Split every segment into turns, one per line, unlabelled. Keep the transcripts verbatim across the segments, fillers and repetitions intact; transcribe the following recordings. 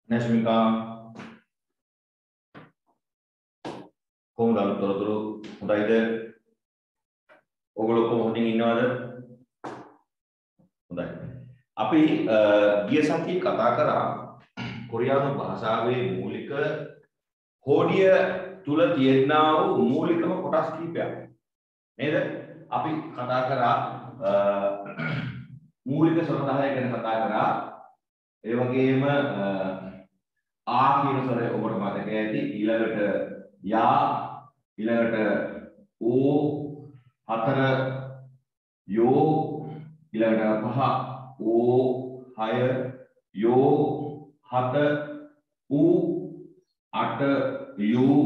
නැෂ්මිකා කොහොමද අලුතොරතුරු හොඳයිද? ඔයගොල්ලෝ කොහොමද ඉන්නවද? හොඳයි. අපි ගිය සතියේ කතා කරා කොරියානු භාෂාවේ මූලික හෝඩිය තුල තියෙනා වූ මූලිකම කොටස් කිහිපයක්. නේද? අපි කතා කරා මූලික ස්වර දහය ගැන කතා කරා. ඒ වගේම ආ කියන ස්වරය ඔබට මතක ඇති. ඊළඟට යා, ඊළඟට ඕ, හතර යෝ, ඊළඟට පහ ඕ, හය යෝ, හත ඌ, අට යූ,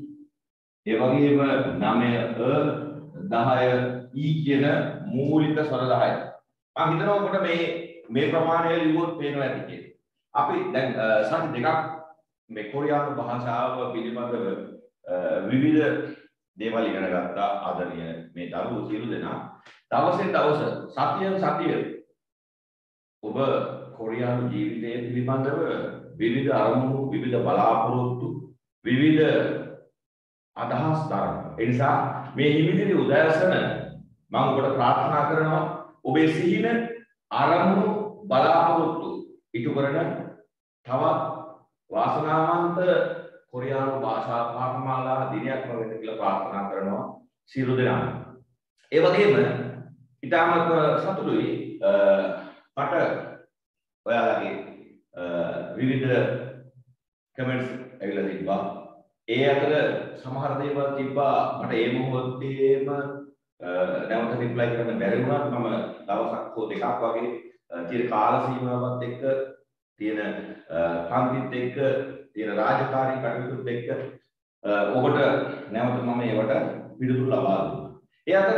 ඒ වගේම නවය අ, දහය ඊ කියන මූලික ස්වර දහය. මම හිතනවා ඔබට මේ මේ ප්‍රමාණය ලියුවොත් පේනවා ඇති කියලා. අපි දැන් සති දෙකක් මේ කොරියානු භාෂාව පිළිබඳව විවිධ දේවල් ඉගෙන ගත්තා. ආදරණීය මේ දරුවෝ සියලු දෙනා දවසෙන් දවස සතියෙන් සතිය ඔබ කොරියානු ජීවිතය පිළිබඳව විවිධ අරමුණු, විවිධ බලාපොරොත්තු, විවිධ අදහස් දරනවා. ඒ නිසා මේ හිමිදිරි උදෑසන මම ඔබට ප්‍රාර්ථනා කරනවා ඔබේ සිහින අරමුණු බලාපොරොත්තු ඉටු කරන තවත් වාසනාවන්ත කොරියානු භාෂා පාඨමාලා දිනයක් වගේ කියලා ප්‍රාර්ථනා කරනවා සියලු දෙනාම. ඒ වගේම ඊටමත් සතුටුයි මට ඔයාලගේ විවිධ කමෙන්ට්ස් ඇවිල්ලා තිබ්බා. ඒ අතර සමහර දේවල් තිබ්බා මට ඒ මොහොතේම නැවත රිප්ලයි කරන්න බැරි වුණාත් මම දවසක් හෝ දෙකක් වගේ තියෙන කාල සීමාවත් එක්ක තියෙන පන්තිත් එක්ක තියෙන රාජකාරී කටයුතුත් එක්ක ඔබට නැවත මම ඒවට පිළිතුරු ලබා දුන්නා. ඒ අතර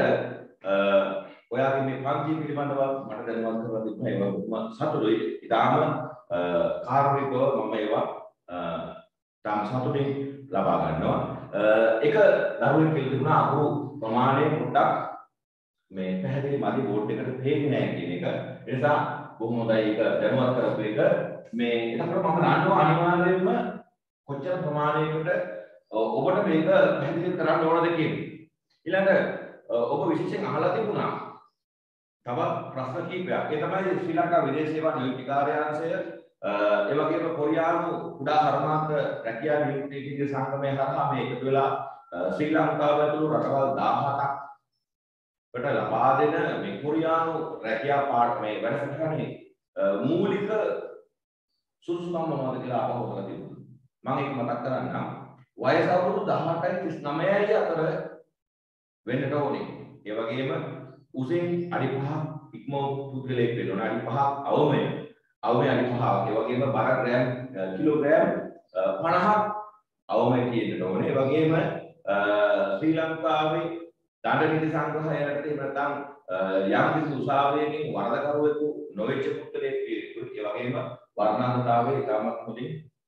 ඔයාගේ මේ පන්ති පිළිබඳව මට දැනුවත් කරලා තිබුණා. ඒවා මම සතුටුයි. ඊටාම කාර්මිකව මම ඒවා තාම සතුටින් ලබා ගන්නවා. එක දරුවෙක් කියලා තිබුණා අහු ප්‍රමාණය පොඩ්ඩක් මේ පැහැදිලි මදි බෝඩ් එකට පේන්නේ නැහැ කියන එක. ඒ නිසා බොහොම හොඳයි ඒක දැනුවත් කරපු එක. මේ එතකොට මම දන්නවා අනිවාර්යයෙන්ම කොච්චර ප්‍රමාණයකට ඔබට මේක පැහැදිලි කරන්න ඕනද කියන්නේ. ඊළඟ ඔබ විශේෂයෙන් අහලා තිබුණා තවත් ප්‍රශ්න කිහිපයක්. ඒ තමයි ශ්‍රී ලංකා විදේශ සේවා නියුක්ති කාර්යාංශය ඒ වගේම කොරියානු කුඩා කර්මාන්ත රැකියා නියුක්ති සංගමය හරහා මේ එකතු වෙලා ශ්‍රී ලංකාව ඇතුළු රටවල් දහහක් කට ලබා දෙන මේ කොරියානු රැකියා පාඩ මේ වැඩසටහනේ මූලික සුදුසුකම් මොනවද කියලා අපව හොයලා තිබුණා. මම ඒක මතක් කරන්නම්. වයස අවුරුදු දහඅටයි තිස් නවයයි අතර වෙන්නට ඕනේ. ඒ වගේම උසින් අඩි පහක් ඉක්මව පුද්ගලයෙක් වෙන්න ඕනේ. අඩි පහක් අවමය. අවමය අඩි පහක්. ඒ වගේම බර ග්‍රෑම් කිලෝග්‍රෑම් පනහක් අවමය තියෙන්න ඕනේ. ඒ වගේම ශ්‍රී ලංකාවේ දඬ නීති සංග්‍රහය යටතේ නැත්නම් යම් කිසි උසාවියකින් වරදකරුවෙකු නොවෙච්ච පුද්ගලයෙක් ඒ වගේම වර්ණාන්තතාවයේ ඉතාමත් හොඳින්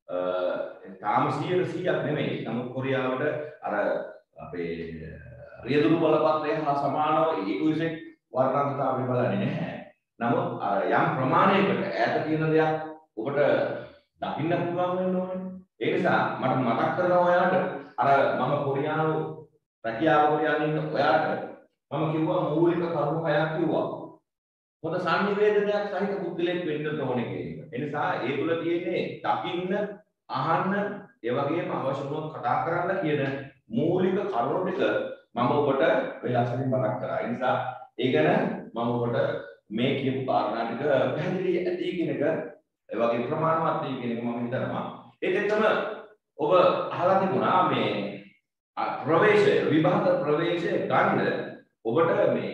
තාම සියයට සීයක් නෙමෙයි. නමුත් කොරියාවට අර අපේ රියදුරු බලපත්‍රය හා සමානව ඊකුයිසෙක් වර්ණාන්තතාවය බලන්නේ නැහැ. නමුත් අර යම් ප්‍රමාණයකට ඈත තියෙන දෙයක් ඔබට දකින්න පුළුවන් වෙන්න ඕනේ. ඒ නිසා මට මතක් කරනවා ඔයාලට අර මම කොරියානු රැකියාව කොරියානු ඉන්න ඔයාලට මම කිව්වා මූලික කරුණු හයක් කිව්වා. හොඳ සංනිවේදනයක් සහිත පුද්ගලයෙක් වෙන්න ඕනේ කියන එක. ඒ නිසා ඒ තුල තියෙන්නේ දකින්න, අහන්න, ඒ වගේම අවශ්‍ය වුණොත් කතා කරන්න කියන මූලික කරුණු ටික මම ඔබට වෙලාසකින් මතක් කරා. ඒ නිසා ඒ ගැන මම ඔබට මේ කියපු කාරණා ටික පැහැදිලි ඇති කියන එක, ඒ වගේ ප්‍රමාණවත් ඇති කියන එක මම හිතනවා. ඒත් එක්කම ඔබ අහලා තිබුණා මේ ප්‍රවේශය, විභාග ප්‍රවේශය ගන්න ඔබට මේ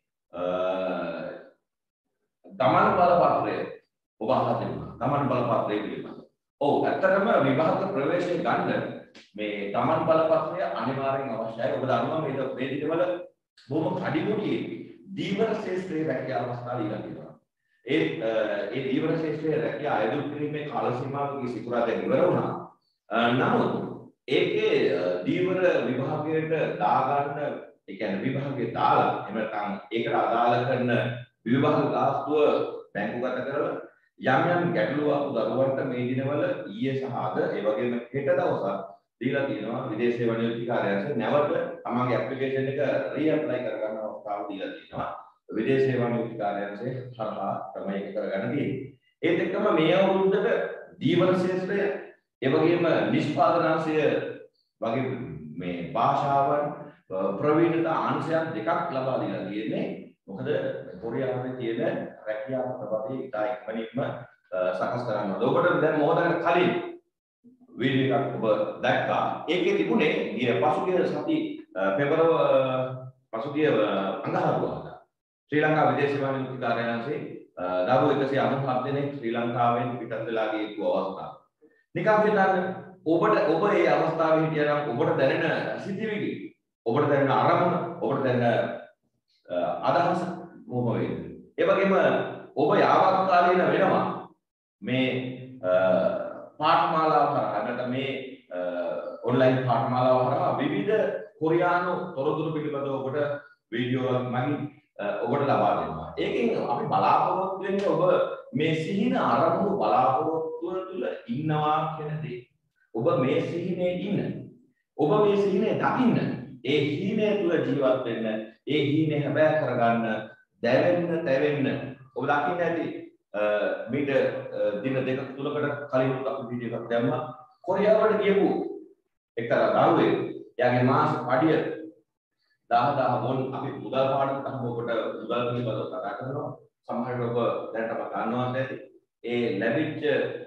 තමන් බලපත්‍රය ඔබ අහලා තිබුණා. තමන් බලපත්‍රය පිළිබඳව. ඔව් ඇත්තටම විභාග ප්‍රවේශය ගන්න මේ තමන් බලපත්‍රය අනිවාර්යෙන් අවශ්‍යයි. ඔබ දන්නවා මේ මේ දිනවල බොහොම කඩිමුඩියේ දීවර ශාස්ත්‍රයේ රැකියාව අවස්ථාව ඊළඟ තියෙනවා. ඒ ඒ දීවර ශාස්ත්‍රයේ රැකියාව ආයුධ කිරීමේ කාල සීමාව කිසිකුරා දැන් ඉවර වුණා. නමුත් ඒකේ දීවර විභාගයට දාගන්න ඒ කියන්නේ විභාගයේ දාලා එහෙම නැත්නම් ඒකට අදාළ කරන විභාග ගාස්තුව බැංකුගත කරලා යම් යම් ගැටලු අපු දරුවන්ට මේ දිනවල ඊයේ සහ අද ඒ වගේම හෙට දවසක් දීලා තියෙනවා විදේශ සේවා නියුක්ති කාර්යාලය නැවත තමන්ගේ ඇප්ලිකේෂන් එක රීඇප්ලයි කරගන්න අවස්ථාව දීලා තියෙනවා විදේශ සේවා නියුක්ති කාර්යාලය හරහා තමයි ඒක කරගන්න තියෙන්නේ. ඒත් එක්කම මේ අවුරුද්දට දීවන ශාස්ත්‍රය ඒ වගේම නිෂ්පාදනාංශය වගේ මේ භාෂාවන් ප්‍රවීණතා අංශයන් දෙකක් ලබා දීලා තියෙන්නේ. මොකද කොරියාවේ තියෙන රැකියාව ප්‍රබලී ඉතා ඉක්මනින්ම සකස් කරන්න ඕනේ. ඔබට දැන් මොහොතකට කලින් වීඩියෝ එකක් ඔබ දැක්කා. ඒකේ තිබුණේ ගිය පසුගිය සති පෙබරවාරි පසුගිය අඟහරුවාදා ශ්‍රී ලංකා විදේශ සේවා නියුක්ති කාර්යාලයේ දරුවෝ එකසිය අනූහක් දෙනෙක් ශ්‍රී ලංකාවෙන් පිටත් වෙලා ගිය අවස්ථාව. නිකන් හිතන්න ඔබට ඔබ මේ අවස්ථාවේ හිටියනම් ඔබට දැනෙන සිතිවිලි, ඔබට දැනෙන අරමුණ, ඔබට දැනෙන අදහස මොකද වෙන්නේ? ඒ වගේම ඔබ යාවත්කාලීන වෙනවා මේ පාඨමාලාව හරහා නැත්නම් මේ ඔන්ලයින් පාඨමාලාව හරහා විවිධ කොරියානු තොරතුරු පිළිබඳව ඔබට වීඩියෝ මගින් ඔබට ලබා දෙනවා. ඒකෙන් අපි බලාපොරොත්තු වෙන්නේ ඔබ මේ සිහින අරමුණු බලාපොරොත්තු තුළ ඉන්නවා කියන දේ. ඔබ මේ සිහිනේ ඉන්න. ඔබ මේ සිහිනේ දකින්න. ඒ හීනේ තුළ ජීවත් වෙන්න. ඒ හීනේ හැබෑ කරගන්න, දැවෙන්න, තැවෙන්න. ඔබ දකින්න ඇති මීට දින දෙක තුනකට කලින් අපි වීඩියෝ එකක් දැම්මා. කොරියාවට ගියපු එක්තරා දරුවෙක් එයාගේ මාස පඩිය දහ දහ වොන් අපි මුදල් පාඩම් තහම ඔබට මුදල් පිළිබඳව කතා කරනවා. සමහරවිට ඔබ දැනටම ගන්නවා ඇති. ඒ ලැබිච්ච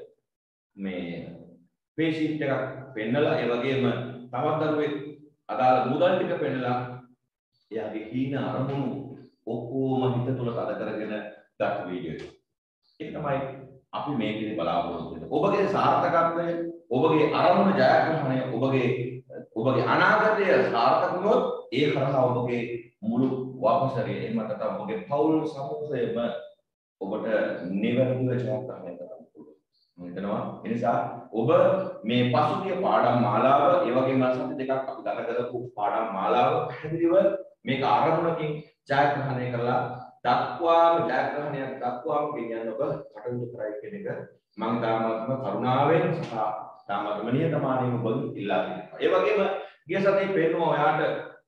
මේ පේ ෂීට් එකක් පෙන්නලා ඒ වගේම තවත් දරුවෙක් අදාළ මුදල් ටික පෙන්නලා එයාගේ හීන අරමුණු ඔක්කොම හිත තුළ තද කරගෙන ගත් වීඩියෝ එක. ඒක තමයි අපි මේකේ බලාපොරොත්තු වෙන්නේ. ඔබගේ සාර්ථකත්වය, ඔබගේ අරමුණ ජයග්‍රහණය, ඔබගේ ඔබගේ අනාගතය සාර්ථක වුණොත් ඒ කරා ඔබගේ මුළු වාපසරිය එහෙම නැත්නම් ඔබගේ පෞල් සමූහයම ඔබට නිවැරදිව ජයග්‍රහණය කරන්න පුළුවන්. මම හිතනවා ඒ නිසා ඔබ මේ පසුගිය පාඩම් මාලාව ඒ වගේම සති දෙකක් අපි ගත කරපු පාඩම් මාලාව පැහැදිලිව මේක ආරම්භණකින් ජයග්‍රහණය කරලා දක්වාම ජයග්‍රහණයක් දක්වාම කියන්නේ ඔබ කටයුතු කරයි කියන එක මම තාමත්ම කරුණාවෙන් සහ තාමත්ම නිහතමානීව ඔබගෙන් ඉල්ලා සිටිනවා. ඒ වගේම ගිය සතියේ පේනවා ඔයාට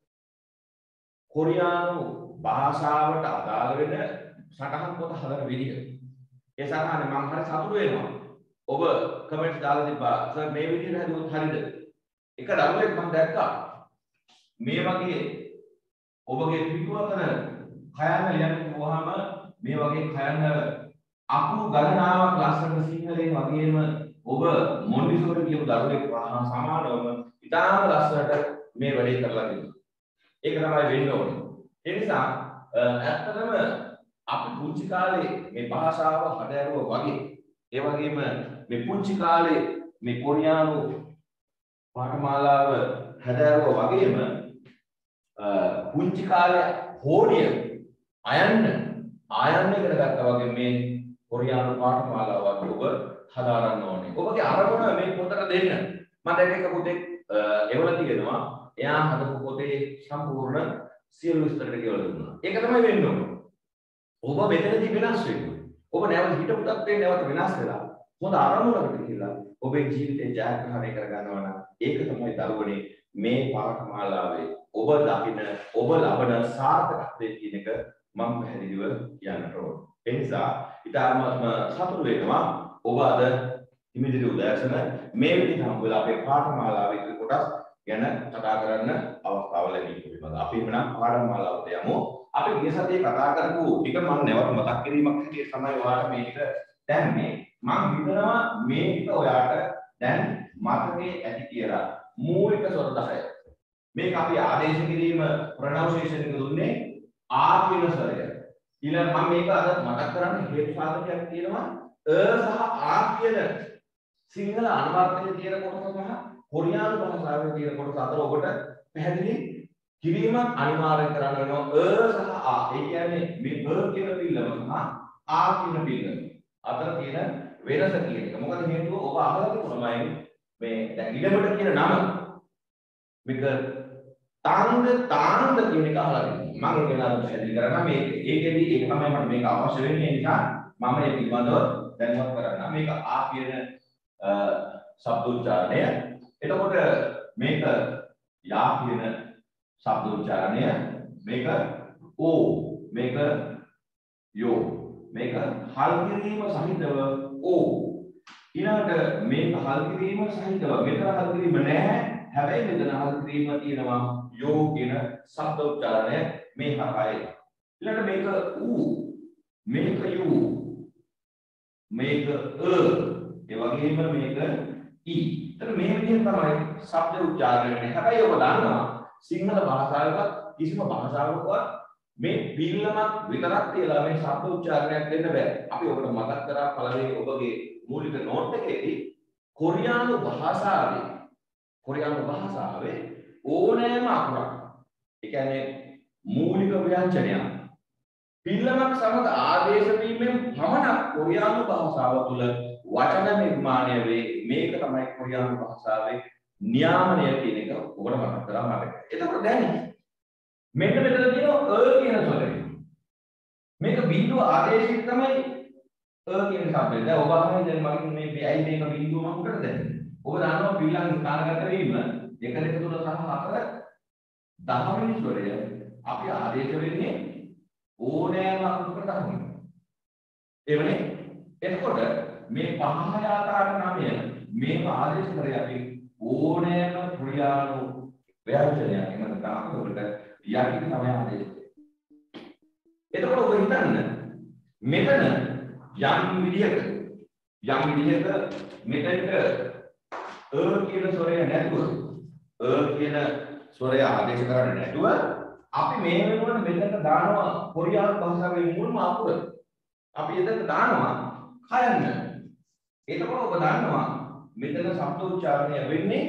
කොරියානු භාෂාවට අදාළ වෙන සටහන් පොත හදන විදිහ. ඒ සටහනේ මම හරි සතුටු වෙනවා. ඔබ කමෙන්ට්ස් දාලා තිබ්බා සර් මේ විදිහට හදුවොත් හරිද? එක දරුවෙක් මම දැක්කා මේ වගේ ඔබගේ පිටුවතන කයන්න ලියන්න කිව්වහම මේ වගේ කයන්න අකුරු ගණනාවක් ලස්සනට සිංහලෙන් වගේම ඔබ මොන්ටිසෝරි කියපු දරුවෙක් වහා සමානවම ඉතාම ලස්සනට මේ වැඩේ කරලා දෙනවා. ඒක තමයි වෙන්න ඕනේ. ඒ නිසා ඇත්තටම අපි පුංචි කාලේ මේ භාෂාව හදෑරුවා වගේ ඒ වගේම මේ පුංචි කාලේ මේ කොරියානු පාඨමාලාව හදෑරුවා වගේම පුංචි කාලේ හෝඩිය අයන්න ආයන්න ඉගෙන ගත්තා වගේ මේ කොරියානු පාඨමාලාවක් ඔබ හදාරන්න ඕනේ. ඔබගේ අරමුණ මේ පොතට දෙන්න. මම දැන් එක පොතේ එවල තියෙනවා. එයා හදපු පොතේ සම්පූර්ණ සියලු විස්තර ටික කියලා දුන්නා. ඒක තමයි වෙන්න ඕනේ. ඔබ මෙතනදී වෙනස් වෙන්න. ඔබ නැවත හිටපු තත්ත්වේ නැවත වෙනස් වෙලා හොඳ අරමුණකට ගිහිලා ඔබේ ජීවිතේ ජයග්‍රහණය කර ගන්නවා නම් ඒක තමයි දරුවනේ මේ පාඨමාලාවේ ඔබ දකින ඔබ ලබන සාර්ථකත්වයේ කියන එක මම පැහැදිලිව කියන්නට ඕන. ඒ නිසා ඊටාත්ම සතුටු වෙනවා ඔබ අද හිමිදිරි උදෑසන මේ විදිහට හම් වෙලා අපේ පාඨමාලාවේ ඉතිරි කොටස් ගැන කතා කරන්න අවස්ථාව ලැබී තිබෙනවා. අපි වෙනම් පාඨමාලාවට යමු. අපි ගිය සතියේ කතා කරපු ටික මම නැවත මතක් කිරීමක් හැටියට තමයි ඔයාලට මේක දැම්මේ. මම හිතනවා මේ ටික ඔයාලට දැන් මතකයේ ඇති කියලා. මූලික ස්වර දහය. මේක අපි ආදේශ කිරීම ප්‍රොනවුන්සියේෂන් එක දුන්නේ ආ කියන ස්වරය. ඊළඟ මම මේක අද මතක් කරන්න හේතු සාධකයක් තියෙනවා. අ සහ ආ කියන සිංහල අනුවර්තනයේ තියෙන කොටස සහ කොරියානු භාෂාවේ තියෙන කොටස අතර ඔබට පැහැදිලි කිරීමක් අනිවාර්යෙන් කරන්න වෙනවා. අ සහ ආ. ඒ කියන්නේ මේ අ කියන පිළිලම සහ ආ කියන පිළිලම අතර තියෙන වෙනස කියන එක. මොකද හේතුව ඔබ අහලා තිබුණාමයි මේ දැන් ඉලමට කියන නම මේක තාන්ද තාන්ද කියන එක අහලා තියෙනවා. මම ඒක නම පැහැදිලි කරනවා මේක. ඒකෙදි ඒක තමයි මට මේක අවශ්‍ය වෙන්නේ. ඒ නිසා මම මේ පිළිබඳව දැනුවත් කරන්න. මේක ආ කියන ශබ්ද උච්චාරණය. එතකොට මේක යා කියන ශබ්ද උච්චාරණය. මේක ඕ, මේක යෝ, මේක හල් කිරීම සහිතව ඕ. ඊළඟට මේක හල් කිරීම සහිතව මෙතන හල් කිරීම නැහැ. හැබැයි මෙතන හල් කිරීම තියෙනවා යෝ කියන ශබ්ද උච්චාරණය මේ හරහායි. ඊළඟට මේක ඌ, මේක යූ, මේක අ, ඒ වගේම මේක ඊ. එතන මේ විදිහට තමයි ශබ්ද උච්චාරණය වෙන්නේ. හැබැයි ඔබ දන්නවා සිංහල භාෂාවක කිසිම භාෂාවකවත් මේ පිළිලමක් විතරක් තියලා මේ ශබ්ද උච්චාරණයක් දෙන්න බෑ. අපි ඔබට මතක් කරා පළවෙනි ඔබගේ මූලික නෝට් එකේදී කොරියානු භාෂාවේ කොරියානු භාෂාවේ ඕනෑම අකුරක්, ඒ කියන්නේ මූලික ව්‍යංජනයක් පිළිලමක් සමග ආදේශ වීමෙන් පමණක් කොරියානු භාෂාව තුළ වචන නිර්මාණය වේ. මේක තමයි කොරියානු භාෂාවේ නියාමනය කියන එක ඔබට මතක් කරා මතක. එතකොට දැන් මෙන්න මෙතන තියෙනවා අ කියන ස්වරය. මේක බිඳුව ආදේශිත තමයි අ කියන શબ્දය. දැන් ඔබ අහන්නේ දැන් මගෙන් මේ ඇයි මේක බිඳුව මම මොකටද දැන්නේ? ඔබ දන්නවා පිළිලම් ස්ථානගත වීම එක දෙක තුන සහ හතර දහ වෙනි ස්වරය අපි ආදේශ වෙන්නේ ඕනෑම අකුරකට අහන්නේ. එවනේ එතකොට මේ පහය ආකාර නමය මේව ආදේශ කරේ අපි ඕනෑම කොරියානු ව්‍යංජනයක් එහෙම දානකොට යටි තමයි ආදේශ. එතකොට ඔබ හිතන්න මෙතන යම් විදිහක යම් විදිහක මෙතනට අ කියන ස්වරය නැතුව අ කියන ස්වරය ආදේශ කරන්නේ නැතුව අපි මේ වෙනුවට මෙතනට දානවා කොරියානු භාෂාවේ මුල්ම අකුර. අපි එතනට දානවා කයන්න. එතකොට ඔබ දන්නවා මෙතන ශබ්ද උච්චාරණය වෙන්නේ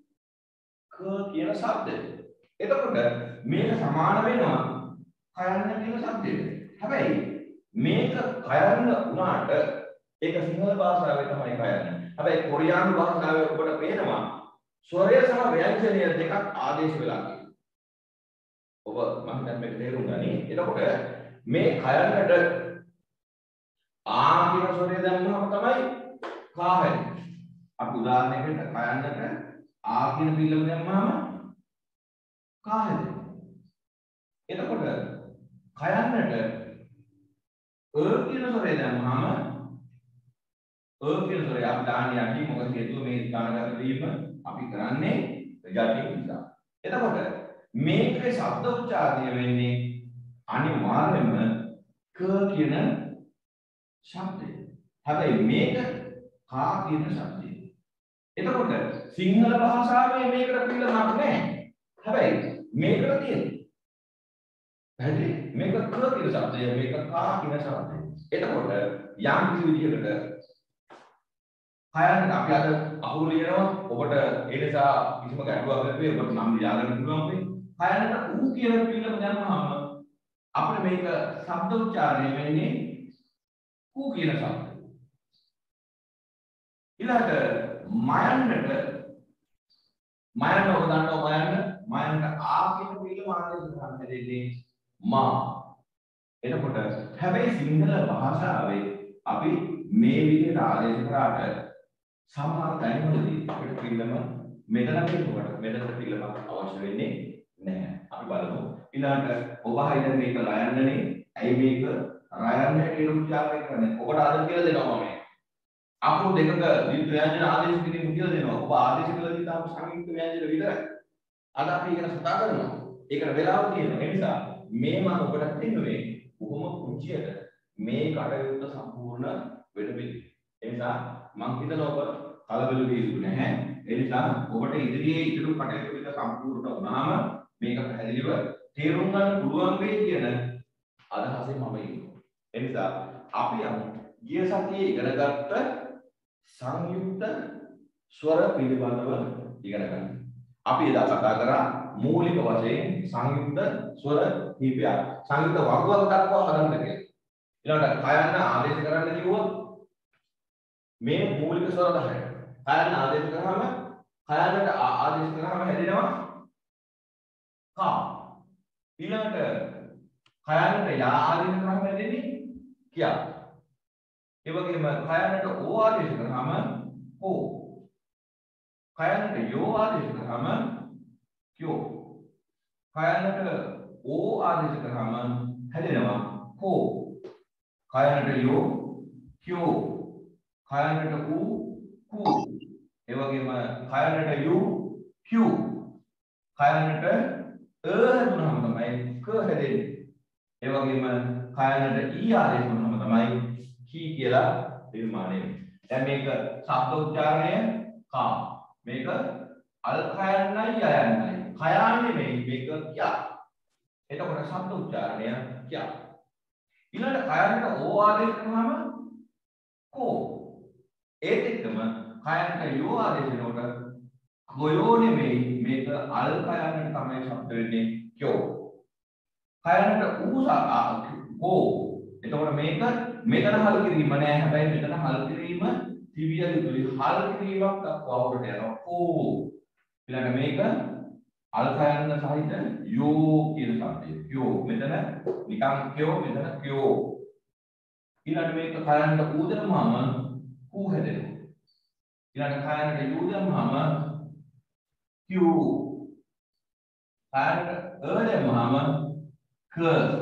ක කියන શબ્දය. එතකොට මේක සමාන වෙනවා කයන්න කියන શબ્දයට. හැබැයි මේක කයන්න වුණාට ඒක සිංහල භාෂාවේ තමයි කයන්න. හැබැයි කොරියානු භාෂාවේ ඔබට පේනවා ස්වරය සහ ව්‍යංජනය දෙකක් ආදේශ වෙලා තියෙනවා. ඔබ මම හිතන්නේ මේක තේරුම් ගනි. එතකොට මේ කයන්නට ආ කියන ස්වරය දැම්මම තමයි කා වෙන්නේ. අපි උදාහරණයකට කයන්නට ආ කියන පිළිවෙල දැම්මම කා වෙනවා. එතකොට කයන්නට අ කියන ස්වරය දැම්මම අ කියන ස්වරය අපි දාන්නේ යටි මොකද හේතුව මේ ස්ථානගත වීම අපි කරන්නේ යටි නිසා. එතකොට මේකේ ශබ්ද උච්චාරණය වෙන්නේ අනිවාර්යයෙන්ම ක කියන ශබ්දය. හැබැයි මේක කා කියන ශබ්දය. එතකොට සිංහල භාෂාවේ මේකට පිළිලමක් නැහැ. හැබැයි මේකට තියෙනවා. හරි මේක ක කියන ශබ්දය, මේක කා කියන ශබ්දය. එතකොට යම් කිසි විදිහකට කයන්න අපි අද අහුරු ලියනවා. ඔබට ඒ නිසා කිසිම ගැටලුවක් නැතුව ඔබට නම් ලියාගන්න පුළුවන් වෙයි. කයන්නට ඌ කියන පිළිලම දැම්මම අපිට මේක ශබ්ද උච්චාරණය වෙන්නේ ඌ කියන ශබ්දය. ඊළඟට මයන්නට මයන්න ඔබ දන්නවා මයන්න මයන්න ආ කියන පිළිලම ආදේශ කරන්න දෙන්නේ මා. එතකොට හැබැයි සිංහල භාෂාවේ අපි මේ විදිහට ආදේශ කරාට සමහර තැන්වලදී අපිට පිළිලම මෙතන කියනකොට මෙතන පිළිලමක් අවශ්‍ය වෙන්නේ නැහැ. අපි බලමු. ඊළඟට ඔබ හිතන්නේ මේක රයන්නනේ. ඇයි මේක රයන්න කියන උච්චාරණය කරන්නේ? ඔබට ආදේශ කියලා දෙනවා මම. අකුරු දෙකක විවිධ ව්‍යංජන ආදේශ කිරීම කියලා දෙනවා. ඔබ ආදේශ කළා ඉතින් තාම සංයුක්ත ව්‍යංජන විතරයි. අද අපි ඒක කතා කරනවා. ඒකට වෙලාව තියෙනවා. ඒ නිසා මේ මම ඔබට දෙන්නේ බොහොම කුංචියට මේ කටයුත්ත සම්පූර්ණ වෙන විදිහ. ඒ නිසා මම හිතනවා ඔබ කලබල වෙන්නේ නැහැ. ඒ නිසා ඔබට ඉදිරියේ ඉදිරි කටයුතු ටික සම්පූර්ණ වුණාම මේක පැහැදිලිව තේරුම් ගන්න පුළුවන් වෙයි කියන අදහසෙන් මම ඉන්නවා. ඒ නිසා අපි යමු ගිය සතියේ ඉගෙනගත්ත සංයුක්ත ස්වර පිළිබඳව ඉගෙන ගන්න. අපි එදා කතා කරා මූලික වශයෙන් සංයුක්ත ස්වර කීපයක්. සංයුක්ත වර්ගයක් දක්වා හදන්න කියලා. ඊළඟට කයන්න ආදේශ කරන්න කිව්වොත් මේ මූලික ස්වර දහය. කයන්න ආදේශ කරාම කයන්නට ආදේශ කරාම හැදෙනවා කා. ඊළඟට කයන්නට යා ආදේශ කරාම හැදෙන්නේ කියා. ඒ වගේම කයනට ඕ ආදේශ කරාම කෝ. කයනට යෝ ආදේශ කරාම කියෝ. කයනට ඕ ආදේශ කරාම හැදෙනවා කෝ. කයනට යෝ කියෝ. කයනට ඌ කූ. ඒ වගේම කයනට යු කියු. කයනට අ හැදුනහම තමයි ක හැදෙන්නේ. ඒ වගේම කයනට ඊ ආදේශ වුණාම තමයි කී කියලා නිර්මාණය වෙන්නේ. දැන් මේක ශබ්ද උච්චාරණය කා. මේක අල් කයන්නයි යයන්නයි. කයන්නේ මේක කියා. එතකොට ශබ්ද උච්චාරණය කියා. ඊළඟට කයනට ඕ ආදේශ කරාම කෝ. ඒත් එක්කම කයනට යෝ ආදේශ කරනකොට ගොයෝ නෙමෙයි මේක අල් කයන්නට තමයි ශබ්ද වෙන්නේ කියෝ. කයනට ඌසා කෝ. එතකොට මේක මෙතන හල් කිරීම නෑ. හැබැයි මෙතන හල් කිරීම තිබිය යුතුයි. හල් කිරීමක් දක්වාවට යනවා කෝ. ඊළඟ මේක අල් කයන්න සහිත යෝ කියන શબ્දය. කියෝ මෙතන නිකන් කියෝ මෙතන කියෝ. ඊළඟ මේක කයන්ට ඌ දෙනවාම කූ හැදෙනවා. ඊළඟ කයන්ට යූ දෙනවාම කියෝ. කයන්ට අ දෙනවාම ක.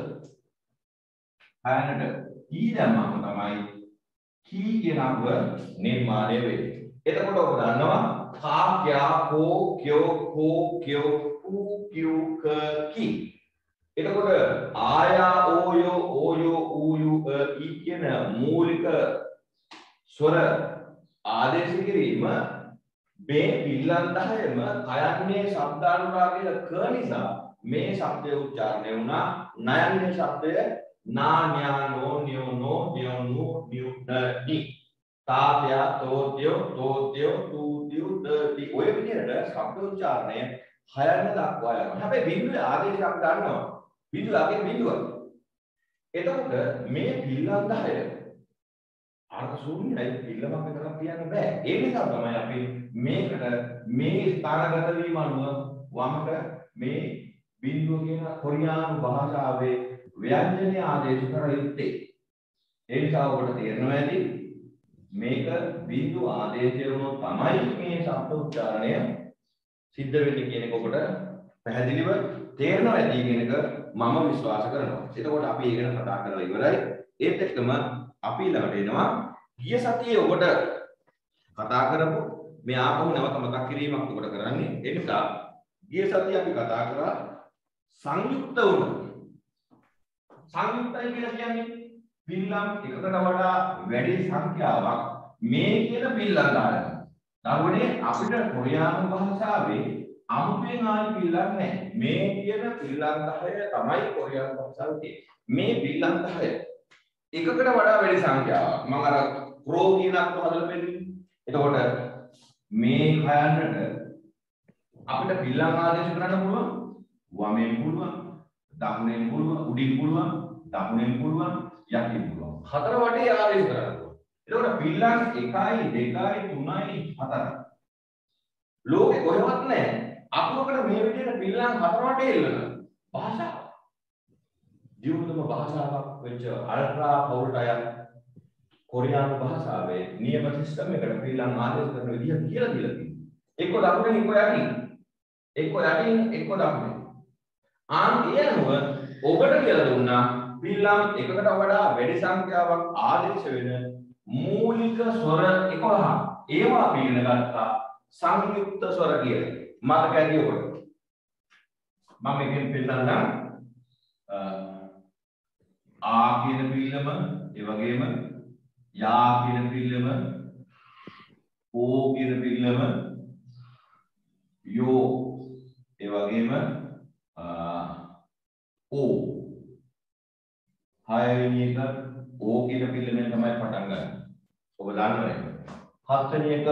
කයන්ට ඊ දැම්මම තමයි කී කියන අංග නිර්මාණය වෙන්නේ. එතකොට ඔබ දන්නවා කා කියා කෝ කියෝ කෝ කියෝ කූ කියු ක කී. එතකොට ආයා ඕයෝ ඕයෝ ඌයු අ ඊ කියන මූලික ස්වර ආදේශ කිරීම මේ පිල්ලන් දහයම කයන්නේ ශබ්දානුරාගය ක නිසා මේ શબ્දය උච්චාරණය වුණා. නයන්නේ શબ્දය නා න්‍යා නෝ නියෝ නෝ නියෝ නෝ නියු න නි. තාත්‍යා තෝත්‍යෝ තෝත්‍යෝ තූත්‍යු ඩටි. ඔය විදිහට શબ્ද උච්චාරණය හයන්න දක්වා යනවා. හැබැයි බිඳුවේ ආදේශයක් ගන්නවා. බිඳුව අගේ බිඳුව. එතකොට මේ පිල්ලන් දහය අර්ථ ශූන්‍යයි. පිල්ලමක් විතරක් කියන්න බෑ. ඒ නිසා තමයි අපි මේකට මේ ස්ථානගත වීම අනුව වමට මේ බිඳුව කියන කොරියානු භාෂාවේ ව්‍යංජන ආදේශ කර යුත්තේ. ඒ නිසා ඔබට තේරෙනවා ඇති මේක බිඳුව ආදේශය වුණොත් තමයි මේ ශබ්ද උච්චාරණය සිද්ධ වෙන්නේ කියන එක ඔබට පැහැදිලිව තේරෙනවා ඇති කියන එක මම විශ්වාස කරනවා. එතකොට අපි ඒක ගැන කතා කරලා ඉවරයි. ඒත් එක්කම අපි ළඟට එනවා ගිය සතියේ ඔබට කතා කරපු මේ ආපහු නැවත මතක් කිරීමක් ඔබට කරන්නේ. ඒ නිසා ගිය සතියේ අපි කතා කරා සංයුක්ත වුණු. සංයුක්තයි කියලා කියන්නේ පිල්ලම් එකකට වඩා වැඩි සංඛ්‍යාවක් මේ කියන පිල්ලම් දානවා. නමුනේ අපිට කොරියානු භාෂාවේ අමුතුවෙන් ආයි පිල්ලම් නැහැ. මේ කියන පිල්ලම් දහය තමයි කොරියානු භාෂාවේ තියෙන්නේ. මේ පිල්ලම් දහය එකකට වඩා වැඩි සංඛ්‍යාවක්. මම අර ක්‍රෝ කියන අක්ක හදලා පෙන්නන්නේ. එතකොට මේ කයන්නට අපිට පිල්ලම් ආදේශ කරන්න පුළුවන්. වමෙන් පුළුවන්, දකුණෙන් පුළුවන්, උඩින් පුළුවන්, දකුණෙන් පුළුවන්, යටින් පුළුවන්. හතර වටේ ආදේශ කරන්න පුළුවන්. එතකොට පිල්ලම් එකයි, දෙකයි, තුනයි, හතරයි. ලෝකේ කොහෙවත් නැහැ. අකුරකට මේ විදිහට පිල්ලම් හතර වටේ ඉල්ලන භාෂාව. ජීවිතම භාෂාවක් වෙච්ච අල්ට්‍රා පෞල්ටය කොරියානු භාෂාවේ නියම සිස්ටම් එකට පිල්ලම් ආදේශ කරන විදිහ කියලා දීලා තියෙනවා. එක්ක දකුණෙන් එක්ක යටින්. එක්ක යටින් එක්ක දකුණෙන්. ආන් ඒ අනුව ඔබට කියලා දුන්නා පිල්ලම් එකකට වඩා වැඩි සංඛ්‍යාවක් ආදේශ වෙන මූලික ස්වර එකොළහ. ඒවා අපි ඉගෙන ගත්තා සංයුක්ත ස්වර කියලා. මතක ඇති ඔබට. මම එකෙන් පෙන්නන්නම්. ආ කියන පිල්ලම, ඒ වගේම යා කියන පිල්ලම, ඕ කියන පිල්ලම, යෝ, ඒ වගේම ඕ. හයවෙනි එක ඕ කියන පිල්ලමෙන් තමයි පටන් ගන්න. ඔබ දන්නවනේ. හත්වෙනි එක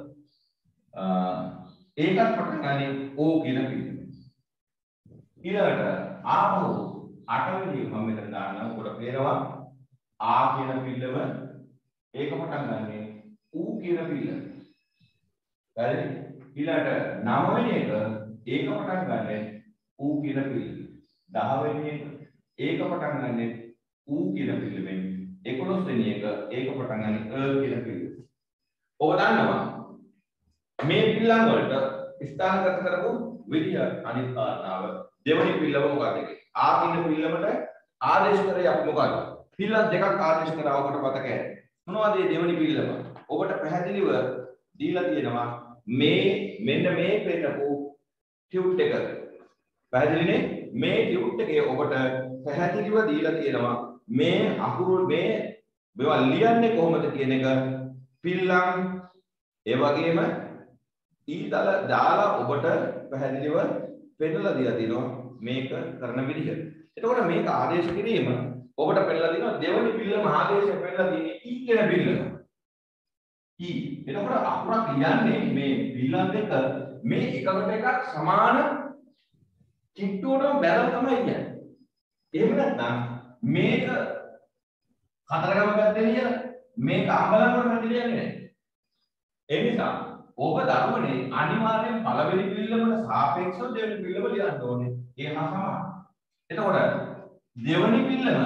ඒකත් පටන් ගන්නේ ඕ කියන පිල්ලම. ඊළඟට ආපහු අටවෙනි එක මම මෙතන දාන්නම්. ඔබට පේනවා ආ කියන පිල්ලම ඒක පටන් ගන්නෙ ඌ කියන පිල්ලම. හරි? ඊළඟට නවවෙනි එක ඒක පටන් ගන්නෙ ඌ කියන පිල්ලම. දහවෙනි එක ඒක පටන් ගන්නෙ ඌ කියන පිල්ලමෙන්. එකොළොස් වෙනි එක ඒක පටන් ගන්න අ කියලා කිව්වේ. ඔබ දන්නවා මේ පිල්ලම් වලට ස්ථානගත කරපු විදිය අනිත් කාරණාව දෙවනි පිල්ලම මොකක්ද කියන්නේ? ආ කියන පිල්ලමට ආදේශ කරේ අපි මොකක්ද? පිල්ලම් දෙකක් ආදේශ කරා ඔබට මතක ඇති. මොනවද මේ දෙවනි පිල්ලම? ඔබට පැහැදිලිව දීලා තියෙනවා මේ මෙන්න මේ පෙන්නපු ටියුට් එක. පැහැදිලිනේ? මේ ටියුට් එකේ ඔබට පැහැදිලිව දීලා තියෙනවා මේ අකුරු මේ මේවා ලියන්නේ කොහොමද කියන එක පිල්ලම් ඒ වගේම ඊදල දාලා ඔබට පැහැදිලිව පෙන්නලා දීලා තිනවා මේක කරන විදිහ. එතකොට මේක ආදේශ කිරීම ඔබට පෙන්නලා දිනවා දෙවනි පිල්ලම ආදේශය පෙන්නලා තියෙන්නේ ඊ කියන පිල්ලම. ඊ. එතකොට අකුරක් ලියන්නේ මේ පිල්ලම් දෙක මේ එකකට එකක් සමාන කිට්ටුවටම බැලලා තමයි කියන්නේ. එහෙම නැත්නම් මේක කතරගම පැත්තේ ලියලා මේක අම්බලන්ගොඩ පැත්තේ ලියන්නේ නැහැ. ඒ නිසා ඔබ දරුවනේ අනිවාර්යෙන් පළවෙනි පිළිවෙලට සාපේක්ෂව දෙවෙනි පිළිවෙල ලියන්න ඕනේ. ඒ හා සමානයි. එතකොට දෙවෙනි පිළිවෙල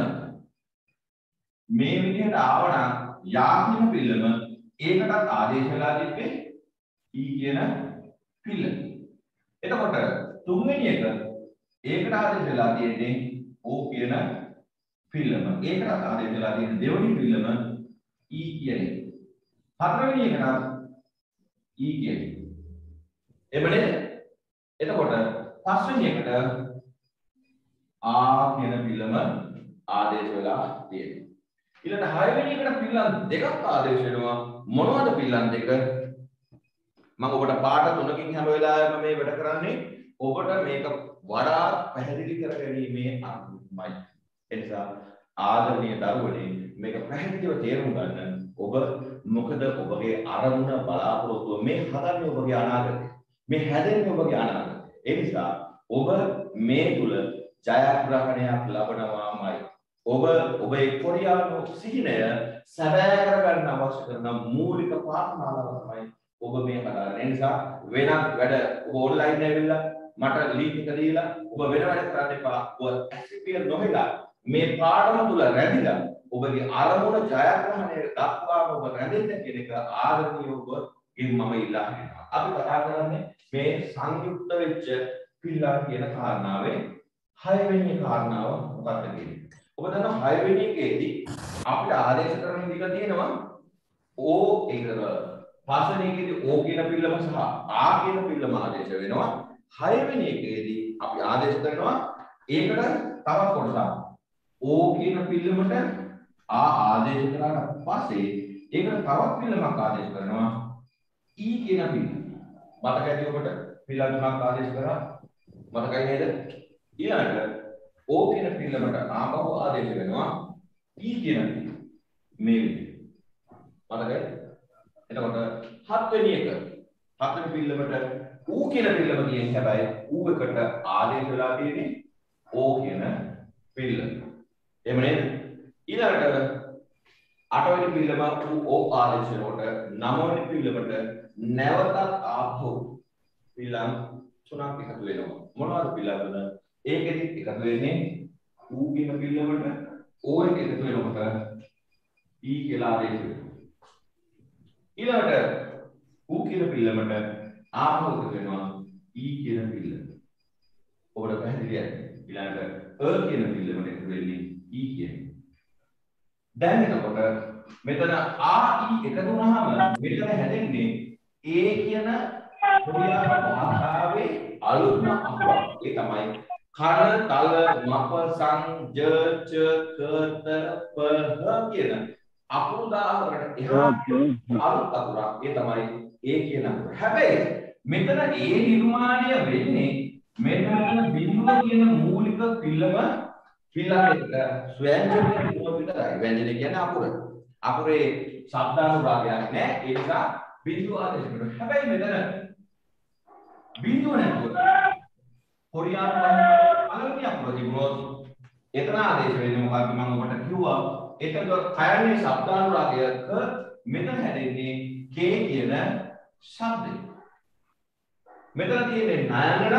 මේ විදිහට ආවනම් යා කියන පිළිවෙල ඒකටත් ආදේශ වෙලා තිබ්බේ ඊ කියන පිළිවෙල. එතකොට තුන්වෙනි එක ඒකට ආදේශ වෙලා තියෙන්නේ ඕ කියන පිළිවෙල. ඒකටත් ආදේශ වෙලා තියෙන දෙවෙනි පිළිවෙල ඊ කියන්නේ. හතරවෙනි එකට ඊ කියන්නේ. එහෙම නේද? එතකොට පස්වෙනි එකට ආ කියන පිළම ආදේශ වෙලා තියෙනවා. ඊළඟ හයවෙනි එකට පිළම් දෙකක් ආදේශ වෙනවා. මොනවද පිළම් දෙක? මම ඔබට පාඩ තුනකින් හැම වෙලාවෙම මේ වැඩ කරන්නේ ඔබට මේක වඩා පැහැදිලි කර ගැනීමේ අනුමයි. ඒ නිසා ආදරණීය දරුවනේ මේක පැහැදිලිව තේරුම් ගන්න ඔබ මොකද ඔබගේ අරමුණ බලාපොරොත්තුව මේ හදන්නේ ඔබගේ අනාගතය. මේ හැදෙන්නේ ඔබගේ අනාගතය. ඒ නිසා ඔබ මේ තුල ජයග්‍රහණයක් ලබනවාමයි. ඔබ ඔබේ කොරියානු සිහිනය සැබෑ කරගන්න අවශ්‍ය කරන මූලික පාඨමාලාව තමයි ඔබ මේ හදාගන්න. ඒ නිසා වෙනත් වැඩ ඔබ ඔන්ලයින් ඇවිල්ලා මට ලින්ක් එක දීලා ඔබ වෙන වැඩ කරන්න එපා. ඔබ ඇක්ටිව් නොහිලා මේ පාඩම තුල රැඳිලා ඔබගේ අරමුණ ජයග්‍රහණයට දක්වාම ඔබ රැඳෙන්න කියන එක ආදරණීය ඔබගෙන් මම ඉල්ලා හිටිනවා. අපි කතා කරන්නේ මේ සංයුක්ත වෙච්ච පිළිලම් කියන කාරණාවේ හයවෙනි කාරණාව මොකක්ද කියන්නේ. ඔබ දන්නවා හයවෙනි එකේදී අපිට ආදේශ කරන දීලා තියෙනවා ඕ ඒක පස්වෙනි එකේදී ඕ කියන පිළිලම සහ ආ කියන පිළිලම ආදේශ වෙනවා. හයවෙනි එකේදී අපි ආදේශ කරනවා ඒකට තවත් කොටසක් ඕ කියන පිළිලමට ආ ආදේශ කරාට පස්සේ ඒකට තවත් පිළිලමක් ආදේශ කරනවා ඊ කියන පිළිලම. මතකයි ඔබට පිළිලම් තුනක් ආදේශ කරා මතකයි නේද? ඊළඟට ඕ කියන පිළිලමට ආපහු ආදේශ වෙනවා ඊ කියන පිළිලම. මේ විදිහට. මතකයි? එතකොට හත්වෙනි එක හත්වෙනි පිළිලමට ඌ කියන පිළිලම කියන්නේ හැබැයි ඌ එකට ආදේශ වෙලා තියෙන්නේ ඕ කියන පිළිලම. එහෙම නේද? ඊළඟට අටවෙනි පිළිලම ඌ ඕ ආදේශ වෙනකොට නවවෙනි පිළිලමට නැවතත් ආපහු පිළිලම් තුනක් එකතු වෙනවා. මොනවද පිළිලමද? ඒකෙදි එකතු වෙන්නේ ඌ කියන පිළිලමට ඕ එක එකතු වෙනකොට ඊ කියලා ආදේශ වෙනවා. ඊළඟට ඌ කියන පිළිලමට ආපහු එකතු වෙනවා ඊ කියන පිළිලම. ඔබට පැහැදිලිද? ඊළඟට අ කියන පිළිලමට එකතු වෙන්නේ ඊ කියන්නේ. දැන් එතකොට මෙතන ආ ඊ එකතු වුණාම මෙතන හැදෙන්නේ ඒ කියන කොරියානු භාෂාවේ අලුත්ම අකුරක්. ඒ තමයි කන තල මප සං ජ ච ක ත ප හ කියන අකුරු දාහකට එහා අලුත් අකුරක්. ඒ තමයි ඒ කියන අකුර. හැබැයි මෙතන ඒ නිර්මාණය වෙන්නේ මෙන්න මෙතන බිඳුව කියන මූලික පිළිම පිළිලමකට ස්වයංජන පිළිම විතරයි. ව්‍යංජන කියන්නේ අකුර. අකුරේ ශබ්දානුරාගයක් නැහැ. ඒ නිසා බිඳුව ආදේශ කරනවා. හැබැයි මෙතන බිඳුව නැතුව කොරියානු භාෂාවේ පළවෙනි අකුර තිබුණොත් එතන ආදේශ වෙන්නේ මොකක්ද මම ඔබට කිව්වා. එතන කයන්නේ ශබ්දානුරාගයක මෙතන හැදෙන්නේ K කියන ශබ්දය. මෙතන තියෙන්නේ නයන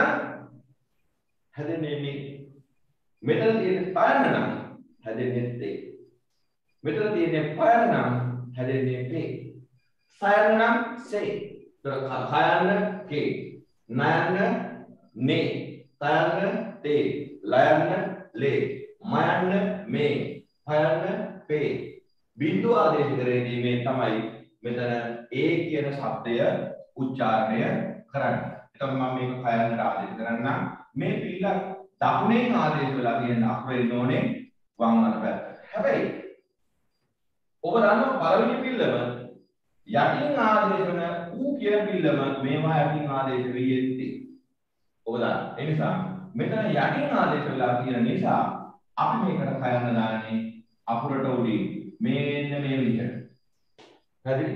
හැදෙන්නේ මෙතන තියෙන්නේ තයන නම් හැදෙන්නේ තේ. මෙතන තියෙන්නේ පයන නම් හැදෙන්නේ පේ. සයන නම් සේ. කයන්න කේ. නයන්න නේ. තයන්න තේ. ලයන්න ලේ. මයන්න මේ. පයන්න පේ. බිඳු ආදේශ කරේදීමේ තමයි මෙතන ඒ කියන શબ્දය උච්චාරණය කරන්නේ. එතකොට මම මේක කයන්නට ආදේශ කරන්නම්. මේ පිළිලක් දකුණෙන් ආදේශ වෙලා තියෙන අකුර එන්න ඕනේ වම් අත පැත්ත. හැබැයි ඔබ දන්නවා පළවෙනි පිළිලම යටින් ආදේශ වෙන ඌ කියන පිළිලම මේවා යටින් ආදේශ වෙයි ඇත්තේ. ඔබ දන්නවා. ඒ නිසා මෙතන යටින් ආදේශ වෙලා තියෙන නිසා අපි මේකට කයන්න දාන්නේ අකුරට උඩින් මෙන්න මේ විදිහට. හරිද?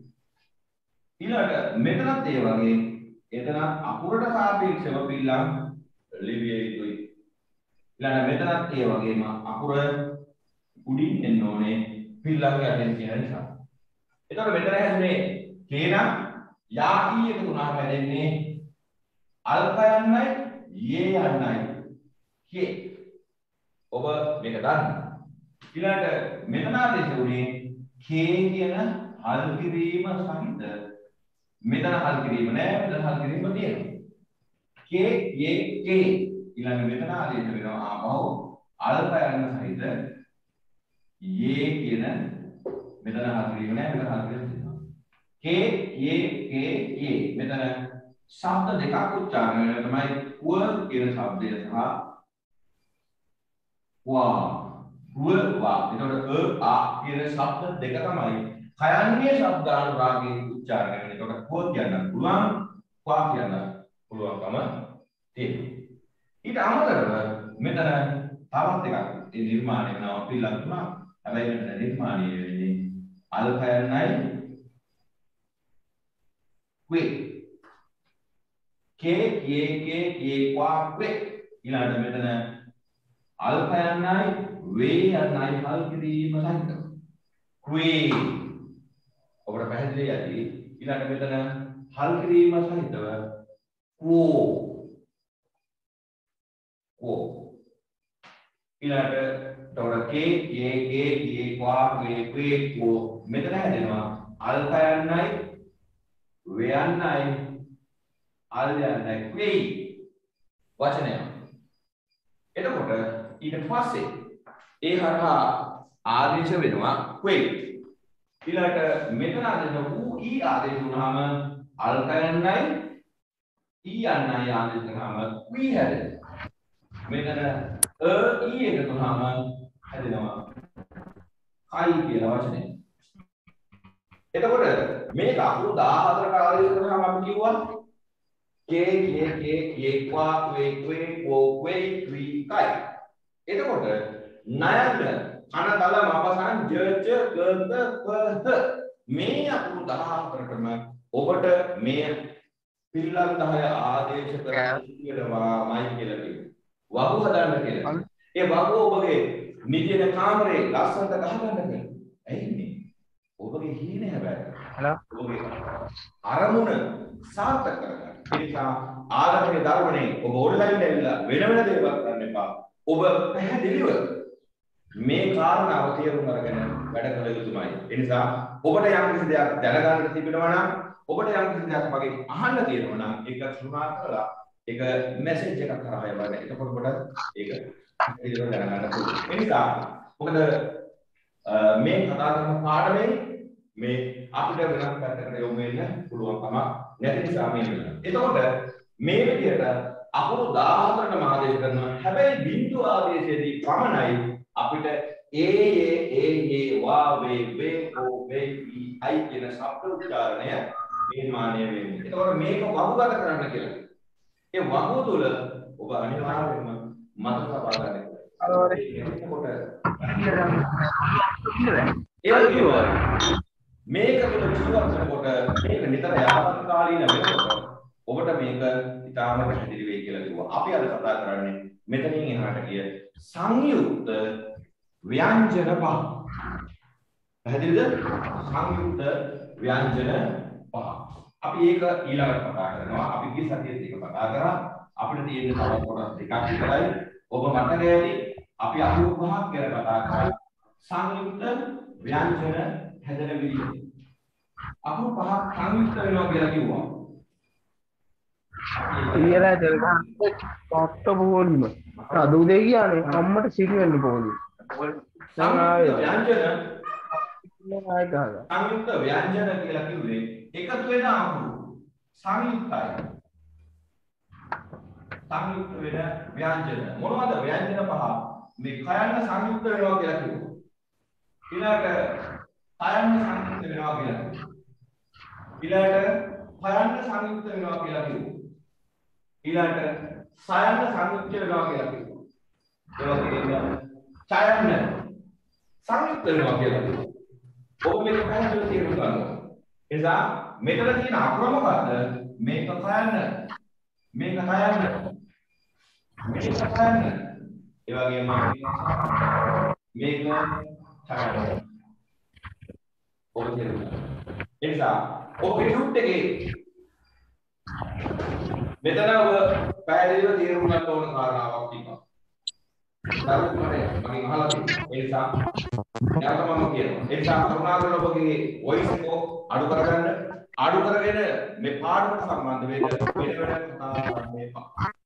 ඊළඟට මෙතනත් ඒ වගේ එතන අකුරට සාපේක්ෂව පිළිලම් ලිවිය යුතුයි. ඊළඟ මෙතනත් ඒ වගේම අකුර උඩින් එන්න ඕනේ පිළිලම් යටින් කියන නිසා. එතකොට මෙතන හැදුනේ කේනම් යා කී එකතු වුණාම හැදෙන්නේ අල්ප යන්නයි යේ යන්නයි කේ. ඔබ මේක දන්න. ඊළඟට මෙතන ආදේශ උනේ කේ කියන හල් කිරීම සහිත මෙතන හල් කිරීම නෑ මෙතන හල් කිරීම තියෙනවා. කේ යේ කේ ඊළඟ මෙතන ආදේශ වෙනවා ආපහු අල්ප යන්න සහිත යේ කියන මෙතන හල් කිරීම නෑ මෙතන හල් කිරීම තියෙනවා. කේ යේ කේ යේ මෙතන ශබ්ද දෙකක් උච්චාරණය වෙනවා තමයි කුව කියන ශබ්දය සහ වා කුව වා. එතකොට අ ආ කියන ශබ්ද දෙක තමයි කයන්නේ ශබ්දානුරාගයෙන් උච්චාරණය වෙන්නේ. එතකොට කුව කියන්න පුළුවන් වා කියන්න පුළුවන්කම තියෙනවා. ඊට අමතරව මෙතන තවත් එකක් ඒ නිර්මාණය වෙනවා පිළිලක් තුනක්. හැබැයි මෙතන නිර්මාණය වෙන්නේ අල්පයන්නයි ක්වේ. කේ යේ කේ යේ ක්වා ක්වේ. ඊළඟට මෙතන අල්පයන්නයි වේ යන්නයි හල් කිරීම සහිත ක්වේ. ඔබට පැහැදිලි ඇති. ඊළඟට මෙතන හල් කිරීම සහිතව කෝ කෝ. ඊළඟට තවර කේ යේ කේ යේ ක්වා ක්වේ ක්වේ කෝ. මෙතන හැදෙනවා අල්පයන්නයි වේ යන්නයි අල් යන්නයි ක්වේ වචනය. එතකොට ඊට පස්සේ ඒ හරහා ආදේශ වෙනවා ක්වේ. ඊළඟට මෙතන ආදේශ ඌ ඊ ආදේශ වුණාම අල්කයන්නයි ඊ යන්නයි ආදේශ කරාම ක්වී හැදෙනවා. මෙතන අ ඊ එකතු වුණාම හැදෙනවා කයි කියලා වචනේ. එතකොට මේක අකුරු දහහතරකට ආදේශ කරාම අපි කිව්වා කේ කේ කේ කේ ක්වා ක්වේ ක්වේ කෝ ක්වේ ක්වී කයි. එතකොට නයන කන තල මපසන් ජ ච ක ත ප හ මේ අකුරු දහහතරකම ඔබට මේ පිළිලම් දහය ආදේශ කරන්න කියලාමයි කියලා කියනවා. වගු හදන්න කියලා. ඒ වගු ඔබගේ නිදින කාමරේ ලස්සනට ගහගන්න කියලා. ඇයි මේ? ඔබගේ හීනේ හැබැයි. හලෝ. ඔබගේ අරමුණ සාර්ථක කරගන්න. ඒ නිසා ආගමේ ධර්මනේ ඔබ ඔන්ලයින් ඇවිල්ලා වෙන වෙන දේවල් කරන්න එපා. ඔබ පැහැදිලිව මේ කාරණාව තේරුම් අරගෙන වැඩ කළ යුතුමයි. ඒ නිසා ඔබට යම් කිසි දෙයක් දැනගන්න තිබෙනවා නම් ඔබට යම් කිසි දෙයක් මගෙන් අහන්න තියෙනවා නම් ඒක සුණා කරලා ඒක මැසේජ් එකක් කරා යවන්න. එතකොට ඔබට ඒක පිළිවෙල දැනගන්න පුළුවන්. ඒ නිසා මොකද මේ කතා කරන පාඩමේ මේ අපිට වෙනස් පැත්තකට යොමු වෙන්න පුළුවන්කම නැති නිසා මේ වෙනවා. එතකොට මේ විදිහට අකුරු දහහතරකට ආදේශ කරනවා. හැබැයි බිංදු ආදේශයේදී පමණයි අපිට ඒ ඒ ඒ ඒ වා වේ වේ කෝ වේ ඊ අයි කියන ශබ්ද උච්චාරණය නිර්මාණය වෙන්නේ. එතකොට මේක වගුගත කරන්න කියලා. ඒ වගුව තුල ඔබ අනිවාර්යයෙන්ම මත තබා ගන්න ඕනේ. එතකොට මේක තුල ජීවත් වෙනකොට මේක නිතර යාපන කාලීන වෙනකොට ඔබට මේක ඉතාම පැහැදිලි වෙයි කියලා කිව්වා. අපි අද කතා කරන්නේ මෙතනින් එහාට ගිය සංයුක්ත ව්‍යංජන පහ. පැහැදිලිද? සංයුක්ත ව්‍යංජන පහ. අපි ඒක ඊළඟට කතා කරනවා. අපි ගිය සතියේත් ඒක කතා කරා. අපිට තියෙන තව කොටස් දෙකක් විතරයි. ඔබ මතක ඇති අපි අහු පහක් ගැන කතා කරා. සංයුක්ත ව්‍යංජන හැදෙන විදිහ. අකුරු පහක් සංයුක්ත වෙනවා කියලා කිව්වා.
කියලා දෙලගන්න පොට්ට බෝලිම. අද උදේ කියන්නේ අම්මට සිරි වෙන්න පොලි.
සංයුක්ත ව්‍යංජන
නෑ ගහලා.
සංයුක්ත ව්‍යංජන කියලා කිව්වේ එකතු වෙන අකුරු සංයුක්තයි. සංයුක්ත වෙන ව්‍යංජන මොනවද ව්‍යංජන පහ මේ කයන්න සංයුක්ත වෙනවා කියලා කිව්වා. ඊළඟට කයන්න සංයුක්ත වෙනවා කියලා කිව්වා. ඊළඟට කයන්න සංයුක්ත වෙනවා කියලා කිව්වා. ඊළඟට සයන්න සංයුක්ත වෙනවා කියලා කිව්වා. ඒ වගේම ඡයන්න සංයුක්ත වෙනවා කියලා කිව්වා. ඔබ මේක පැහැදිලිව තේරුම් ගන්න ඕනේ. ඒ නිසා මෙතන තියෙන අකුර මොකද්ද? මේක කයන්න මේක කයන්න මේක කයන්න ඒ වගේම මේක ඡයන්න ඔබ තේරුම් ගන්න. ඒ නිසා ඔබේ ෂූට් එකේ මෙතන ඔබ පැහැදිලිව තේරුම් ගන්න ඕන කාරණාවක් තියෙනවා. දරුවෝ මට මගෙන් අහලා තියෙනවා. ඒ නිසා යාළුවා මම කියනවා. ඒ නිසා කරුණාකරලා ඔබගේ වොයිස් එක අඩු කරගන්න. අඩු කරගෙන මේ පාඩමට සම්බන්ධ වෙන්න වෙන වෙන කතා කරන්න එපා.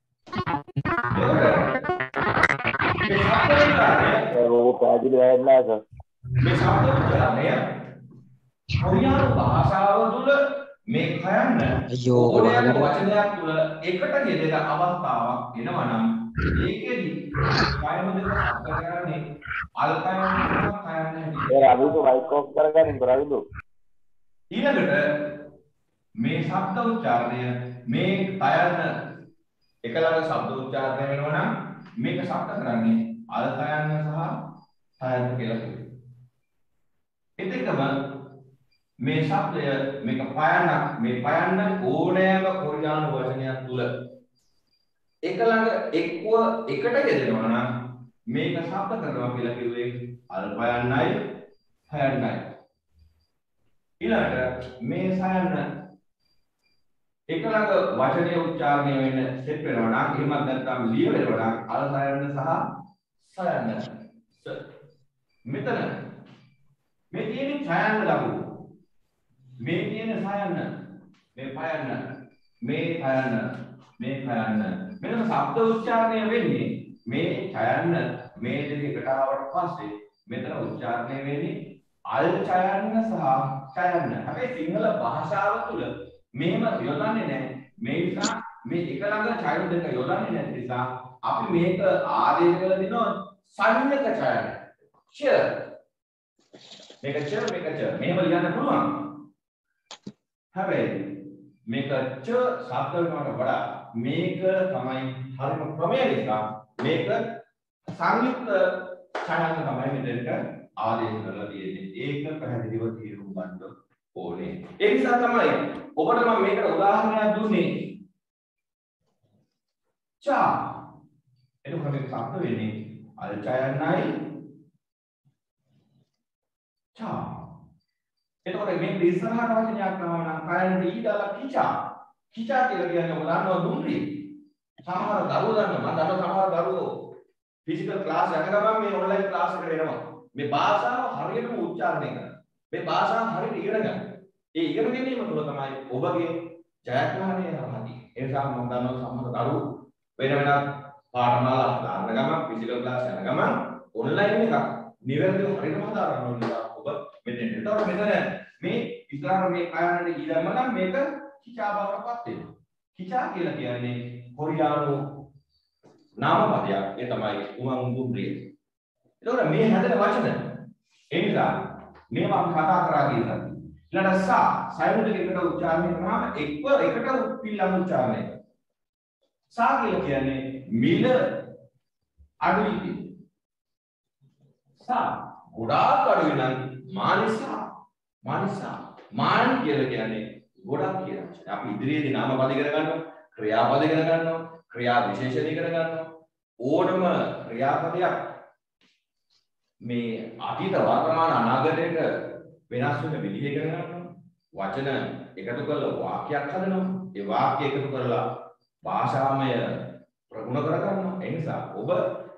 මේ ශබ්ද උච්චාරණය
ඕක පැහැදිලි වෙන්නේ නැහැ සර්.
මේ ශබ්ද උච්චාරණය කොරියානු භාෂාව තුළ මේ කයන්න
අයියෝ
ඕනෑම වචනයක් තුළ එකට යෙදෙන අවස්ථාවක් එනවා නම් ඒකෙදි කයම දෙක අර්ථ කරන්නේ අල්කයන් කයන්න හැටි.
ඒ අවිදු මයික් ඔෆ් කරගන්න බරවිදු.
ඊළඟට මේ ශබ්ද උච්චාරණය මේ කයන්න එකලඟ ශබ්ද උච්චාරණය වෙනවා නම් මේක ශබ්ද කරන්නේ අල්කයන් සහ කයන්න කියලා කියනවා. එතකම මේ ශබ්දය මේක පයන්නක් මේ පයන්න ඕනෑම කොරියානු වචනයක් තුල එක ළඟ එක්ව එකට යෙදෙනවා නම් මේක ශබ්ද කරනවා කියලා කිව්වේ අල්පයන්නයි පයන්නයි. ඊළඟට මේ සයන්න එක ළඟ වචනය උච්චාරණය වෙන්න සෙට් වෙනවා නම් එහෙමත් නැත්නම් ලිය වෙනවා නම් අල්පයන්න සහ සයන්න. මෙතන මේ තියෙන ඡයන්න ලඟු මේ තියෙන සයන්න මේ පයන්න මේ පයන්න මේ පයන්න මෙන්න ශබ්ද උච්චාරණය වෙන්නේ මේ ඡයන්න මේ දෙක එකට ආවට පස්සේ මෙතන උච්චාරණය වෙන්නේ අල් ඡයන්න සහ ඡයන්න. හැබැයි සිංහල භාෂාව තුළ මෙහෙම යොදන්නේ නැහැ. මේ නිසා මේ එක ළඟ ඡයන දෙක යොදන්නේ නැති නිසා අපි මේක ආදේශ කරලා දිනවා සංයක ඡයන. ච මේක ච මේක ච මෙහෙම ලියන්න පුළුවන්. හැබැයි මේක ච ශබ්ද වලට වඩා මේක තමයි හරිම ක්‍රමය නිසා මේක සංයුක්ත ඡයන තමයි මෙතනට ආදේශ කරලා තියෙන්නේ. ඒක පැහැදිලිව තේරුම් ගන්න ඕනේ. ඒ නිසා තමයි ඔබට මම මේකට උදාහරණයක් දුන්නේ. චා එතකොට මේක ශබ්ද වෙන්නේ අල් ඡයනයි චා. එතකොට මේ ඉස්සරහට වචනයක් ආවම නම් කයන්ට ඊ දාලා කිචා. කිචා කියලා කියන්නේ ඔබ දන්නවා දුම්රිය. සමහර දරුවෝ දන්නවා මම දන්නවා සමහර දරුවෝ ෆිසිකල් ක්ලාස් යන ගමන් මේ ඔන්ලයින් ක්ලාස් එකට එනවා. මේ භාෂාව හරියටම උච්චාරණය කරන්න. මේ භාෂාව හරියට ඉගෙන ගන්න. ඒ ඉගෙන ගැනීම තුළ තමයි ඔබගේ ජයග්‍රහණය ලබන්නේ. ඒ නිසා මම දන්නවා සමහර දරුවෝ වෙන වෙනත් පාඨමාලා දාන්න ගමන් ෆිසිකල් ක්ලාස් යන ගමන් ඔන්ලයින් එකක් නිවැරදිව හරියටම හදාගන්න ඕනේ. ඔබ මෙතෙන් එතකොට මෙතන මේ ඉස්සරහ මේ කයන්නට ඊළම නම් මේක කිචා බවටපත් වෙනවා. කිචා කියලා කියන්නේ කොරියානු නාමපදයක්. ඒ තමයි උමං දුම්රිය. එතකොට මේ හැදෙන වචන ඒ නිසා මේවා අපි කතා කරා කියලා. ඊළඟට සා සයුන් දෙක එකට උච්චාරණය කරාම එක්ව එකට උප්පිල්ලම උච්චාරණය කරනවා. සා කියලා කියන්නේ මිල අඩුයි. සා ගොඩාක් අඩුයි නම් මානසා මානසා මාන කියලා කියන්නේ ගොඩක් කියලා. අපි ඉදිරියේදී නාමපද ඉගෙන ගන්නවා, ක්‍රියාපද ඉගෙන ගන්නවා, ක්‍රියා විශේෂණ ඉගෙන ගන්නවා. ඕනම ක්‍රියාපදයක් මේ අතීත වර්තමාන අනාගතයක වෙනස් වෙන විදිහ ඉගෙන ගන්නවා. වචන එකතු කරලා වාක්‍යයක් හදනවා. ඒ වාක්‍ය එකතු කරලා භාෂාමය ප්‍රගුණ කර ගන්නවා. ඒ නිසා ඔබ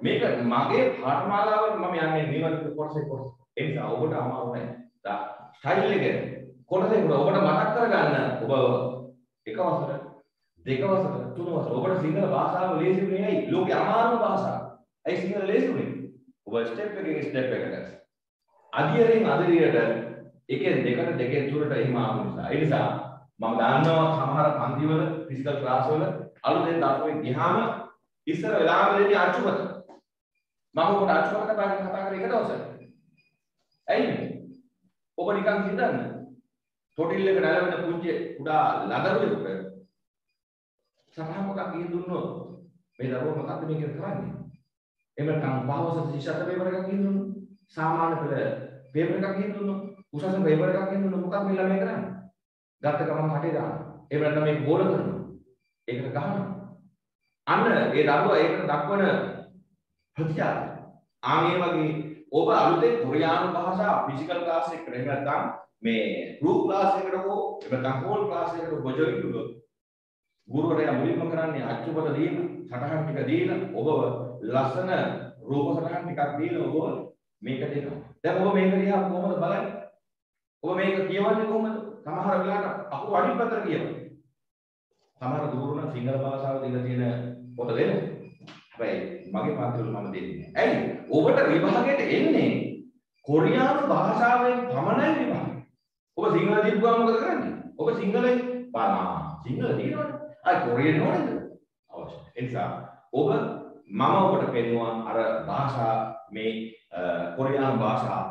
මේක මගේ පාඨමාලාවල මම යන්නේ නිවර්ත කොටසේ කොටස. ඒ නිසා ඔබට අමාරු නැහැ. දා ස්ටයිල් එක කොටසේ කොට ඔබට මතක් කරගන්න ඔබ එක වසර දෙක වසර තුන වසර ඔබට සිංහල භාෂාව ලේසි වෙන්නේ ඇයි? ලෝකේ අමාරුම භාෂාව. ඇයි සිංහල ලේසි වෙන්නේ? ඔබ ස්ටෙප් එකකින් ස්ටෙප් එකකට. අධියරෙන් අධිරියට එකෙන් දෙකට දෙකෙන් තුනට එහෙම ආපු නිසා. ඒ නිසා මම දන්නවා සමහර පන්තිවල ෆිසිකල් ක්ලාස් වල අලුතෙන් දරුවෙක් ගියාම ඉස්සර වෙලාවෙ දෙන්නේ අච්චුපත. මම ඔබට අච්චුපත කතා කතා කරේ එක දවසක්. ඇයි? ඔබ නිකන් හිතන්න. තොටිල් එක නැලවෙන පුංචි කුඩා ලදරුවෙකුට සමහර මොකක් ගිහින් දුන්නොත් මේ දරුවා මොකක්ද මේක කරන්නේ? එහෙම නැත්නම් පහවස ශිෂ්‍යත්ව පේපර් එකක් ගිහින් දුන්නොත් සාමාන්‍ය පෙළ පේපර් එකක් ගිහින් දුන්නොත් උසස් පේපර් එකක් ගිහින් දුන්නොත් මොකක්ද මේ ළමයි කරන්නේ? ගත්ත ගමන් කටේ දානවා. එහෙම නැත්නම් මේක බෝල කරනවා. ඒකට ගහනවා. අන්න ඒ දරුවා ඒකට දක්වන ප්‍රතිචාර. ආන්ගේ වගේ ඔබ අලුතෙන් කොරියානු භාෂා ෆිසිකල් ක්ලාස් එකකට එහෙම නැත්නම් මේ ගෲප් ක්ලාස් එකකට හෝ එහෙම නැත්නම් හෝල් ක්ලාස් එකකට ඔබ ජොයින් වුණොත් ගුරුවරයා මුලින්ම කරන්නේ අච්චුපත දීලා සටහන් ටික දීලා ඔබව ලස්සන රූප සටහන් ටිකක් දීලා ඔබ මේක දෙනවා. දැන් ඔබ මේක දිහා කොහොමද බලන්නේ? ඔබ මේක කියවන්නේ කොහොමද? සමහර වෙලාවට අකුරු අඩි පතර කියවන්නේ. සමහර ගුරුවරුන් සිංහල භාෂාව දීලා තියෙන පොත දෙනවා. හැබැයි මගේ පාඩවල මම දෙන්නේ නැහැ. ඇයි? ඔබට විභාගයට එන්නේ කොරියානු භාෂාවෙන් පමණයි විභාගය. ඔබ සිංහල දීපුවා මොකද කරන්නේ? ඔබ සිංහලෙන් පානා සිංහල දිනවනේ. අය කොරියන් නෝනද? අවශ්‍ය. ඒ නිසා ඔබ මම ඔබට පෙන්නුවා අර භාෂා මේ කොරියානු භාෂා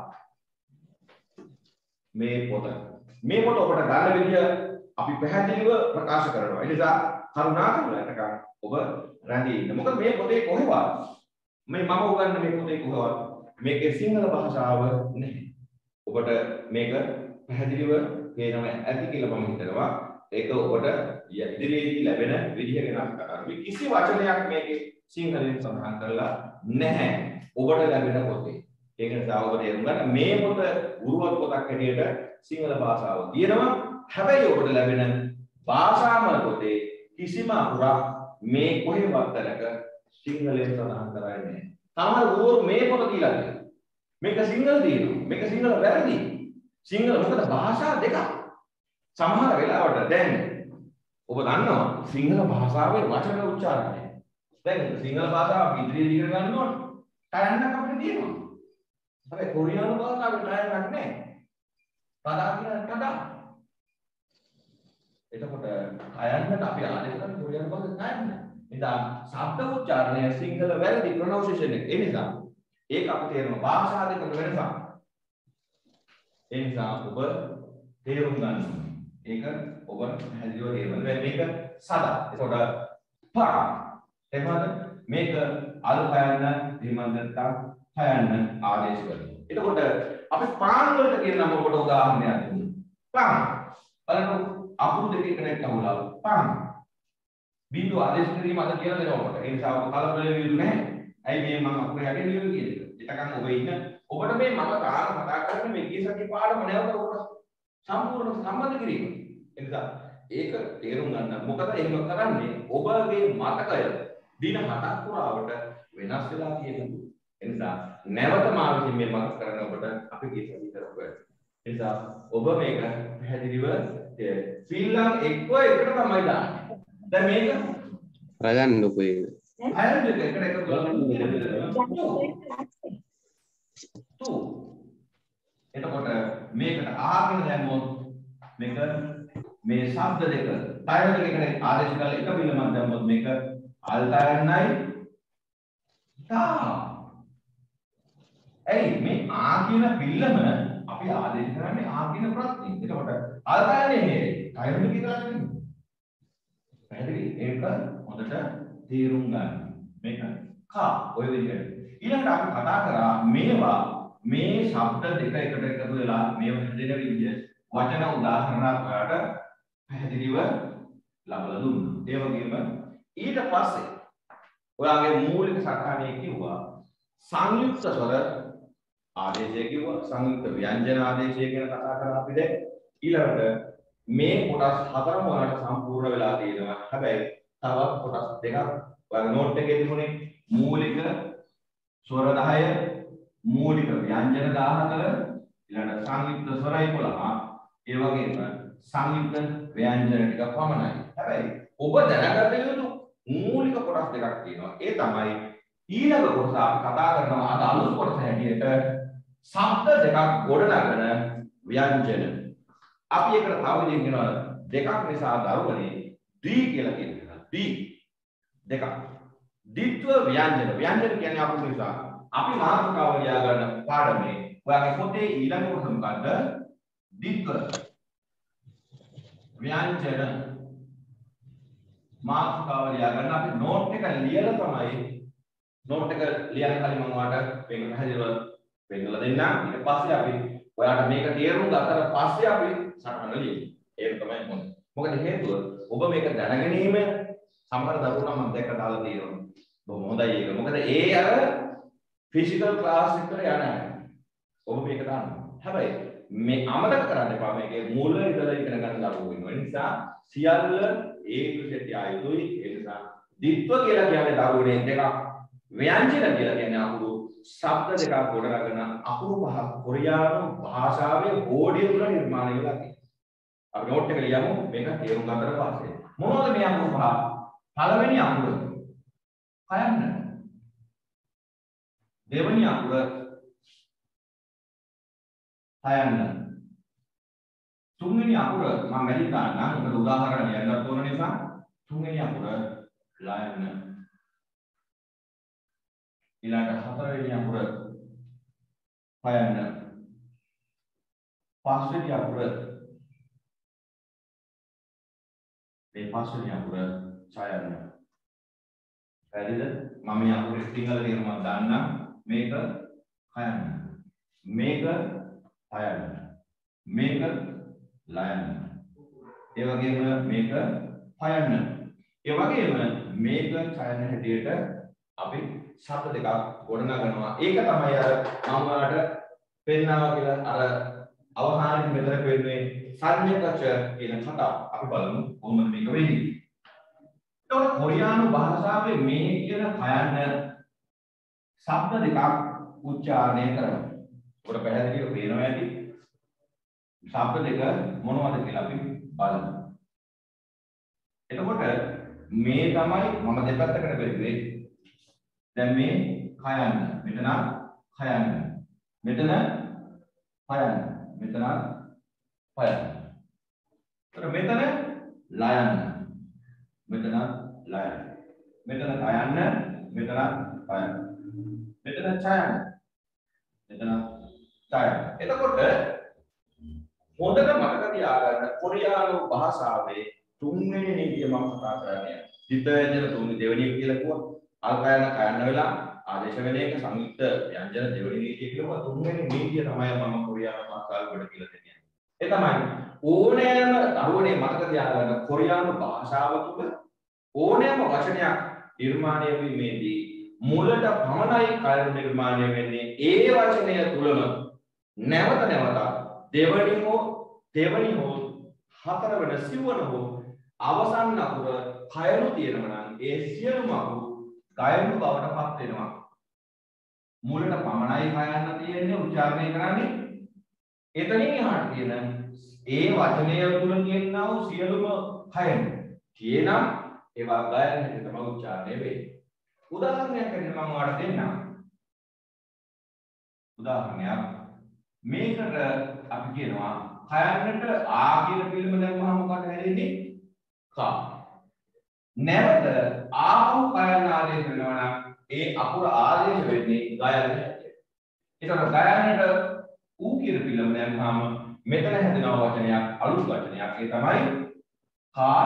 මේ පොත. මේ පොත ඔබට ගන්න විදිය අපි පැහැදිලිව ප්‍රකාශ කරනවා. ඒ නිසා කරුණාකරලා එකක් ඔබ රැඳී ඉන්න. මොකද මේ පොතේ කොහෙවත් මේ මම උගන්න මේ පොතේ කොහෙවත් මේකේ සිංහල භාෂාව නැහැ. ඔබට මේක පැහැදිලිව පේනවා ඇති කියලා මම හිතනවා. ඒක ඔබට ඉදිරියේදී ලැබෙන විදිහ ගැන අපි කතා කරමු. කිසි වචනයක් මේකේ සිංහලෙන් සඳහන් කරලා නැහැ ඔබට ලැබෙන පොතේ. ඒක නිසා ඔබට තේරුම් ගන්න මේ පොත උරුවත් පොතක් හැටියට සිංහල භාෂාව තියෙනවා. හැබැයි ඔබට ලැබෙන භාෂාම පොතේ කිසිම අකුරක් මේ කොහෙවත් තැනක සිංහලෙන් සඳහන් කරන්නේ නැහැ. සමහර ගුරුවරු මේ පොත කියලා දෙනවා. මේක සිංහල දිනනවා. මේක සිංහල වැරදි. සිංහල මොකද භාෂා දෙකක්. සමහර වෙලාවට දැන් ඔබ දන්නවා සිංහල භාෂාවේ වචන උච්චාරණය. දැන් සිංහල භාෂාව ඉදිරියට ඉගෙන ගන්න ඕන. ටයන්නක් අපිට තියෙනවා. හැබැයි කොරියානු භාෂාවේ ටයන්නක් නැහැ. පදා කියන පදා. එතකොට ටයන්නට අපි ආදේශ කරන කොරියානු භාෂාවේ ටයන්න. ඉතින් ශබ්ද උච්චාරණය සිංහල වැරදි ප්‍රොනවුන්සියේෂන් එක. ඒ නිසා ඒක අපිට තේරෙනවා භාෂා දෙකක වෙනසක්. ඒ නිසා ඔබ තේරුම් ගන්න ඕනේ. ඒක ඔබ පැහැදිලිව තේරුම් ගන්න. මේක සදා. ඒකට පා එහෙමද මේක අල්පයන්න එහෙමද නැත්නම් හයන්න ආදේශ කරනවා. එතකොට අපි පාන් වලට කියන නම ඔබට උදාහරණයක් දුන්නා. පාන්. බලන්න අකුරු දෙකේ කනෙක්ට් අහුලා පාන්. බිංදුව ආදේශ කිරීම අද කියලා දෙනවා ඔබට. ඒ නිසා ඔබ කලබල වෙන්නේ නැහැ. ඇයි මේ මම අකුරු හැදෙන්නේ ලියුවේ කියන එක. එතකන් ඔබ ඉන්න ඔබට මේ මම තාම කතා කරන්නේ මේ කීසකේ පාඩම නැවත ඔබට සම්පූර්ණ සම්බන්ධ කිරීම. ඒ නිසා ඒක තේරුම් ගන්න. මොකද එහෙම කරන්නේ ඔබගේ මතකය දින හතක් පුරාවට වෙනස් වෙලා තියෙනවා. ඒ නිසා නැවත මා විසින් මේ මතක කරන ඔබට අපි කීසක කරපුවා. ඒ නිසා ඔබ මේක පැහැදිලිව ශ්‍රීලං එක්ක එකට තමයි දාන්නේ. දැන් මේක
රගන්න ඔබේ
අයල් දෙක එකට එක ගලන්න. තු එතකොට මේකට ආගෙන දැම්මොත් මේක මේ ශබ්ද දෙක ටයර් දෙකකට ආදේශ කරලා එක පිළිමක් දැම්මොත් මේක අල්ටයර්නයි තා. එයි මේ ආ කියන පිළිම අපි ආදේශ කරන්නේ ආ කියන ප්‍රත්‍යයෙන්. එතකොට අල්ටයර්නේ නේ ටයර් දෙක කියලා නෙමෙයි. පැහැදිලි? ඒක හොඳට තේරුම් ගන්න. මේක කා ඔය විදිහට. ඊළඟට අපි කතා කරා මේවා මේ ශබ්ද දෙක එකට එකතු වෙලා මේව හැදෙන විදිය වචන උදාහරණයක් ඔයාලට පැහැදිලිව ලබලා දුන්නා. ඒ වගේම ඊට පස්සේ ඔයාගේ මූලික සටහනේ කිව්වා සංයුක්ත ස්වර ආදේශය කිව්වා සංයුක්ත ව්‍යංජන ආදේශය ගැන කතා කරා අපි දැන්. ඊළඟට මේ කොටස් හතරම ඔයාලට සම්පූර්ණ වෙලා තියෙනවා. හැබැයි තවත් කොටස් දෙකක් ඔයාගේ නෝට් එකේ තිබුණේ මූලික ස්වර දහය, මූලික ව්‍යංජන දහහතර, ඊළඟ සංයුක්ත ස්වර එකොළහ, ඒ වගේම සංයුක්ත ව්‍යංජන ටික පමණයි. හැබැයි ඔබ දැනගත යුතු මූලික කොටස් දෙකක් තියෙනවා. ඒ තමයි ඊළඟ කොටස අපි කතා කරනවා අද අලුත් කොටස හැටියට ශබ්ද දෙකක් ගොඩනගන ව්‍යංජන. අපි ඒකට තව විදිහකින් කියනවා දෙකක් නිසා දරුවනේ දී කියලා කියනවා. දී දෙකක්. ද්විත්ව ව්‍යංජන. ව්‍යංජන කියන්නේ අපු නිසා අපි මාතෘකාව ලියා ගන්න පාඩමේ ඔයාගේ පොතේ ඊළඟ කොටස මොකද්ද? ද්විත්ව ව්‍යංජන මාතෘකාව ලියා ගන්න. අපි නෝට් එක ලියලා තමයි නෝට් එක ලියන්න කලින් මම ඔයාලට මේක පැහැදිලිව පෙන්නලා දෙන්නම්. ඊට පස්සේ අපි ඔයාලට මේක තේරුම් ගත්තට පස්සේ අපි සටහන ලියමු. ඒක තමයි හොඳ. මොකද හේතුව ඔබ මේක දැනගැනීම සමහර දරුවෝ නම් මම දැක්ක දාලා තියෙනවා. බොහොම හොඳයි ඒක. මොකද ඒ අර ෆිසිකල් ක්ලාස් එකට යන්නේ. ඔබ මේක දන්නවා. හැබැයි මේ අමතක කරන්න එපා මේකේ මුල ඉඳලා ඉගෙන ගන්න දරුවෝ ඉන්නවා. ඒ නිසා සියල්ල ඒකට යුතුයි. ඒ නිසා ද්විත්ව කියලා කියන්නේ දරුවනේ දෙකක්. ව්‍යංජන කියලා කියන්නේ අකුරු ශබ්ද දෙකක් ගොඩනගන අකුරු පහ කොරියානු භාෂාවේ බෝඩිය තුල නිර්මාණය වෙලා තියෙනවා. අපි නෝට් එක ලියමු මේක තේරුම් ගන්නට පස්සේ. මොනවද මේ අකුරු පහ? පළවෙනි අකුර කයන්න. දෙවෙනි අකුර කයන්න. තුන්වෙනි අකුර මම මෙලි ගන්නම්. මොකද උදාහරණ ලියන්නත් ඕන නිසා තුන්වෙනි අකුර ලයන්න. ඊළඟ හතරවෙනි අකුර කයන්න. පස්වෙනි අකුර මේ පස්වෙනි අකුර ඡයන්න. හරිද? මම මේ අකුරේ සිංහල තේරුම දාන්නම්. මේක කයන්න. මේක කයන්න. මේක ලයන්න. ඒ වගේම මේක කයන්න. ඒ වගේම මේක කයන්න හැටියට අපි ශබ්ද දෙකක් ගොඩනගනවා. ඒක තමයි අර මම ඔයාලට පෙන්නනවා කියලා අර අවහානෙ මෙතන පෙන්නේ සංයතච කියන කතාව. අපි බලමු කොහොමද මේක වෙන්නේ. එතකොට කොරියානු භාෂාවේ මේ කියන කයන්න ශබ්ද දෙකක් උච්චාරණය කරනවා. ඔබට පැහැදිලිව පේනවා ඇති. ශබ්ද දෙක මොනවද කියලා අපි බලමු. එතකොට මේ තමයි මම දෙපැත්තකට බෙදුවේ. දැන් මේ කයන්න. මෙතන කයන්න. මෙතන කයන්න. මෙතන කයන්න. එතකොට මෙතන ලයන්න. මෙතන ලයන්න. මෙතන කයන්න. මෙතන කයන්න. මෙතන ඡයන්න. මෙතන ඡයන්න. එතකොට හොඳට මතක තියාගන්න කොරියානු භාෂාවේ තුන්වෙනි නීතිය මම කතා කරන්නේ. ද්විතයජන තුන්වෙනි දෙවෙනි කියලා කිව්වා. අල්කයන කයන්න වෙලා ආදේශ වෙන එක සංයුක්ත ව්‍යංජන දෙවෙනි නීතිය කියලා තුන්වෙනි නීතිය තමයි මම කොරියානු භාෂාව වල කියලා දෙන්නේ. ඒ තමයි ඕනෑම දරුවනේ මතක තියාගන්න කොරියානු භාෂාව තුළ ඕනෑම වචනයක් නිර්මාණය වීමේදී මුලට පමණයි කයන නිර්මාණය වෙන්නේ. ඒ වචනය තුළම නැවත නැවත දෙවනි හෝ දෙවනි හෝ හතරවන සිවන හෝ අවසන් අකුර කයනු තියෙනවා නම් ඒ සියලුම අකුරු කයනු බවට පත් වෙනවා. මුලට පමණයි කයන්න තියෙන්නේ උච්චාරණය කරන්නේ. එතනින් එහාට තියෙන ඒ වචනය තුල කියනවා වූ සියලුම කයනු කියනම් ඒවා ගයන හැටි තමයි උච්චාරණය වෙන්නේ. උදාහරණයක් විදිහට මම ඔයාලට දෙන්නම්. උදාහරණයක් මේකට අපි කියනවා කයන්නට ආ කියන පිළිම දැම්මම මොකද හැදෙන්නේ? කා. නැවත ආපහු කයන්න ආදේශ වෙනවා නම් ඒ අකුර ආදේශ වෙන්නේ ගයන හැටියට. ඒතකොට ගයන්නට ඌ කියන පිළිම දැම්මම මෙතන හැදෙන වචනයක් අලුත් වචනයක්. ඒ තමයි කා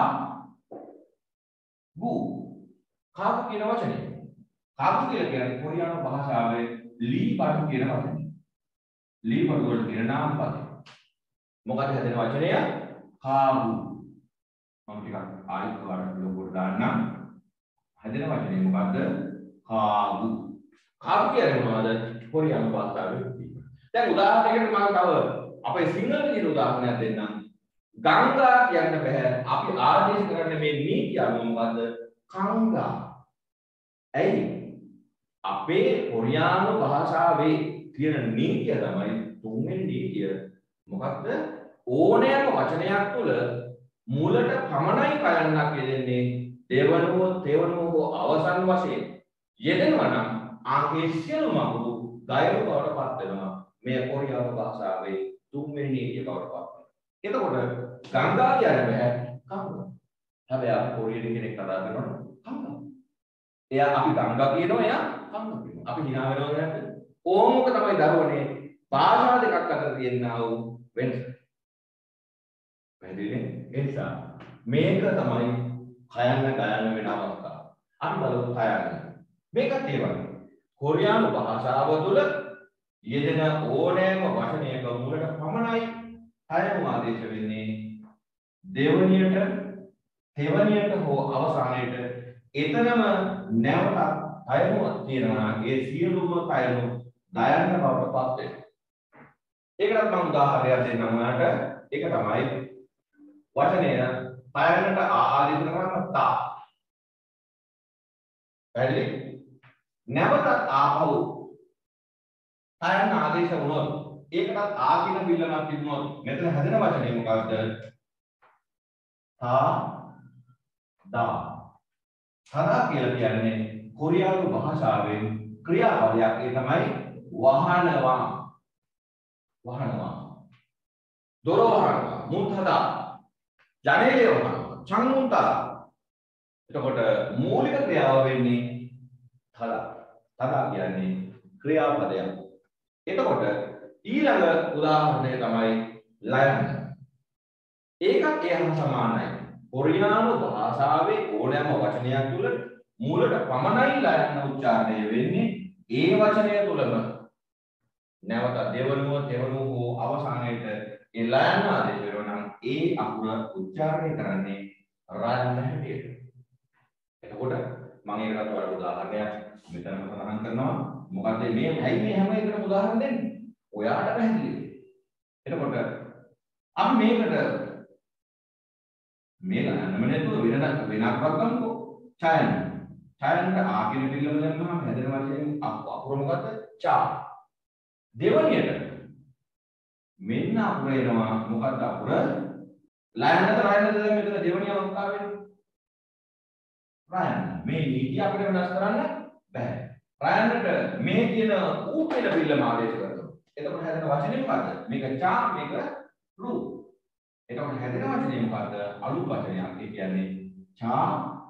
ගු. කාකු කියන වචනේ. කාකු කියලා කියන්නේ කොරියානු භාෂාවේ ලී බඩු කියන වචනේ. ලී බඩු වලට කියන නාම පද. මොකද හැදෙන වචනය කාගු. මම ටිකක් ආයෙත් ඔයාලට ලොකුට දාන්නම්. හැදෙන වචනේ මොකද්ද? කාගු. කාගු කියන්නේ මොනවද? කොරියානු භාෂාවේ. දැන් උදාහරණයකට මම තව අපේ සිංහල කියන උදාහරණයක් දෙන්නම්. ගංගා කියන්න බෑ. අපි ආදේශ කරන්නේ මේ නීතිය අනුව මොකද්ද? කංගා. ඇයි? අපේ කොරියානු භාෂාවේ තියෙන නීතිය තමයි තුන්වෙනි නීතිය. මොකක්ද? ඕනෑම වචනයක් තුළ මුලට පමණයි කයන්නක් යෙදෙන්නේ. දෙවනුව තෙවනුව හෝ අවසන් වශයෙන් යෙදෙනවා නම් ආගේ සියලුම අකුරු ගයව බවට පත් වෙනවා. මේ කොරියානු භාෂාවේ තුන්වෙනි නීතිය බවට පත් වෙනවා. එතකොට ගංගා කියන්න බෑ කංගා. හැබැයි අපි කොරියන් කෙනෙක් කතා කරනවා කංගා. එයා අපි ගංගා කියනවා එයා කංගා කියනවා. අපි hina වෙනවද නැද්ද? ඕමක තමයි දරුවනේ භාෂා දෙකක් අතර තියෙනා වූ වෙනස. පැහැදිලිනේ? ඒ නිසා මේක තමයි කයන්න ගයන්න වෙන අවස්ථාව. අපි බලමු කයන්න. මේකත් ඒ වගේ. කොරියානු භාෂාව තුළ යෙදෙන ඕනෑම වචනයක මුලට පමණයි කයන ආදේශ වෙන්නේ. දෙවනියට, තෙවනියට හෝ අවසානයේට එතනම නැවතත් කයනුවක් තියෙනවා. ඒ සියලුම කයනු දයන්න බවට පත් වෙනවා. ඒකට මම උදාහරණයක් දෙන්නම් ඔයාලට. ඒක තමයි වචනය කයනට ආදේශ කරන තා. පැහැදිලි? නැවතත් ආපහු කයන ආදේශ වුණොත් ඒකටත් ආ කියන පිළිලමක් තිබුණොත් මෙතන හැදෙන වචනේ මොකක්ද? තා දා. තා කියලා කියන්නේ කොරියානු භාෂාවෙන් ක්‍රියාපදයක්. ඒ තමයි වහනවා. වහනවා. දොර වහනවා. මුන්තදා. ජනේලය වහනවා. චංමුන්තා. එතකොට මූලික ක්‍රියාව වෙන්නේ තදා. තදා කියන්නේ ක්‍රියාපදයක්. එතකොට ඊළඟ උදාහරණය තමයි ලයන්. ඒකත් එහා සමානයි. කොරියානු භාෂාවේ ඕනෑම වචනයක් තුළ මුලට පමණයි ලයන් උච්චාරණය වෙන්නේ. ඒ වචනය තුළම නැවත දෙවනුව තෙවනුව හෝ අවසානයේට ඒ ලයන් ආදේශ වෙනවා නම් ඒ අකුර උච්චාරණය කරන්නේ රයන් හැටියට. එතකොට මම ඒකට වඩා උදාහරණයක් මෙතනම සඳහන් කරනවා. මොකද මේ ඇයි මේ හැම එකකටම උදාහරණ දෙන්නේ? ඔයාට පැහැදිලිද? එතකොට අපි මේකට මේ ගන්නම නැතුව වෙන වෙනක් වගන්නකො. ඡායන. ඡායනට ආ කියන පිළිවෙල ගන්නවා හැදෙන වශයෙන් අකුර මොකද්ද? චා. දෙවනියට මෙන්න අකුර එනවා. මොකද්ද අකුර? ලයනද රයනද මෙතන දෙවනිය අවස්ථාව වෙන්නේ. රයන. මේ නීතිය අපිට වෙනස් කරන්න බෑ. රයනට මේ තියෙන ඌ කියන පිළිවෙලම ආදේශ කරනවා. එතකොට හැදෙන වචනේ මොකද්ද? මේක චා මේක රු. එතකොට හැදෙන වචනේ මොකද්ද? අලු වචනයක්. ඒ කියන්නේ චා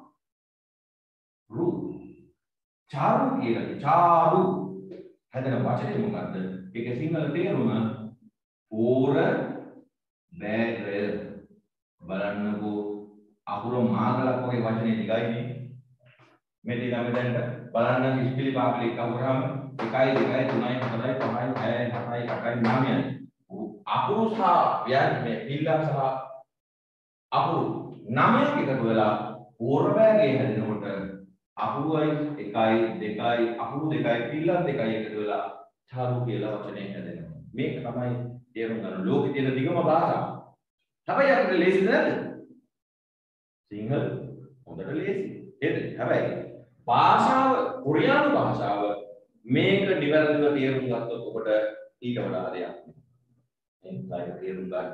රු. චාරු කියන්නේ චාරු. හැදෙන වචනේ මොකද්ද? ඒක සිංහල තේරුම ඕර බෑගය. බලන්නකෝ අකුර මාගලක් වගේ වචනේ ටිකයිනේ. මේ ටික අපි දැන් බලන්න ඉස්පිලි පාපලි කවුරුහම එකයි දෙකයි තුනයි හතරයි පහයි හයයි හතයි අටයි නවයයි. අකුරු සහ ව්‍යාකරණ මේ පිළිලා සහ අකුරු නවයක් එකතු වෙලා ඕරබෑගේ හැදෙනකොට අකුරුයි එකයි දෙකයි අකුරු දෙකයි පිළිලා දෙකයි එකතු වෙලා චාරු කියලා වචනයක් හැදෙනවා. මේක තමයි තේරුම් ගන්න ලෝකේ තියෙන දිගම භාෂාව. හැබැයි අපිට ලේසි නේද? සිංහල හොඳට ලේසි. නේද? හැබැයි භාෂාව කොරියානු භාෂාව මේක නිවැරදිව තේරුම් ගත්තොත් ඔබට ඊට වඩා දෙයක් නෑ. එන්ටයි තේරුම් ගන්න.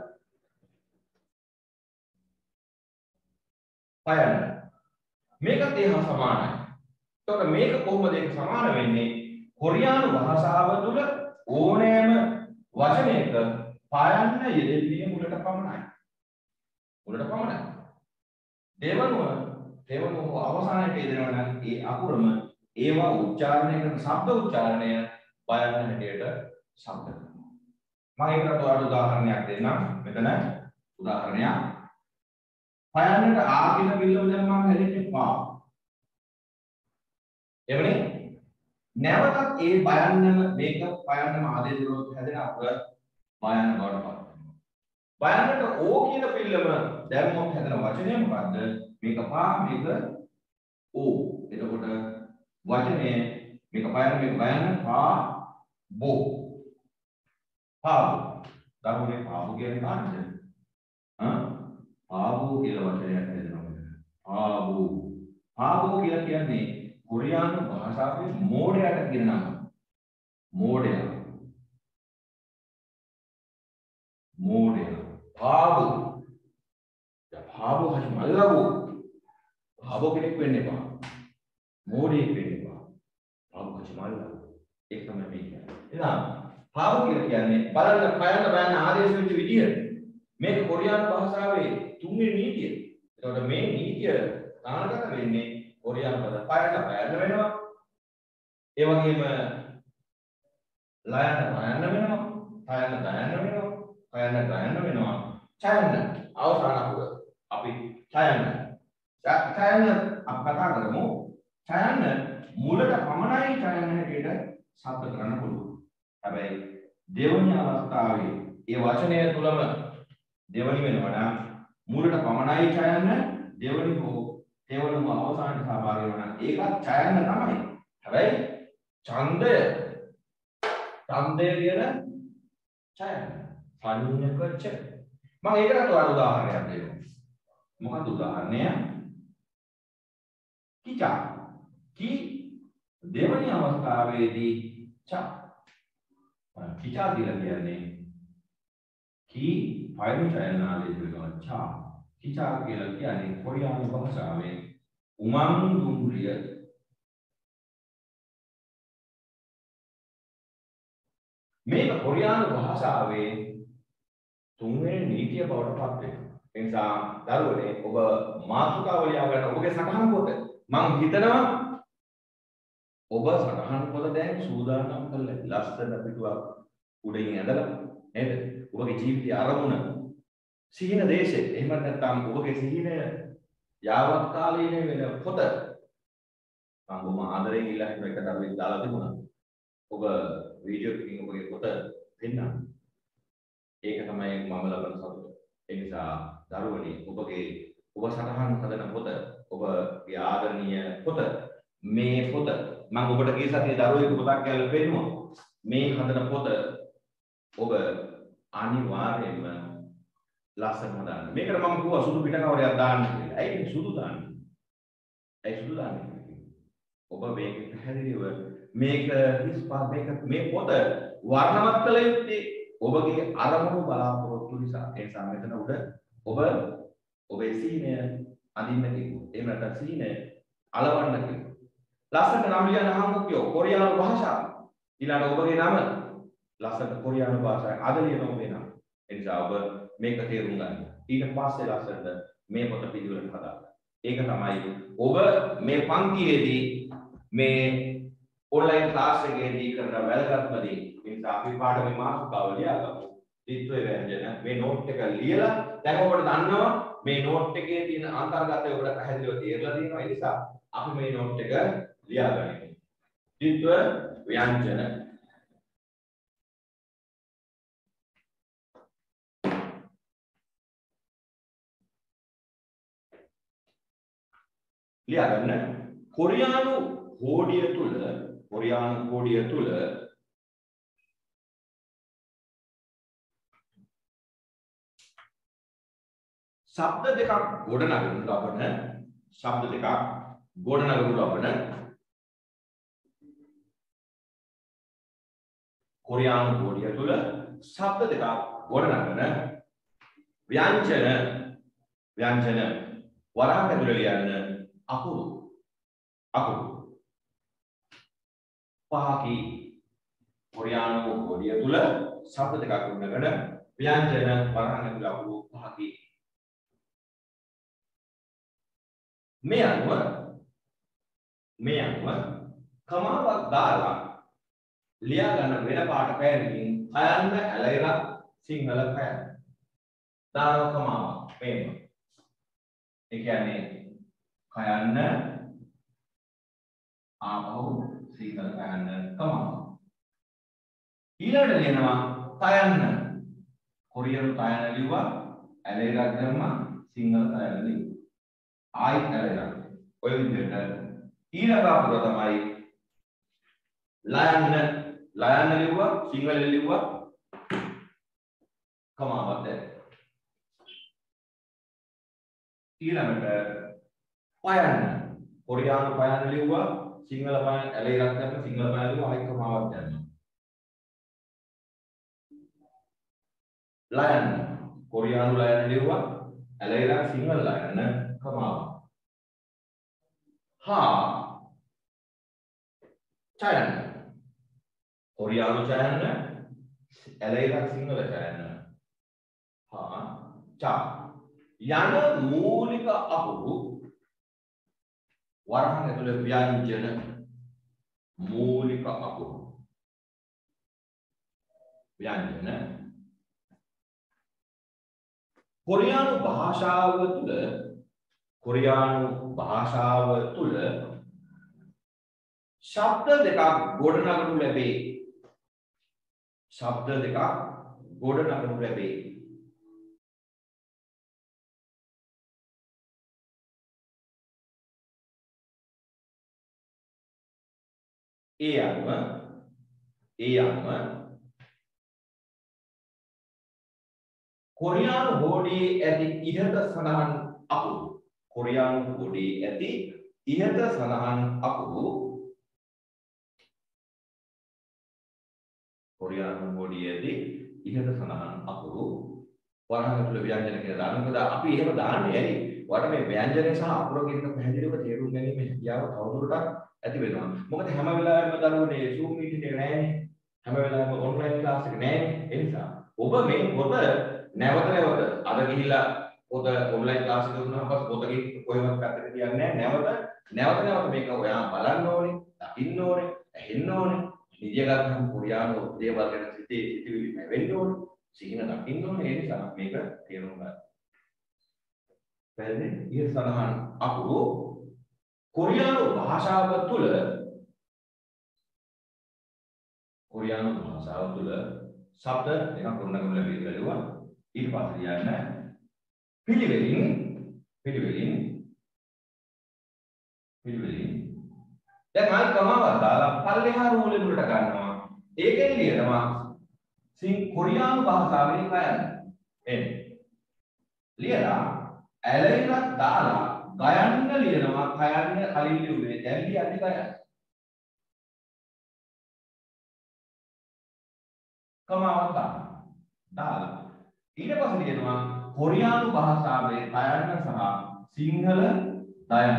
පයන්න. මේකත් ඒහා සමානයි. එතකොට මේක කොහොමද ඒක සමාන වෙන්නේ? කොරියානු භාෂාව තුළ ඕනෑම වචනයක පයන්න යෙදෙන්නේ මුලට පමණයි. මුලට පමණයි. දෙවනුව තෙවනුව අවසානයේ යෙදෙනවා නම් ඒ අකුරම ඒවා උච්චාරණය කරන ශබ්ද උච්චාරණය පයන්න හැටියට ශබ්ද කරනවා. මම ඒකට ඔයාලට උදාහරණයක් දෙන්නම්. මෙතන උදාහරණයක්. පයන්නට ආ කියන පිළිවෙල දැන් මම හැදෙන්නේ පා. එවනේ නැවතත් ඒ පයන්නම මේක පයන්නම ආදේශ කරොත් හැදෙන අකුර පයන්න බවට පත් වෙනවා. පයන්නට ඕ කියන පිළිවෙල දැම්මොත් හැදෙන වචනය මොකද්ද? මේක පා මේක ඕ. එතකොට වචනේ මේක පයන්න මේක පයන්න පා බෝ. පාබු. දරුවනේ පාබු කියන්නේ කාටද? හා? පාබු කියලා වචනයක් හැදෙනවා. පාබු. පාබු කියලා කියන්නේ කොරියානු භාෂාවේ මෝඩයට කියන නම. මෝඩය. මෝඩය. පාබු. යා පාබු හරි මල්ලගෝ. පාබු කෙනෙක් වෙන්න එපා. මෝඩයෙක් වෙන්න එපා. පාබු හරි මල්ලගෝ. ඒක තමයි මේ කියන්නේ. එහෙනම් පාබු කියලා කියන්නේ බලන්න කයන්න බලන්න ආදේශ වෙච්ච විදිය. මේක කොරියානු භාෂාවේ තුන්වෙනි නීතිය. එතකොට මේ නීතිය නානගත වෙන්නේ කොරියානු පද පයන්න පයන්න වෙනවා. ඒ වගේම ලයන්න පයන්න වෙනවා. තයන්න තයන්න වෙනවා. කයන්න ගයන්න වෙනවා. ඡයන්න අවසාන අකුර. අපි ඡයන්න. ඡයන්න අපි කතා කරමු. ඡයන්න මුලට පමණයි ඡයන්න හැටියට ශබ්ද කරන්න පුළුවන්. හැබැයි දෙවනි අවස්ථාවේ ඒ වචනය තුලම දෙවනි වෙනවා නම් මුලට පමණයි ඡයන්න දෙවනි හෝ තෙවනම අවසානයේ සහභාගී වෙනවා නම් ඒකත් ඡයන්න තමයි. හැබැයි ඡන්දය ඡන්දය කියන ඡයන්න පඤ්ඤකච මම ඒකට ඔයාලට උදාහරණයක් දෙන්නම්. මොකක්ද උදාහරණය? කිචා කි දෙවනි අවස්ථාවේදී චා කිචා කියලා කියන්නේ කි පයින් ඡයනාලේ කියනවා චා කිචා කියලා කියන්නේ කොරියානු භාෂාවේ උමං දුම්රිය මේක කොරියානු භාෂාවේ තුන්වෙනි නීතිය බවට පත් වෙනවා. ඒ නිසා දරුවනේ ඔබ මාතෘකාව ලියා ගන්න ඔබගේ සටහන් පොත මම හිතනවා ඔබ සටහන් පොත දැන් සූදානම් කරලා ලස්සන පිටුවක් උඩින් ඇඳලා නේද? ඔබගේ ජීවිතයේ අරමුණ සිහින දේශේ එහෙම නැත්නම් ඔබගේ සිහිනය යාවත් කාලීන වෙන පොත මම බොහොම ආදරෙන් ඉල්ලා හිටව එක දරුවෙක් දාලා තිබුණා. ඔබ වීඩියෝ එකකින් ඔබගේ පොත දෙන්න. ඒක තමයි මම ලබන සතුට. ඒ නිසා දරුවනි ඔබගේ ඔබ සටහන් හදන පොත ඔබගේ ආදරණීය පොත මේ පොත මම ඔබට කී සතියේ දරුවෙකු පොතක් කියලා පෙන්නුවා. මේ හදන පොත ඔබ අනිවාර්යයෙන්ම ලස්සන හදන්න. මේකට මම කිව්වා සුදු පිටකවරයක් දාන්න කියලා. ඇයි සුදු දාන්නේ? ඇයි සුදු දාන්නේ? ඔබ මේක පැහැදිලිව මේක ඉස්පා මේක මේ පොත වර්ණවත් කළ යුත්තේ ඔබගේ අරමුණු බලාපොරොත්තු නිසා. ඒ නිසා මෙතන උඩ ඔබ ඔබේ සීනය අඳින්න කිව්වා. එහෙම නැත්නම් සීනය අලවන්න කිව්වා. ලස්සනට නම් ලියන්න හම්බුක්කෝ කොරියානු භාෂාව. ඊළඟ ඔබගේ නම ලස්සනට කොරියානු භාෂාවෙන් අද ලියන ඔබේ නම. ඒ නිසා ඔබ මේක තේරුම් ගන්න. ඊට පස්සේ ලස්සනට මේ පොත පිළිවෙලට හදාගන්න. ඒක තමයි ඔබ මේ පන්තියේදී මේ ඔන්ලයින් ක්ලාස් එකේදී කරන වැදගත්ම දේ. ඒ නිසා අපි පාඩමේ මාතෘකාව ලියාගමු. ත්‍රිත්වය ව්‍යංජන මේ නෝට් එක ලියලා දැන් ඔබට දන්නවා මේ නෝට් එකේ තියෙන අන්තර්ගතය ඔබට පැහැදිලිව තේරලා තියෙනවා. ඒ නිසා අපි මේ නෝට් එක ලියාගනිමු. ත්‍රිත්ව ව්‍යංජන ලියාගන්න. කොරියානු කෝඩිය තුල කොරියානු කෝඩිය තුල ශබ්ද දෙකක් ගොඩනගනු ලබන ශබ්ද දෙකක් ගොඩනගනු ලබන කොරියානු කෝඩිය තුල ශබ්ද දෙකක් ගොඩනගන ව්‍යංජන ව්‍යංජන වරහන් ඇතුළේ ලියන්න අකුරු අකුරු පහකි කොරියානු කෝඩිය තුල ශබ්ද දෙකක් ගොඩනගන ව්‍යංජන වරහන් ඇතුළේ අකුරු පහකි. මේ අනුව මේ අනුව කමාවක් දාලා ලියා ගන්න වෙන පාට පෑනකින් හයන්න ඇලයිලා සිංහල පෑන දානවා කමාවක් පේනවා. ඒ කියන්නේ කයන්න ආපහු සිංහල පෑන කමාවක්. ඊළඟට ලියනවා තයන්න කොරියානු තයන්න ලිව්වා ඇලයිලා කරනවා සිංහල තයන්න ලිව්වා. ආයි ඇලෙනවා. ඔය විදිහට ඊළඟ අකුර තමයි ලයන්න ලයන්න ලිව්වා සිංහලෙන් ලිව්වා කමාවක් දැන්. ඊළඟට පයන්න කොරියානු පයන්න ලිව්වා සිංහල පණ ඇල ඉරක් කරන සිංහල පණ ලියුවා ආයි කමාවක් යනවා. ලයන් කොරියානු ලයන් ලියුවා ඇල ඉරක් සිංහල ලයන් කමාවක්. හා චයන කොරියානු චයන ඇල ඉරක් සිංහල චයන හා චා යන මූලික අකුරු වරහන් ඇතුළේ ව්‍යංජන මූලික අකුරු ව්‍යංජන කොරියානු භාෂාව තුළ කොරියානු භාෂාව තුළ ශබ්ද දෙකක් ගොඩනගනු ලැබේ. ශබ්ද දෙකක් ගොඩනගනු ලැබේ. ඒ අනුව ඒ අනුව කොරියානු බෝඩියේ ඇති ඉහත සඳහන් අකුරු කොරියානු බෝඩියේ ඇති ඉහත සඳහන් අකුරු කොරියානු බෝඩියේ ඇති ඉහත සඳහන් අකුරු වරහන් ඇතුළේ ව්‍යංජන කියලා දානවා. මොකද අපි එහෙම දාන්නේ ඇයි? වට මේ ව්‍යංජනය සහ අකුර කියන පැහැදිලිව තේරුම් ගැනීම හැකියාව තවදුරටත් ඇති වෙනවා. මොකද හැම වෙලාවෙම දරුවනේ Zoom meeting එක නැහැනේ. හැම වෙලාවෙම online class එක නැහැනේ. ඒ නිසා ඔබ මේ පොත නැවත නැවත අද ගිහිලා පොත online class එක දුන්නාම පස්සේ පොත කොහෙවත් පැත්තක තියන්නේ නැහැ. නැවත නැවත නැවත මේක ඔයා බලන්න ඕනේ, දකින්න ඕනේ, ඇහෙන්න ඕනේ. නිදිය ගන්නම කොරියානු දේවල් ගැන සිතේ සිතවිලි නැවෙන්න ඕනේ. සිහින දකින්න ඕනේ. ඒ නිසා මේක තේරුම් ගන්න. පැහැදිලි? ඊට සඳහන් අකුරු කොරියානු භාෂාව තුළ කොරියානු භාෂාව තුළ ශබ්ද දෙකක් ගොඩනගනු ලැබෙනවා. ඊට පස්සේ යන්න පිළිවෙලින් පිළිවෙලින් පිළිවෙලින් දැන් ආයි කමාවක් දාලා පල්ලෙහා රූලෙ මුලට ගන්නවා. ඒකෙන් ලියනවා සිං කොරියානු භාෂාවේ කයන එන්නේ. ලියලා ඇලෙන්නක් දාලා ගයන්න ලියනවා. කයන්න කලින් ලියුවේ දැන් ලියන්නේ ගයන්න. කමාවක් දාලා දාලා ඊට පස්සේ ලියනවා කොරියානු භාෂාවේ කයන්න සහ සිංහල දයන්න.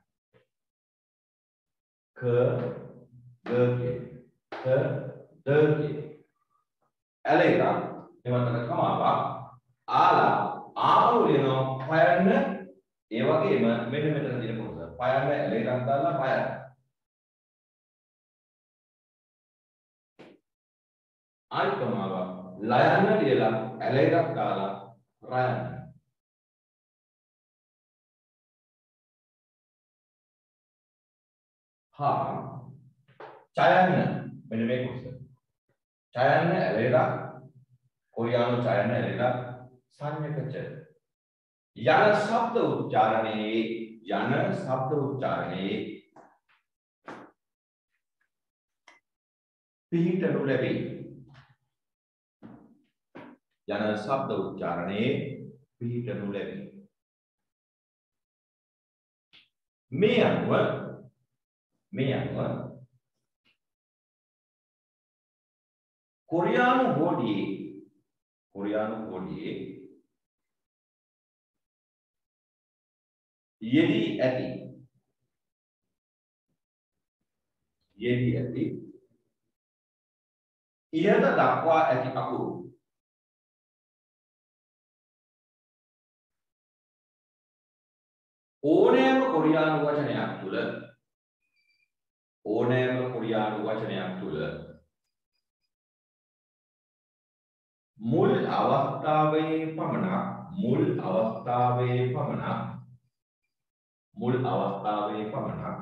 ක ද ක ද ඇලෙන්නක් එවන්නක කමාවක් ආලා ආපහු ලියනවා කයන්න. ඒ වගේම මෙන්න මෙතන තියෙන කොටස පයන්න ඇලේටක් දාලා පයන්න. ආයිකමාව ලයන්න ලියලා ඇලේටක් දාලා රයන්න. හා චයන්න මෙන්න මේ කොටස. චයන්න ඇලේටක් කොරියානු චයන්න ඇලේටක් සංයකච යන ශබ්ද උච්චාරණයේ යන ශබ්ද උච්චාරණයේ පිහිටනු ලැබේ. යන ශබ්ද උච්චාරණයේ පිහිටනු ලැබේ. මේ අනුව මේ අනුව කොරියානු බෝඩියේ කොරියානු බෝඩියේ යෙදී ඇති යෙදී ඇති ඉහත දක්වා ඇති අකුරු ඕනෑම කොරියානු වචනයක් තුළ ඕනෑම කොරියානු වචනයක් තුළ මුල් අවස්ථාවේ පමණක් මුල් අවස්ථාවේ පමණක් මුල් අවස්ථාවේ පමණක්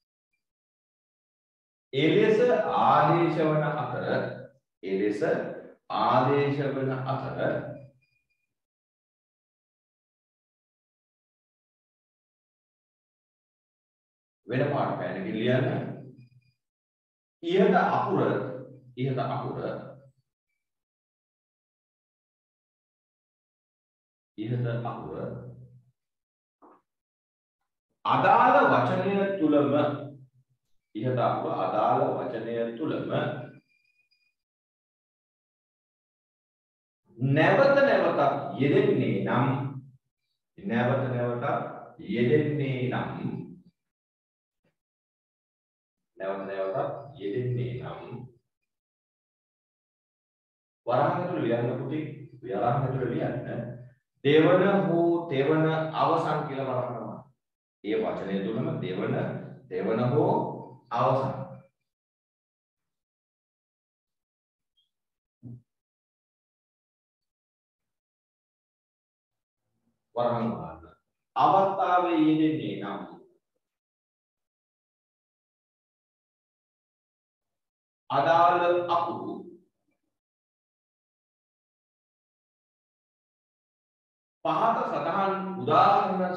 එලෙස ආදේශ වන අතර එලෙස ආදේශ වන අතර වෙන පාඩ පැනකින් ලියන්න ඉහත අකුර ඉහත අකුර ඉහත අකුර අදාළ වචනය තුලම ඉහත අපුර අදාළ වචනය තුලම නැවත නැවතත් යෙදෙන්නේ නම් නැවත නැවතත් යෙදෙන්නේ නම් නැවත නැවතත් යෙදෙන්නේ නම් වරහන් ඇතුළේ ලියන්න පුතේ වරහන් ඇතුළේ ලියන්න දෙවන හෝ තෙවන අවසන් කියලා වරහනවා. ඒ වචනය තුනම දෙවන දෙවන හෝ අවසන්. වරහන් ගන්න. අවස්ථාවේ යෙදෙන්නේ නම් අදාළ අකුරු පහත සඳහන් උදාහරණ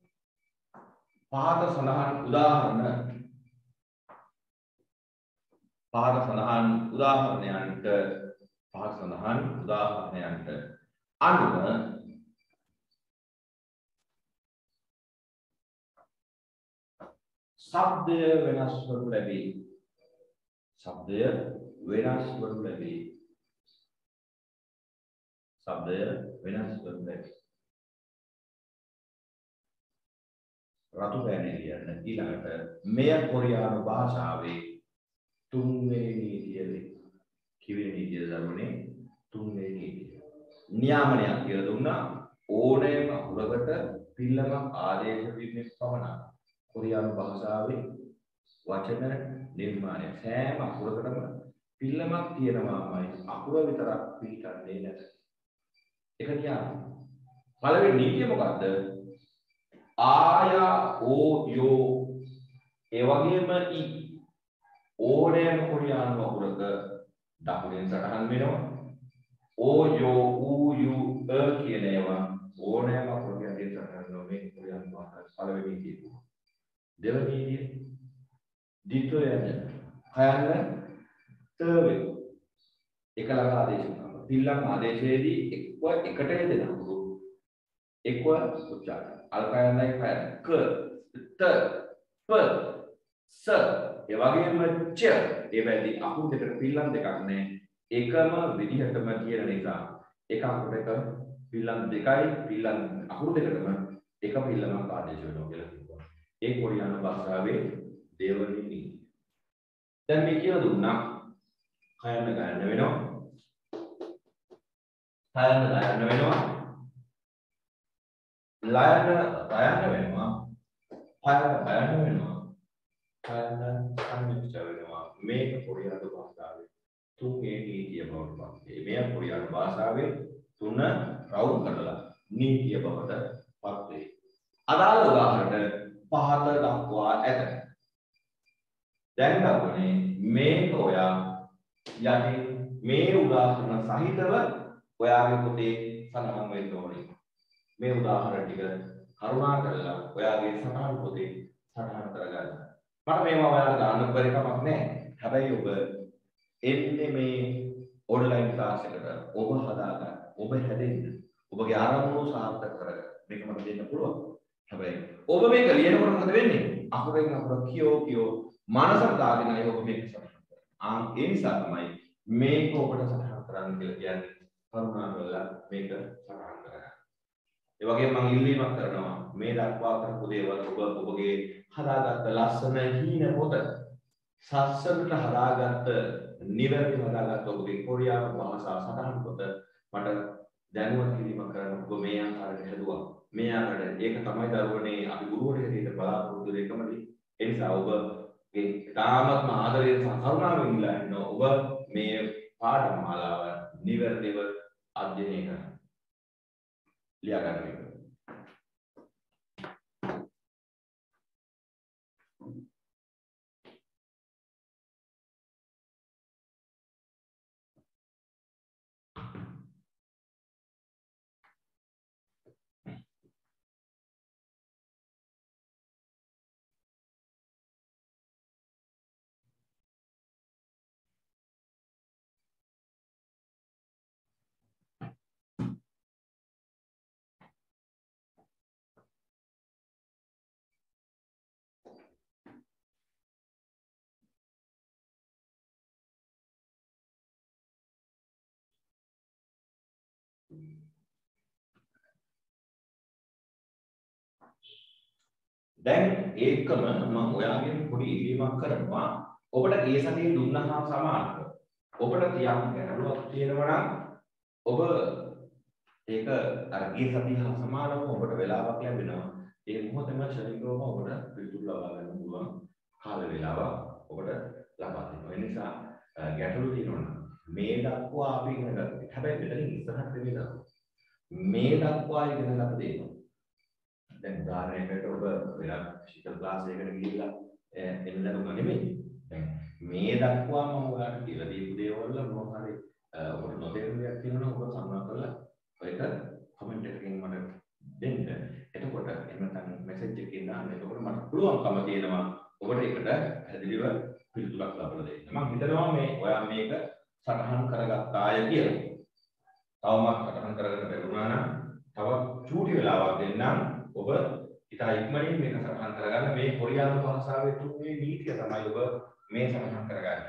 පහත සඳහන් උදාහරණ පහත සඳහන් උදාහරණයන්ට පහත සඳහන් උදාහරණයන්ට අනුව ශබ්දය වෙනස් වනු ලැබේ. ශබ්දය වෙනස් වනු ලැබේ. ශබ්දය වෙනස් වනු ලැබේ. රතු පෑනේ ලියන්න. ඊළඟට මෙය කොරියානු භාෂාවේ තුන්වෙනි නීතියද කිවෙනි නීතියද දරුවනේ තුන්වෙනි නීතිය. නියාමනයක් කියලා දුන්නා ඕනෑම අකුරකට පිළිලමක් ආදේශ වීමෙන් පමණක් කොරියානු භාෂාවේ වචන නිර්මාණය සෑම අකුරකටම පිළිලමක් තියෙනවාමයි අකුර විතරක් පිළිගන්නේ නැත. ඒක නියාමනය. පළවෙනි නීතිය මොකද්ද? ආයා ඕ යෝ ඒ වගේම යි ඕනෑම කොරියානු අකුරක දකුණෙන් සටහන් වෙනවා. ඕ යෝ ඌ යු අ කියන ඒවා ඕනෑම අකුරක යටින් සටහන් වෙනවා. මේ කොරියානු භාෂාවේ පළවෙනි නීතිය. දෙවෙනි නීතිය දිත්වයන හයන්න තවේ එක ළඟ ආදේශ කරනවා. පිල්ලම් ආදේශයේදී එක්ව එකට යෙදෙන අකුරු එක්ව උච්චාරණය. අල්කයන්යි කය ක ත ප ස ඒ වගේම ච ඒ වැඩි අකුරු දෙකට පිල්ලම් දෙකක් නැහැ. එකම විදිහටම කියන නිසා එක අකුරක පිල්ලම් දෙකයි පිල්ලම් අකුරු දෙකටම එක පිල්ලමක් ආදේශ වෙනවා කියලා කිව්වා. ඒ කොරියානු භාෂාවේ දෙවෙනි නීතිය. දැන් මේ කියලා දුන්නා කයන්න ගන්න වෙනවා. කයන්න ගන්න වෙනවා. ලයන ලයන වෙනවා. පයන බයන වෙනවා. කයන්න සංයුක්ත වෙනවා. මේක කොරියානු භාෂාවේ තුන්වෙනි නීතිය බවට පත් වේ. මේ කොරියානු භාෂාවේ තුන රවුම් කරලා නීතිය බවට පත් වේ. අදාළ උදාහරණ පහත දක්වා ඇත. දැන් ගන්නේ මේක ඔයා යටින් මේ උදාහරණ සහිතව ඔයාගේ පොතේ සඳහන් වෙන්න ඕනේ. මේ උදාහරණ ටික කරුණාකරලා ඔයාගේ සටහන් පොතේ සටහන් කරගන්න. මට මේවා ඔයාලට දාන්න බැරි කමක් නැහැ. හැබැයි ඔබ එන්නේ මේ ඔන්ලයින් ක්ලාස් එකට ඔබ හදාගන්න, ඔබ හැදෙන්න, ඔබගේ ආරම්භය සාර්ථක කරගන්න. මේක මට දෙන්න පුළුවන්. හැබැයි ඔබ මේක ලියනකොට මොකද වෙන්නේ? අකුරෙන් අකුර කියෝ කියෝ මනසට දාගෙන අය ඔබ මේක සටහන් කරනවා. ආ ඒ නිසා තමයි මේක ඔබට සටහන් කරන්න කියලා කියන්නේ. කරුණාකරලා මේක සටහන් කරගන්න. ඒ වගේම මම ඉල්ලීමක් කරනවා මේ දක්වා කරපු දේවල් ඔබ ඔබගේ හදාගත්ත ලස්සන හීන පොත සස්සනට හදාගත්ත නිවැරදිව හදාගත්ත ඔබගේ කොරියානු භාෂා සටහන් පොත මට දැනුවත් කිරීමක් කරන්න ඔබ මේ ආකාරයට හදුවා. මේ ආකාරයට ඒක තමයි දරුවනේ අපි ගුරුවරයෙක් හැටියට බලාපොරොත්තු වෙන එකම දේ. ඒ නිසා ඔබගේ තාමත්ම ආදරයෙන් සහ කරුණාවෙන් ඉල්ලා ඉන්නවා ඔබ මේ පාඩම් මාලාව නිවැරදිව අධ්‍යයනය කරන්න. ලියා ගන්න මේක. දැන් ඒකම මම ඔයාගෙන් පොඩි ඉල්ලීමක් කරනවා. ඔබට ඒ සතියේ දුන්නා සමානව ඔබට තියන්න ගැටලුවක් තියෙනවා නම් ඔබ ඒක අර ගිය සතිය හා සමානව ඔබට වෙලාවක් ලැබෙනවා. ඒ මොහොතේම ශරීරවම ඔබට පිළිතුරු ලබා ගන්න පුළුවන් කාල වේලාවක් ඔබට ලබා දෙනවා. ඒ නිසා ගැටලු තියෙනවා නම් මේ දක්වා අපි ඉගෙන ගන්න. හැබැයි මෙතනින් ඉස්සරහට දෙවිලා මේ දක්වා ඉගෙන ගන්න දෙනවා. දැන් උදාහරණයකට ඔබ වෙනත් ශිෂ්‍ය ක්ලාස් එකකට ගිහිල්ලා එන්න ලකුණ නෙමෙයි. දැන් මේ දක්වා මම ඔයාලට කියලා දීපු දේවල් මොනවා හරි ඔබට නොතේරෙන දෙයක් තියෙනවා නම් ඔබ සම්මත කරලා ඔයක කමෙන්ට් එකකින් මට දෙන්න. එතකොට එහෙම නැත්නම් මෙසේජ් එකකින් දාන්න. එතකොට මට පුළුවන්කම තියෙනවා ඔබට ඒකට පැහැදිලිව පිළිතුරක් ලබා දෙන්න. මම හිතනවා මේ ඔයා මේක සටහන් කරගත්තාය කියලා. තවමත් සටහන් කරගන්න බැරුණා නම් තව චූටි වෙලාවක් දෙන්නම්. ඔබ ඉතා ඉක්මනින් මේක සටහන් කරගන්න. මේ කොරියානු භාෂාවේ තුනේ නීතිය තමයි ඔබ මේ සටහන් කරගන්න.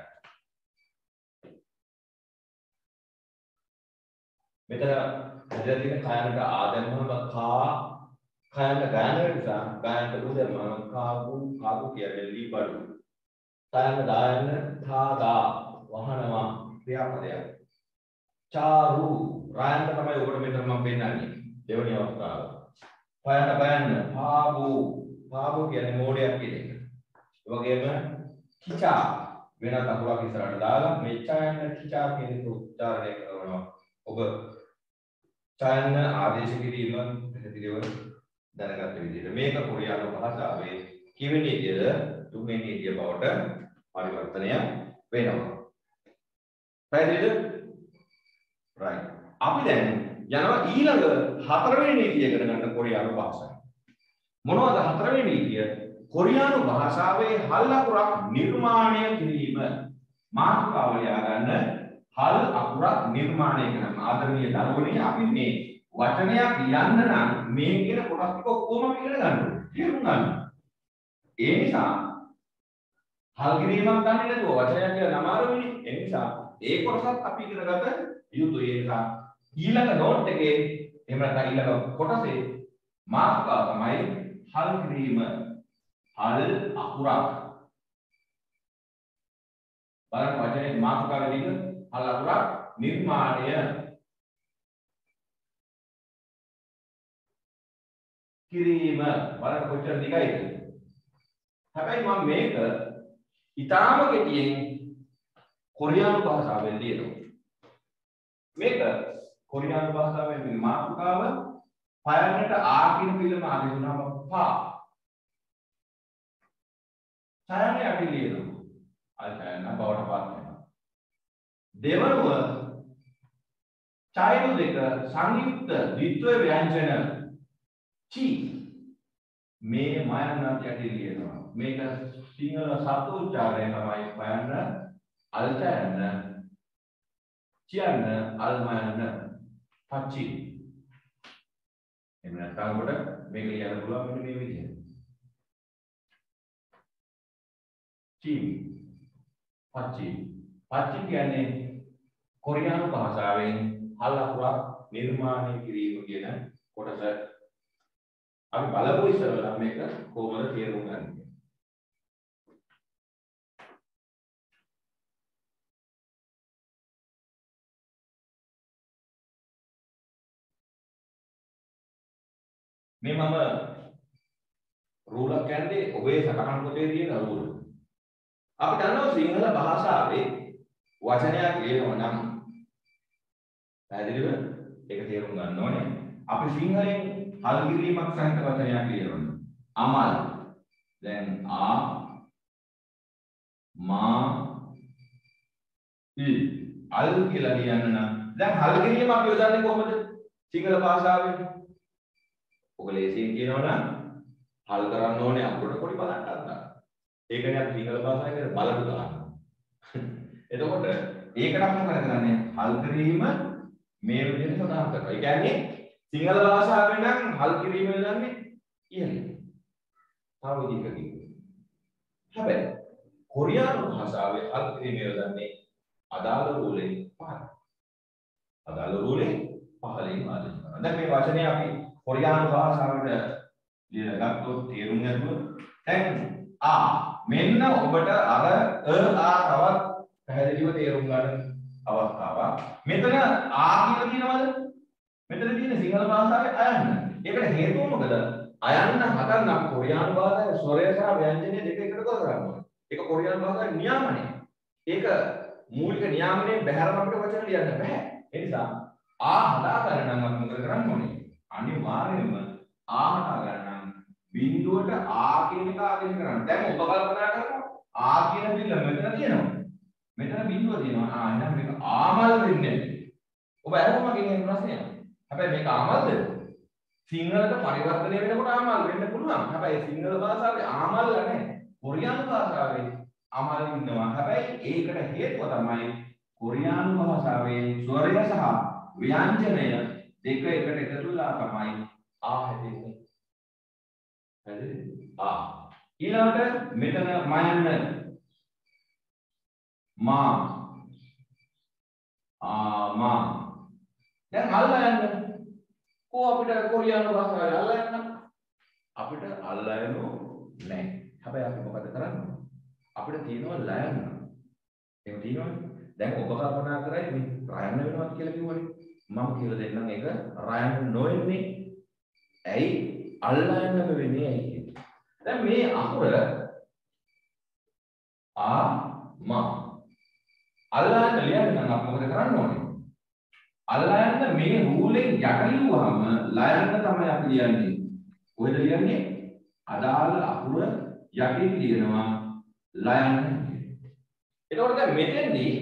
මෙතන හදලා තියෙන කයනට ආදම්මම කා කයනට ගාන නිසා ගානට උදම්මම කාබු කාබු කියන්නේ ලීබඩු. කයන දායන ථාදා වහනවා ක්‍රියාපදයක්. චාරු රායන්ට තමයි ඔබට මෙතන මම පෙන්නන්නේ. දෙවෙනි අවස්ථාව. පයන බයන්න පාබු පාබු කියන්නේ මෝඩයක් කියන එක. ඒ වගේම කිචා වෙන අකුරක් ඉස්සරහට දාලා මේ චයන්න කිචා කියන එක උච්චාරණය කරනවා. ඔබ චයන්න ආදේශ කිරීම පැහැදිලිව දැනගත්ත විදිහට මේක කොරියානු භාෂාවේ කිවෙනි ඉදිරිය තුන්වෙනි ඉදිරිය බවට පරිවර්තනය වෙනවා. පැහැදිලිද? right. අපි දැන් යනවා ඊළඟ හතරවෙනි නීතිය ඉගෙන ගන්න කොරියානු භාෂාව. මොනවද හතරවෙනි නීතිය? කොරියානු භාෂාවේ හල් අකුරක් නිර්මාණය කිරීම. මාතෘකාව ලියා ගන්න හල් අකුරක් නිර්මාණය කරන ආදරණීය දරුවනේ අපි මේ වචනයක් ලියන්න නම් මේ කියන කොටස් ටික ඔක්කොම ඉගෙන ගන්න ඕනේ. තේරුම් ගන්න. ඒ නිසා හල් කිරීමක් දන්නේ නැතුව වචනයක් කියලා නමාරුනේ. ඒ නිසා ඒ කොටසත් අපි ඉගෙන ගත යුතුයි. ඒ නිසා ඊළඟ නෝට් එකේ එහෙම නැත්නම් ඊළඟ කොටසේ මාතෘකාව තමයි හල් කිරීම. හල් අකුරක්. බලන්න වචනේ මාතෘකාවේ තියෙන හල් අකුරක් නිර්මාණය කිරීම. බලන්න කොච්චර දිගයිද? හැබැයි මම මේක ඊටාම කෙටියෙන් කොරියානු භාෂාවෙන් ලියනවා. මේක කොරියානු භාෂාවෙන් මේ මාතෘකාව පයන්නට ආ කියන පිළිම ආදෙන්නාම පා. ඡායන යටි ලියනවා. අය ඡායන බවට පත් වෙනවා. දෙවනුව ඡායන දෙක සංයුක්ත ද්විත්ව ව්‍යංජන චි මේ මයන්නත් යටි ලියනවා. මේක සිංහල සතු උච්චාරණය තමයි පයන්න අල් ඡායන චියන්න අල් මයන්න පච්චි. එහෙම නැත්නම් කොට මේක ලියන්න පුළුවන් මෙන්න මේ විදිහට. චි පච්චි. පච්චි කියන්නේ කොරියානු භාෂාවෙන් හල් අකුරක් නිර්මාණය කිරීම කියන කොටස. අපි බලමු ඉස්සරලා මේක කොහොමද තේරුම් ගන්න. මේ මම රූලක් කියන්නේ ඔබේ සටහන් පොතේ තියෙන රූල. අපි දන්නවා සිංහල භාෂාවේ වචනයක් ලියනවා නම් පැහැදිලිව ඒක තේරුම් ගන්න ඕනේ. අපි සිංහලෙන් හල් කිරීමක් සහිත වචනයක් ලියනවා. අමල්. දැන් ආ මා ල් අල් කියලා ලියන්න නම් දැන් හල් කිරීම අපි යොදන්නේ කොහොමද? සිංහල භාෂාවේ ඔක ලේසියෙන් කියනවා නම් හල් කරන්න ඕනේ අපුඩ පොඩි බලන්න ගන්න. ඒකනේ අපි සිංහල භාෂාවේ බලන්න ගන්නවා. එතකොට ඒකට අපි මොකද කරන්නේ? හල් කිරීම මේ විදිහට සඳහන් කරනවා. ඒ කියන්නේ සිංහල භාෂාවෙන් නම් හල් කිරීම යන්නේ ඉන්නේ. තව විදිහකින්. හැබැයි කොරියානු භාෂාවේ හල් කිරීම යන්නේ අදාළ රූලේ පහළ. අදාළ රූලේ පහළින් ආදේශ කරනවා. දැන් මේ වචනේ අපි කොරියානු භාෂාවට ලියලා ගත්තොත් තේරුම් නැතුව දැන් ආ මෙන්න ඔබට අර අ ආ තවත් පැහැදිලිව තේරුම් ගන්න අවස්ථාවක්. මෙතන ආ කියලා තියෙනවද? මෙතන තියෙන සිංහල භාෂාවේ අයන්න. ඒකට හේතුව මොකද? අයන්න හදන්න කොරියානු භාෂාවේ ස්වරය සහ ව්‍යංජනය දෙක එකට කරගන්නවා. ඒක කොරියානු භාෂාවේ නියාමනය. ඒක මූලික නියාමනයේ බැහැරම අපිට වචන ලියන්න බෑ. ඒ නිසා ආ හදා ගන්න නම් අපි මොකද කරන්න ඕනේ? අනිවාර්යයෙන්ම ආ හදා ගන්න නම් බිඳුවට ආ කියන එක ආදෙන්න කරන්න. දැන් ඔබ කල්පනා කරනවා ආ කියන බිල්ල මෙතන තියෙනවා. මෙතන බිඳුව තියෙනවා. ආ එහෙනම් මේක ආමල් වෙන්නේ නැහැ. ඔබ අහුවම කියන ප්‍රශ්නය. හැබැයි මේක ආමල්ද? සිංහලට පරිවර්තනය වෙනකොට ආමල් වෙන්න පුළුවන්. හැබැයි සිංහල භාෂාවේ ආමල් නැහැ. කොරියානු භාෂාවේ ආමල් ඉන්නවා. හැබැයි ඒකට හේතුව තමයි කොරියානු භාෂාවේ ස්වරය සහ ව්‍යංජනය දෙක එකට එකතු වෙලා තමයි ආ හැදෙන්නේ. හරිද? ආ ඊළඟට මෙතන මයන්න මා ආ මා දැන් අල්ලා යන්න කො අපිට කොරියානු භාෂාවේ අල්ලා යන්න අපිට අල්ලා යනෝ නැහැ. හැබැයි අපි මොකද කරන්නේ? අපිට තියෙනවා ලයන්න. ඒක තියෙනවනේ. දැන් ඔබ කල්පනා කරයි මේ රයන්න වෙනවා කියලා කිව්වනේ. මම කියලා දෙන්නම් ඒක රයන්න නොවෙන්නේ. ඇයි? අල්ලා යන්නම වෙන්නේ ඇයි? දැන් මේ අකුර ආ මා අල්ලා යන්න ලියන්න නම් අපි මොකද කරන්න ඕනේ? අල්ලා යන්න මේ රූලෙන් යට ලියුවාම ලයන්න තමයි අපි ලියන්නේ. කොහෙද ලියන්නේ? අදාළ අකුර යටින් ලියනවා ලයන්න. එතකොට දැන් මෙතෙන්දී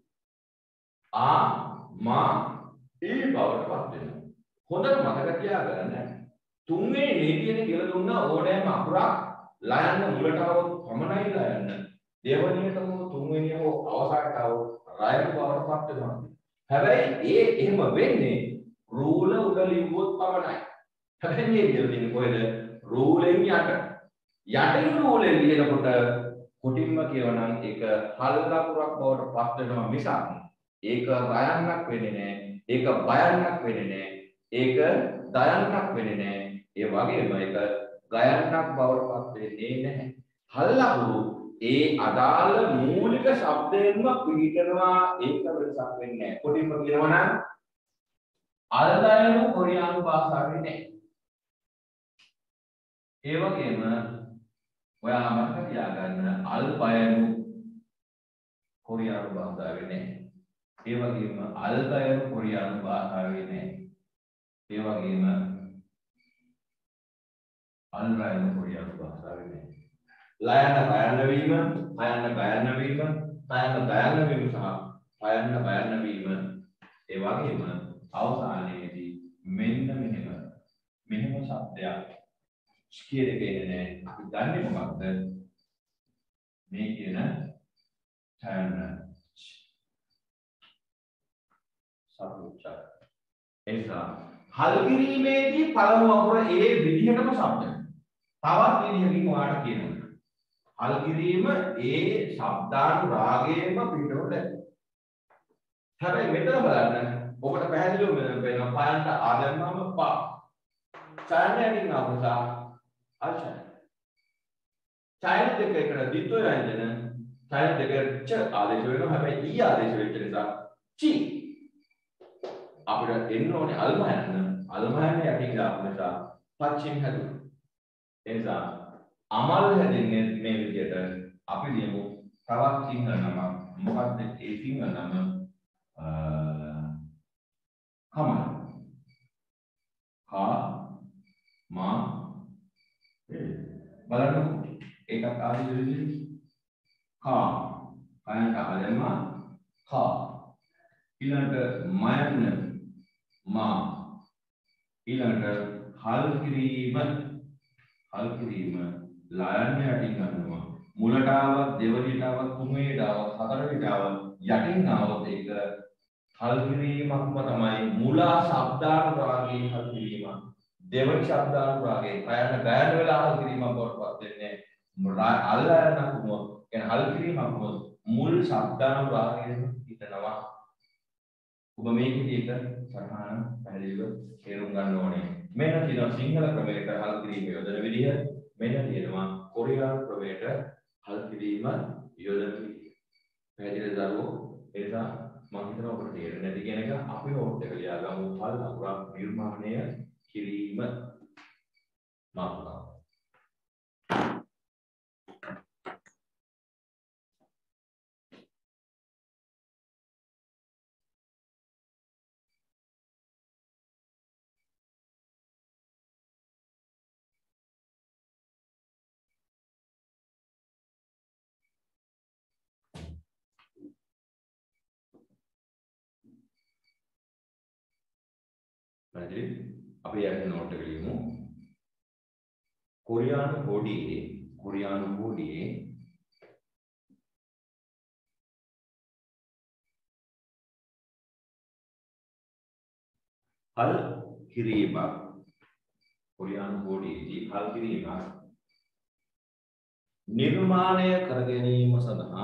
ආ මා ඊ බවට පත් වෙනවා. හොඳට මතක තියාගන්න තුන්වෙනි නීතියෙන් කියලා දුන්නා ඕනෑම අකුරක් ලයන්න මුලට આવොත් පමණයි ලයන්න. දෙවැනියට හෝ තුන්වෙනිය හෝ අවසානට આવොත් රයන බවට පත් වෙනවා. හැබැයි ඒ එහෙම වෙන්නේ රූල උඩ ලිව්වොත් පමණයි. හැබැයි මේ දෙන්නේ කොහෙද? රූලෙන් යට. යටින් රූලෙන් ලියනකොට කොටින්ම කියවනම් ඒක හල් ලකුරක් බවට පත් වෙනවා මිසක් ඒක රයන්නක් වෙන්නේ නැහැ. ඒක බයන්නක් වෙන්නේ නැහැ. ඒක දයන්නක් වෙන්නේ නැහැ. ඒ වගේම ඒක ගයන්නක් බවට පත් වෙන්නේ නැහැ. හල් ලකුරු ඒ අදාළ මූලික ශබ්දයෙන්ම පිළිටනවා. ඒක වෙනසක් වෙන්නේ නැහැ. කොටින්ම කියනවා නම් අල්දයනු කොරියානු භාෂාවේ නැහැ. ඒ වගේම ඔයා මතක තියාගන්න අල්බයනු කොරියානු භාෂාවේ නැහැ. ඒ වගේම අල්බයනු කොරියානු භාෂාවේ නැහැ. ඒ වගේම අල්බයනු කොරියානු භාෂාවේ නැහැ. ලයන්න බයන්න වීම, හයන්න බයන්න වීම, තයන්න දයන්න වීම සහ පයන්න බයන්න වීම ඒ වගේම අවසානයේදී මෙන්න මෙහෙම මෙහෙම શબ્දයක් ස්කිය දෙකේ නේ අපි දන්නේ මොකක්ද මේ කියන තයන්න සතුටුචා එනිසා හල් කිරීමේදී පළමු අකුර ඒ විදිහටම શબ્ද තවත් විදිහකින් ඔයාලට කියනවා හල් කිරීම ඒ ශබ්දානුරාගයෙන්ම පිටවට හැබැයි මෙතන බලන්න ඔබට පැහැදිලිව වෙනවා පයන්ට ආදම්මම පා ඡායනයෙන් අවසා අර්ශන ඡායන දෙක එකට දිත්ව රංජන ඡායන දෙක ච ආදේශ වෙනවා හැබැයි ඊ ආදේශ වෙච්ච නිසා චි අපිට එන්න ඕනේ අල්මයන් අල්මයන් යටින් දාපු නිසා පච්චින් හැදුණා ඒ නිසා අමල් හැදෙන්නේ මේ විදිහට අපි ලියමු තවත් සිංහල නම මොකක්ද ඒ සිංහල නම කමල් කා මා බලන්න ඒකත් ආදී විදිහට කා කයන්ට ආදෙම කා ඊළඟට මයන්න මා ඊළඟට හල් කිරීම හල් කිරීම ලයන්න යටින් ගන්නවා මුලට ආවත් දෙවනියට ආවත් තුන්වෙනියට ආවත් හතරවෙනියට ආවත් යටින් ආවත් ඒක හල් කිරීමක්ම තමයි මුලා ශබ්දානුරාගයේ හල් කිරීම දෙවනි ශබ්දානුරාගයේ ප්‍රයන ගයන වෙලා හල් කිරීමක් බවටපත් වෙන්නේ අල්ලනකුම කියන හල් කිරීමක්ම මුල් ශබ්දානුරාගයෙන් හිතනවා ඔබ මේකේ එක සටහන පැහැදිලිව තේරුම් ගන්න ඕනේ මෙන්න තියෙනවා සිංහල ක්‍රමයකට හල් කිරීම යොදන විදිහ. මෙන්න තියෙනවා කොරියානු ක්‍රමයට හල් කිරීම යොදන විදිහ. පැහැදිලිද දරුවෝ? ඒ නිසා මම හිතනවා ඔබට තේරෙන්නේ නැති කියන එක අපි නෝට් එක ලියාගමු. හල් අකුරක් නිර්මාණය කිරීම මාතෘකාව. පැහැදිලි? අපි යන්නේ නෝට් එක ලියමු. කොරියානු කොඩියේ කොරියානු කොඩියේ හල් කිරීම කොරියානු කොඩියේදී හල් කිරීම නිර්මාණය කර ගැනීම සඳහා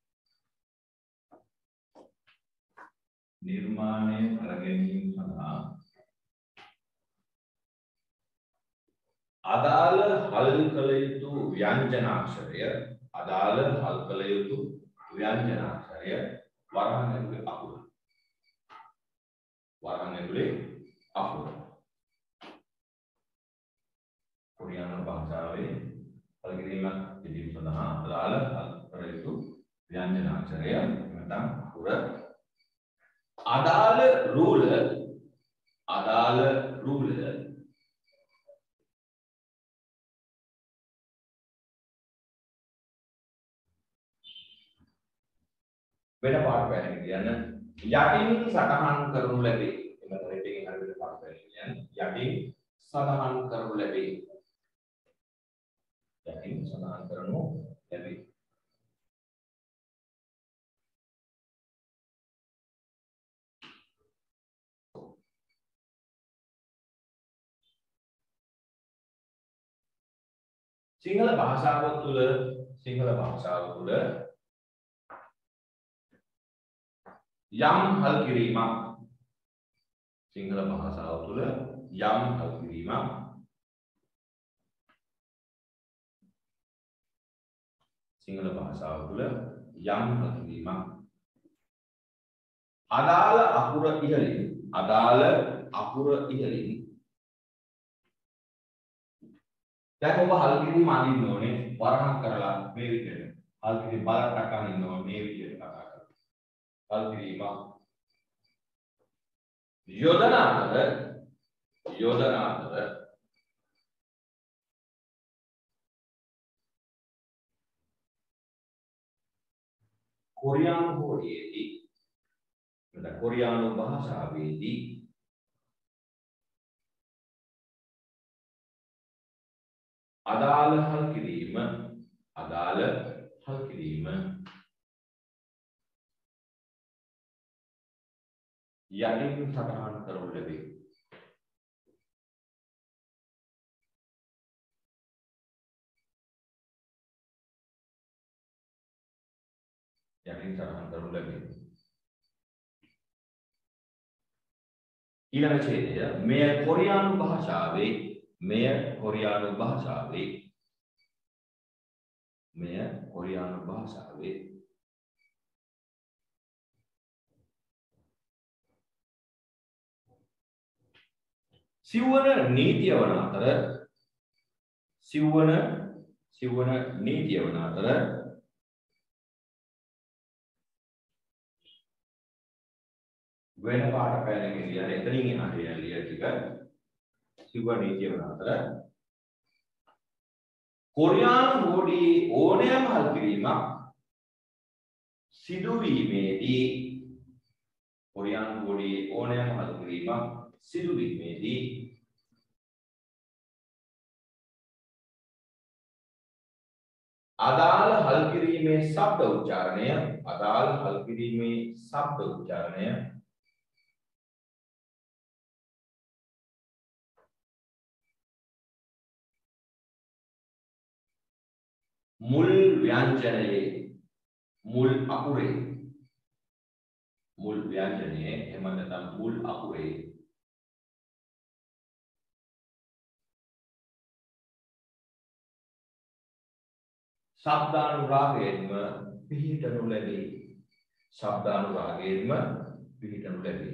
නිර්මාණය කර ගැනීම සඳහා අදාළ හල් කළ යුතු ව්‍යංජනාක්ෂරය අදාළ හල් කළ යුතු ව්‍යංජනාක්ෂරය වරහන් ඇතුලේ අකුර වරහන් ඇතුලේ අකුර කොරියානු භාෂාවේ හල් කිරීමක් කිරීම සඳහා අදාළ හල් කළ යුතු ව්‍යංජනාක්ෂරය නැත්නම් අකුර අදාළ රූල අදාළ රූල වෙන පාඩ පැහැදිලි කියන්න යටින් සටහන් කරනු ලැබේ. එම රෙටින් හරියට පාඩ පැහැදිලි කියන්න යටින් සටහන් කරනු ලැබේ. යටින් සටහන් කරනු ලැබේ. සිංහල භාෂාව තුළ සිංහල භාෂාව තුළ යම් හල් කිරීමක් සිංහල භාෂාව තුළ යම් හල් කිරීමක් සිංහල භාෂාව තුළ යම් හල් කිරීමක් අදාළ අකුර ඉහළින් අදාළ අකුර ඉහළින් දැන් ඔබ හල් කිරීම අඳින්න ඕනේ වරහන් කරලා මේ විදිහට හල් කිරීම බලක් අකන් ඉන්න ඕනේ මේ විදිහට කතා කරලා හල් කිරීම යොදන අතර යොදන අතර කොරියානු හෝඩියේදී නැත්නම් කොරියානු භාෂාවේදී අදාළ හල් කිරීම අදාළ හල් කිරීම යටින් සටහන් කරනු ලැබේ. යටින් සටහන් කරනු ලැබේ. ඊළඟ ඡේදය මෙය කොරියානු භාෂාවේ මෙය කොරියානු භාෂාවේ මෙය කොරියානු භාෂාවේ සිව්වන නීතිය වන අතර සිව්වන සිව්වන නීතිය වන අතර වෙන පාඩ පැනගෙන ඉන්නේ එතනින් එහාට යන ලිය ටික සිව්වන නීතිය වන අතර කොරියානු හෝඩියේ ඕනෑම හල් කිරීමක් සිදුවීමේදී කොරියානු හෝඩියේ ඕනෑම හල් කිරීමක් සිදුවීමේදී අදාළ හල් කිරීමේ ශබ්ද උච්චාරණය අදාළ හල් කිරීමේ ශබ්ද උච්චාරණය මුල් ව්‍යංජනයේ මුල් අකුරේ මුල් ව්‍යංජනයේ එහෙම නැත්නම් මුල් අකුරේ ශබ්දානුරාගයෙන්ම පිහිටනු ලැබේ. ශබ්දානුරාගයෙන්ම පිහිටනු ලැබේ.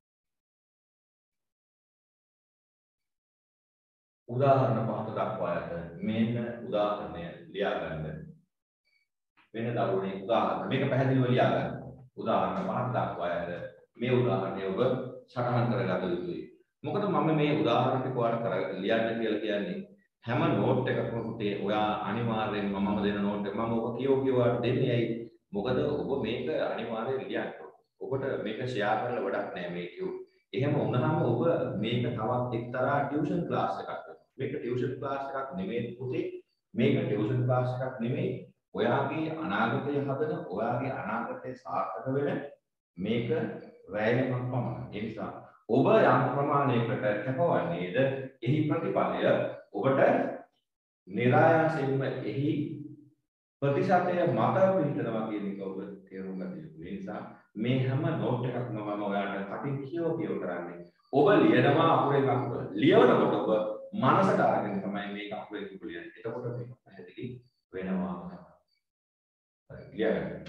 උදාහරණ පහක දක්වා ඇත. මෙන්න උදාහරණය ලියා ගන්න. වෙන දරුවනේ උදාහරණ මේක පැහැදිලිව ලියා ගන්න. උදාහරණ පහක් දක්වා ඇත. මේ උදාහරණය ඔබ සටහන් කරගත යුතුයි. මොකද මම මේ උදාහරණ ටික ඔයාලට කර ලියන්න කියලා කියන්නේ හැම නෝට් එකකම පුතේ ඔයා අනිවාර්යෙන් මමම දෙන නෝට් එක මම ඔබ කියෝ කියවට දෙන්නේ ඇයි? මොකද ඔබ මේක අනිවාර්යෙන් ලියන්න ඕනේ. ඔබට මේක ෂෙයා කරලා වැඩක් නැහැ මේ කියෝ. එහෙම වුණාම ඔබ මේක තවත් එක්තරා ටියුෂන් ක්ලාස් එකක් කරනවා. මේක ටියුෂන් ක්ලාස් එකක් නෙමෙයි පුතේ. මේක ටියුෂන් ක්ලාස් එකක් නෙමෙයි. ඔයාගේ අනාගතය හදන ඔයාගේ අනාගතය සාර්ථක වෙන මේක වැයමක් පමණයි. ඒ නිසා ඔබ යම් ප්‍රමාණයකට කැපවන්නේද එහි ප්‍රතිඵලය ඔබට નિરાයාසයෙන්ම එහි ප්‍රතිශතය මත පිළිතනවා කියන එක ඔබ තේරුම් ගන්න යුතුයි. ඒ නිසා මේ හැම නෝට් එකක්ම මම ඔයාලට කටින් කියව කියව කරන්නේ. ඔබ ලියනවා අකුරෙන් අකුර. ලියවනකොට ඔබ මනසට අරගෙන තමයි මේක අකුරෙන් අකුර ලියන්නේ. එතකොට මේක පැහැදිලි වෙනවා. හරි ලියගන්න.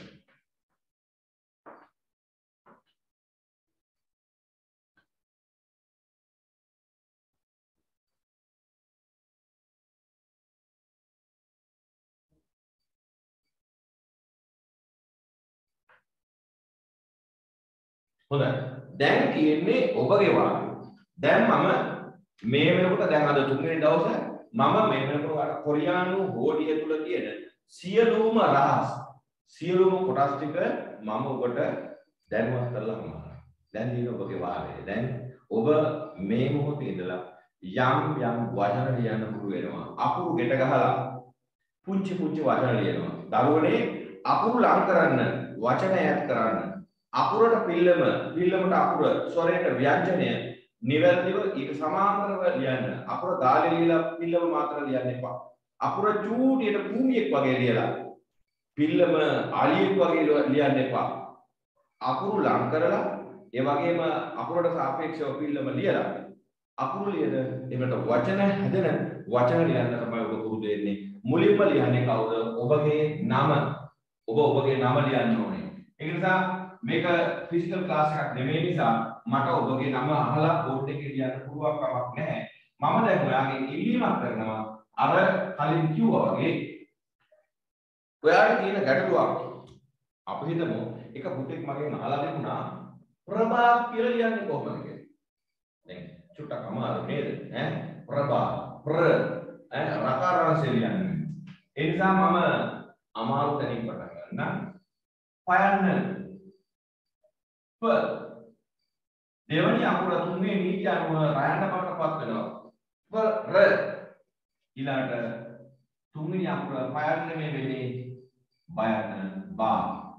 හොඳයි. දැන් තියෙන්නේ ඔබගේ වාක්‍යය. දැන් මම මේ වෙනකොට දැන් අද තුන්වෙනි දවසේ මම මේ වෙනකොට අර කොරියානු හෝඩිය තුල තියෙන සියලුම රහස් සියලුම කොටස් ටික මම ඔබට දැනුවත් කරලා හමාරයි. දැන් දින ඔබගේ වාරය. දැන් ඔබ මේ මොහොතේ ඉඳලා යම් යම් වචන ලියන්න පුරු වෙනවා. අකුරු ගෙට ගහලා පුංචි පුංචි වචන ලියනවා. දරුවනේ අකුරු ලං කරන්න, වචන ඈඩ් කරන්න. අකුරට පිල්ලම පිල්ලමට අකුර ස්වරයට ව්‍යංජනය නිවැරදිව ඊට සමාන්තරව ලියන්න. අකුර ගාලේ ලියලා පිල්ලම මාත්‍ර ලියන්න එපා. අකුර චූටියට භූමියක් වගේ ලියලා පිල්ලම අලියෙක් වගේ ලියන්න එපා. අකුරු ලං කරලා ඒ වගේම අකුරට සාපේක්ෂව පිල්ලම ලියලා අකුරු ලියන එකට වචන හැදෙන වචන ලියන්න තමයි ඔබ පුරුදු වෙන්නේ. මුලින්ම ලියන්නේ කවුද? ඔබගේ නම. ඔබ ඔබගේ නම ලියන්න ඕනේ. ඒ නිසා මේක ෆිසිකල් ක්ලාස් එකක් නෙමෙයි නිසා මට ඔබගේ නම අහලා බෝඩ් එකේ ලියන්න පුළුවන් කමක් නැහැ. මම දැන් ඔයාගෙන් ඉල්ලීමක් කරනවා අර කලින් කිව්වා වගේ ඔයාලට තියෙන ගැටලුවක් අපි හිතමු එක පුතෙක් මගෙන් අහලා තිබුණා ප්‍රභා කියලා ලියන්නේ කොහොමද කියලා. දැන් චුට්ටක් අමාරු නේද? ඈ ප්‍රභා ප්‍ර ඈ රකාරංශය ලියන්නේ. ඒ නිසා මම අමාරු තැනින් පටන් ගන්නම්. පයන්න प දෙවනි අකුර තුන්වෙනි නීති අනුව රයන්න බවටපත් වෙනවා. प ර ඊළඟට තුන්වෙනි අකුර පයන්න මේ වෙන්නේ බයන්න බා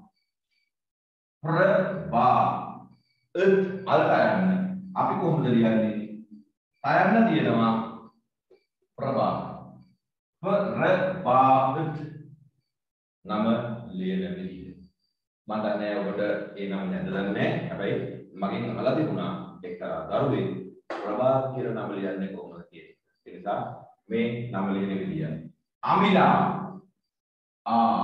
ප්‍ර බා එත් අල්ලයන් අපි කොහොමද ලියන්නේ? තයන්න තියෙනවා ප්‍රභා प र බා එත් නම ලියන විදිහ මම දන්නේ ඔබට ඒ නම දැනලා නැහැ. හැබැයි මගෙන් අහලා තිබුණා එක්තරා දරුවෙක් ප්‍රභා කියලා නම ලියන්නේ කොහොමද කියලා. ඒ නිසා මේ නම ලියන විදිය. අමිලා ආ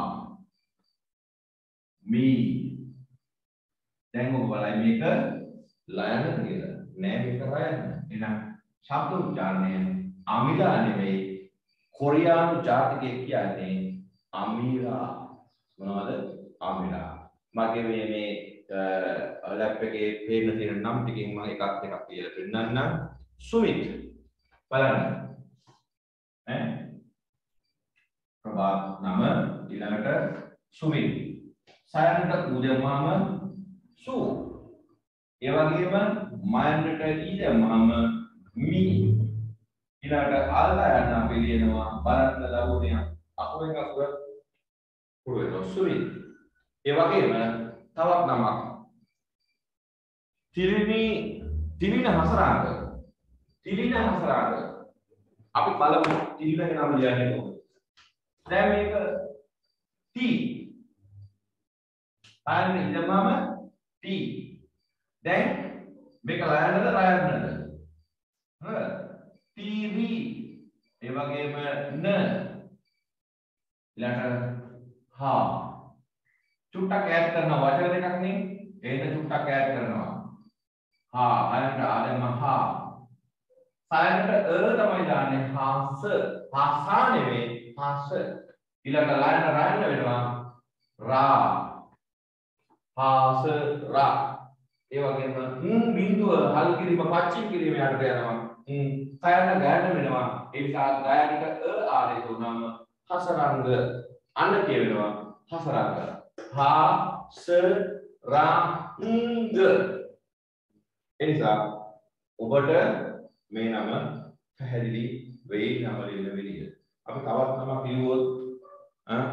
මී දැන් ඔබ බලයි මේක ලයන කියලා. නෑ මේක රයන. එහෙනම් ශබ්ද උච්චාරණය අමිලා නෙවෙයි කොරියානු ජාතිකයෙක් කියන්නේ අමිලා. මොනවද? අමිලා. මගේ මේ මේ ලැප් එකේ පේන තියෙන නම් ටිකෙන් මම එකක් දෙකක් කියලා පෙන්නන්නම්. සුමිත් බලන්න ඈ ප්‍රභා නම ඊළඟට සුමිත් සයන්ට උදෙමාම සු ඒ වගේම මයන්ට ඊදමාම මී ඊළඟට ආල්ලා යන අපි ලියනවා බලන්න දරුවනේ අකුරෙන් අකුර පුරේන සුමිත්. ඒ වගේම තවත් නමක් තිරිනි තිරින හසරාග තිරින හසරාග අපි බලමු තිරිනගේ නම ලියන්නේ කොහොමද. දැන් මේක ටී අන්න ඉදමම ටී. දැන් මේක ලයන්නද රයන්නද? හරි ටීවී. ඒ වගේම න ඊළඟට හා චුට්ටක් ඈඩ් කරනවා වචන දෙකක් නේ ඒක චුට්ටක් ඈඩ් කරනවා හා අරකට ආදම හා සායනට අ තමයි දාන්නේ හාස හාසා නෙවෙයි හාස ඊළඟට ලයන රයන වෙනවා රා හාස රා ඒ වගේම ම් බිඳුව හල් කිරීම පච්චිම් කිරීම යටට යනවා ම් සායන ගායන වෙනවා ඒ නිසා ගායනට අ ආදේශ වුණාම හසරංග අන්න කියවෙනවා හසරංග හා ස රා ංග එනිසා ඔබට මේ නම පැහැදිලි වෙයි නම ලියන විදිහ. අපි තවත් නමක් ලියුවොත් අ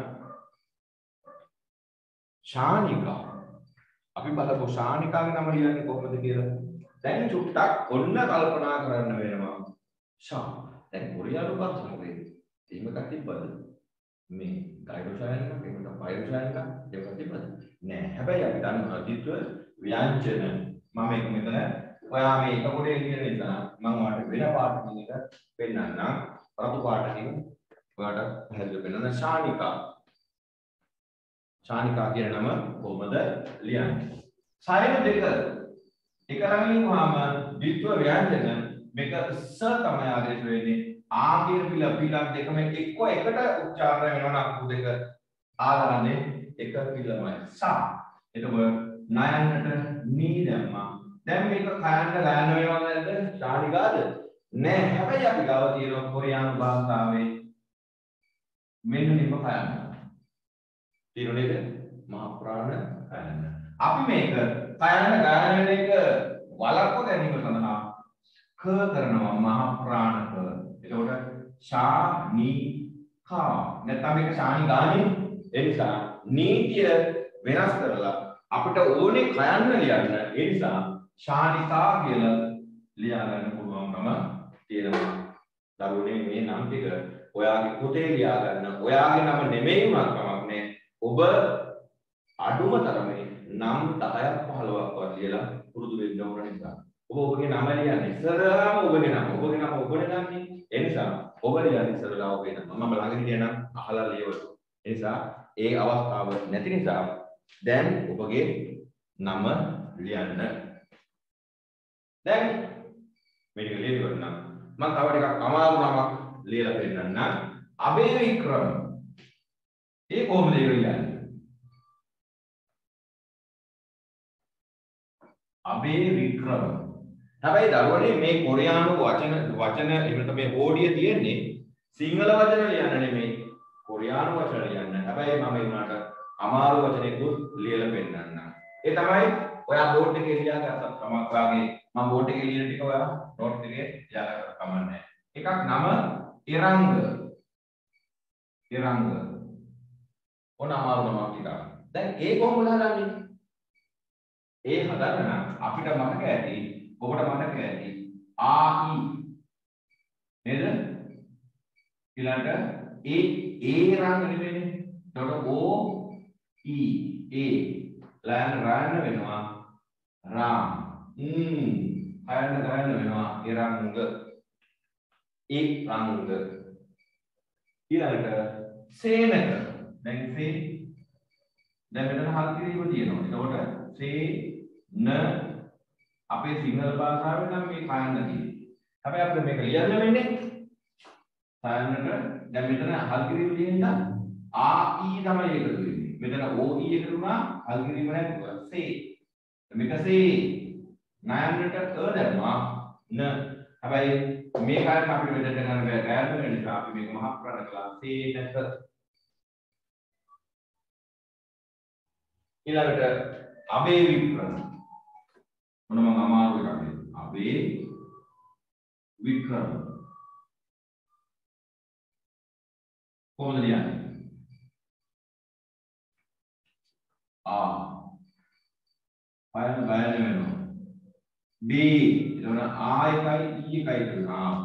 ශානිකා. අපි බලමු ශානිකාගේ නම ලියන්නේ කොහොමද කියලා. දැන් චුට්ටක් ඔන්න කල්පනා කරන්න වෙනවා. ශා. දැන් කොරියානු භාෂාවේ එහෙම එකක් තිබ්බද? මේ ගයිඩෝෂායනික, ඒකට පයිරෝෂායනික දෙකක් තිබ්බද? නෑ. හැබැයි අපි දන්නවා අදිත්ව ව්‍යංජන මම මේක මෙතන ඔයා මේ එක පොඩේ ලියන නිසා මම ඔයාලට වෙන පාටකින් එක පෙන්නන්නම් රතු පාටකින් ඔයාලට පැහැදිලි වෙනවා ශානිකා ශානිකා කියන නම කොහොමද ලියන්නේ සායන දෙක එක ළඟින් වහම ද්විත්ව ව්‍යංජන මේක ස තමයි ආදේශ වෙන්නේ ආ කියන පිළ පිළක් දෙකම එක්ක එකට උච්චාරණය වෙනවා නම් අකුරු දෙක ආදාන්නේ එක පිළමයි සා එතකොට නයන්නට නී දැම්මා දැන් මේක කයන්න ගයන්න වෙනවද නැද්ද? ශානිකාද? නෑ. හැබැයි අපි ගාව තියෙනවා කොරියානු භාෂාවේ මෙන්න මේක කයන්න. තියෙන නේද? මහ ප්‍රාණ කයන්න. අපි මේක කයන්න ගයන වෙන එක වළක්ව ගැනීම සඳහා ක කරනවා මහ ප්‍රාණ ක. එතකොට ශානිකා. නැත්නම් මේක ශානිකානේ. ඒ නිසා නීතිය වෙනස් කරලා අපිට ඕනේ කයන්න ලියන්න. ඒ නිසා ශානිකා කියලා ලියා ගන්න පුළුවන්කම තියෙනවා. දරුවනේ මේ නම් ටික ඔයාගේ පොතේ ලියා ගන්න. ඔයාගේ නම නෙමෙයි වුණත් කමක් නැහැ. ඔබ අඩුම තරමේ නම් දහයක් පහළොවක්වත් ලියලා පුරුදු වෙන්න ඕන නිසා. ඔබ ඔබගේ නම ලියන්නේ ඉස්සරහම ඔබගේ නම. ඔබගේ නම ඔබනේ ගන්නේ. ඒ නිසා ඔබ ලියන්නේ ඉස්සරහම ඔබේ නම. මම ළඟ හිටියා නම් අහලා ලියවලු. ඒ නිසා ඒ අවස්ථාව නැති නිසා දැන් ඔබගේ නම ලියන්න දැන් මේක ලියලා ඉවරනම් මම තව ටිකක් අමාරු නමක් ලියලා පෙන්නන්නම් අබේ වික්‍රම ඒ කොහොමද ඒක ලියන්නේ අබේ වික්‍රම හැබැයි දරුවනේ මේ කොරියානු වචන වචන එහෙම මේ ඕඩිය තියෙන්නේ සිංහල වචන ලියන්න නෙමෙයි කොරියානු වචන ලියන්න හැබැයි මම ඒ උනාට අමාරු වචනෙකුත් ලියලා පෙන්නන්නම් ඒ තමයි ඔයා බෝඩ් එකේ ලියාගත්තත් කමක් වාගේ මම බෝඩ් එකේ ලියන ටික ඔයා නෝට් එකේ ලියාගත්තත් කමක් නැහැ. එකක් නම ඉරංග. ඉරංග. ඕන අමාරු නමක් ටිකක්. දැන් ඒ කොහොමද හදන්නේ? ඒ හදන්න අපිට මතක ඇති, ඔබට මතක ඇති ආ ඊ නේද? ඊළඟට ඒ ඒ රංග නෙමෙයිනේ. එතකොට ඕ ඊ ඒ ලයන් රායන වෙනවා රාම් ම් හයන ගයන වෙනවා ඉරංග ඒ රංග ඊළඟට සේනක දැන් සේ දැන් මෙතන හල් කිරීම තියෙනවා එතකොට සේ න අපේ සිංහල භාෂාවේ නම් මේ කයන්න තියෙන්නේ හැබැයි අපිට මේක ලියන්න වෙන්නේ සයන්නට දැන් මෙතන හල් කිරීම තියෙන ආ ඊ තමයි එකතු වෙන්නේ මෙතන ඕ ඊ එකතු වුණා හල් කිරීම නැතුව සේ මේක සේ නයන්නට අ දැම්මා න හැබැයි මේ කාර්යය අපිට මෙතන ගන්න බෑ ගෑනු වෙන නිසා අපි මේක මහත් ප්‍රාණ කළා සේ නැත ඊළඟට අබේ වික්‍රම මොන මම අමාරු එකක් නේ අබේ වික්‍රම කොහොමද ලියන්නේ ආ පයන බයන වෙනවා B එතන ආ එකයි E එකයි කියනවා ආ B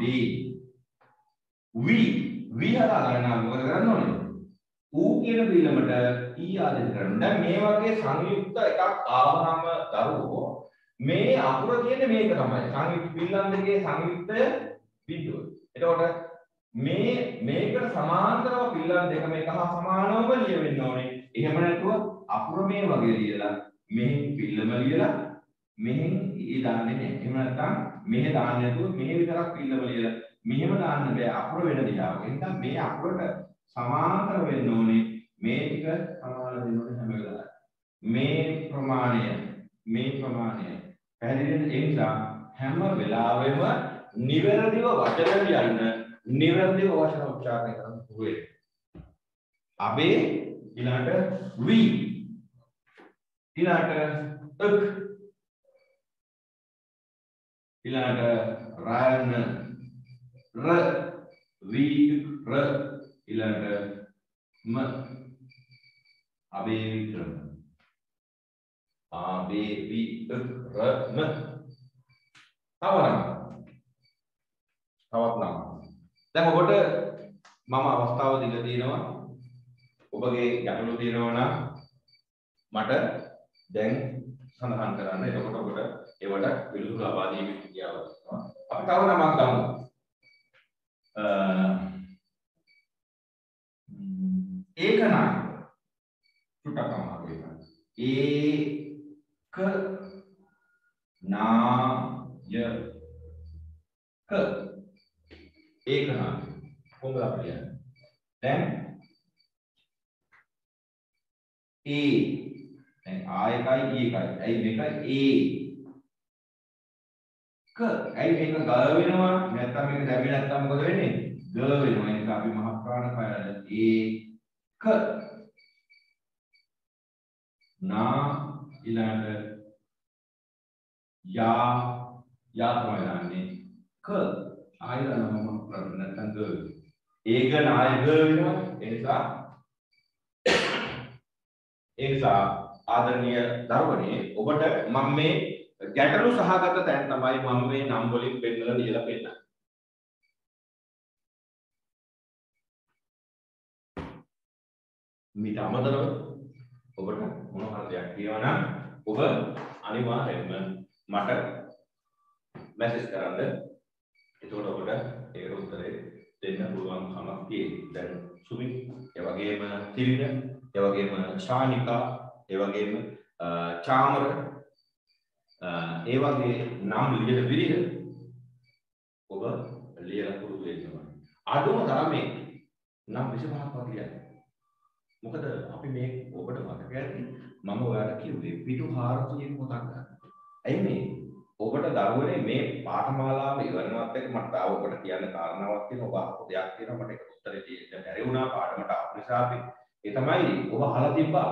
V V හදා ගන්න මොකද කරන්න ඕනේ ඌ කියන පිළිමට E ආදෙන් කරන්න දැන් මේ වගේ සංයුක්ත එකක් ආවම දරුවෝ මේ අකුර තියෙන්නේ මේක තමයි සංයුක්ත පිළිලම් දෙකේ සංයුක්තය බිඳුව එතකොට මේ මේකට සමාන්තරව පිල්ලම් දෙක මේක හා සමානවම ලියවෙන්න ඕනේ. එහෙම නැතුව අකුර මේ වගේ ලියලා මෙහෙන් පිල්ලම ලියලා මෙහෙන් ඊ දාන්නේ නැහැ. එහෙම නැත්නම් මෙහෙ දාන්නේ නැතුව මෙහෙ විතරක් පිල්ලම ලියලා මෙහෙම දාන්න බෑ අකුර වෙන දිහාවක. එහෙනම් මේ අකුරට සමාන්තර වෙන්න ඕනේ. මේ ටික සමාන වෙන්න ඕනේ හැම වෙලාවෙම. මේ ප්‍රමාණය මේ ප්‍රමාණය පැහැදිලිද? ඒ නිසා හැම වෙලාවෙම නිවැරදිව වචන ලියන්න නිවැරදිව වචන උච්චාරණය කරන්න පුරුදු වෙන්න. අබේ ඊළඟට වී ඊළඟට ըක් ඊළඟට රයන් ර වී ර ඊළඟට ම අබේ වික්‍රම අබේ වී ըක් ර ම තවරම තවත් නම් දැන් ඔබට මම අවස්ථාව දීලා තියෙනවා ඔබගේ ගැටලු තියෙනවා නම් මට දැන් සඳහන් කරන්න. එතකොට ඔබට ඒවට පිළිතුරු ලබා දීමේ හැකියාව තියෙනවා. අපි තව නමක් ගමු. ඒක නම් චුට්ටක් අමාරු වෙනවා. ඒක නාය ක ඒක නම් කොහොමද අපි කියන්නේ? දැන් ඒ දැන් ආ එකයි ඊ එකයි. ඇයි මේක ඒ ක ඇයි මේක ග වෙනවා? නැත්නම් මේක දැවෙ නැත්නම් මොකද වෙන්නේ? ග වෙනවා. ඒක අපි මහ ප්‍රාණ පාඩල ඒ ක නා ඊළඟට යා යා තමයි දාන්නේ ක ආයෙත් මම ප්‍රාණ නැත්නම් ග ඒක නාය ග වෙනවා. ඒ නිසා ඒ නිසා ආදරණීය දරුවනේ ඔබට මම මේ ගැටලු සහගත තැන් තමයි මම මේ නම් වලින් පෙන්නලා දීලා පෙන්නන්නේ. මිට අමතරව ඔබට මොන හරි දෙයක් කියනවා නම් ඔබ අනිවාර්යයෙන්ම මට මැසේජ් කරන්න. එතකොට ඔබට ඒකට උත්තරේ දෙන්න පුළුවන් කමක් තියෙනවා. දැන් සුමිත් ඒ වගේම තිරින ඒ වගේම ශානිකා ඒ වගේම චාමර ඒ වගේ නම් ලියන විදිහ ඔබ ලියලා පුරුදු වෙනවා. අඩුම තරමේ නම් විසිපහක් වගේ ලියන්න. මොකද අපි මේ ඔබට මතක ඇති මම ඔයාලට කිව්වේ පිටු හාරසියෙන් පොතක් ගන්න. ඇයි මේ ඔබට දරුවනේ මේ පාඨමාලාව ඉවරනවත් එක්ක මට තාම ඔබට කියන්න කාරණාවක් තියෙනවා. ඔබ අහපු දෙයක් තියෙනවා. මට ඒක උත්තරේ දෙන්න බැරි වුණා පාඩමට ආපු නිසා අපි ඒ තමයි ඔබ අහලා තිබ්බා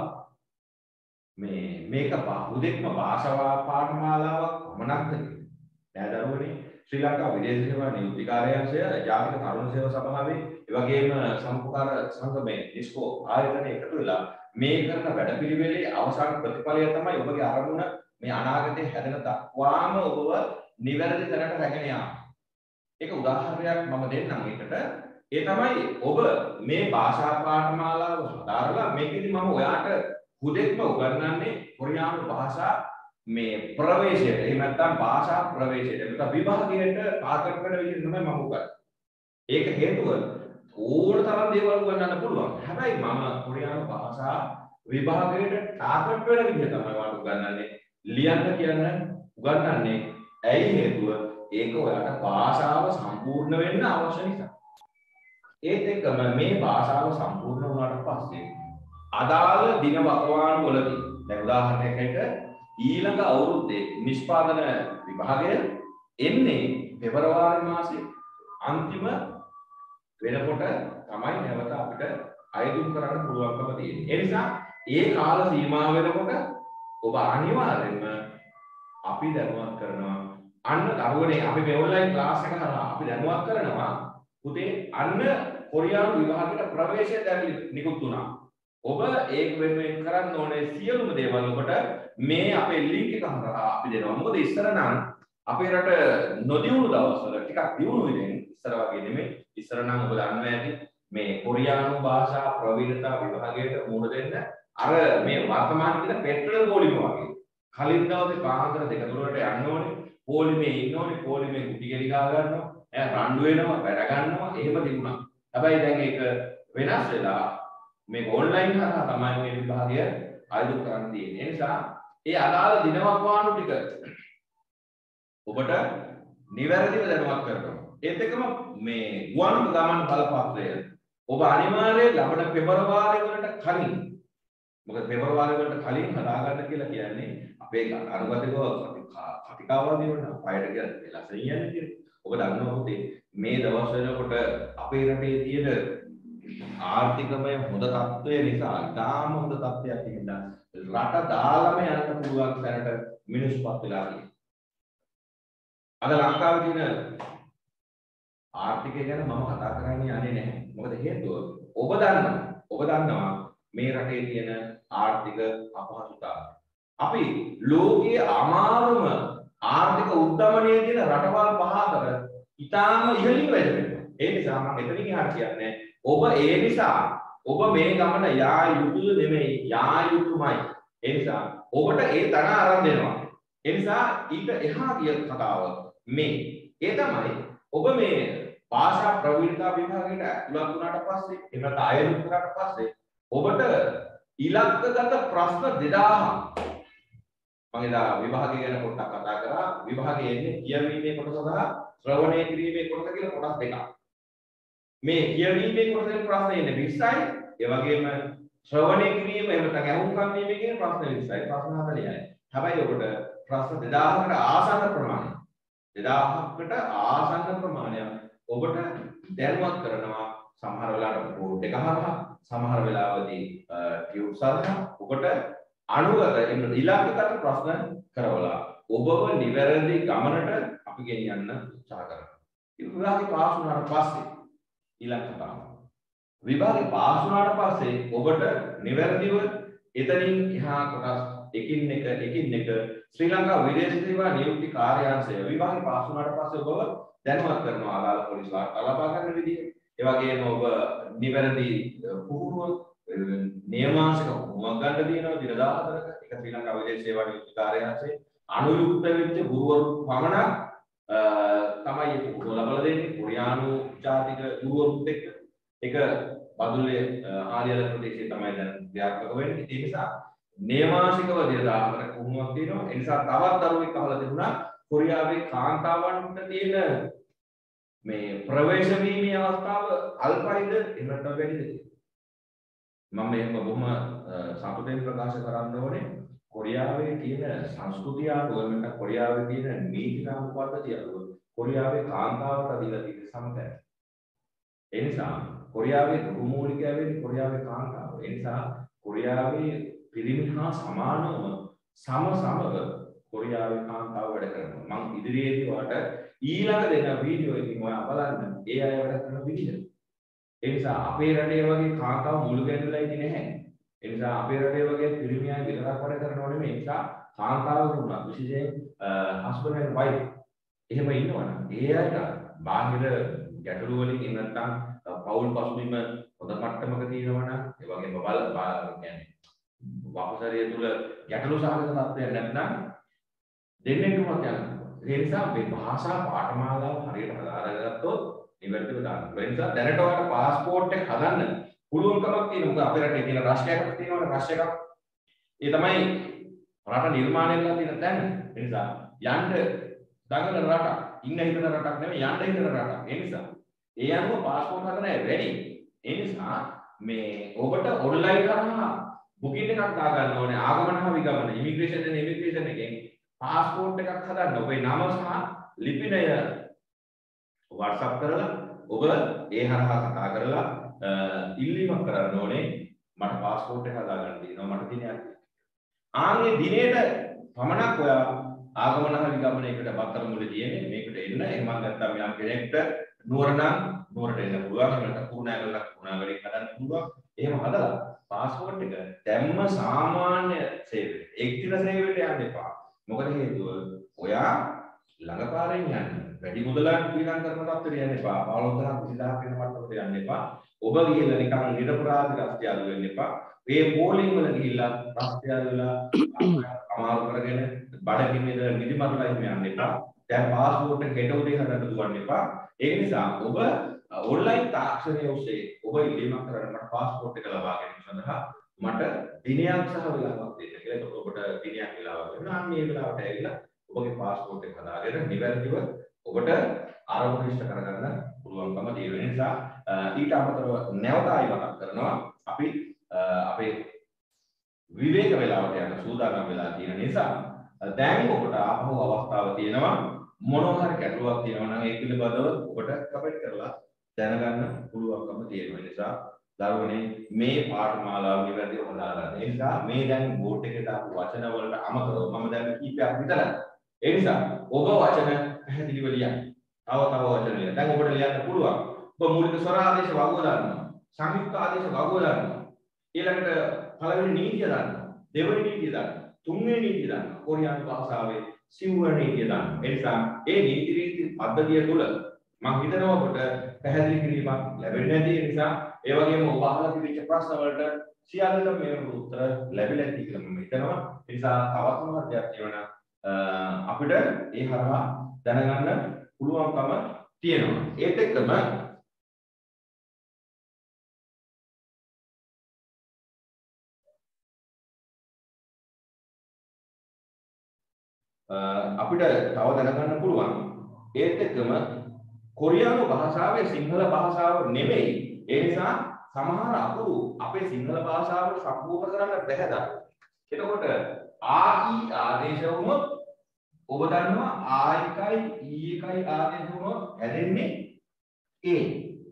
මේ මේක බහුදෙක්ම භාෂා පාඨමාලාවක් වමනක්ද නෑ දරුවනේ. ශ්‍රී ලංකා විදේශ සේවා නියුක්ති කාර්යාංශය ජාතික තරුණ සේවා සභාවේ ඒ වගේම සම්පූර්ණ සංගමයේ නිස්කෝ ආයතන එකතු වෙලා මේ කරන වැඩපිළිවෙලේ අවසාන ප්‍රතිඵලය තමයි ඔබගේ අරමුණ මේ අනාගතයේ හැදෙන දක්වාම ඔබව නිවැරදි තැනට රැගෙන යාම. ඒක උදාහරණයක් මම දෙන්නම් ඒකට. ඒ තමයි ඔබ මේ භාෂා පාඨමාලාව හදාරලා මේකෙදි මම ඔයාට හුදෙක්ම උගන්වන්නේ කොරියානු භාෂා මේ ප්‍රවේශයට. එහෙම නැත්නම් භාෂා ප්‍රවේශයට. ඒක විභාගයට ටාගට් කරන විදිහට තමයි මම උගන්වන්නේ. ඒක හේතුව ඕන තරම් දේවල් උගන්වන්න පුළුවන්. හැබැයි මම කොරියානු භාෂා විභාගයට ටාගට් වෙන විදිහ තමයි ඔයාලට උගන්වන්නේ. ලියන්න කියන උගන්වන්නේ ඇයි හේතුව ඒක ඔයාලට භාෂාව සම්පූර්ණ වෙන්න අවශ්‍ය නිසා. ඒත් එක්කම මේ භාෂාව සම්පූර්ණ වුණාට පස්සේ අදාළ දින වකවානු වලදී දැන් උදාහරණයකට ඊළඟ අවුරුද්දේ නිෂ්පාදන විභාගය එන්නේ පෙබරවාරි මාසයේ අන්තිම වෙනකොට තමයි නැවත අපිට අයදුම් කරන්න පුළුවන්කම තියෙන්නේ. ඒ නිසා ඒ කාල සීමාව වෙනකොට ඔබ අනිවාර්යෙන්ම අපි දැනුවත් කරනවා අන්න දරුවනේ අපි මේ ඔන්ලයින් ක්ලාස් එක කරනවා අපි දැනුවත් කරනවා පුතේ අන්න කොරියානු විභාගයට ප්‍රවේශය දැන් නිකුත් වුණා. ඔබ ඒක වෙනුවෙන් කරන්න ඕනේ සියලුම දේවල් ඔබට මේ අපේ ලින්ක් එක හරහා අපි දෙනවා. මොකද ඉස්සර නම් අපේ රට නොදියුණු දවස්වල ටිකක් දියුණු වෙමින් ඉස්සර වගේ නෙමෙයි. ඉස්සර නම් ඔබ දන්නවා ඇති මේ කොරියානු භාෂා ප්‍රවීණතා විභාගයට මුහුණ දෙන්න අර මේ වර්තමාන කියන පෙට්‍රල් ගෝලිම වගේ කලින් දවසේ පාන්දර දෙක තුනට යන්න ඕනේ. පොලිමේ ඉන්නෝනේ පොලිමේ කුටි ගෙඩි ගා ගන්නවා ඈ රණ්ඩු වෙනවා වැඩ ගන්නවා එහෙම තිබුණා. හැබැයි දැන් ඒක වෙනස් වෙලා මේ ඔන්ලයින් කරා තමයි මේ විභාගය ආයුධ කරන්න තියෙන්නේ. ඒ නිසා ඒ අදාළ දිනවක් වානු ටික ඔබට නිවැරදිව දැනුවත් කරනවා. ඒත් එක්කම මේ ගුවන් ගමන් බලපත්‍රය ඔබ අනිවාර්යයෙන් ලබන පෙබරවාරි වලට කලින් මොකද පෙබරවාරි වලට කලින් හදාගන්න කියලා කියන්නේ අපේ අනුගතකව කතිකාවදී වුණා පයර කියලා ලස්සන කියන්නේ කියන්නේ. ඔබ දන්නවා පුතේ මේ දවස් වෙනකොට අපේ රටේ තියෙන ආර්ථිකමය හොඳ තත්ත්වය නිසා ඉතාම හොඳ තත්ත්වයක් තියෙනවා. රට දාලම යන්න පුළුවන් තැනට මිනිස්සුපත් වෙලා තියෙනවා. අද ලංකාවේ තියෙන ආර්ථිකය ගැන මම කතා කරන්නේ යන්නේ නැහැ. මොකද හේතුව ඔබ දන්නවා ඔබ දන්නවා මේ රටේ තියෙන ආර්ථික අපහසුතාවය. අපි ලෝකයේ අමාරුම ආර්ථික උද්දමනයේ තියෙන රටවල් පහ අතර ඉතාම ඉහළින් වැඩ වෙනවා. ඒ නිසා මම එතනින් එහාට කියන්නේ ඔබ ඒ නිසා ඔබ මේ ගමන යා යුතුද නෙමෙයි යා යුතුමයි. ඒ නිසා ඔබට ඒ තන අරන් දෙනවා. ඒ නිසා ඊට එහා ගිය කතාව මේ ඒ තමයි ඔබ මේ භාෂා ප්‍රවීණතා විභාගයට ඇතුළත් වුණාට පස්සේ එහෙම නැත්නම් අයදුම් කරාට පස්සේ ඔබට ඉලක්කගත ප්‍රශ්න දෙදාහක් මම එදා විභාගය ගැන පොඩ්ඩක් කතා කරා. විභාගයේ එන්නේ කියවීමේ කොටස සහ ශ්‍රවණය කිරීමේ කොටස කියලා කොටස් දෙකක්. මේ කියවීමේ කොටසෙන් ප්‍රශ්න එන්නේ විස්සයි. ඒ වගේම ශ්‍රවණය කිරීම එහෙම නැත්නම් අහුම්කම් දීමේ කියන ප්‍රශ්න විස්සයි. ප්‍රශ්න හතරයි. හැබැයි ඔබට ප්‍රශ්න දෙදාහකට ආසන්න ප්‍රමාණය දෙදාහකට ආසන්න ප්‍රමාණයක් ඔබට දැනුවත් කරනවා. සමහර වෙලාවට බෝඩ් එක හරහා සමහර වෙලාවදී ටියුබ් සරහා ඔබට අනුගත ඉලක්කගත ප්‍රශ්න කරවලා ඔබව නිවැරදි ගමනට අපි ගෙනියන්න උත්සාහ කරනවා. විභාගේ පාස් වුණාට පස්සේ ඊළඟ කතාව. විභාගේ පාස් වුණාට පස්සේ ඔබට නිවැරදිව එතනින් එහා කොටස් එකින් එක එකින් එක ශ්‍රී ලංකා විදේශ සේවා නියුක්ති කාර්යාංශය විභාගේ පාස් වුණාට පස්සේ ඔබව දැනුවත් කරනවා අදාළ පොලිස් වාර්තා ලබා ගන්න විදිහ. ඒ වගේම ඔබ නිවැරදි පුහුණුව නියමාංශක පුහුණුවක් ගන්න තියෙනවා දින දහහතරක. ඒක ශ්‍රී ලංකා විදේශ සේවා නියුක්ති කාර්යාංශයේ අනුයුක්ත වෙච්ච ගුරුවරු පමණක් තමයි ඒක පුහුණුව ලබා දෙන්නේ. කොරියානු ජාතික ගුරුවරුත් එක්ක ඒක බදුල්ලේ ආර්යල ප්‍රදේශයේ තමයි දැන් ක්‍රියාත්මක වෙන්නේ. ඒ නිසා නියමාංශිකව දින දහහතරක පුහුණුවක් තියෙනවා. ඒ නිසා තවත් දරුවෙක් අහලා තිබුණා කොරියාවේ කාන්තාවන්ට තියෙන මේ ප්‍රවේශ වීමේ අවස්ථාව අල්පයිද එහෙම නැත්නම් වැඩිද? මම මේක බොහොම සතුටින් ප්‍රකාශ කරන්න ඕනේ කොරියාවේ තියෙන සංස්කෘතිය අනුව නැත්නම් කොරියාවේ තියෙන නීති නාම පද්ධතිය අනුව කොරියාවේ කාන්තාවට දීලා තියෙන සමතය. ඒ නිසා කොරියාවේ ගෘහමූලිකය වෙන්නේ කොරියාවේ කාන්තාව. ඒ නිසා කොරියාවේ පිරිමි හා සමානව සම සමග කොරියාවේ කාන්තාව වැඩ කරනවා. මම ඉදිරියේදී ඔයාලට ඊළඟ දෙන වීඩියෝ එකකින් ඔයා බලන්න ඒ අය වැඩ කරන විදිහ. ඒ නිසා අපේ රටේ වගේ කාන්තාව මුළු ගැන්වලා ඉන්නේ නැහැ. ඒ නිසා අපේ රටේ වගේ පිරිමි අය විතරක් වැඩ කරනව නෙමෙයි. ඒ නිසා කාන්තාව වුණා විශේෂයෙන් හස්බන්ඩ් ඇන්ඩ් වයිෆ් එහෙම ඉන්නවනම් ඒ අයට බාහිර ගැටලු වලින් නැත්නම් පෞල් පසුබිම හොඳ මට්ටමක තියෙනවනම් ඒ වගේම බල කියන්නේ වපසරිය තුල ගැටලු සහගත තත්ත්වයක් නැත්නම් දෙන්නේ තුනක් යනවා. ඒ නිසා මේ භාෂා පාඨමාලාව හරියට හදාගත්තොත් නිවැරදිව දාන්න. ඒ නිසා දැනට ඔයාලට પાස්පෝර්ට් එක හදන්න පුළුවන්කමක් තියෙනවා. මොකද අපේ රටේ තියෙන රාශියක් තියෙනවනේ රාශියක්. ඒ තමයි රට නිර්මාණය කරලා තියෙන තැන. ඒ නිසා යන්න දඟලන රටක්, ඉන්න හිතන රටක් නෙමෙයි යන්න හිතන රටක්. ඒ නිසා ඒ අනුව પાස්පෝර්ට් හදන්න වැඩි. ඒ නිසා මේ ඔබට ඔන්ලයින් කරනවා බුකින් එකක් දාගන්න ඕනේ. ආගමන හා විගමන ඉමිග්‍රේෂන් එන ඉමිග්‍රේෂන් එකෙන් පාස්පෝර්ට් එකක් හදන්න ඔබේ නම සහ ලිපිනය WhatsApp කරලා ඔබ ඒ හරහා කතා කරලා ඉල්ලීමක් කරන්න ඕනේ මට පාස්පෝර්ට් එක හදාගන්න තියෙනවා මට දිනයක්. ආන්ගේ දිනේට පමණක් ඔයා ආගමන හා විගමන එකට පත්තර මුල තියෙන්නේ මේකට එන්න. එහෙම නැත්නම් යම් කෙනෙක්ට නුවර නම් නුවරට එන්න පුළුවන්. නැත්නම් කුරුණෑගල කුරුණෑගලෙන් හදන්න පුළුවන්. එහෙම හදලා පාස්පෝර්ට් එක දැම්ම සාමාන්‍ය සේවයට එක්දින සේවයට යන්න එපා. මොකද හේතුව ඔයා ළඟපාරෙන් යන්න වැඩි මුදලක් වියදම් කරන තත්ත්වයට යන්න එපා. පවලොන්දහක් විසිදහක් වෙන මට්ටමකට යන්න එපා. ඔබ ගිහලා නිකන් නිරපරාධ රස්තියාදු වෙන්න එපා. මේ පෝලිං වල ගිහිල්ලා රස්තියාදු වෙලා අමාරු කරගෙන බඩගින්න නිදිමතලා ඉන්න යන්න එපා. දැන් પાස්පෝර්ට් එක හෙට උදේ හදන්න දුවන්න එපා. ඒ නිසා ඔබ ඔන්ලයින් තාක්ෂණය ඔස්සේ ඔබ ඉල්ලීමක් කරන්න මට પાස්පෝර්ට් එක ලබා ගැනීම සඳහා මට දිනයක් සහ වෙලාවක් දෙන්න කියලා. එතකොට ඔබට දිනයක් වෙලාවක් වෙනවා. අන්න ඒ වෙලාවට ඇවිල්ලා ඔබගේ પાස්පෝර්ට් එක හදාගෙන නිවැරදිව ඔබට ආරම්භ ඉෂ්ට කරගන්න පුළුවන්කම තියෙන නිසා ඊට අමතරව නැවත ආයි මතක් කරනවා අපි අපේ විවේක වේලාවට යන සූදානම් වෙලා තියෙන නිසා දැන් ඔබට ආපහු අවස්ථාව තියෙනවා මොනවා හරි ගැටලුවක් තියෙනවා නම් ඒ පිළිබඳව ඔබට කමෙන්ට් කරලා දැනගන්න පුළුවන්කම තියෙන නිසා දරුවනේ මේ පාඨමාලාව නිවැරදිව හදාගන්න. ඒ නිසා මේ දැන් බෝඩ් එකේ දාපු වචන වලට අමතරව මම දැන් කීපයක් විතරයි. ඒ නිසා ඔබ වචන පැහැදිලිව ලියන්න. තව තව වචන ලියන්න. දැන් ඔබට ලියන්න පුළුවන්. ඔබ මූලික ස්වර ආදේශ වගුව දානවා. සංයුක්ත ආදේශ වගුව දානවා. ඊළඟට පළවෙනි නීතිය දානවා. දෙවෙනි නීතිය දානවා. තුන්වෙනි නීතිය දානවා. කොරියානු භාෂාවේ සිව්වැනි නීතිය දානවා. ඒ නිසා ඒ නීති රීති පද්ධතිය තුළ මම හිතනවා ඔබට පැහැදිලි කිරීමක් ලැබෙන්නේ නැති නිසා ඒ වගේම ඔබ අහලා තිබිච්ච ප්‍රශ්න වලට සියල්ලම මේ උත්තර ලැබිලා ඇති කියලා මම හිතනවා. ඒ නිසා තවත් මොනවද කියනවා අපිට ඒ හරහා දැනගන්න පුළුවන්කම තියෙනවා. ඒත් එක්කම අපිට තව දැනගන්න පුළුවන් ඒත් එක්කම කොරියානු භාෂාවේ සිංහල භාෂාව නෙමෙයි. ඒ නිසා සමහර අකුරු අපේ සිංහල භාෂාවට සම්පූර්ණ කරන්න බැහැ දා. එතකොට ආ ඊ ආදේශ වුණොත් ඔබ දන්නවා ආ එකයි ඊ එකයි ආදේශ වුණොත් හැදෙන්නේ ඒ.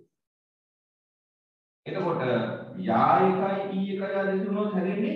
එතකොට යා එකයි ඊ එකයි ආදේශ වුණොත් හැදෙන්නේ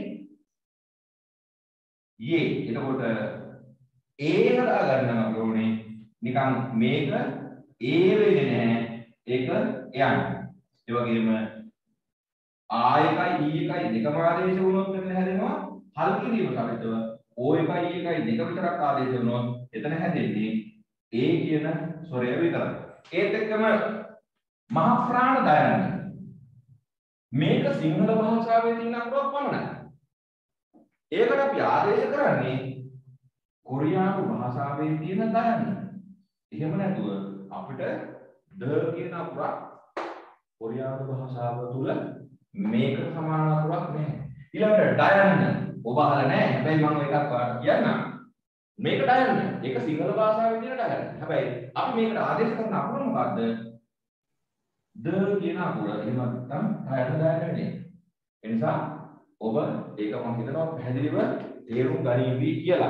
යේ. එතකොට ඒ හදා ගන්නවා ඕනේ නිකන් මේක ඒ වෙන්නේ නැහැ ඒක යන්නේ. ඒ වගේම ආ එකයි ඊ එකයි දෙකම ආදේශ වුණොත් මෙතන හැදෙනවා හල් කිරීම සහිතව ඕ එකයි ඊ එකයි දෙක විතරක් ආදේශ වුණොත් එතන හැදෙන්නේ ඒ කියන ස්වරය විතරයි. ඒත් එක්කම මහ ප්‍රාණ දයන්න මේක සිංහල භාෂාවේ තියෙන අකුරක් පමණයි. ඒකට අපි ආදේශ කරන්නේ කොරියානු භාෂාවේ තියෙන දයන්න. එහෙම නැතුව අපිට ද කියන අකුරක් කොරියානු භාෂාව තුල මේක සමාන අකුරක් නැහැ. ඊළඟට ඩයන්න ඔබ අහලා නැහැ. හැබැයි මම එකක් ඔයාලට කියන්නම්. මේක ඩයන්න. ඒක සිංහල භාෂාවේ තියෙන ඩයන්න. හැබැයි අපි මේකට ආදේශ කරන අකුර මොකද්ද? ද කියන අකුර. එහෙම නැත්නම් ඩයන්න ඩයන්න. ඒ නිසා ඔබ ඒක මම හිතනවා පැහැදිලිව තේරුම් ගනිවි කියලා.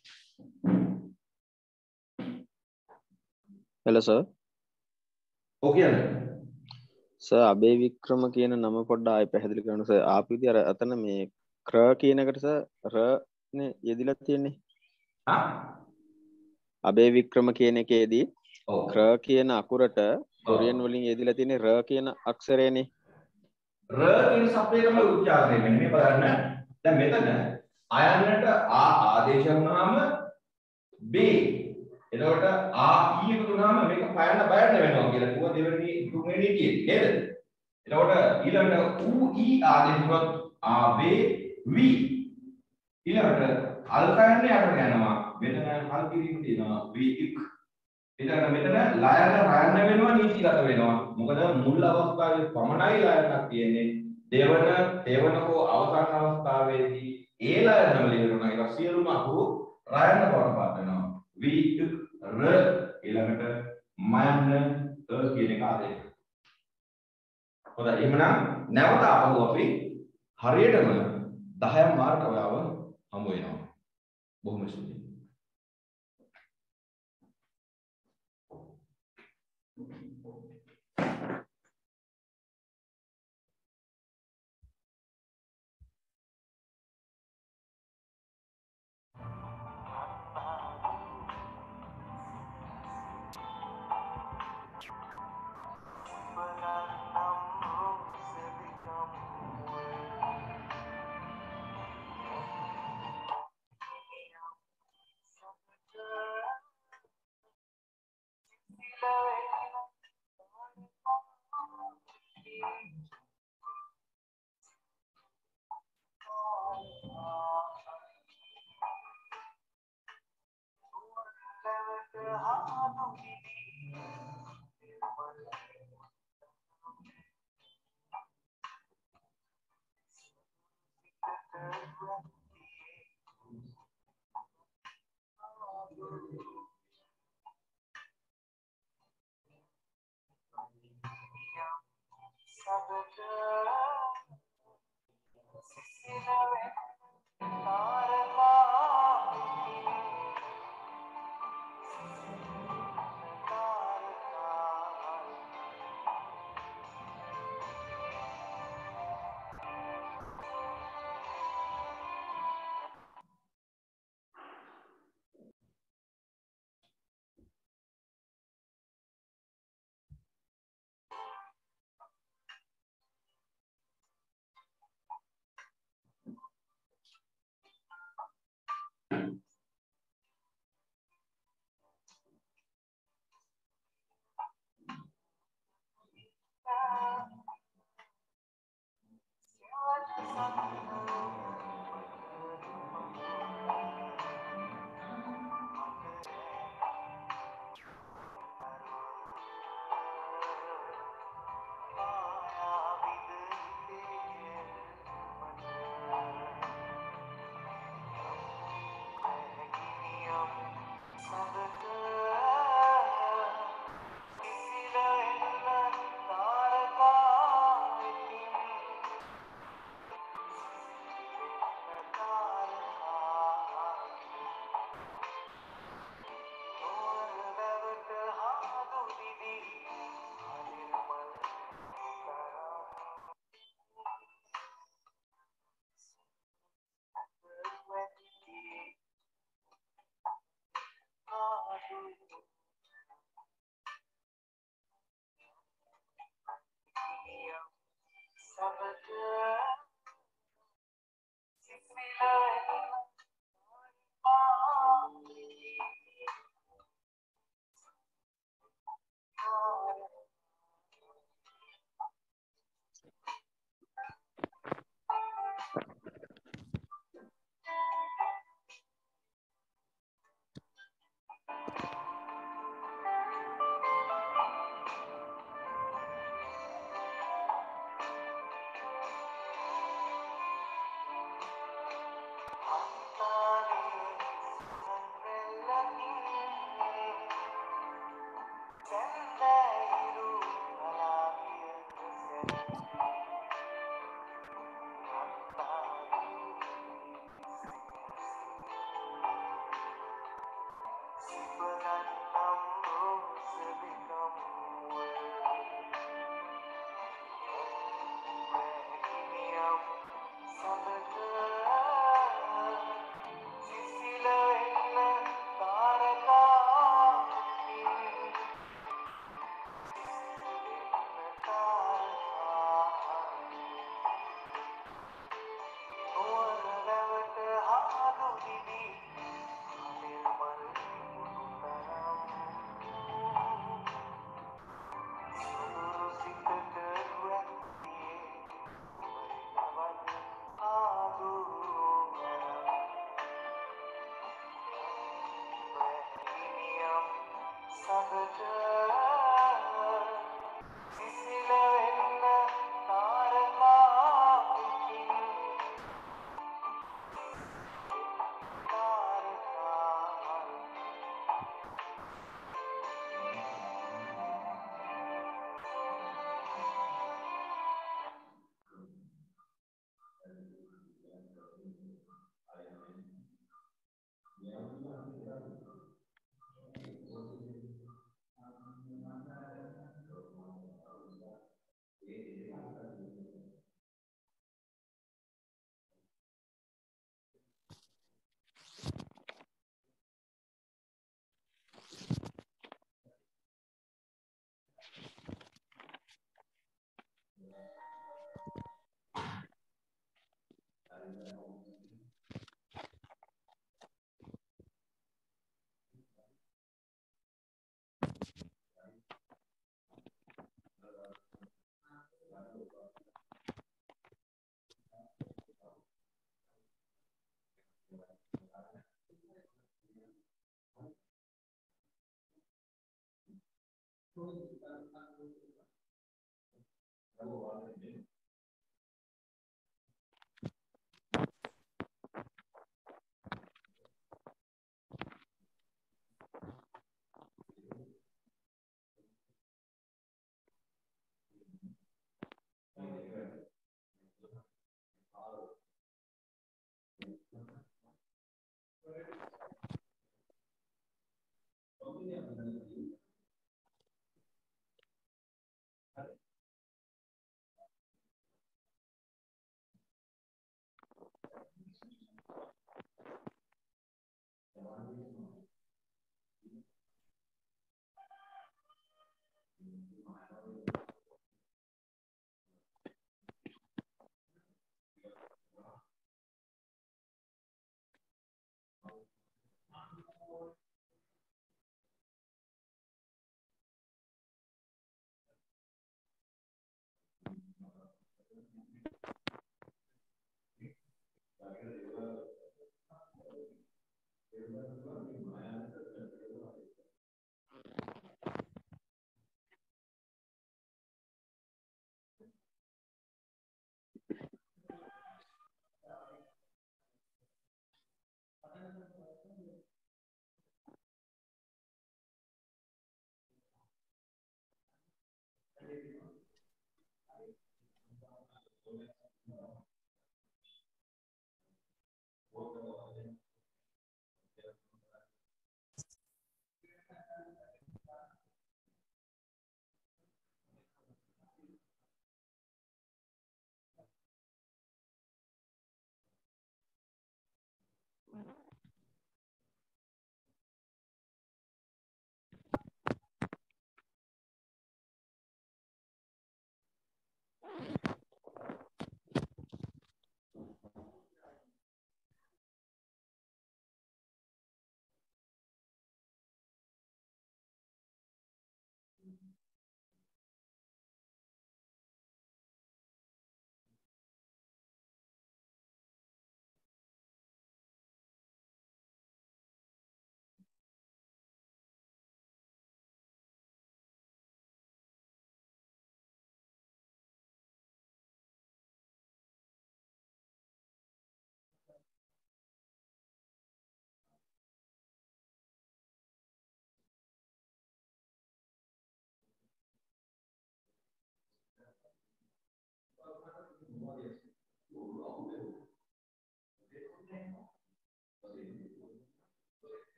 Hello sir.
ඔකේ නේද?
සර් අබේ වික්‍රම කියන නම පොඩ්ඩක් ආයෙ පැහැදිලි කරන්න සර්. ආපු විදිහ අර අතන මේ ක්‍ර කියන එකට සර් ර නේ යෙදිලා තියෙන්නේ.
හා?
අබේ වික්‍රම කියන එකේදී
ඔව්.
ක්‍ර කියන අකුරට කොරියන් වලින් යෙදිලා තියෙන්නේ ර කියන අක්ෂරයනේ.
ර කියන શબ્දය තමයි උච්චාරණය වෙන්නේ. මේ බලන්න. දැන් මෙතන අයන්නට ආ ආදේශ වුණාම බේ. එතකොට ආ ඊ එකතු වුණාම මේක පයන්න බයන්න වෙනවා කියලා කිව්වා දෙවෙනි තුන්වෙනි නීතියේ නේද? එතකොට ඊළඟට ඌ ඊ ආදේශ වුණොත් ආ වේ වි. ඊළඟට අල් කයන්නේ යට යනවා. මෙතන හල් කිරීම තියෙනවා වි ඉක්. ඊළඟට මෙතන ලයන රයන්න වෙනවා නීතිගත වෙනවා. මොකද මුල් අවස්ථාවේ පමණයි ලයනක් තියෙන්නේ. දෙවන දෙවන හෝ අවසාන අවස්ථාවේදී ඒ ලයනම ලියනවා. ඒක සියලුම අකුරු රයන්න බවට පත් වෙනවා. වි ඉක් ර ඊළඟට මයන්න අ කියන එක ආදේශ. හොඳයි එහෙනම් නැවත ආපහු අපි හරියටම දහයක් මාර්ක ඔයාව හමු වෙනවා. බොහොම ස්තුතියි.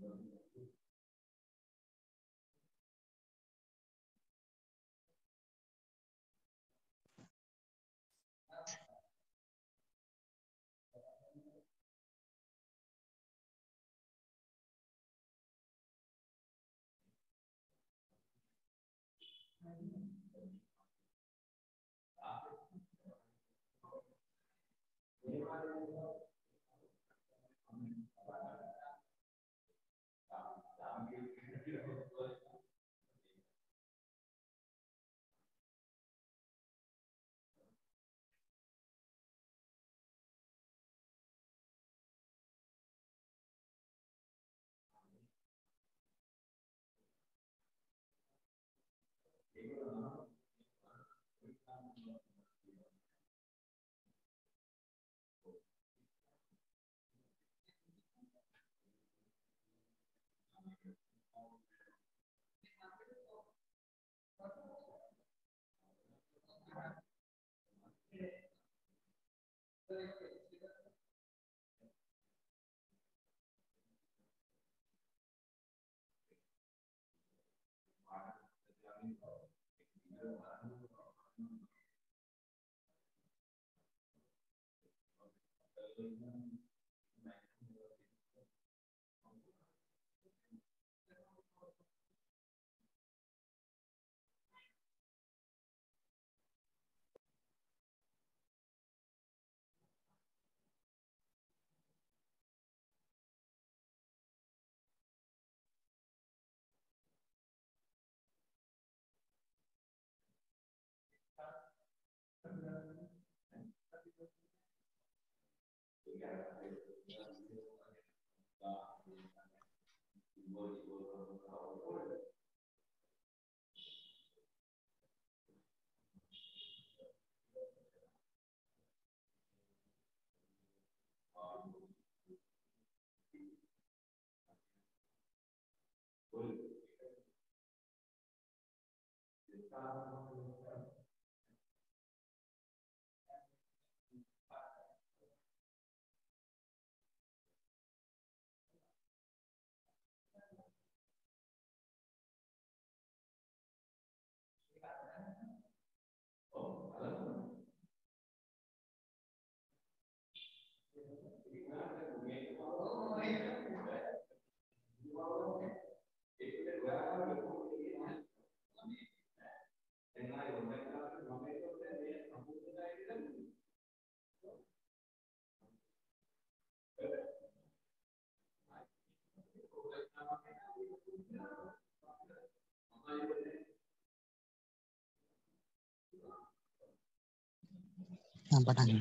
Nampak tangan.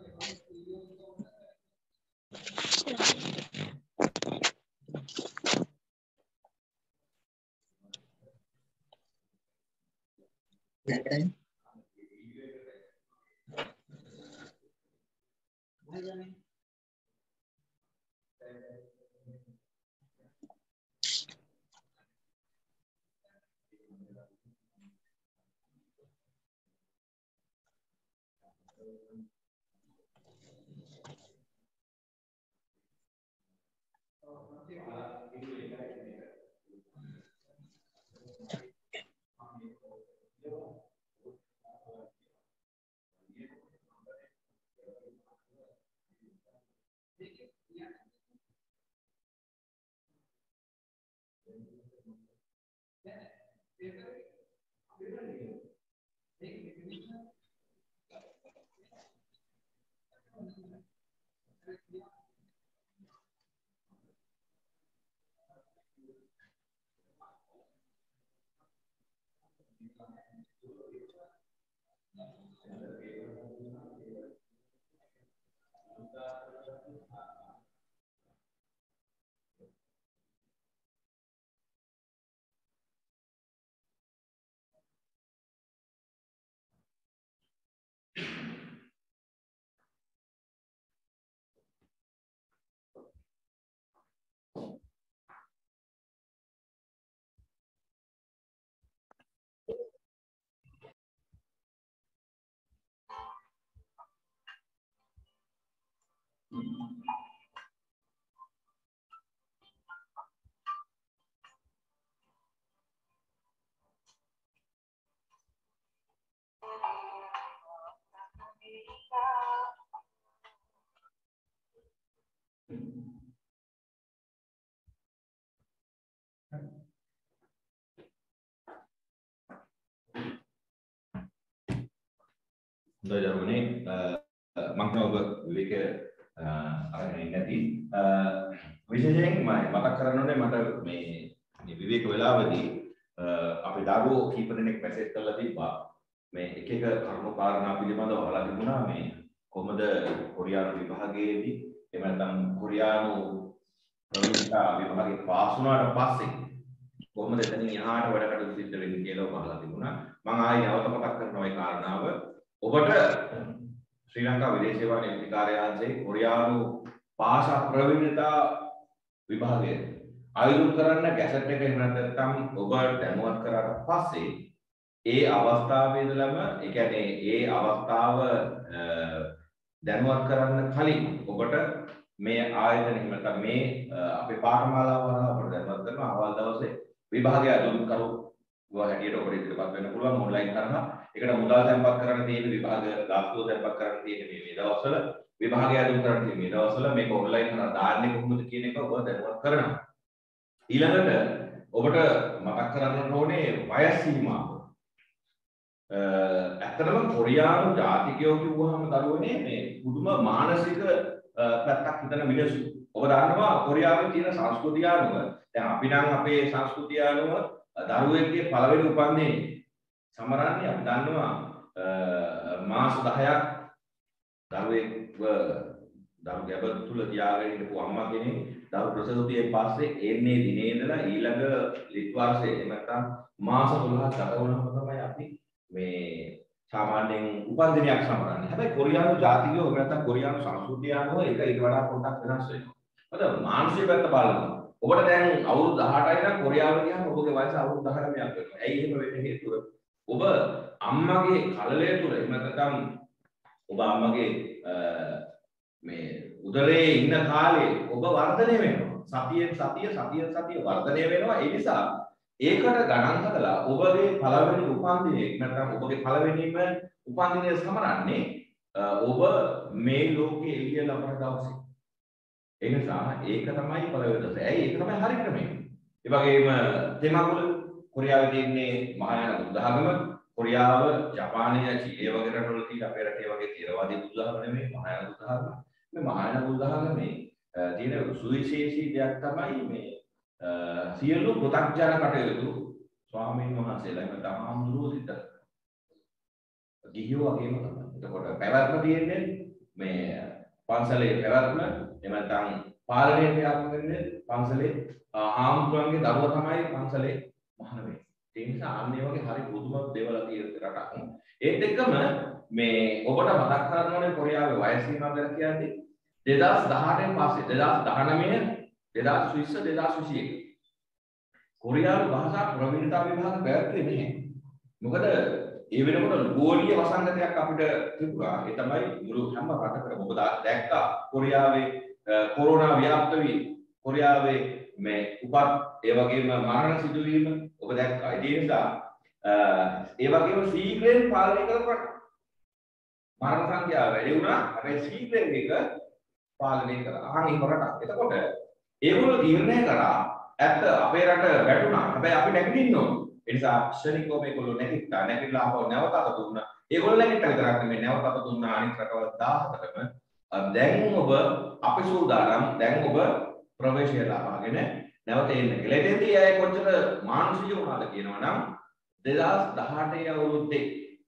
Kan?
හොඳයි දරුවනේ මම ඔබ විවේක අරගෙන ඉන්නේ නැති විශේෂයෙන් මම මතක් කරන්න ඕනේ මට මේ මේ විවේක වෙලාවේදී අපේ දරුවෝ කීප දෙනෙක් මැසේජ් කරලා තිබ්බා මේ එක එක කරුණු කාරණා පිළිබඳව අහලා තිබුණා මේ කොහොමද කොරියානු විභාගයේදී එහෙම නැත්නම් කොරියානු ප්‍රවීණතා විභාගයේ පාස් වුණාට පස්සේ කොහොමද එතනින් එහාට වැඩ කටයුතු සිද්ධ වෙන්නේ කියලා අහලා තිබුණා මම ආයෙ නැවත මතක් කරනවා ඒ කාරණාව ඔබට ශ්‍රී ලංකා විදේශ සේවා නියුක්ති කාර්යාලයේ කොරියානු භාෂා ප්‍රවීණතා විභාගය ආයෝජනය කරන්න ගැසට් එක එහෙම නැත්නම් ඔබ දැනුවත් කරාට පස්සේ ඒ අවස්ථාවේ ඉඳලම ඒ කියන්නේ ඒ අවස්ථාව දැනුවත් කරන්න කලින් ඔබට මේ ආයතන එහෙම නැත්නම් මේ අපේ පාඨමාලාව වල අපිට දැනුවත් කරනවා අවල් දවසේ විභාගය අඳුන් කරු හැටියට ඔබට ඉදිරිපත් වෙන්න පුළුවන් ඔන්ලයින් කරනවා. ඒකට මුදල් තැන්පත් කරන්න තියෙන විභාග ගාස්තුව තැන්පත් කරන්න තියෙන මේ මේ දවස්වල විභාගය අඳුන් කරන්න තියෙන මේ දවස්වල මේක ඔන්ලයින් කරලා දාන්නේ කොහොමද කියන එක ඔබ දැනුවත් කරනවා. ඊළඟට ඔබට මතක් කරගන්න ඕනේ වයස් සීමාව. ඇත්තටම කොරියානු ජාතිකයෝ කිව්වහම දරුවනේ මේ පුදුම මානසික පැත්තක් හිතන මිනිස්සු. ඔබ දන්නවා කොරියාවේ තියෙන සංස්කෘතිය අනුව දැන් අපි නම් අපේ සංස්කෘතිය අනුව දරුවෙක්ගේ පළවෙනි උපන්දිනේ සමරන්නේ අපි දන්නවා මාස දහයක් දරුවෙක්ව දරු ගැබ තුල තියාගෙන ඉඳපු අම්මා කෙනෙක් දරු ප්‍රසූතියෙන් පස්සේ එන්නේ දිනේ ඉඳලා ඊළඟ ලිත් වර්ෂයේ එහෙම නැත්නම් මාස දොළහක් ගත වුණාම තමයි අපි මේ සාමාන්‍යයෙන් උපන්දිනයක් සමරන්නේ. හැබැයි කොරියානු ජාතිකයෝ නැත්නම් කොරියානු සංස්කෘතිය අනුව ඒක ඊට වඩා පොඩ්ඩක් වෙනස් වෙනවා. මොකද මානසික පැත්ත බලනවා. ඔබට දැන් අවුරුදු දහඅටයි නම් කොරියාවට ගියාම ඔබගේ වයස අවුරුදු දහනවයක් වෙනවා. ඇයි එහෙම වෙන්නේ හේතුව? ඔබ අම්මගේ කලලය තුල එහෙම නැත්නම් ඔබ අම්මගේ මේ උදරයේ ඉන්න කාලේ ඔබ වර්ධනය වෙනවා. සතියෙන් සතිය සතියෙන් සතිය වර්ධනය වෙනවා. ඒ නිසා ඒකට ගණන් හදලා ඔබගේ පළවෙනි උපන්දිනේ නැත්නම් ඔබගේ පළවෙනිම උපන්දිනය සමරන්නේ ඔබ මේ ලෝකයේ එළිය ලබන දවසේ. ඒ නිසා ඒක තමයි පළවෙනි දවසේ. ඇයි ඒක තමයි හරි ක්‍රමය. ඒ වගේම තෙමඟුල කොරියාවේ තියෙන්නේ මහායාන බුද්ධාගම. කොරියාව, ජපානය, චීනය වගේ රටවල තියෙන අපේ රටේ වගේ ථේරවාදී බුද්ධාගම නෙමෙයි මහායාන බුද්ධාගම. මේ මහායාන බුද්ධාගමේ තියෙන සුවිශේෂී දෙයක් තමයි මේ සියලු පෘථග්ජන කටයුතු ස්වාමීන් වහන්සේලා එහෙම තමයි සිද්ධ කරනවා. ගිහියෝ වගේම තමයි. එතකොට පැවැත්ම තියෙන්නේ මේ පන්සලේ පැවැත්ම එහෙම නැත්නම් පාලනයේ ක්‍රියාත්මක වෙන්නේ පන්සලේ ආම්තුන්ගේ දරුවා තමයි පන්සලේ මහාන වෙන්නේ. ඒ නිසා අන්නේ වගේ හරි පුදුම දේවල් තියෙන රටක්. ඒත් එක්කම මේ ඔබට මතක් කරගන්න ඕනේ කොරියාවේ වයස සීමාව ගැන කියන්නේ දෙදාස් දහඅටෙන් පස්සේ දෙදාස් දහනවය දෙදාස් විස්ස දෙදාස් විසි එක කොරියානු භාෂා ප්‍රවීණතා විභාග පැවැත්වෙන්නේ නැහැ. මොකද ඒ වෙනකොට ගෝලීය වසංගතයක් අපිට තිබුණා. ඒ තමයි මුළු හැම රටකම ඔබ දැක්කා කොරියාවේ කොරෝනා ව්‍යාප්ත වී කොරියාවේ මේ උපත් ඒ වගේම මරණ සිදුවීම ඔබ දැක්කා. ඒ නිසා ඒ වගේම ශීඝ්‍රයෙන් පාලනය කරපට මරණ සංඛ්‍යාව වැඩි වුණා. හැබැයි ශීඝ්‍රයෙන් එක පාලනය කරා. අහන් එහෙම රටක්. එතකොට ඒගොල්ලෝ තීරණය කරා ඇත්ත අපේ රට වැටුණා. හැබැයි අපි නැගිටින්න ඕන. ඒ නිසා ක්ෂණිකව මේගොල්ලෝ නැගිට්ටා. නැගිටලා ආපහු නැවත අත දුන්නා. ඒගොල්ලෝ නැගිට්ටා විතරක් නෙමෙයි නැවත අත දුන්නා අනිත් රටවල් දහහතරම. දැන් ඔබ අපි සූදානම් දැන් ඔබ ප්‍රවේශය ලබාගෙන නැවත එන්න කියලා. එතෙන්දී අය කොච්චර මානසික වුණාද කියනවා නම් දෙදාස් දහඅටේ අවුරුද්දේ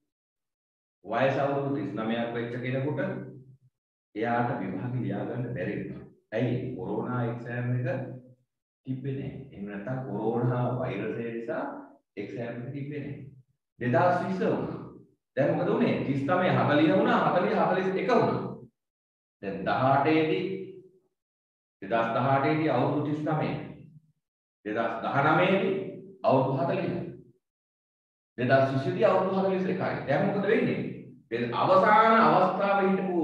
වයස අවුරුදු තිස් නවයක් වෙච්ච කෙනෙකුට එයාට විභාග ලියා ගන්න බැරි වෙනවා. ඇයි? කොරෝනා එක්සෑම් එක තිබ්බේ නැහැ. එහෙම නැත්නම් කොරෝනා වෛරසය නිසා එක්සෑම් එක තිබ්බේ නැහැ. දෙදාස් විස්ස වුණා. දැන් මොකද උනේ? තිස් නවය හතලිහ වුණා. හතලිහ හතලිස් එක වුණා. දැන් දහඅටේ දී දෙදාස් දහඅටේ දී අවුරුදු තිස් නවය. දෙදාස් දහනවය දී අවුරුදු හතලිහ. දෙදාස් විස්ස දී අවුරුදු හතලිස් එකයි. දැන් මොකද වෙන්නේ? අවසාන අවස්ථාවේ හිටපු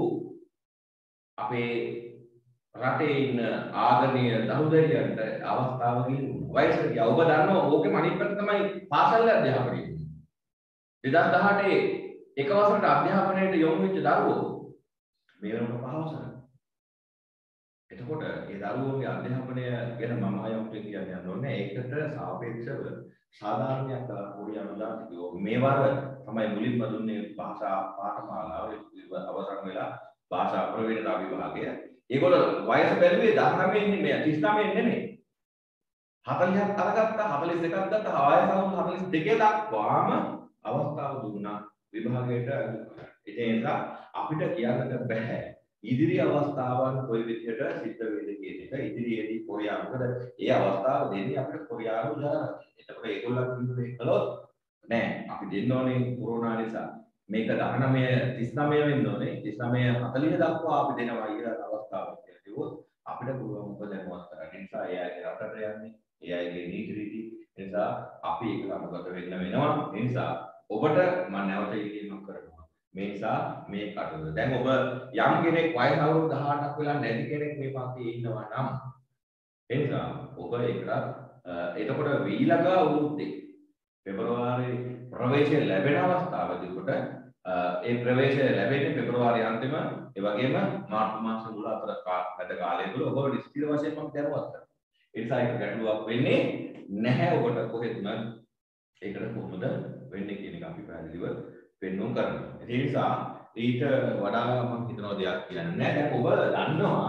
අපේ රටේ ඉන්න ආදරණීය දරුදරියන්ට අවස්ථාව ගිහින් වයසට ගියා. ඔබ දන්නවා ඕකේ අනිත් පැත්ත තමයි පාසල් අධ්‍යාපනය. දෙදාස් දහඅටේ එක වසරට අධ්‍යාපනයට යොමු වෙච්ච දරුවෝ මේ වෙනකොට පහ වසර. එතකොට ඒ දරුවෝගේ අධ්‍යාපනය ගැන මම ආයෙත් කියන්න යන්න ඕනේ. ඒක ඒකට සාපේක්ෂව සාධාරණයක් කොරියානු ජාතිකයෝ මේ වර තමයි මුලින්ම දුන්නේ භාෂා පාඨමාලාව අවසන් වෙලා භාෂා ප්‍රවේශතා විභාගය. ඒගොල්ලෝ වයස බැලුවේ දහනවයේ ඉන්නේ මේ තිස් නවයේ නෙමෙයි. හතළිහක් අරගත්තා හතළිස් දෙකක් ගත්තා වයස අවුරුදු හතළිස් දෙකේ දක්වාම අවස්ථාව දුන්නා විභාගයට. ඒ නිසා අපිට කියන්නට බෑ ඉදිරි අවස්ථාවන් කොයි විදිහට සිද්ධ වෙයිද කියන එක. ඉදිරියේදී කොරියාව මොකද ඒ අවස්ථාව දෙන්නේ අපිට කොරියානු ජනතාවට. එතකොට ඒගොල්ලෝ කිව්වේ කළොත් නෑ අපි දෙන්න ඕනේ කොරෝනා නිසා මේක දහනවය තිස් නවය වෙන්න ඕනේ. තිස් නවය හතළිහ දක්වා අපි දෙනවා ඊළඟ අවස්ථාවක් කියලා කිව්වොත් අපිට පුළුවන් මොකද දැනුවත් කරගන්න. ඒ නිසා ඒ අයගේ රටට යන්නේ ඒ අයගේ නීති රීති. ඒ නිසා අපි ඒක අනුගත වෙන්න වෙනවා. ඒ නිසා ඔබට මම නැවත ඉල්ලීමක් කරනවා. මේ නිසා මේ කටයුතු දැන් ඔබ යම් කෙනෙක් වයස අවුරුදු දහඅටක් වෙලා නැති කෙනෙක් මේ පන්තියේ ඉන්නවා නම් ඒ නිසා ඔබ ඒකට එතකොට ඊළඟ අවුරුද්දේ පෙබරවාරි ප්‍රවේශය ලැබෙන අවස්ථාවදී කොට ඒ ප්‍රවේශය ලැබෙන්නේ පෙබරවාරි අන්තිම ඒ වගේම මාර්තු මාස මුල අතර මැද කාලය තුල ඔබ නිශ්චිත වශයෙන් මම දැනුවත් කරනවා. ඒ නිසා ඒක ගැටලුවක් වෙන්නේ නැහැ ඔබට කොහෙත්ම ඒකට කොහොමද වෙන්නේ කියන එක අපි පැහැදිලිව පෙන්වන්න කරනවා. ඒ නිසා ඊට වඩා මම හිතනවා දෙයක් කියන්නේ නැහැ. දැන් ඔබ දන්නවා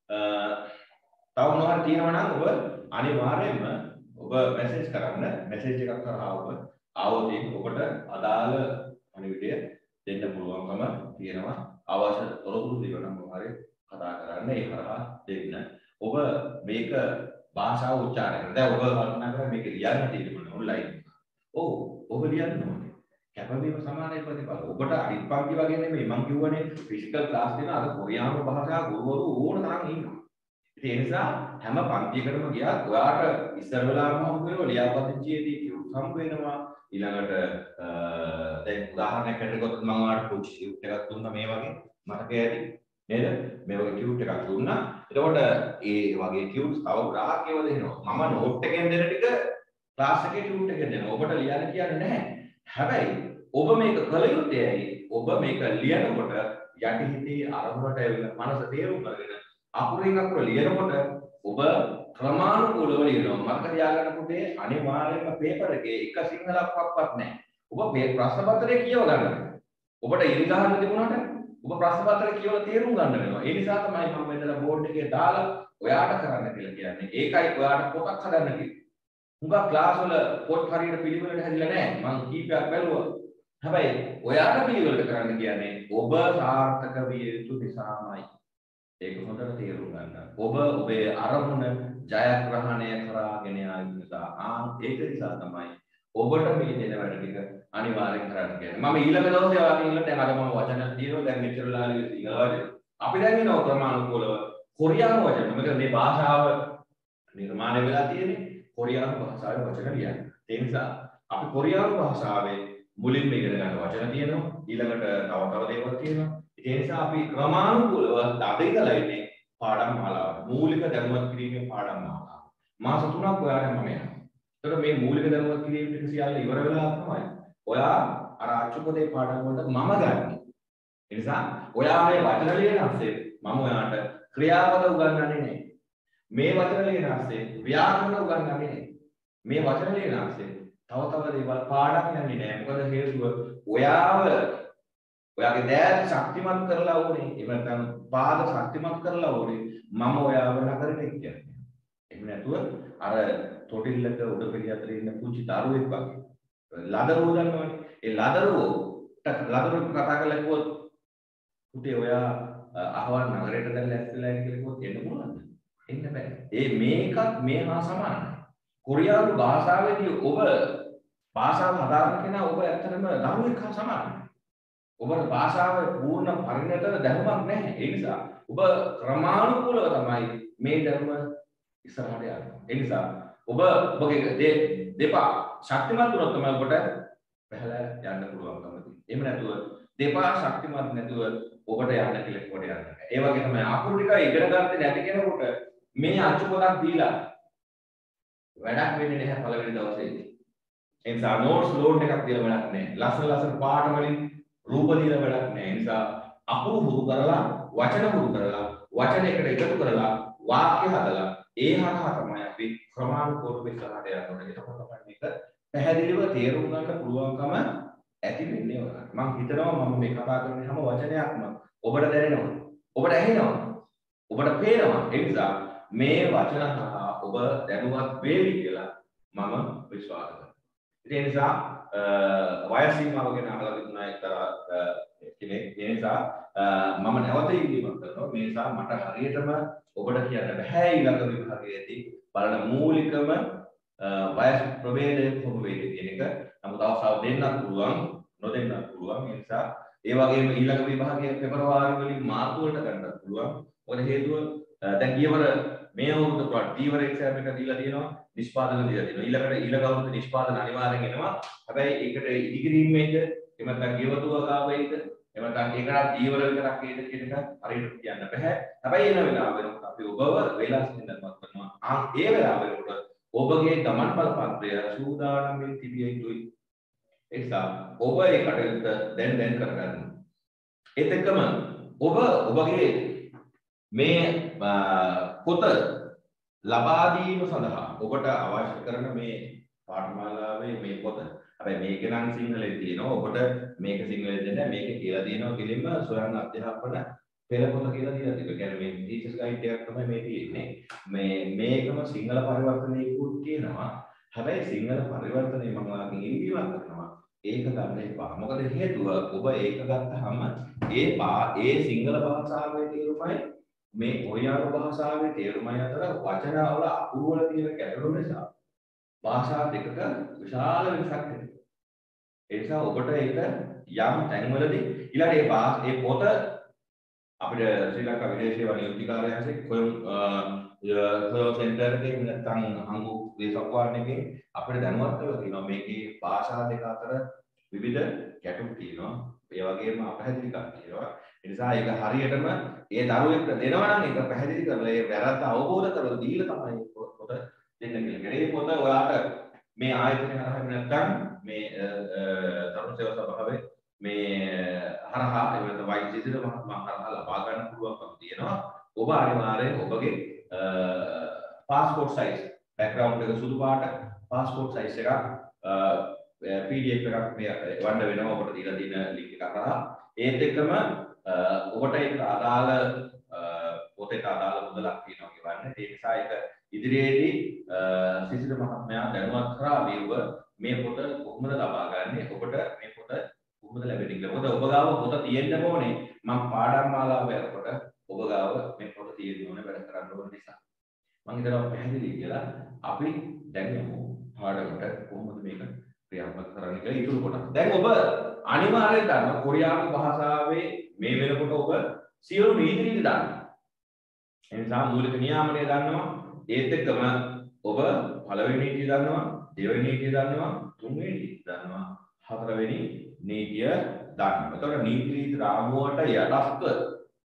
තව මොනවද තියෙනවා නම් ඔබ අනිවාර්යයෙන්ම ඔබ මැසේජ් කරන්න. මැසේජ් එකක් කරා ඔබ ආවොත් ඔබට අදාළ අනිවිදය දෙන්න පුළුවන්කම තියෙනවා. අවශ්‍ය තොරතුරු දෙනවා නම් හරිය කතා කරන්න ඒ කරා දෙන්න. ඔබ මේක භාෂාව උච්චාරණය කරනවා. දැන් ඔබ කල්පනා කරලා මේක ලියන්න තියෙනවා ඔන්ලයින්. ඔව් ඔබ ලියන්න ඕනේ. කැපවීම සමානයි ප්‍රතිඵල. ඔබට අනිත් පන්ති වගේ නෙමෙයි මම කියවනේ ෆිසිකල් ක්ලාස් දෙන අර කොරියානු භාෂා ගුරුවරු ඕන තරම් ඉන්නවා. ඉතින් ඒ නිසා හැම පන්තියකටම ගියාත් ඔයාට ඉස්සර වෙලාවම හම්බ වෙනවා ලියාපදිංචියේදී කියුත් හම්බ වෙනවා. ඊළඟට දැන් උදාහරණයක් හැටියට මම ඔයාලට පුංචි ටියුට් එකක් දුන්නා මේ වගේ මතකයි ඇති නේද? මේ වගේ ටියුට් එකක් දුන්නා. එතකොට ඒ වගේ ටියුට්ස් තව ගොඩාක් ඒවා දෙනවා. මම නෝට් එකෙන් දෙන ටික ක්ලාස් එකේ ටියුට් එකෙන් දෙනවා. ඔබට ලියන්න කියන්නේ නැහැ. හැබැයි ඔබ මේක කළ යුත්තේ ඇයි? ඔබ මේක ලියනකොට යටිහිතේ අරමුණට ඇවිල්ලා මනස තේරුම් කරගෙන අකුරෙන් අකුර ලියනකොට ඔබ ක්‍රමානුකූලව ලියනවා. මතක තියාගන්න පුතේ අනිවාර්යයෙන්ම පේපර් එකේ එක සිංහලක්වත් නැහැ. ඔබ මේ ප්‍රශ්න පත්‍රය කියව ගන්න. ඔබට ඉරිගහන්න තිබුණාට ඔබ ප්‍රශ්න පත්‍රය කියවලා තේරුම් ගන්න වෙනවා. ඒ නිසා තමයි මම මෙතන බෝඩ් එකේ දාලා ඔයාට කරන්න කියලා කියන්නේ. ඒකයි ඔයාට පොතක් හදන්න කිව්වේ. උඹ ක්ලාස් වල පොත් හරියට පිළිවෙලට හැදිලා නැහැ. මම කීපයක් බැලුවා. හැබැයි ඔයාට පිළිවෙලට කරන්න කියන්නේ ඔබ සාර්ථක විය යුතු නිසාමයි. ඒක හොඳට තේරුම් ගන්න. ඔබ ඔබේ අරමුණ ජයග්‍රහණය කරාගෙන යන නිසා ආ ඒක නිසා තමයි ඔබට මේ දෙන වැඩ ටික අනිවාර්යෙන් කරන්න කියන්නේ. මම ඊළඟ දවසේ ඔයාලට ඉන්න දැන් අද මම වචන දිනනවා දැන් මෙච්චර ලාලි සිංහල වචන. අපි දැන් ඉනවා ක්‍රමානුකූලව කොරියානු වචන. මොකද මේ භාෂාව නිර්මාණය වෙලා තියෙන්නේ කොරියානු භාෂාවේ වචන ලියන්න. ඒ නිසා අපි කොරියානු භාෂාවේ මුලින්ම ඉගෙන ගන්න වචන තියෙනවා. ඊළඟට තව තව දේවල් තියෙනවා. ඒ නිසා අපි ක්‍රමානුකූලව අද ඉඳලා ඉන්නේ පාඩම් මාලාව. මූලික දැනුවත් කිරීමේ පාඩම් මාලාව. මාස තුනක් ඔයාලට මම යනවා. ඒතකොට මේ මූලික දැනුවත් කිරීම ටික සියල්ල ඉවර වෙලා තමයි ඔයා අර අච්චුපදේ පාඩම් වලට මම ගන්නෙ. ඒ නිසා ඔයා මේ වචන ලියන අස්සේ මම ඔයාට ක්‍රියාපද උගන්වන්නේ නැහැ. මේ වචන ලියන අස්සේ ව්‍යාකරණ උගන්වන්නේ නැහැ. මේ වචන ලියන අස්සේ තව තව දේවල් පාඩම් යන්නේ නැහැ. මොකද හේතුව ඔයාව ඔයාගේ දෑත් ශක්තිමත් කරලා ඕනේ. එහෙම නැත්නම් පාද ශක්තිමත් කරලා ඕනේ. මම ඔයාව නතරට කියන්නේ. එහෙම නැතුව අර තොටිල්ලක උඩ පිළි අතර ඉන්න පුංචි දරුවෙක් වගේ. ලදරුවෝ දන්නවනේ. ඒ ලදරුවෝට ලදරුවෙක් කතා කරලා කිව්වොත් පුතේ ඔයා අහවල් නගරයට දැන් ලැස්තිලා ඉන්නේ කියලා කිව්වොත් එන්න පුළුවන්ද? එන්න බෑ. ඒ මේකත් මේ හා සමානයි. කොරියානු භාෂාවේදී ඔබ භාෂාව හදාගන්න කෙනා ඔබ ඇත්තටම දරුවෙක් හා සමානයි. ඔබට භාෂාවේ පූර්ණ පරිණත දැනුමක් නැහැ. ඒ නිසා ඔබ ක්‍රමානුකූලව තමයි මේ දැනුම ඉස්සරහට යන්නේ. ඒ නිසා ඔබ ඔබගේ දෙපා ශක්තිමත් වුණොත් තමයි ඔබට පහළ යන්න පුළුවන්කම තියෙන්නේ. එහෙම නැතුව දෙපා ශක්තිමත් නැතුව ඔබට යන්න කියලා කොට යන්න බෑ. ඒ වගේ තමයි අකුරු ටික ඉගෙන ගන්න නැති කෙනෙකුට මේ අච්චු පොතක් දීලා වැඩක් වෙන්නේ නැහැ පළවෙනි දවසේදී. ඒ නිසා නෝට්ස් ලෝඩ් එකක් දීලා වැඩක් නැහැ. ලස්සන ලස්සන පාඩම් වලින් රූප දීලා වැඩක් නැහැ. ඒ නිසා අකුරු හුරු කරලා වචන හුරු කරලා වචන එකට එකතු කරලා වාක්‍ය හදලා ඒ හරහා තමයි අපි ක්‍රමානුකූලව ඉස්සරහට යනකොට එතකොට තමයි මේක පැහැදිලිව තේරුම් ගන්න පුළුවන්කම ඇති වෙන්නේ ඔයාලට. මම හිතනවා මම මේ කතා කරන හැම වචනයක්ම ඔබට දැනෙනවා. ඔබට ඇහෙනවා. ඔබට පේනවා. ඒ නිසා මේ වචන හරහා ඔබ දැනුවත් වේවි කියලා මම විශ්වාස කරනවා. ඒ නිසා වයස් සීමාව ගැන අහලා තිබුණා එක්තරා කෙනෙක්. ඒ නිසා මම නැවත ඉල්ලීමක් කරනවා. මේ නිසා මට හරියටම ඔබට කියන්න බෑ ඊළඟ විභාගයේදී බලන මූලිකම වයස් ප්‍රභේදය කොහොම වේද කියන එක. නමුත් අවස්ථාව දෙන්නත් පුළුවන්, නොදෙන්නත් පුළුවන්. ඒ නිසා ඒ වගේම ඊළඟ විභාගයේ පෙබරවාරි වලින් මාර්තු වලට ගන්නත් පුළුවන්. මොකද හේතුව දැන් ගියවර මේ අවුරුද්ද ටීවර එක්සෑම් එක දීලා තියෙනවා, නිෂ්පාදන දීලා තියෙනවා. ඊළඟට ඊළඟ අවුරුද්ද නිෂ්පාදන අනිවාර්යෙන් එනවා. හැබැයි ඒකට ඉදිකිරීමේද එහෙම නැත්නම් ගෙවතුව ගාවෙයිද එහෙම නැත්නම් ඒකට දීවර විතරක් ඒද කියන එක හරියට කියන්න බෑ. හැබැයි එන වෙලාව වෙනකොට අපි ඔබව වේලාස් දෙන්නවත් කරනවා. ආ ඒ වෙලාව වෙනකොට ඔබගේ ගමන් බලපත්‍රය සූදානම්ෙන් තිබිය යුතුයි. ඒ නිසා ඔබ ඒ කටයුත්ත දැන් දැන් කරගන්න. ඒත් එක්කම ඔබ ඔබගේ මේ පොත ලබා දීම සඳහා ඔබට අවශ්‍ය කරන මේ පාඨමාලාවේ මේ පොත. හැබැයි මේක නම් සිංහලෙන් තියෙනවා. ඔබට මේක සිංහලෙන් දෙන්න මේක කියලා දෙනවා කෙලින්ම ස්වයං අධ්‍යාපන පෙළ පොත කියලා දීලා තියෙනවා. කියන්නේ මේ ටීචර්ස් ගයිඩ් එකක් තමයි මේ තියෙන්නේ. මේ මේකම සිංහල පරිවර්තනයකුත් තියෙනවා. හැබැයි සිංහල පරිවර්තනය මම ඔයාලගෙන් ඉල්ලීමක් කරනවා. ඒක ගන්න එපා. මොකද හේතුව ඔබ ඒක ගත්තාම ඒ ඒ සිංහල භාෂාවේ තේරුමයි මේ ඔයාලු භාෂාවේ තේරුමයි අතර වචන වල අකුරු වල තියෙන ගැටලු නිසා භාෂා දෙකක විශාල වෙනසක් වෙනවා. ඒ නිසා ඔබට ඒක යම් තැන්වලදී ඊළඟ ඒ ඒ පොත අපිට ශ්‍රී ලංකා විදේශ සේවා නියුක්තිකාරයන්සේ කොයම් කොයම් සෙන්ටර් එකේ නැත්නම් හංගු දේශපාලනයේ අපිට දැනුවත් කරලා තියෙනවා මේකේ භාෂා දෙක අතර විවිධ ගැටලු තියෙනවා. ඒ වගේම අපහැදිලිකම් තියෙනවා. ඒ නිසා ඒක හරියටම ඒ දරුවෙක්ට දෙනවා නම් ඒක පැහැදිලි කරලා ඒ වැරද්ද අවබෝධ කරලා දීලා තමයි පොත දෙන්න කියලා. ඒ පොත ඔයාලට මේ ආයතනය හරහා නැත්නම් මේ තරුණ සේවා සභාවේ මේ හරහා එවනත වෛද්‍යසිර මහත්මයා හරහා ලබා ගන්න පුළුවන්කම තියෙනවා. ඔබ අනිවාර්යයෙන් ඔබගේ පාස්පෝර්ට් සයිස් බෑග්ග්‍රවුන්ඩ් එක සුදු පාට පාස්පෝර්ට් සයිස් එකක් P D F එකක් මේ වන්න වෙනවා ඔබට දීලා තියෙන ලින්ක් එක හරහා. ඒත් එක්කම ඔබට ඒක අදාළ පොතේට අදාළ මුදලක් තියෙනවා කියවන්නේ. ඒ නිසා ඒක ඉදිරියේදී සිසිර මහත්මයා දැනුවත් කරා වේව මේ පොත කොහොමද ලබා ගන්නෙ? ඔබට මේ පොත කොහොමද ලැබෙන්නේ කියලා. මොකද ඔබ ගාව පොත තියෙන්න ඕනේ. මම පාඩම් මාලාව යනකොට ඔබ ගාව මේ පොත තියෙන්න ඕනේ වැඩ කරන්න ඕන නිසා. මම හිතනවා පැහැදිලි කියලා. අපි දැන් යමු පාඩමට කොහොමද මේක ක්‍රියාත්මක කරන්න කියලා ඊටු කොට. දැන් ඔබ අනිවාර්යයෙන් දන්නවා කොරියානු භාෂාවේ මේ වෙනකොට ඔබ සියලු නීති රීති දන්නවා. ඒ නිසා මූලික නියාමනය දන්නවා. ඒත් එක්කම ඔබ පළවෙනි නීතිය දන්නවා, දෙවෙනි නීතිය දන්නවා, තුන්වෙනි නීතිය දන්නවා, හතරවෙනි නීතිය දන්නවා. එතකොට නීති රීති රාමුවට යටත්ව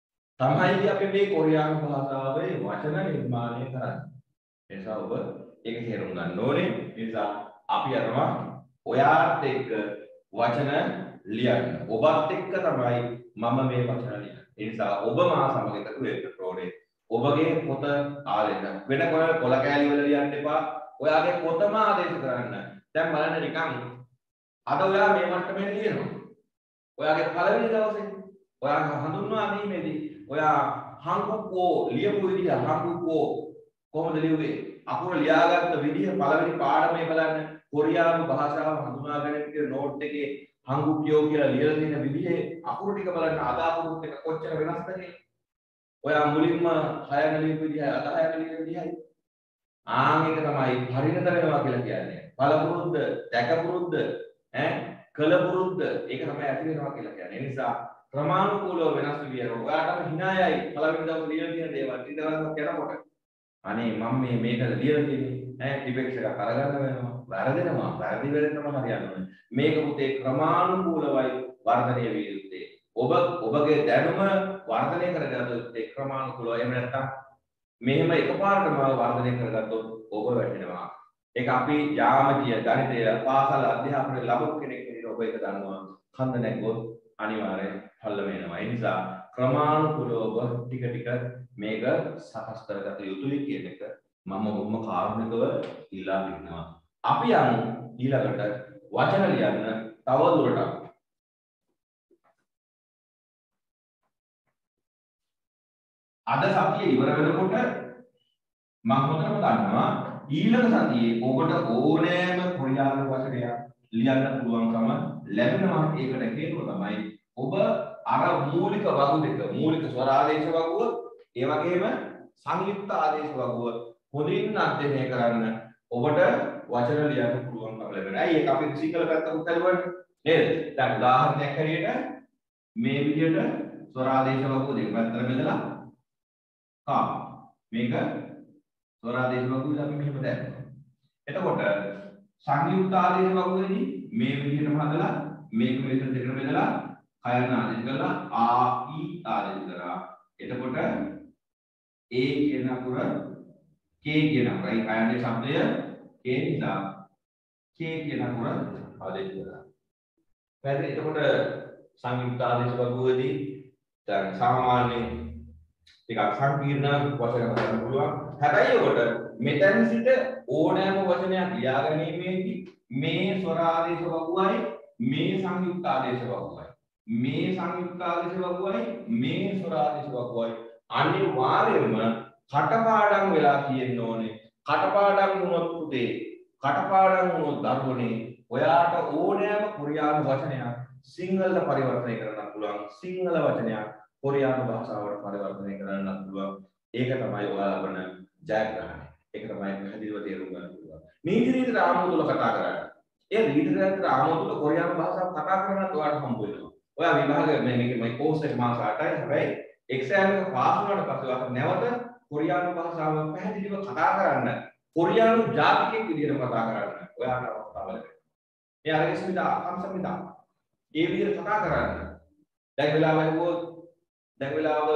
තමයි අපි මේ කොරියානු භාෂාවේ වචන නිර්මාණය කරන්නේ. ඒ නිසා ඔබ ඒක තේරුම් ගන්න ඕනේ. ඒ නිසා අපි යනවා ඔයාත් එක්ක වචන ලියන්න. ඔබත් එක්ක තමයි මම මේ වචන ලියන්නේ. ඒ නිසා ඔබ මා සමග එකතු වෙන්න ඕනේ. ඔබගේ පොත ආලෙන්න. වෙන කොල කොල කෑලි වල ලියන්න එපා. ඔයාගේ පොතම ආදේශ කරන්න. දැන් බලන්න නිකන් අද ඔයා මේ මට්ටමේ ලියනවා. ඔයාගේ පළවෙනි දවසේ ඔයා හඳුන්වා දීමේදී ඔයා හංගුකෝ ලියපු විදිහ හංගුකෝ කොහොමද ලියුවේ? අකුර ලියාගත්ත විදිහ පළවෙනි පාඩමේ බලන්න. කොරියානු භාෂාව හඳුනා ගැනීම කියන නෝට් එකේ හංගුකියෝ කියලා ලියලා තියෙන විදිහේ අකුරු ටික බලන්න අද අකුරුත් එක කොච්චර වෙනස්ද කියලා. ඔයා මුලින්ම හයන ලියපු විදිහයි අද හයන ලියන විදිහයි. ආන් එක තමයි පරිණත වෙනවා කියලා කියන්නේ. පළපුරුද්ද, දැකපුරුද්ද, ඈ කළපුරුද්ද ඒක තමයි ඇති වෙනවා කියලා කියන්නේ. ඒ නිසා ක්‍රමානුකූලව වෙනස් වෙනවා. ඔයාටම hina යයි පළවෙනි දවසේ ලියලා තියෙන දේවල් ඊට ගන්නක් යනකොට. අනේ මම මේ මේක ලියලා තියෙන්නේ ඈ ටිබෙක්ස් එකක් අරගන්න වෙනවා. වැරදෙනවා. වැරදි වෙලෙන්නම හරියන්නේ. මේක පුතේ ක්‍රමානුකූලවයි වර්ධනය විය යුත්තේ. ඔබ ඔබගේ දැනුම වර්ධනය කරගත යුත්තේ ක්‍රමානුකූලව. එහෙම නැත්නම් මෙහෙම එකපාරටම වර්ධනය කරගත්තොත් ඔබ වැටෙනවා. ඒක අපි යාමකීය ගණිතය පාසල අධ්‍යාපනයේ ලබපු කෙනෙක් විදිහට ඔබ ඒක දන්නවා. කන්ද නැග්ගොත් අනිවාර්යෙන් පල්ල වෙනවා. ඒ නිසා ක්‍රමානුකූලව ඔබ ටික ටික මේක සකස් කරගත යුතුයි කියන එක මම ඔබම කාරුණිකව ඉල්ලා සිටිනවා. අපි යමු ඊළඟට වචන ලියන්න තව දුරටත්. අද සතිය ඉවර වෙනකොට මම හොඳටම දන්නවා ඊළඟ සතියේ ඔබට ඕනෑම කොරියානු වචනයක් ලියන්න පුළුවන්කම ලැබෙනවා. ඒකට හේතුව තමයි ඔබ අර මූලික වගු දෙක මූලික ස්වර ආදේශ වගුව ඒ වගේම සංයුක්ත ආදේශ වගුව හොඳින් අධ්‍යයනය කරන්න ඔබට වචන ලියන්න පුළුවන්කම ලැබෙනවා. ඇයි ඒක අපි සිංහල පැත්තට කරුවනේ නේද? දැන් උදාහරණයක් හැටියට මේ විදිහට ස්වර ආදේශ වගුව දෙක පැත්තට බෙදලා කා මේක ස්වර ආදේශ වගුව අපි මෙහෙම දැක්කා. එතකොට සංයුක්ත ආදේශ වගුවේදී මේ විදිහටම හදලා මේක මෙතන දෙකට බෙදලා කයන ආදේශ කරලා ආ ඊ ආදේශ කරා. එතකොට A කියන අකුර K කියන අකුර ඒ කයන්නේ શબ્දය K නිසා K කියන අකුර ආදේශ කරා. පැහැදිලි? එතකොට සංයුක්ත ආදේශ වගුවේදී දැන් සාමාන්‍යයෙන් ටිකක් සංකීර්ණ වචන හදන්න පුළුවන්. හැබැයි ඔකට මෙතන සිට ඕනෑම වචනයක් ලියා ගැනීමේදී මේ ස්වර ආදේශ වගුවයි මේ සංයුක්ත ආදේශ වගුවයි මේ සංයුක්ත ආදේශ වගුවයි මේ ස්වර ආදේශ වගුවයි අනිවාර්යයෙන්ම කටපාඩම් වෙලා තියෙන්න ඕනේ. කටපාඩම් වුණොත් උදේ කටපාඩම් වුණොත් දරුවනේ ඔයාට ඕනෑම කොරියානු වචනයක් සිංහලට පරිවර්තනය කරන්න පුළුවන්. සිංහල වචනයක් කොරියානු භාෂාවට පරිවර්තනය කරන්න පුළුවන්. ඒක තමයි ඔයාලා ලබන ජයග්‍රහණය. ඒක තමයි පැහැදිලිව තේරුම් ගන්න පුළුවන්. නීති රීති රාමුව තුල කතා කරන්නේ. ඒ නීති රීති රාමුව තුල කොරියානු භාෂාව කතා කරනත් ඔයාලට හම්බ වෙනවා. ඔයා විභාග මේ මේ කෝස් එක මාස අටයි. හැබැයි එක්සෑම් එක පාස් වුණාට පස්සේ ඔයාලට නැවත කොරියානු භාෂාව පැහැදිලිව කතා කරන්න, කොරියානු ජාතිකයෙක් විදිහට කතා කරන්න ඔයාට අවස්ථාව ලැබෙනවා. ඒ අරගෙන සමිතා අකම්සමිතා ඒ විදිහට කතා කරන්න. දැන් වෙලාව ලැබුවොත් දැන් වෙලාව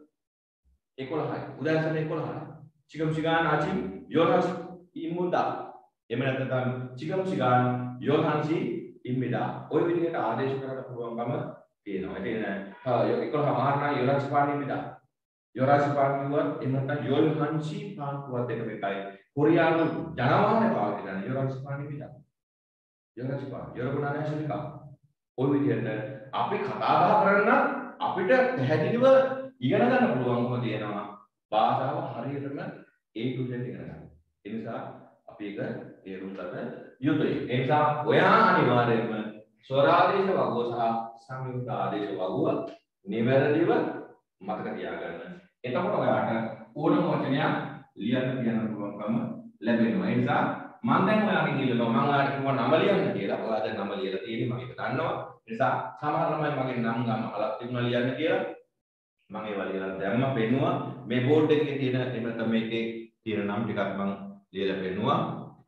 එකොළහයි. උදෑසන එකොළහයි. Chigam Chigan Achim Yohansi Imuda. එහෙම නැත්නම් Chigam Chigan Yohansi Imida. ඔය විදිහට ආදේශ කරන්න පුළුවන්කම තියෙනවා. ඒ එකොළහ මාර්නා Yohansi Pan Imida. Yohansi Pan වුවත් එහෙම නැත්නම් Yohansi Pan වුවත් එක එකයි. කොරියානු ජනවාහනේ පාවිච්චි කරන Yohansi Pan Imida. Yohansi Pan යොරබුණානේ ශිල්පා. ඔය විදිහට අපි කතා බහ කරන්න අපිට පැහැදිලිව ඉගෙන ගන්න පුළුවන්කම තියෙනවා. භාෂාව හරියටම A to Z ඉගෙන ගන්න. ඒ නිසා අපි ඒක තේරුම් ගන්න යුතුයි. ඒ නිසා ඔයා අනිවාර්යයෙන්ම ස්වර ආදේශ වගුව සහ සංයුක්ත ආදේශ වගුව නිවැරදිව මතක තියාගන්න. එතකොට ඔයාට ඕනම වචනයක් ලියන්න කියන්න පුළුවන්කම ලැබෙනවා. ඒ නිසා මම දැන් ඔයාගෙන් ඉල්ලනවා මම ඔයාලට කිව්වා නම ලියන්න කියලා. ඔයා දැන් නම ලියලා තියෙන්නේ මම ඒක දන්නවා. ඒ නිසා සමහර ළමයි මගේ නම් ගන්න අහලා තිබුණා ලියන්න කියලා. මම ඒවා ලියලා දැම්ම පෙන්නුවා. මේ බෝඩ් එකේ තියෙන එහෙම නැත්නම් මේකේ තියෙන නම් ටිකක් මම ලියලා පෙන්නුවා.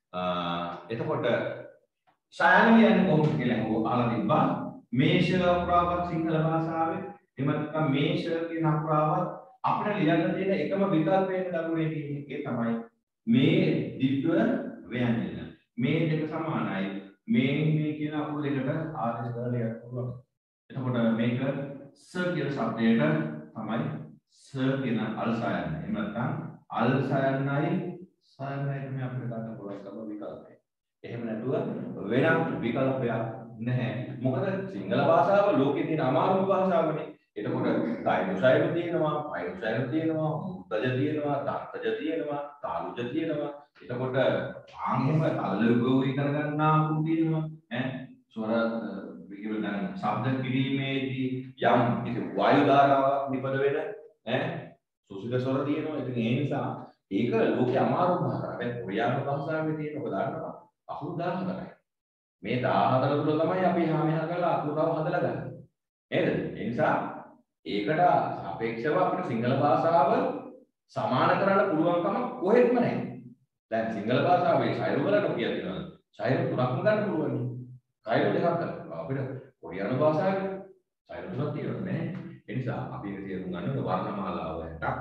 එතකොට සයන කියන්නේ කොහොමද කියලා අහලා තිබ්බා. මේෂ අප්‍රාවත් සිංහල භාෂාවේ එහෙම නැත්නම් මේෂ කියන අප්‍රාවත් අපිට ලියන්න තියෙන එකම විකල්පයෙන් දරුවේ තියෙන්නේ ඒ තමයි මේ දිට්ඨව ව්‍යංජන. මේ දෙක සමානයි. මේ මේ කියන අකුරු දෙකට ආදේශ කරලා ලියන්න පුළුවන්. එතකොට මේක ස කියන શબ્දයට තමයි ස කියන අල්සයන්. එහෙම නැත්නම් අල්සයන්යි සයන්යි තමයි අපිට ගන්න පුළුවන් විකල්පය. එහෙම නැතුව වෙනත් විකල්පයක් නැහැ. මොකද සිංහල භාෂාව ලෝකේ තියෙන අමාරුම භාෂාවනේ. එතකොට තයිනුසයරු තියෙනවා, පයිනුසයරු තියෙනවා, මුත්තජ තියෙනවා, දත්තජ තියෙනවා, තාලුජ තියෙනවා. එතකොට ආන්ගෙම තල්ලුගෝවි කරගන්නා වූ තියෙනවා. ඈ ස්වර විකිවල දැන් ශබ්ද කිරීමේදී යම් කිසි වායු ධාරාවක් නිපද වෙන ඈ සුසිත ස්වර තියෙනවා. ඉතින් ඒ නිසා ඒක ලෝකේ අමාරුම භාෂාවක්. දැන් කොරියානු භාෂාවේ තියෙන ඔබ දන්නවා අකුරු දාහතරයි. මේ දාහතර තුල තමයි අපි එහා මෙහා කරලා අකුරු තව හදලා ගන්න. නේද? ඒ නිසා ඒකට සාපේක්ෂව අපිට සිංහල භාෂාව සමාන කරන්න පුළුවන්කම කොහෙත්ම නැහැ. දැන් සිංහල භාෂාවේ ශෛල වලට කියලා තියෙනවා. ශෛල තුනක්ම ගන්න පුළුවන්. ශෛල දෙකක් ගන්න. අපිට කොරියානු භාෂාවේ ශෛල තුනක් තියෙනවා නේ. ඒ නිසා අපි ඒක තේරුම් ගන්න ඕනේ වර්ණමාලාව එකක්.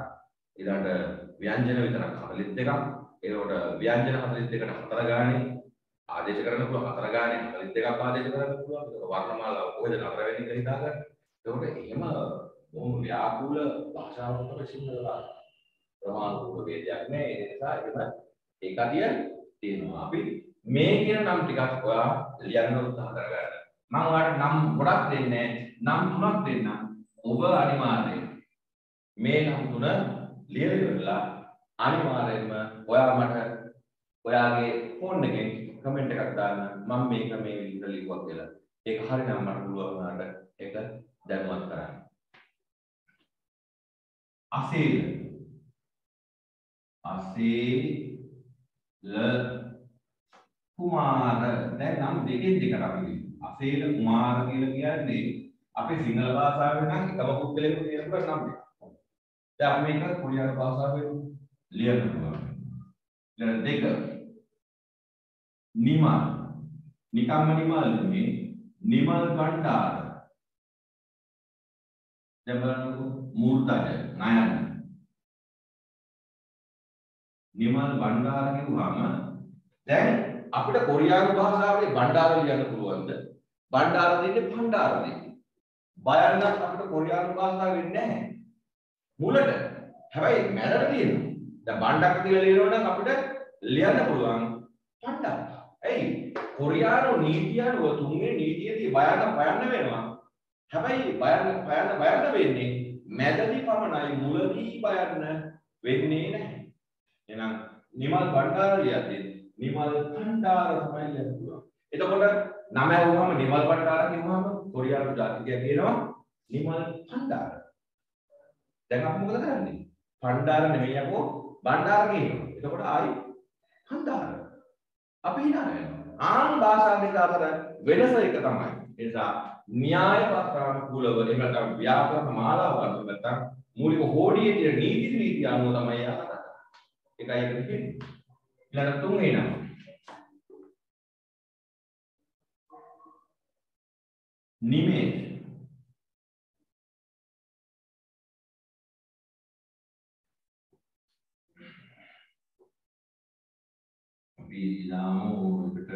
ඊළඟට ව්‍යංජන විතරක් හතළිස් දෙකක්. ඒකට ව්‍යංජන හතළිස් දෙකට හතර ගානේ ආදේශ කරන්න පුළුවන්. හතර ගානේ හතළිස් දෙකක් ආදේශ කරන්න පුළුවන්. ඒක වර්ණමාලාව කොහෙද නතර වෙන්නේ කියලා හිතාගන්න. ඒකට එහෙම බොහොම ව්‍යාකූල භාෂාවක් තමයි සිංහල භාෂාව. ප්‍රමාණික ભેදයක් නෑ. ඒ නිසා එහෙම ඒ කතිය තියෙනවා. අපි මේ කියන නම් ටිකක් ඔයා ලියන්න උත්සාහ කරගන්න. මම ඔයාලට නම් ගොඩක් දෙන්නේ නම් තුනක් දෙන්නම්. ඔබ අනිවාර්යයෙන් මේ නම් තුන ලියලා ඉවරලා අනිවාර්යයෙන්ම ඔයා මට ඔයාගේ ෆෝන් එකෙන් කමෙන්ට් එකක් දාන්න මම මේක මේ විදිහට ලිව්වා කියලා. ඒක හරියනම් මට පුළුවන් වුණාට ඒක දැනුවත් කරන්න. අසීල අසීල කුමාර දැන් නම් දෙකෙන් දෙකට අපි කියනවා. අසීල කුමාර කියලා කියන්නේ අපේ සිංහල භාෂාවේ නම් එකම පුද්ගලයෙකු කියනකොට නම් දෙක. දැන් අපි මේක කොරියානු භාෂාවෙන් ලියන්න පුළුවන්. දැන් දෙක නිමල් නිකම්ම නිමල් නෙමෙයි නිමල් බණ්ඩාර. දැන් බලන්නකො මූර්තජ නයන නිමල් බණ්ඩාර කියුවාම දැන් අපිට කොරියානු භාෂාවේ බණ්ඩාර ලියන්න පුළුවන්ද? බණ්ඩාර දෙන්නේ භණ්ඩාර දෙන්නේ. බයන්නත් අපිට කොරියානු භාෂාවෙන් නැහැ. මුලට. හැබැයි මැනට තියෙනවා. දැන් බණ්ඩක් කියලා ලියනවා නම් අපිට ලියන්න පුළුවන් බණ්ඩාර. ඇයි? කොරියානු නීතිය අනුව තුන්වෙනි නීතියේදී බයන්න බයන්න වෙනවා. හැබැයි බයන්න බයන්න බයන්න වෙන්නේ මැදදී පමණයි මුලදී බයන්න වෙන්නේ නැහැ. එහෙනම් නිමල් බණ්ඩාර ලියද්දී නිමල් බණ්ඩාර තමයි ලියන්න පුළුවන්. එතකොට නම ඇහුවම නිමල් බණ්ඩාර කියුවම කොරියානු ජාතිකයා කියනවා නිමල් බණ්ඩාර. දැන් අපි මොකද කරන්නේ? බණ්ඩාර නෙමෙයි යකෝ බණ්ඩාර කියනවා. එතකොට ආයි බණ්ඩාර. අපි හිනා වෙනවා. ආන් භාෂා දෙක අතර වෙනස එක තමයි. ඒ නිසා න්‍යාය පත්‍රානුකූලව එහෙම නැත්නම් ව්‍යාකරණ මාලාව අනුව නැත්නම් මූලික හෝඩියේ තියෙන නීති රීති අනුව තමයි යා කතා කරන්නේ. ඒකයි ඒක කියන්නේ. ඊළඟ තුන්වෙනි නම. නිමේෂ්. අපි දාමු එකට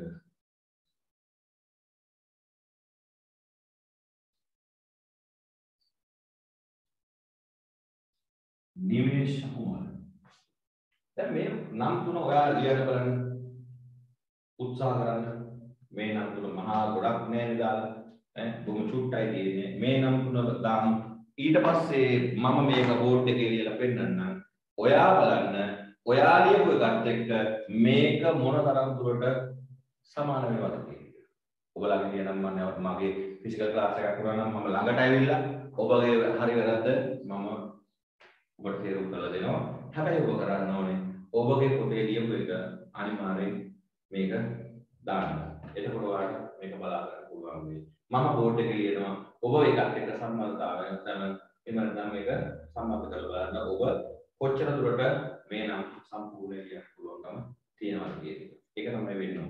නිමේෂ් කුමාර. දැන් මේ නම් තුන ඔයාලා ලියන්න බලන්න උත්සාහ කරන්න. මේ නම් තුන මහා ගොඩක් නෑ දාලා ඈ බොහොම චුට්ටයි තියෙන්නේ. මේ නම් තුන දාමු. ඊට පස්සේ මම මේක බෝඩ් එකේ ලියලා පෙන්නන්නම්. ඔයා බලන්න ඔයා ලියපු එකත් එක්ක මේක මොන තරම් දුරට සමාන වෙනවද කියලා. ඔබලාගේ කියනම් මම නැවත මගේ ෆිසිකල් ක්ලාස් එකක් කරනවා නම් මම ළඟට ඇවිල්ලා ඔබගේ හරි වැරද්ද මම ඔබට තේරුම් කරලා දෙනවා. හැබැයි ඔබ කරන්න ඕනේ ඔබගේ පොතේ ලියපු එක අනිවාර්යෙන් මේක දාන්න. එතකොට ඔයාලට මේක බලා ගන්න පුළුවන් වෙයි. මම බෝඩ් එකේ ලියනවා ඔබ එකත් එක්ක සම්බන්ධතාවය නැත්නම් එහෙම නැත්නම් මේක සම්බන්ධ කරලා බලන්න ඔබ කොච්චර දුරට මේ නම් සම්පූර්ණ ලියන්න පුළුවන්කම තියෙනවද කියන එක. ඒක තමයි වෙන්නේ.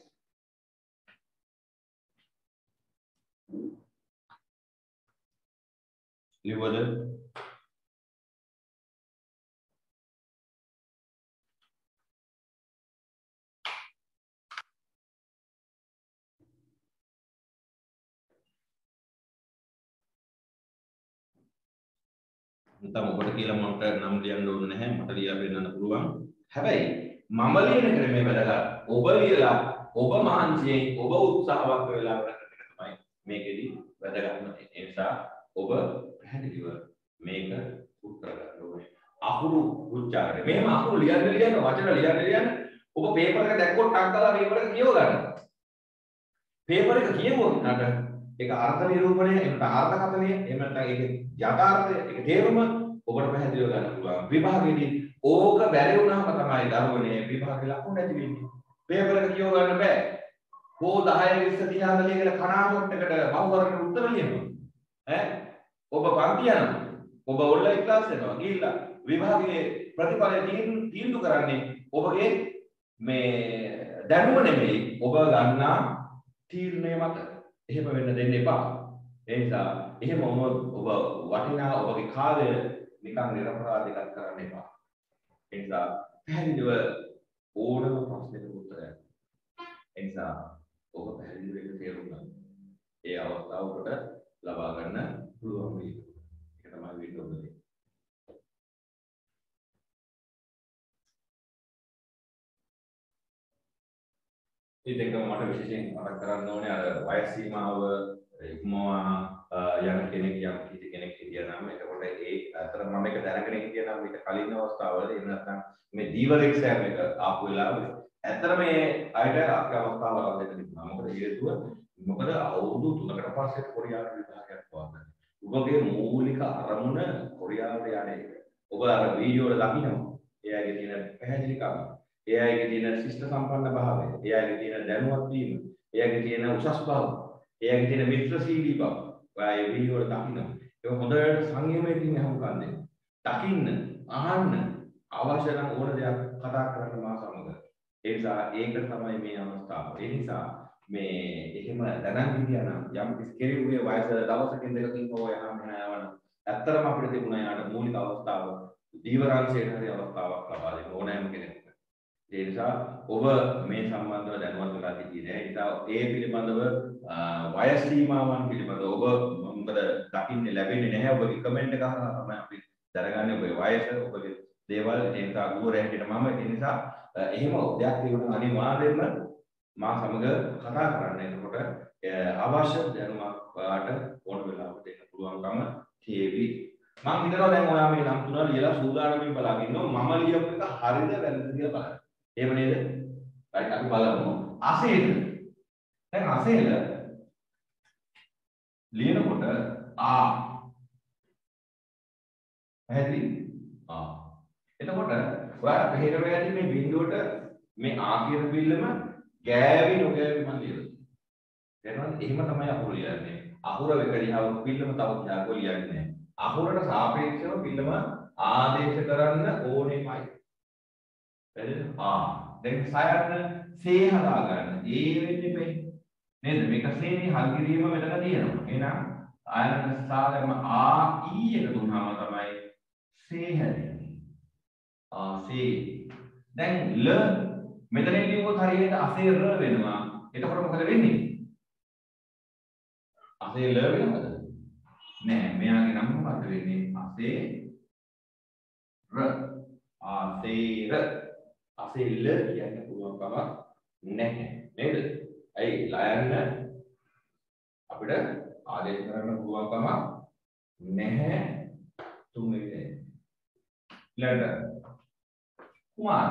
ලිව්වද? නැත්නම් ඔබට කියලා මට නම් ලියන්න ඕනේ නැහැ. මට ලියලා පෙන්නන්න පුළුවන්. හැබැයි මම ලියන ක්‍රමය වැදගත්. ඔබ ලියලා ඔබ මහන්සියෙන් ඔබ උත්සාහවත් වෙලා කරන එක තමයි මේකෙදි වැදගත්ම දේ. ඒ නිසා ඔබ පැහැදිලිව මේක උත්තර ගන්න ඕනේ. අකුරු උච්චාරණය. මේම අකුරු ලියන්න ලියන්න වචන ලියන්න ලියන්න ඔබ පේපර් එක දැක්කොත් ටක් කරලා පේපර් එක කියව ගන්න. පේපර් එක කියවුවොත් නට ඒක අර්ථ නිරූපණය, ඒකට අර්ථකථනය, එහෙම නැත්නම් ඒකේ යථාර්ථය, ඒක තේරුම ඔබට පැහැදිලිව ගන්න පුළුවන්. විභාගයේදී ඕක බැරි වුණාම තමයි දරුවනේ විභාගේ ලකුණු නැති වෙන්නේ. පේපර් එක කියව ගන්න බෑ. කෝ දහය විස්ස තිහ හතලිය කියලා කනාකොට් එකට බහුවරකට උත්තර ලියනවා. ඈ ඔබ පන්ති යනවා. ඔබ ඔන්ලයින් ක්ලාස් යනවා. ගිහිල්ලා විභාගයේ ප්‍රතිඵලය තීන්දුව කරන්නේ ඔබගේ මේ දැනුම නෙමෙයි ඔබ ගන්නා තීරණය මත. එහෙම වෙන්න දෙන්න එපා. ඒ නිසා එහෙම වුණොත් ඔබ වටිනා ඔබගේ කාලය නිකන් නිරපරාධ එකක් කරන්න එපා. ඒ නිසා පැහැදිලිව ඕනම ප්‍රශ්නයකට උත්තරයක්. ඒ නිසා ඔබ පැහැදිලිව ඒක තේරුම් ගන්න. ඒ අවස්ථාව ඔබට ලබා ගන්න පුළුවන් වෙයි. ඒක තමයි වෙන්න ඕනේ. ඉතින් ඒක මට විශේෂයෙන් මතක් කරන්න ඕනේ අර වයස් සීමාව ඉක්මවා යන කෙනෙක් යම් කිසි කෙනෙක් හිටියනම් එතකොට ඒ අතර මම මේක දැනගෙන හිටියනම් මේක කලින් අවස්ථාවවල එහෙම නැත්නම් මේ දීවර එක්සෑම් එක ආපු වෙලාවේ ඇත්තට මේ අයට අපේ අවස්ථාව වරද්ද දෙන්න තිබුණා. මොකද හේතුව මොකද අවුරුදු තුනකට පස්සේ කොරියානු විභාගයක් පවත්වන්නේ. ඔබගේ මූලික අරමුණ කොරියාවට යන එක. ඔබ අර වීඩියෝ වල දකිනවා. එයාගේ තියෙන පැහැදිලිකම, එයාගේ තියෙන ශිෂ්ට සම්පන්න භාවය, එයාගේ තියෙන දැනුවත් වීම, එයාගේ තියෙන උසස් බව, එයාගේ තියෙන මිත්‍රශීලී බව. ඔයා ඒ වීඩියෝ වල දකිනවා. ඒක හොඳට සංයමයෙන් අහුම්කම් දෙන්න. දකින්න, අහන්න, අවශ්‍ය නම් ඕන දෙයක් කතා කරන්න මා සමග. ඒ නිසා ඒක තමයි මේ අවස්ථාව. ඒ නිසා මේ එහෙම දැනන් හිටියනම් යම් කිසි කෙනෙකුගේ වයස දවසකින් දෙකකින් හෝ යනවා යනවා ඇත්තටම අපිට තිබුණා යාට මූලික අවස්ථාව දීවරාංශයට හරි අවස්ථාවක් ලබා දෙන්න ඕනෑම කෙනෙකුට. ඒ නිසා ඔබ මේ සම්බන්ධව දැනුවත් වෙලා තියෙන්නේ. ඒ නිසා ඒ පිළිබඳව වයස් සීමාවන් පිළිබඳව ඔබ මොකද දකින්නේ ලැබෙන්නේ නැහැ. ඔබගේ කමෙන්ට් එක අහලා තමයි අපි දැනගන්නේ ඔබේ වයස, ඔබගේ දේවල්. ඒ නිසා ගුරුවරයා හැටියට මම ඒ නිසා එහෙම දෙයක් තිබුණා අනිවාර්යයෙන්ම මා සමග කතා කරන්න. එතකොට අවශ්‍ය දැනුමක් ඔයාලට ඕන වෙලාවට දෙන්න පුළුවන්කම තියෙවි. මම හිතනවා දැන් ඔයා මේ නම් තුන ලියලා සූදානම්ින් බලාගෙන ඉන්නවා. මම ලියපු එක හරිද වැරදිද කියලා බලන්න. එහෙම නේද? right අපි බලමු. අසේල. දැන් අසේල ලියනකොට ආ පැහැදිලි? ආ. එතකොට ඔයාලා පෙරේර යන්නේ මේ බිඳුවට මේ ආ කියන බිල්ලම ගෑවි නොගෑවි මන් ලියලා. දැනවත් එහෙම තමයි අහුර ලියන්නේ. අහුර වෙකලියව බිල්ලම තව කියාකෝ ලියන්නේ නැහැ. අහුරට සාපේක්ෂව බිල්ලම ආදේශ කරන්න ඕනෙමයි. පැහැදිලිද? ආ. දැන් සයන්න සේ හදා ගන්න. ඒ වෙන්නේ මේ නේද? මේක සේනේ හල් කිරීම මෙතන තියෙනවා. එහෙනම් ආයනක සාලම ආ ඊ එක දුන්නාම තමයි සේ හැදෙන්නේ. ආ සේ. දැන් ල මෙතන ලියුවොත් හරියට අසේ ර වෙනවා. එතකොට මොකද වෙන්නේ? අසේ ල වෙනවද? නෑ. මෙයාගේ නම මොකක්ද වෙන්නේ? අසේ ර. අසේ ර. අසේ ල කියන්න පුළුවන් කමක් නැහැ. නේද? ඇයි ලයන්න අපිට ආදේශ කරන්න පුළුවන් කමක් නැහැ. තුන්වෙනි ඊළඟට කුමාර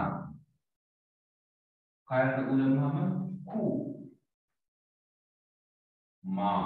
කයන්ට උලම්මම කු මා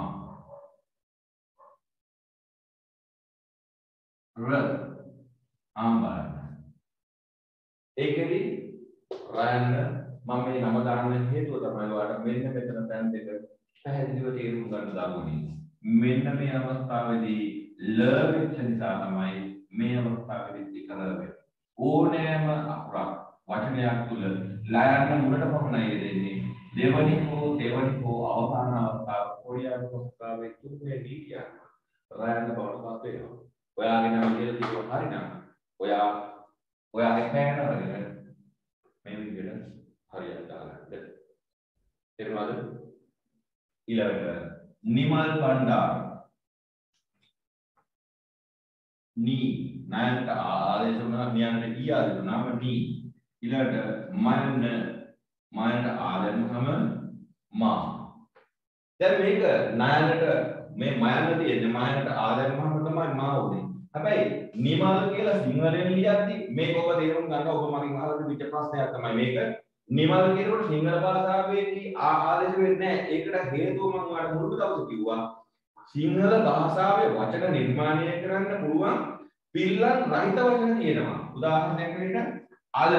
ර ආම්බරන ඒකෙදි රයන්න මම මේ නම දාන්න හේතුව තමයි ඔයාලට මෙන්න මෙතන තැන් දෙක පැහැදිලිව තේරුම් ගන්න දාගුණේ. මෙන්න මේ අවස්ථාවේදී ල වෙච්ච නිසා තමයි මේ අවස්ථාවේදී ඉකල වෙන්නේ. ඕනෑම අකුරක් වචනයක් තුල ලයන්න මුලට පමණයි දෙන්නේ. දෙවනි හෝ දෙවනි හෝ අවසාන අවස්ථාව කොරියානු භාෂාවේ තුන්වෙනි කියන්නේ රයන්න බවටපත් වෙනවා. ඔයාගේ නම කියලා තිබුණ හරිනම් ඔයා ඔයාගේ පෑන වගේ මේ විදිහට හරියට දාගන්න. තේරුණාද? ඊළඟට නිමල් බණ්ඩාර නී නයන්ට ආදේශ වුණා නියන්ට ඊ ආදේශ වුණාම නී ඊළඟට මයන්න මයන්ට ආදේශ වුණාම මා. දැන් මේක නයන්ට මේ මයන්න තියෙන්නේ මයන්ට ආදේශ වුණාම තමයි මා උනේ. හැබැයි නිමල් කියලා සිංහලෙන් ලියද්දි මේක ඔබ තේරුම් ගන්න ඔබ මගෙන් අහලා තිබිච්ච ප්‍රශ්නයක් තමයි මේක. නිමල් කියනකොට සිංහල භාෂාවේදී ආදේශ වෙන්නේ නැහැ. ඒකට හේතුව මම ඔයාලට මුළු දවස කිව්වා. සිංහල භාෂාවේ වචන නිර්මාණය කරන්න පුළුවන් පිල්ලන් රහිත වචන තියෙනවා. උදාහරණයක් විදිහට අල.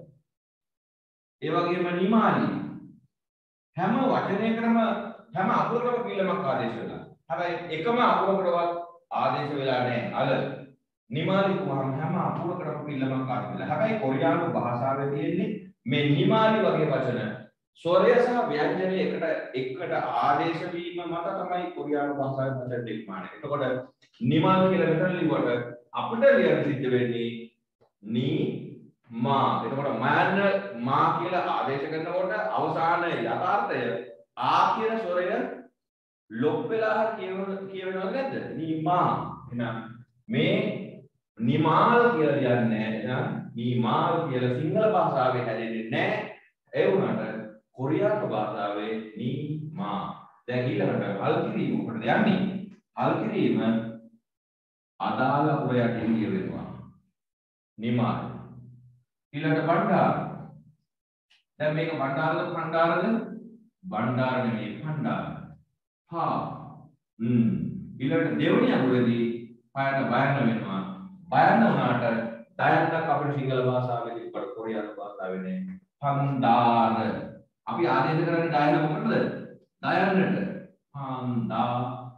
ඒ වගේම නිමාලි. හැම වචනයකටම හැම අකුරකම පිල්ලමක් ආදේශ වෙනවා. හැබැයි එකම අකුරකටවත් ආදේශ වෙලා නැහැ. අල. නිමාලි වුණාම හැම අකුරකටම පිල්ලමක් ආදේශ වෙලා. හැබැයි කොරියානු භාෂාවේ තියෙන්නේ මේ නිමාලි වගේ වචන ස්වරය සහ ව්‍යංජනය එකට එකට ආදේශ වීම මත තමයි කොරියානු භාෂාවේ වචන නිර්මාණය. එතකොට නිමල් කියලා මෙතන ලිව්වට අපිට ලියන්න සිද්ධ වෙන්නේ නී මා. එතකොට මයන්න මා කියලා ආදේශ කරනකොට අවසාන යථාර්ථය ආ කියන ස්වරය ලොප් වෙලා කියවන කියවෙනවද නැද්ද? නී මා. එහෙනම් මේ නිමාල් කියලා ලියන්නේ නැහැ. එහෙනම් නී මාල් කියලා සිංහල භාෂාවේ හැදෙන්නේ නැහැ. ඒ වුණාට කොරියානු භාෂාවේ නී මා. දැන් ඊළඟට හල් කිරීම උකට යන්නේ. හල් කිරීම අදාළ උරයටින් කියවෙනවා. නිමාන. ඊළඟට බණ්ඩාර. දැන් මේක බණ්ඩාරද භණ්ඩාරද? බණ්ඩාර නෙමෙයි භණ්ඩාර. හා. හ්ම්. ඊළඟට දෙවණිය අකුරේදී පයන බයන්න වෙනවා. බයන්න වුණාට දයන්නක් අපේ සිංහල භාෂාවේදී උකට කොරියානු භාෂාවේ නේ. භණ්ඩාර. අපි ආදේශ කරන්නේ දයන්න මොකටද? දයන්නට. භණ්ඩා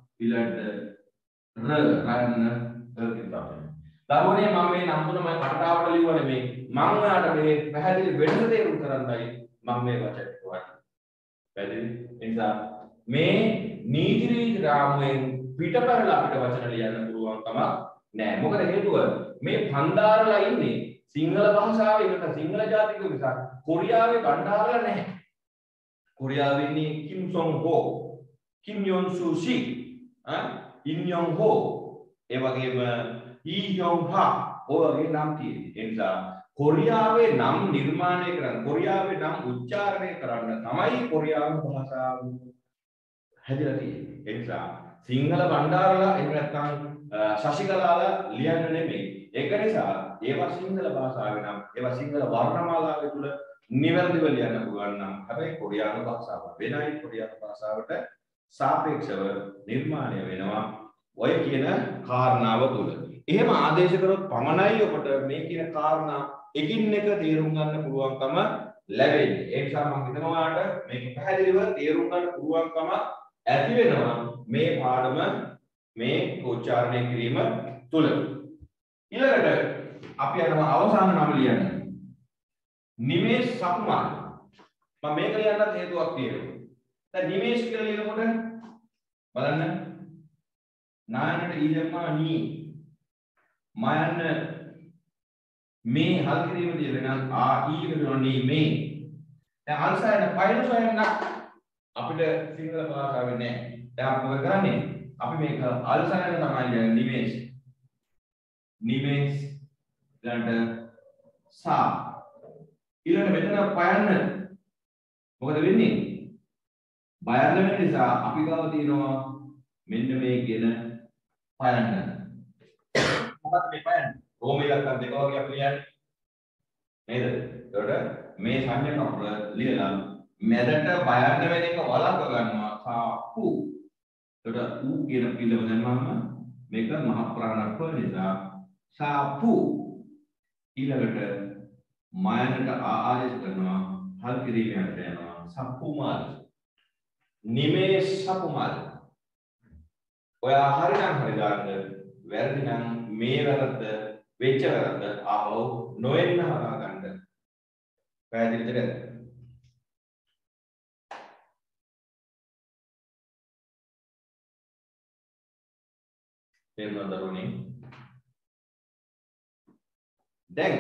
ඊළඟට ර රන්න කියලා. දරුවනේ මම මේ නම් තුන මම කටාවට ලියුවා නෙමෙයි. මම ඔයාලට මේ පැහැදිලි වෙනස තේරුම් කරන්නයි මම මේ වචන කිව්වා. පැහැදිලි? නිසා මේ නීති රීති රාමුවෙන් පිටපරලා අපිට වචන ලියන්න පුළුවන් කමක් නෑ. මොකද හේතුව මේ භණ්ඩාරලා ඉන්නේ සිංහල භාෂාවේ ඉන්න සිංහල ජාතික නිසා කොරියාවේ භණ්ඩාරලා නැහැ. කොරියාවේ ඉන්නේ කිම් සොන් හෝ, කිම් යොන් සු සි, ආ ඉන් යොන් හෝ, ඒ වගේම ඊ යොන් හා ඔය වගේ නම් තියෙනවා. ඒ නිසා කොරියාවේ නම් නිර්මාණය කරන්න, කොරියාවේ නම් උච්චාරණය කරන්න තමයි කොරියානු භාෂාව හැදිලා තියෙන්නේ. ඒ නිසා සිංහල බණ්ඩාරලා එහෙම නැත්නම් ශශිකලාලා ලියන්න නෙමෙයි. ඒක නිසා ඒවා සිංහල භාෂාවේ නම් ඒවා සිංහල වර්ණමාලාවේ තුල නිවැරදිව ලියන්න පුළුවන් නම් හැබැයි කොරියානු භාෂාව වෙනයි කොරියානු භාෂාවට සාපේක්ෂව නිර්මාණය වෙනවා ඔය කියන කාරණාව තුල. එහෙම ආදේශ කරොත් පමණයි ඔබට මේ කියන කාරණා එකින් එක තේරුම් ගන්න පුළුවන්කම ලැබෙන්නේ. ඒ නිසා මම හිතනවා ඔයාලට මේක පැහැදිලිව තේරුම් ගන්න පුළුවන්කම ඇති වෙනවා මේ පාඩම මේ උච්චාරණය කිරීම තුල. ඊළඟට අපි යනවා අවසාන නම ලියන්න. නිමේෂ් සකුමාර. මම මේක ලියන්නත් හේතුවක් තියෙනවා. දැන් නිමේෂ් කියලා ලියනකොට බලන්න නායනට ඊ දැම්මා නී. මයන්න මේ හල් කිරීමේදී වෙන ආ ඊ වෙනවා නී මේ. දැන් අල්සයන පයින් සොයන්න අපිට සිංහල භාෂාවේ නෑ. දැන් අපි මොකද කරන්නේ? අපි මේක අල්සයන තමයි ලියන්නේ නිමේෂ්. නිමේෂ් ඊළඟට සා ඊළඟ මෙතන පයන්න මොකද වෙන්නේ? බයන්න වෙන නිසා අපි ගාව තියෙනවා මෙන්න මේ කියන පයන්න. මොකද මේ පයන්න? රෝම ඉලක්කම් දෙක වගේ අපි ලියන්නේ. නේද? ඒකට මේ සංඥා කපුල ලියලා මැදට බයන්න වෙන එක වලක්ව ගන්නවා සාපු. ඒකට ඌ කියන පිළිවෙල දැම්මම මේක මහ ප්‍රාණත්ව නිසා සාපු ඊළඟට මයනට ආදේශ කරනවා හල් කිරීමකට යනවා සප්පුමාල් නිමේෂ් සප්පුමාල්. ඔයා හරිනම් හරි දාන්න වැරදි නම් මේ වැරද්ද වෙච්ච වැරද්ද ආවෝ නොවෙන්න හරහා ගන්න. පැහැදිලිද නැද්ද? තේරුණාද දරුවනේ? දැන්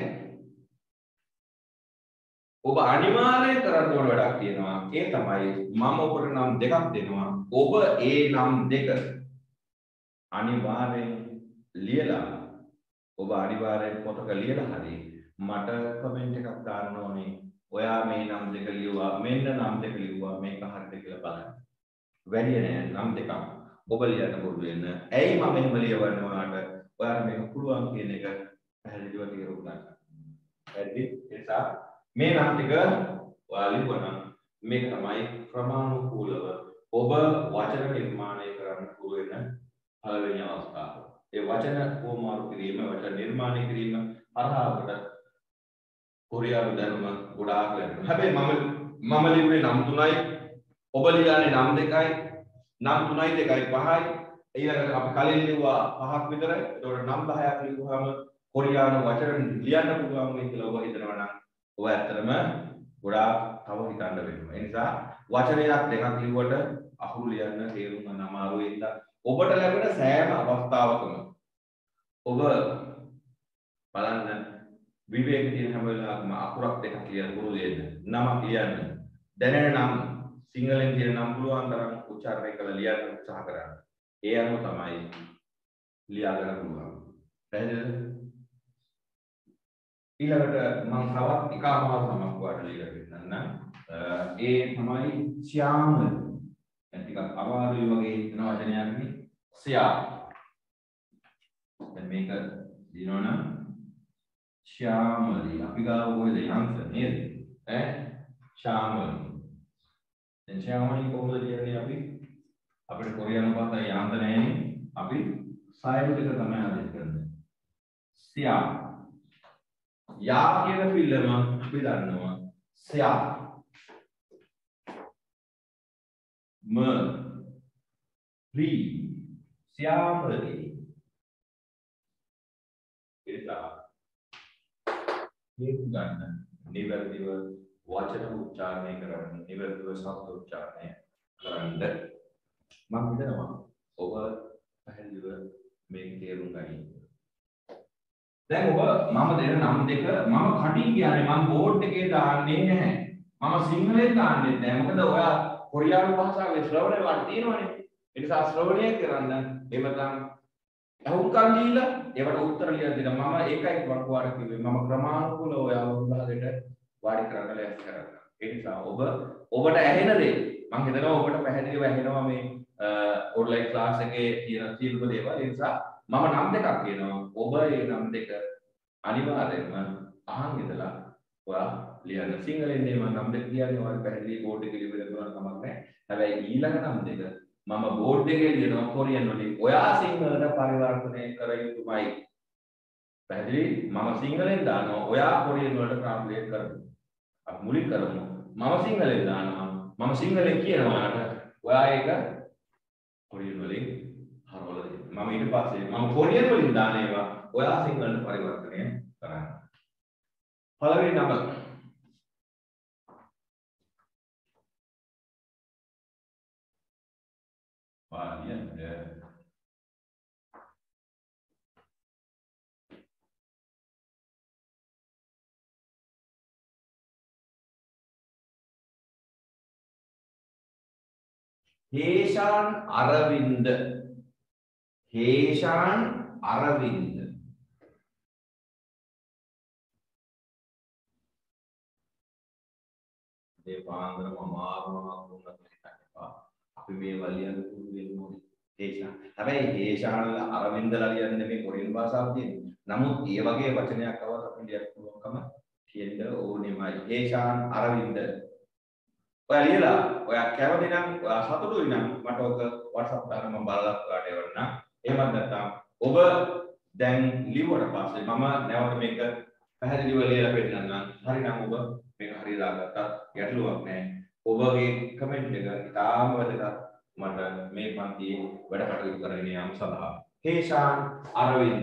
ඔබ අනිවාර්යයෙන් කරන්න ඕන වැඩක් තියෙනවා. ඒ තමයි මම ඔබට නම් දෙකක් දෙනවා. ඔබ ඒ නම් දෙක අනිවාර්යෙන් ලියලා ඔබ අනිවාර්යෙන් පොතක ලියලා හරි මට කමෙන්ට් එකක් දාන්න ඕනේ. ඔයා මේ නම් දෙක ලියුවා, මෙන්න නම් දෙක ලියුවා, මේක හරිද කියලා බලන්න. වැඩි නෑ නම් දෙකක් ඔබ ලියන්න පුරුදු වෙන්න. ඇයි මම එහෙම ලියවන්නේ ඔයාලට? ඔයාලට මේක පුළුවන් කියන එක පැහැදිලිව තේරුම් ගන්න. හරිද? ඒ නිසා මේ නම් ටික ඔයාලා ලියවනම් මේක තමයි ක්‍රමානුකූලව ඔබ වචන නිර්මාණය කරන්න පුළුවන් වෙන පළවෙනි අවස්ථාව. ඒ වචන කොමාරු කිරීම, වචන නිර්මාණය කිරීම හරහා අපට කොරියානු දැනුම ගොඩාක් ලැබෙනවා. හැබැයි මම මම ලියුවේ නම් තුනයි, ඔබ ලියන්නේ නම් දෙකයි, නම් තුනයි දෙකයි පහයි. ඊළඟට අපි කලින් ලියුවා පහක් විතරයි. ඒතකොට නම් දහයක් ලියුවාම කොරියානු වචන ලියන්න පුළුවන් වෙයි කියලා ඔබ හිතනවා නම් ඔබ ඇත්තටම ගොඩාක් තව හිතන්න වෙනවා. ඒ නිසා වචනයක් දෙකක් ලිව්වට අහුරු ලියන්න තේරුම් ගන්න අමාරුයි. ඒ නිසා ඔබට ලැබෙන සෑම අවස්ථාවකම ඔබ බලන්න විවේක තියෙන හැම වෙලාවකම අකුරක් දෙකක් ලියන්න පුරුදු වෙන්න. නමක් ලියන්න. දැනෙන නම් සිංහලෙන් කියන නම් පුළුවන් තරම් උච්චාරණය කරලා ලියන්න උත්සාහ කරන්න. ඒ අනුව තමයි ලියා ගන්න පුළුවන්. පැහැදිලිද? ඊළඟට මම තවත් එක අමාරුමක් ඔයාලට ලියලා දෙන්නම්. ඒ තමයි ශ්‍යාම. දැන් ටිකක් අමාරුයි වගේ හිතන වචනයක් නේ. ශ්‍යාම. දැන් මේක දිනවනම් ශ්‍යාමලි. අපි ගාව කොහෙද යන්ත්‍ර නේද? ඈ ශ්‍යාමලි. දැන් ශ්‍යාමලි කොහොමද කියන්නේ අපි? අපිට කොරියානු භාෂාවේ යන්ත්‍ර නැහැනේ. අපි සායු ටික තමයි ආදේශ කරන්නේ. ශ්‍යාම. යා කියන පිළිම අපි දන්නවා. ශ්‍යාම. ම ri ශ්‍යාමලි. එතන මේ ගන්න නිවැරදිව වචන උච්චාරණය කරන්න නිවැරදිව ශබ්ද උච්චාරණය කරන්න මම හිතනවා ඔබ පැහැදිලිව මේක තේරුම් ගනින්න. දැන් ඔබ මම දෙන නම් දෙක මම කටින් කියන්නේ මම බෝඩ් එකේ දාන්නේ නැහැ. මම සිංහලෙන් දාන්නේ නැහැ. මොකද ඔයා කොරියානු භාෂාවේ ශ්‍රවණය වට තියෙනවනේ. ඒ නිසා ශ්‍රවණය කරන්න එහෙම නැත්නම් අහුම්කම් දීලා ඒවට උත්තර ලියලා දෙන්න. මම ඒකයි වරක් කිව්වේ. මම ක්‍රමානුකූලව ඔයාව විභාගයට වාඩි කරන්න ලෑස්ති කරන්න. ඒ නිසා ඔබ ඔබට ඇහෙන දේ මම හිතනවා ඔබට පැහැදිලිව ඇහෙනවා මේ ඔන්ලයින් ක්ලාස් එකේ තියෙන සියලුම දේවල්. ඒ නිසා මම නම් දෙකක් කියනවා. ඔබ ඒ නම් දෙක අනිවාර්යයෙන්ම අහන් ඉඳලා ඔයා ලියන්න. සිංහලෙන් මේ මම නම් දෙක කියන්නේ ඔයාලා පැහැදිලි බෝඩ් එකේ ලියලා දුන්නා කමක් නැහැ. හැබැයි ඊළඟ නම් දෙක මම බෝඩ් එකේ ලියනවා කොරියන් වලින්. ඔයා සිංහලට පරිවර්තනය කර යුතුමයි. පැහැදිලි? මම සිංහලෙන් දානවා. ඔයා කොරියන් වලට ට්‍රාන්ස්ලේට් කරනවා. අපි මුලින් කරමු. මම සිංහලෙන් දානවා. මම සිංහලෙන් කියනවාට ඔයා ඒක කොරියන් වලින් හරවලා දෙන්න. මම ඊට පස්සේ මම කොරියන් වලින් දාන ඒවා ඔයා සිංහලට පරිවර්තනය කරන්න. පළවෙනි නම පාලියන් හේෂාන් අරවින්ද හේෂාන් අරවින්ද ඒ පාන්දරම අමාරුමක් වුණත් හිතන්න එපා. අපි මේ වලියන් පුරුදු වෙන්න ඕනේ. හේෂාන්. හැබැයි හේෂාන් අරවින්දලා කියන්නේ මේ කොරියන් භාෂාව තියෙන්නේ. නමුත් ඒ වගේ වචනයක් આવත් අපිට ලියන්න පුළුවන්කම තියෙන්න ඕනේමයි. හේෂාන් අරවින්ද. ඔයා ලියලා ඔයා කැමති නම් ඔයා සතුටුයි නම් මට ඔක WhatsApp දාන්න මම බලලා ඔයාලට එවන්නම්. එහෙමත් නැත්නම් ඔබ දැන් ලියුවට පස්සේ මම නැවත මේක පැහැදිලිව ලියලා පෙන්නන්නම්. හරිනම් ඔබ මේක හරියට දාගත්තා ගැටලුවක් නැහැ. ඔබගේ කමෙන්ට් එක ඉතාම වැදගත් මට මේ පන්තියේ වැඩ කටයුතු කරගෙන යාම සඳහා. හේෂාන් අරවින්ද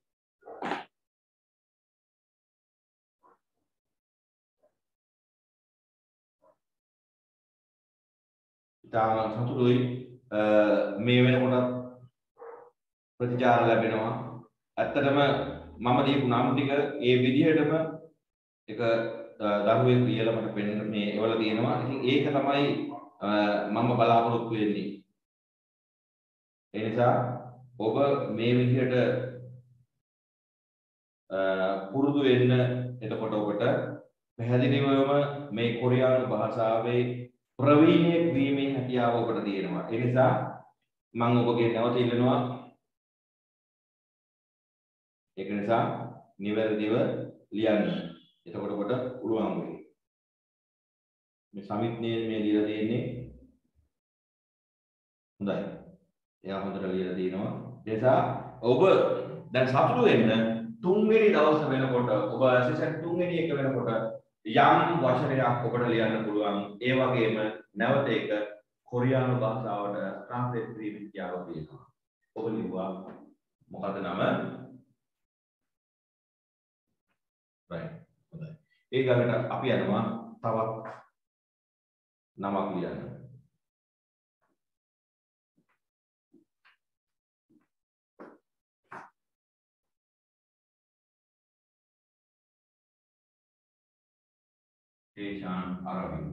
ඉතාම සතුටුයි මේ වෙනකොට ප්‍රතිචාර ලැබෙනවා. ඇත්තටම මම දීපු නම් ටික ඒ විදිහටම එක දරුවෙක් කියලා මට පෙන්න මේ එවල තියෙනවා. ඉතින් ඒක තමයි මම බලාපොරොත්තු වෙන්නේ. ඒ නිසා ඔබ මේ විදිහට පුරුදු වෙන්න එතකොට ඔබට පැහැදිලිවම මේ කොරියානු භාෂාවේ ප්‍රවීණයෙක් වීමේ හැකියාව ඔබට තියෙනවා. ඒ නිසා මම ඔබගේ නැවත ඉල්ලනවා. ඒක නිසා නිවැරදිව ලියන්න. එතකොට ඔබට පුළුවන් වෙයි. මේ සමිත්නේ මේ ලියලා තියෙන්නේ හොඳයි. එයා හොඳට ලියලා තියෙනවා. ඒ නිසා ඔබ දැන් සතුටු වෙන්න තුන්වෙනි දවස වෙනකොට ඔබ සෙෂන් තුන්වෙනි එක වෙනකොට යම් වචනයක් ඔබට ලියන්න පුළුවන්. ඒ වගේම නැවත ඒක කොරියානු භාෂාවට ට්‍රාන්ස්ලේට් කිරීමේ හැකියාව තියෙනවා. ඔබ ලිව්වා මොකද නම? right. හොඳයි. ඒ ගානට අපි යනවා තවත් නමක් ලියන්න. හේෂාන් අරවින්ද.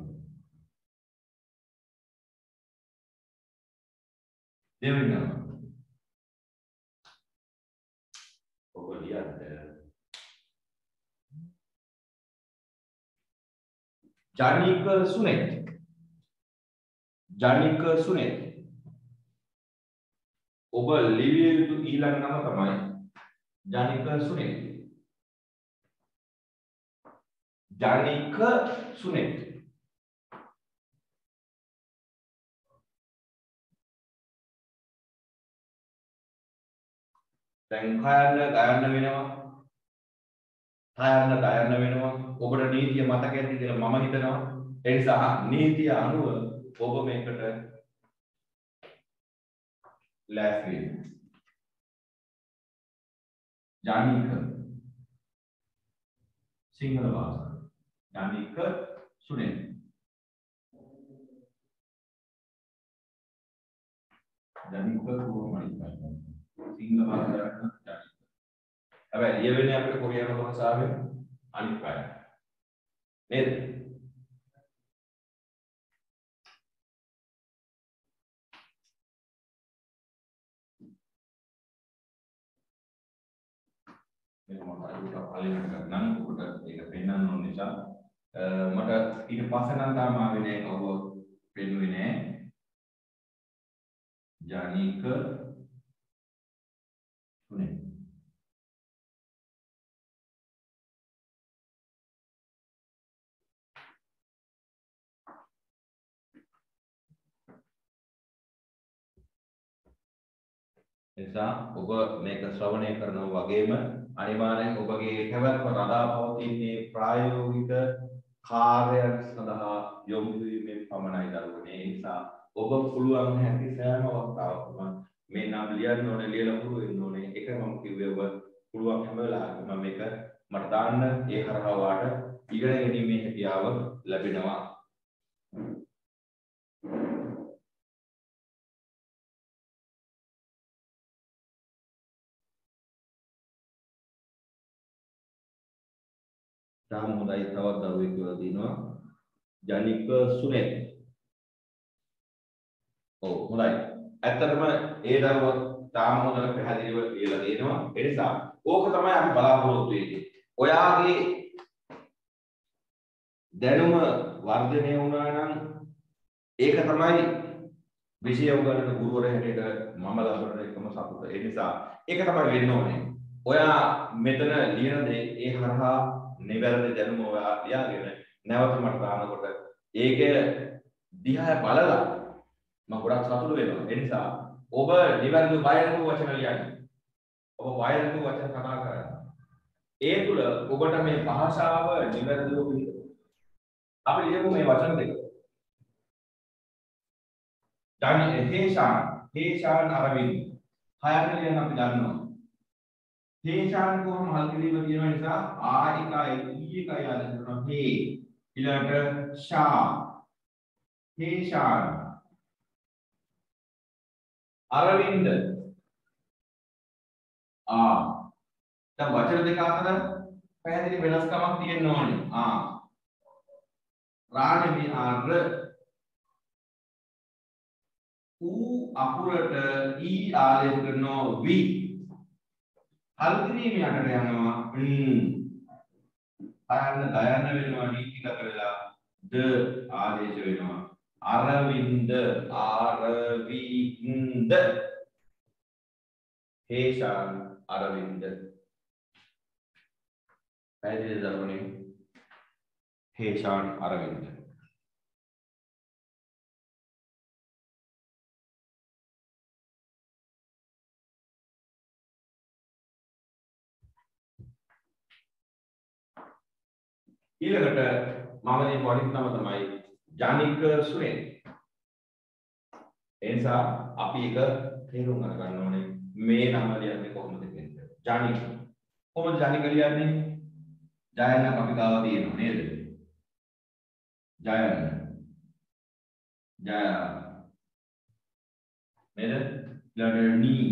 දෙවෙනි නම. ඔබ ලියන්න ජනික සුනෙත්. ජනික සුනෙත්. ඔබ ලිවිය යුතු ඊළඟ නම තමයි ජනික සුනෙත්. ජනික සුනෙත්. දැන් කයන්න ගයන්න වෙනවා. කයන්න ගයන්න වෙනවා. ඔබට නීතිය මතක ඇති කියලා මම හිතනවා. ඒ නිසා නීතිය අනුව ඔබ මේකට ලෑස්ති වෙන්න. ජනික සිංහල භාෂාව. ජනික සුනෙත්. ජනික කොහොමද සිංහල භාෂාවට ජනික. හැබැයි ලියවෙන්නේ අපිට කොරියානු භාෂාවෙන් අනිත් පැය. නේද? මේක මම අයියට පළවෙනි එක නම් ඔබට ඒක පෙන්වන්න ඕන නිසා මට ඊට පස්සේ නම් තාම ආවේ නැහැ ඔබ පෙන්වුවේ නැහැ. ජනික සුනෙත්. එසා ඔබ මේක ශ්‍රවණය කරනවා වගේම අනිවාර්යෙන් ඔබගේ හැවත්ම රඳා පවතින්නේ ප්‍රායෝගික කාර්යයන් සඳහා යොමු වීමෙන් පමණයි දරුවනේ. ඒ නිසා ඔබ පුළුවන් හැකි සෑම අවස්ථාවකම මේ නම් ලියන්න ඕනේ, ලියලා පුරු වෙන්න ඕනේ. ඒක මම කිව්වේ ඔබ පුළුවන් හැම වෙලාවකම මේක මට දාන්න. ඒ කරා වාට ඉගෙන ගැනීමේ හැකියාව ලැබෙනවා. තාම හොඳයි. තවත් දරුවෙක් කියලා දිනවා ජනික සුනෙත්. ඔව් හොඳයි. ඇත්තටම ඒ දරුවා තාම හොඳට පැහැදිලිව කියලා දෙනවා. ඒ නිසා ඕක තමයි අපි බලාපොරොත්තු වෙන්නේ. ඔයාගේ දැනුම වර්ධනය වුණා නම් ඒක තමයි විෂය උගන්වන ගුරුවරයා හැටියට මම ලබන එකම සතුට. ඒ නිසා ඒක තමයි වෙන්න ඕනේ. ඔයා මෙතන ලියන දේ ඒ හරහා නිවැරදි දැනුම ඔයා ලියාගෙන නැවත මට දානකොට ඒක දිහා බලලා මම ගොඩක් සතුටු වෙනවා. ඒ නිසා ඔබ නිවැරදි වයරක වචන ලියන්න. ඔබ වයරක වචන කතා කරන්න. ඒ තුල ඔබට මේ භාෂාව නිවැරදිව පිළිගන්න. අපි ලියමු මේ වචන දෙක. දැන් හේෂාන් හේෂාන් අරවින්ද හයක ලියන්න අපි ගන්නවා. හේෂාන් කොහොම හල් කිරීම කියන නිසා ආ එකයි ඊ එකයි ආද කරනවා. හේ ඊළඟට ෂා හේෂාන් අරවින්ද ආ දැන් වචන දෙක අතර පැහැදිලි වෙනස්කමක් තියෙන්න ඕනේ. ආ රාණි ආර ඌ අකුරට ඊ ආලේප කරනවා වි හල් කිරීම යටට යනවා ම් අයන්න දයන්න වෙනවා නීතිගත වෙලා ද ආදේශ වෙනවා අරවින්ද ආරවින්ද හේෂාන් අරවින්ද පැහැදිලිද දරුවනේ හේෂාන් අරවින්ද ඊළඟට මම මේ පොඩි නම තමයි ජනික සුනෙත්. ඒ නිසා අපි එක තේරුම් ගන්න ඕනේ මේ නම ලියන්නේ කොහොමද කියන්නේ. ජනික. කොහොමද ජනික ලියන්නේ? ජයන්න අපි ගාව තියෙනවා නේද? ජයන්න. ජය. නේද? ඊළඟට නී.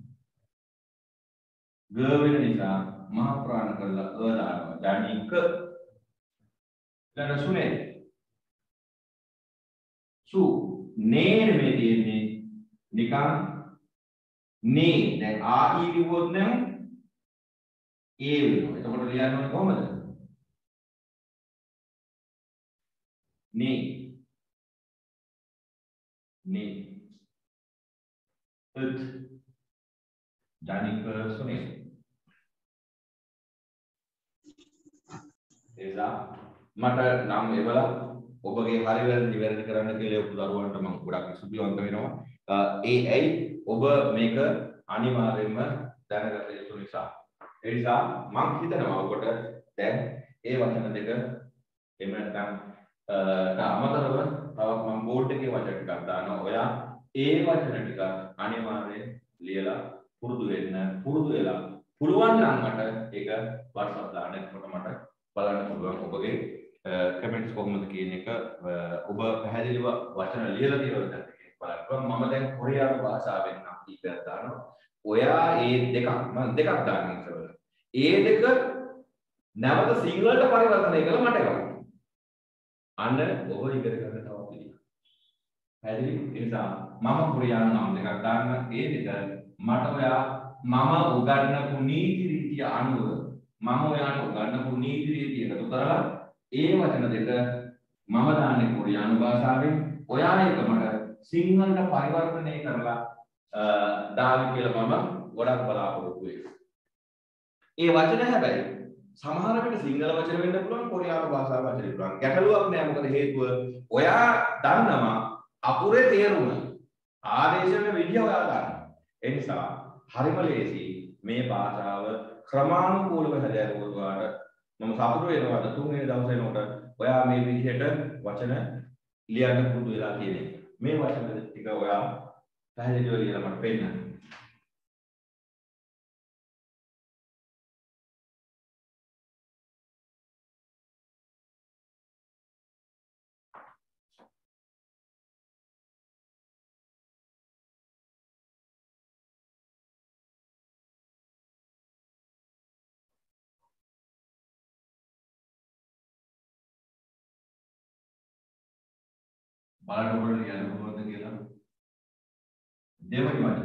ග වෙන නිසා මහා ප්‍රාණ කරලා අ දානවා. ජනික. ඊළඟට සුනෙත්. සු නේ මේ තියෙන්නේ නිකන් නේ දැන් ආ ඊ කිව්වොත් නම් ඒ වෙනවා. එතකොට ලියන්න ඕනේ කොහමද? ni ni ut ජනික සුනිල් එසා මට නම් එවලා ඔබගේ හරි වැරදි නිවැරදි කරන්න කියලා ඔබ දරුවන්ට මම ගොඩක් සුබිවන්ත වෙනවා. ඒ ඇයි ඔබ මේක අනිවාර්යයෙන්ම දැනගත යුතු නිසා. ඒ නිසා මම හිතනවා ඔබට දැන් ඒ වචන දෙක එහෙම නැත්නම් අමතරව තවත් මම බෝඩ් එකේ වචන ටිකක් දානවා. ඔයා ඒ වචන ටික අනිවාර්යෙන් ලියලා පුරුදු වෙන්න. පුරුදු වෙලා පුළුවන් නම් මට ඒක WhatsApp දාන්න. එතකොට මට බලන්න පුළුවන් ඔබගේ කමෙන්ට්ස් කොහොමද කියන එක. ඔබ පැහැදිලිව වචන ලියලා තියෙනවද බලන්න. මම දැන් කොරියානු භාෂාවෙන් නම් කීපයක් දානවා. ඔයා ඒ දෙකක් මම දෙකක් දාන්න ඉස්සරවල. ඒ දෙක නැවත සිංහලට පරිවර්තනය කළා මට ගන්න. අන්න ඔබ ඉගෙන ගන්න තවත් විදියක්. පැහැදිලි? ඒ නිසා මම කොරියානු නම් දෙකක් දාන්න. ඒ දෙක මට ඔයා මම උගන්වපු නීති රීතිය අනුව මම ඔයාට උගන්වපු නීති රීතිය එකතු කරලා ඒ වචන දෙක මම දාන්නේ කොරියානු භාෂාවෙන්. ඔයා ඒක මට සිංහලට පරිවර්තනය කරලා දාන්න කියලා මම ගොඩක් බලාපොරොත්තු වෙනවා. ඒ වචන හැබැයි සමහර විට සිංහල වචන වෙන්න පුළුවන්, කොරියානු භාෂාව වචන වෙන්න පුළුවන්. ගැටලුවක් නෑ. මොකද හේතුව ඔයා දන්නවා අකුරේ තේරුම ආදේශ වෙන විදිය ඔයා දන්නවා. ඒ නිසා හරිම ලේසි මේ භාෂාව ක්‍රමානුකූලව හැදෑරුවොත් ඔයාට මම සතුටු වෙනවා. තුන්වෙනි දවසේ එනකොට ඔයා මේ විදිහට වචන ලියන්න පුරුදු වෙලා තියෙන එක. මේ වචන ටික ඔයා පැහැදිලිව ලියලා මට පෙන්නන්න. බලන්න ඔබට ලියන්න පුළුවන්ද කියලා. දෙවනි වචනේ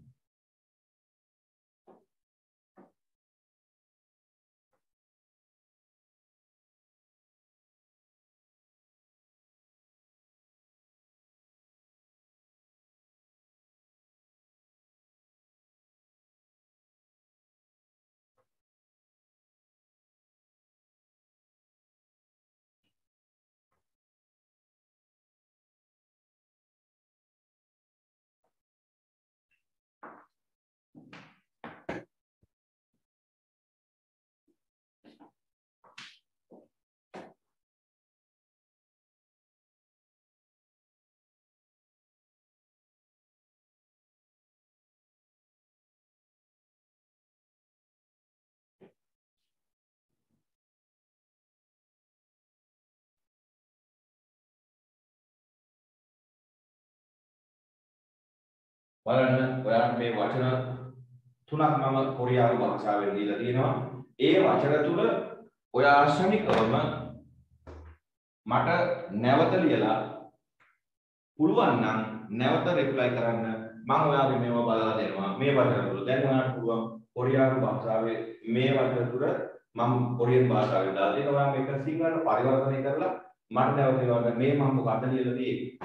බලන්න ඔයාලට මේ වචන තුනක් මම කොරියානු භාෂාවෙන් දීලා තියෙනවා. ඒ වචන තුන ඔයා ශ්‍රමිකවම මට නැවත ලියලා පුළුවන් නම් නැවත රිප්ලයි කරන්න. මම ඔයාලට මේවා බලලා දෙනවා. මේ වචන තුන දැන් ඔයාලට පුළුවන් කොරියානු භාෂාවේ මේ වචන තුන මම කොරියන් භාෂාවෙන් දාලා දෙනවා. ඔයා මේක සිංහලට පරිවර්තනය කරලා මට නැවත ලියවන්න. මේ මම මොකක්ද ලියලා තියෙන්නේ?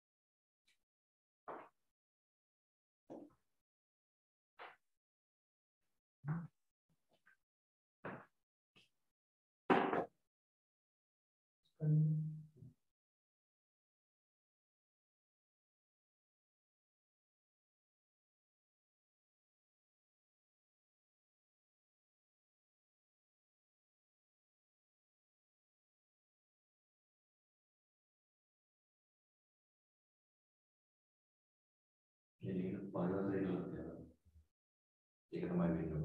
ඒක පරිවර්තනය කරලා ඒක තමයි වෙන්නේ.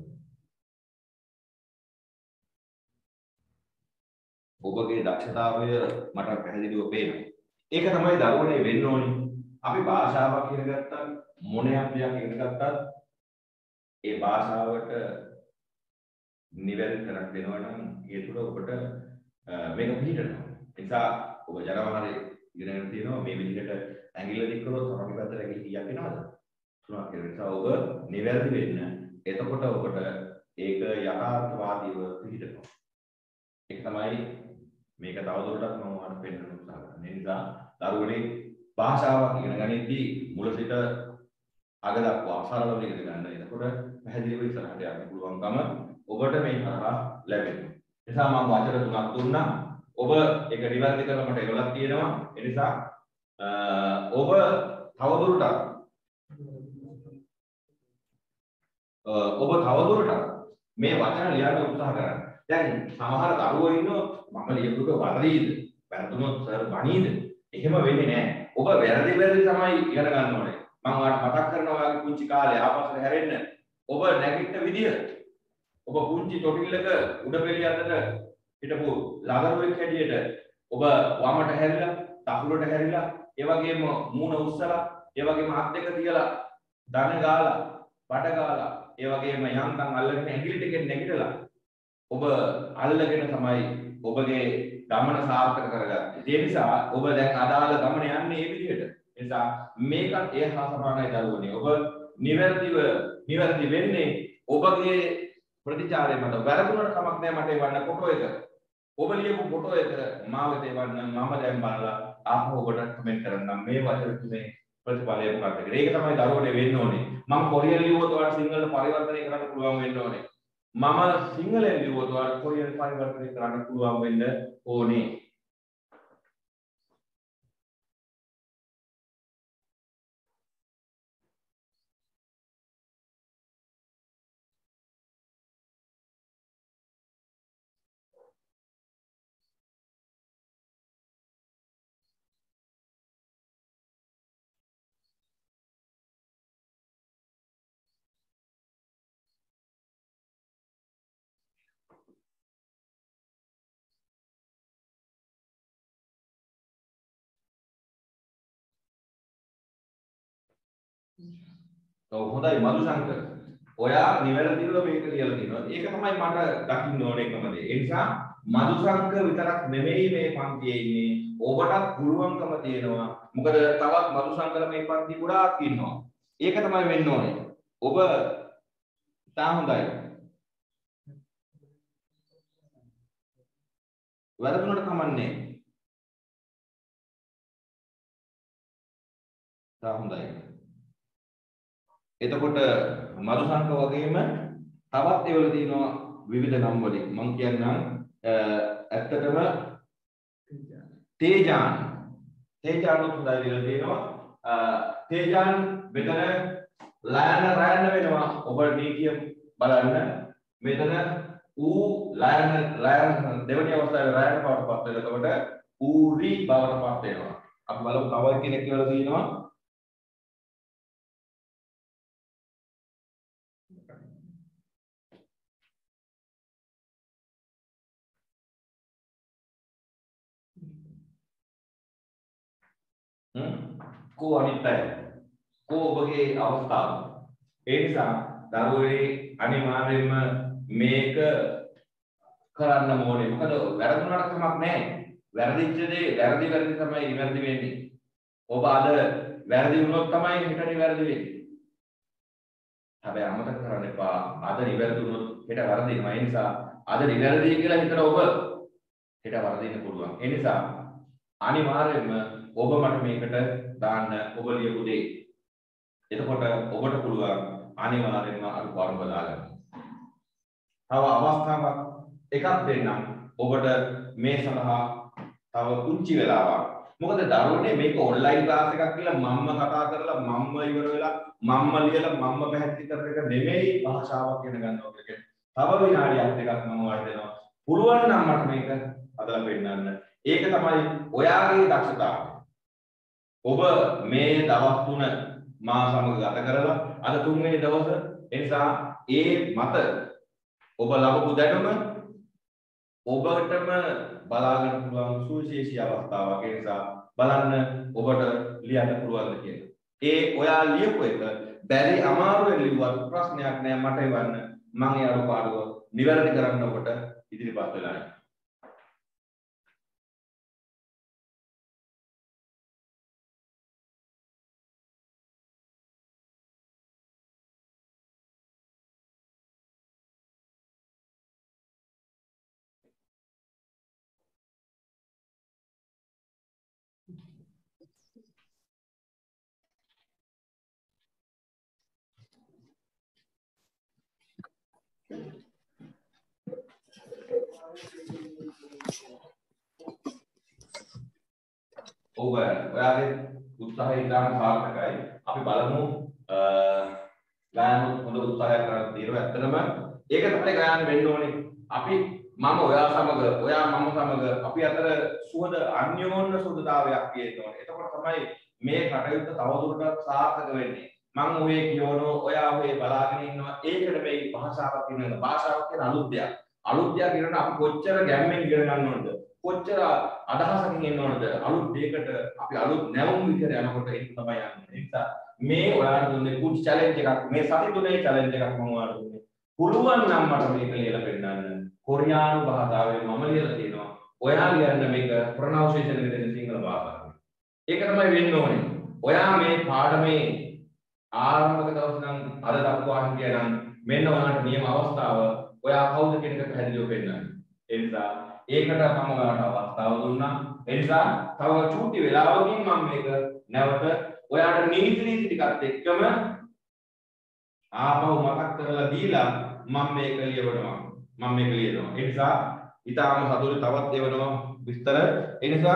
ඔබගේ දක්ෂතාවය මට පැහැදිලිව පේනවා. ඒක තමයි දරුවනේ වෙන්න ඕනේ. අපි භාෂාවක් ඉගෙන ගත්තත් මොනයක් දෙයක් ඉගෙන ගත්තත් ඒ භාෂාවට නිවැරදි කරක් දෙනවා නම් ඒ තුල ඔබට මේක පිළිගන්නවා. ඒ නිසා ඔබ ජනවහරේ ඉගෙනගෙන තියෙනවා මේ විදිහට ඇඟිල්ල දික් කරොත් තමයි පැත්තට ඇඟිලි කීයක් එනවද? තුනක් කියලා. ඒ නිසා ඔබ නිවැරදි වෙන්න. එතකොට ඔබට ඒක යථාර්ථවාදීව පිළිගන්නවා. ඒක තමයි මේක තවදුරටත් මම ඔයාලට පෙන්වන්න උත්සාහ කරනවා. ඒ නිසා දරුවනේ භාෂාවක් ඉගෙන ගනිද්දී මුල සිට අග දක්වා සරලව ඉගෙන ගන්න. එතකොට පැහැදිලිව ඉස්සරහට යන්න පුළුවන්කම ඔබට මේ හරහා ලැබෙනවා. ඒ නිසා මම වචන තුනක් දුන්නා. ඔබ ඒක නිවැරදි කරලා මට එවලක් තියෙනවා. ඒ නිසා ඔබ තවදුරටත් ඔබ තවදුරටත් මේ වචන ලියන්න උත්සාහ කරන්න. දැන් සමහර දරුවෝ ඉන්නවා මම ලියපුක වරදීද? වැරදුනොත් සර් බණීද? එහෙම වෙන්නේ නැහැ. ඔබ වැරදි වැරදි තමයි ඉගෙන ගන්න ඕනේ. මම ඔයාලට මතක් කරනවා ඔයාගේ පුංචි කාලේ ආපස්සට හැරෙන්න. ඔබ නැගිටින විදිය. ඔබ පුංචි තොටිල්ලක උඩ පෙළිය අතට හිටපු ලදරුවෙක් හැටියට ඔබ වමට හැරිලා, දකුණට හැරිලා, ඒ වගේම මූණ උස්සලා, ඒ වගේම අත් දෙක තියලා, දන ගාලා, බඩ ගාලා, ඒ වගේම යන්තම් අල්ලගෙන ඇඟිලි ටිකෙන් නැගිටලා ඔබ අල්ලගෙන තමයි ඔබගේ ගමන සාර්ථක කරගත්තේ. ඒ නිසා ඔබ දැන් අදාළ ගමන යන්නේ මේ විදිහට. ඒ නිසා මේකත් ඒ හා සමානයි දරුවනේ. ඔබ නිවැරදිව නිවැරදි වෙන්නේ ඔබගේ ප්‍රතිචාරය මත. වැරදුනට කමක් නැහැ මට එවන්න ෆොටෝ එක. ඔබ ලියපු ෆොටෝ එක මාවට එවන්න මම දැන් බලලා ආපහු ඔබට කමෙන්ට් කරන්නම් මේ වචන තුනේ ප්‍රතිඵලය මොකක්ද කියලා. ඒක තමයි දරුවනේ වෙන්න ඕනේ. මම කොරියන් ලියුවොත් ඔයාලට සිංහලට පරිවර්තනය කරන්න පුළුවන් වෙන්න ඕනේ. මම සිංහලෙන් ලියුවොත් ඔයාලට කොරියන් පරිවර්තනය කරන්න පුළුවන් වෙන්න ඕනේ. ඔව් හොඳයි මధుසංකර. ඔයා නිවැරදිව මේක ලියලා තිනවා. ඒක තමයි මට දකින්න ඕනේ එකම දේ. ඒ නිසා මధుසංකර විතරක් නෙමෙයි මේ පන්තියේ ඉන්නේ. ඔබටත් පුළුවන්කම තියෙනවා. මොකද තවත් මధుසංකර මේ පන්ති ගොඩාක් ඉන්නවා. ඒක තමයි වෙන්න ඕනේ. ඔබ තා හොඳයි. වැරදුනට කමන්නේ. තා හොඳයි. එතකොට මధుසංක වගේම තවත් ඒවල තියෙනවා විවිධ නම් වලින් මම කියන්නම් ඇත්තටම තේජාන් තේජාන් උතුදා විදිහට තියෙනවා තේජාන් මෙතන ලයන රයන වෙනවා ඔබ නීතිය බලන්න මෙතන ඌ ලයන ලයන දෙවෙනි අවස්ථාවේ රයන පාටපත් වෙනකොට ඌරි බවටපත් වෙනවා අපි බලමු තව කෙනෙක් කියලා තියෙනවා කෝ අනිත්‍යය කෝ ඔබගේ අවස්ථාව ඒ නිසා දරුවනේ අනිවාර්යයෙන්ම මේක කරන්න ඕනේ මොකද වැරදුනට කමක් නැහැ වැරදිච්ච දේ වැරදි වැරදි තමයි නිවැරදි වෙන්නේ ඔබ අද වැරදි වුණොත් තමයි හෙට නිවැරදි වෙන්නේ හැබැයි අමතක කරන්න එපා අද නිවැරදි වුණොත් හෙට වැරදිනවා ඒ නිසා අද නිවැරදි කියලා හිතන ඔබ හෙට වරදින්න පුළුවන් ඒ නිසා අනිවාර්යයෙන්ම ඔබ මට මේකට දාන්න ඔබ ලියපු දේ. එතකොට ඔබට පුළුවන් අනිවාර්යෙන්ම අනුපාඩු බදාගන්න. තව අවස්ථාවක් එකක් දෙන්නම් ඔබට මේ සඳහා තව කුංචි වෙලාවක්. මොකද දරුවනේ මේක ඔන්ලයින් ක්ලාස් එකක් කියලා මම්ම කතා කරලා මම්ම ඉවර වෙලා මම්ම ලියලා මම්ම පැහැදිලි කරන එක නෙමෙයි භාෂාවක් ඉගෙන ගන්නවා කියන්නේ. තව විනාඩියක් දෙකක් මම ඔයාලට දෙනවා. පුළුවන් නම් මට මේක හදලා පෙන්නන්න. ඒක තමයි ඔයාගේ දක්ෂතාවය. ඔබ මේ දවස් තුන මා සමග ගත කරලා අද තුන්වෙනි දවස ඒ නිසා ඒ මත ඔබ ලබපු දැනුම ඔබටම බලා ගන්න පුළුවන් සුවිශේෂී අවස්ථාවක් ඒ නිසා බලන්න ඔබට ලියන්න පුළුවන්ද කියලා. ඒ ඔයා ලියපු එක බැරි අමාරුවෙන් ලිව්වත් ප්‍රශ්නයක් නෑ මට එවන්න මම ඒ අඩුපාඩුව නිවැරදි කරන්න ඔබට ඉදිරිපත් වෙලා යනවා. ඔව් ඔයාගේ උත්සාහය ඉතාම සාර්ථකයි. අපි බලමු ගායන හොඳ උත්සාහයක් කරලා තියෙනවා. ඇත්තටම ඒක තමයි ගායන වෙන්න ඕනේ. අපි මම ඔයා සමග ඔයා මම සමග අපි අතර සුහද අන්‍යෝන්‍ය සුහදතාවයක් තියෙන්න ඕනේ. එතකොට තමයි මේ කටයුත්ත තවදුරටත් සාර්ථක වෙන්නේ. මම ඔය කියවනෝ ඔයා ඔය බලාගෙන ඉන්නවා. ඒකට මේ භාෂාවක් කියන භාෂාවක් කියන අලුත් දෙයක්. අලුත් දෙයක් කියනකොට අපි කොච්චර ගැම්මෙන් ඉගෙන ගන්න ඕනද? කොච්චර අදහසකින් එන්න ඕනද? අලුත් දෙයකට අපි අලුත් නැවුම් විදිහට යනකොට ඒක තමයි යන්නේ. ඒ නිසා මේ ඔයාලට දුන්නේ කුඩ් චැලෙන්ජ් එකක්. මේ සති තුනේ චැලෙන්ජ් එකක් මම ඔයාලට දුන්නේ. පුළුවන් නම් මට මේක ලියලා පෙන්නන්න. කොරියානු භාෂාවෙන් මම ලියලා තියෙනවා. ඔයා ලියන්න මේක ප්‍රොනවුන්සියේෂන් එක දෙන්න සිංහල භාෂාවෙන්. ඒක තමයි වෙන්න ඕනේ. ඔයා මේ පාඩමේ ආරම්භක දවස් නම් අද දක්වා හිටියනම් මෙන්න ඔයාලට නියම අවස්ථාව ඔයා කවුද කියන එක පැහැදිලිව පෙන්නන්න. ඒ නිසා ඒකට මම ඔයාලට අවස්ථාව දුන්නා. ඒ නිසා තව චූටි වෙලාවකින් මම මේක නැවත ඔයාලට නීති නීති ටිකත් එක්කම ආපහු මතක් කරලා දීලා මම මේක ලියවනවා. මම මේක ලියනවා. ඒ නිසා ඊටාම සතුටු තවත් එවනවා විස්තර. ඒ නිසා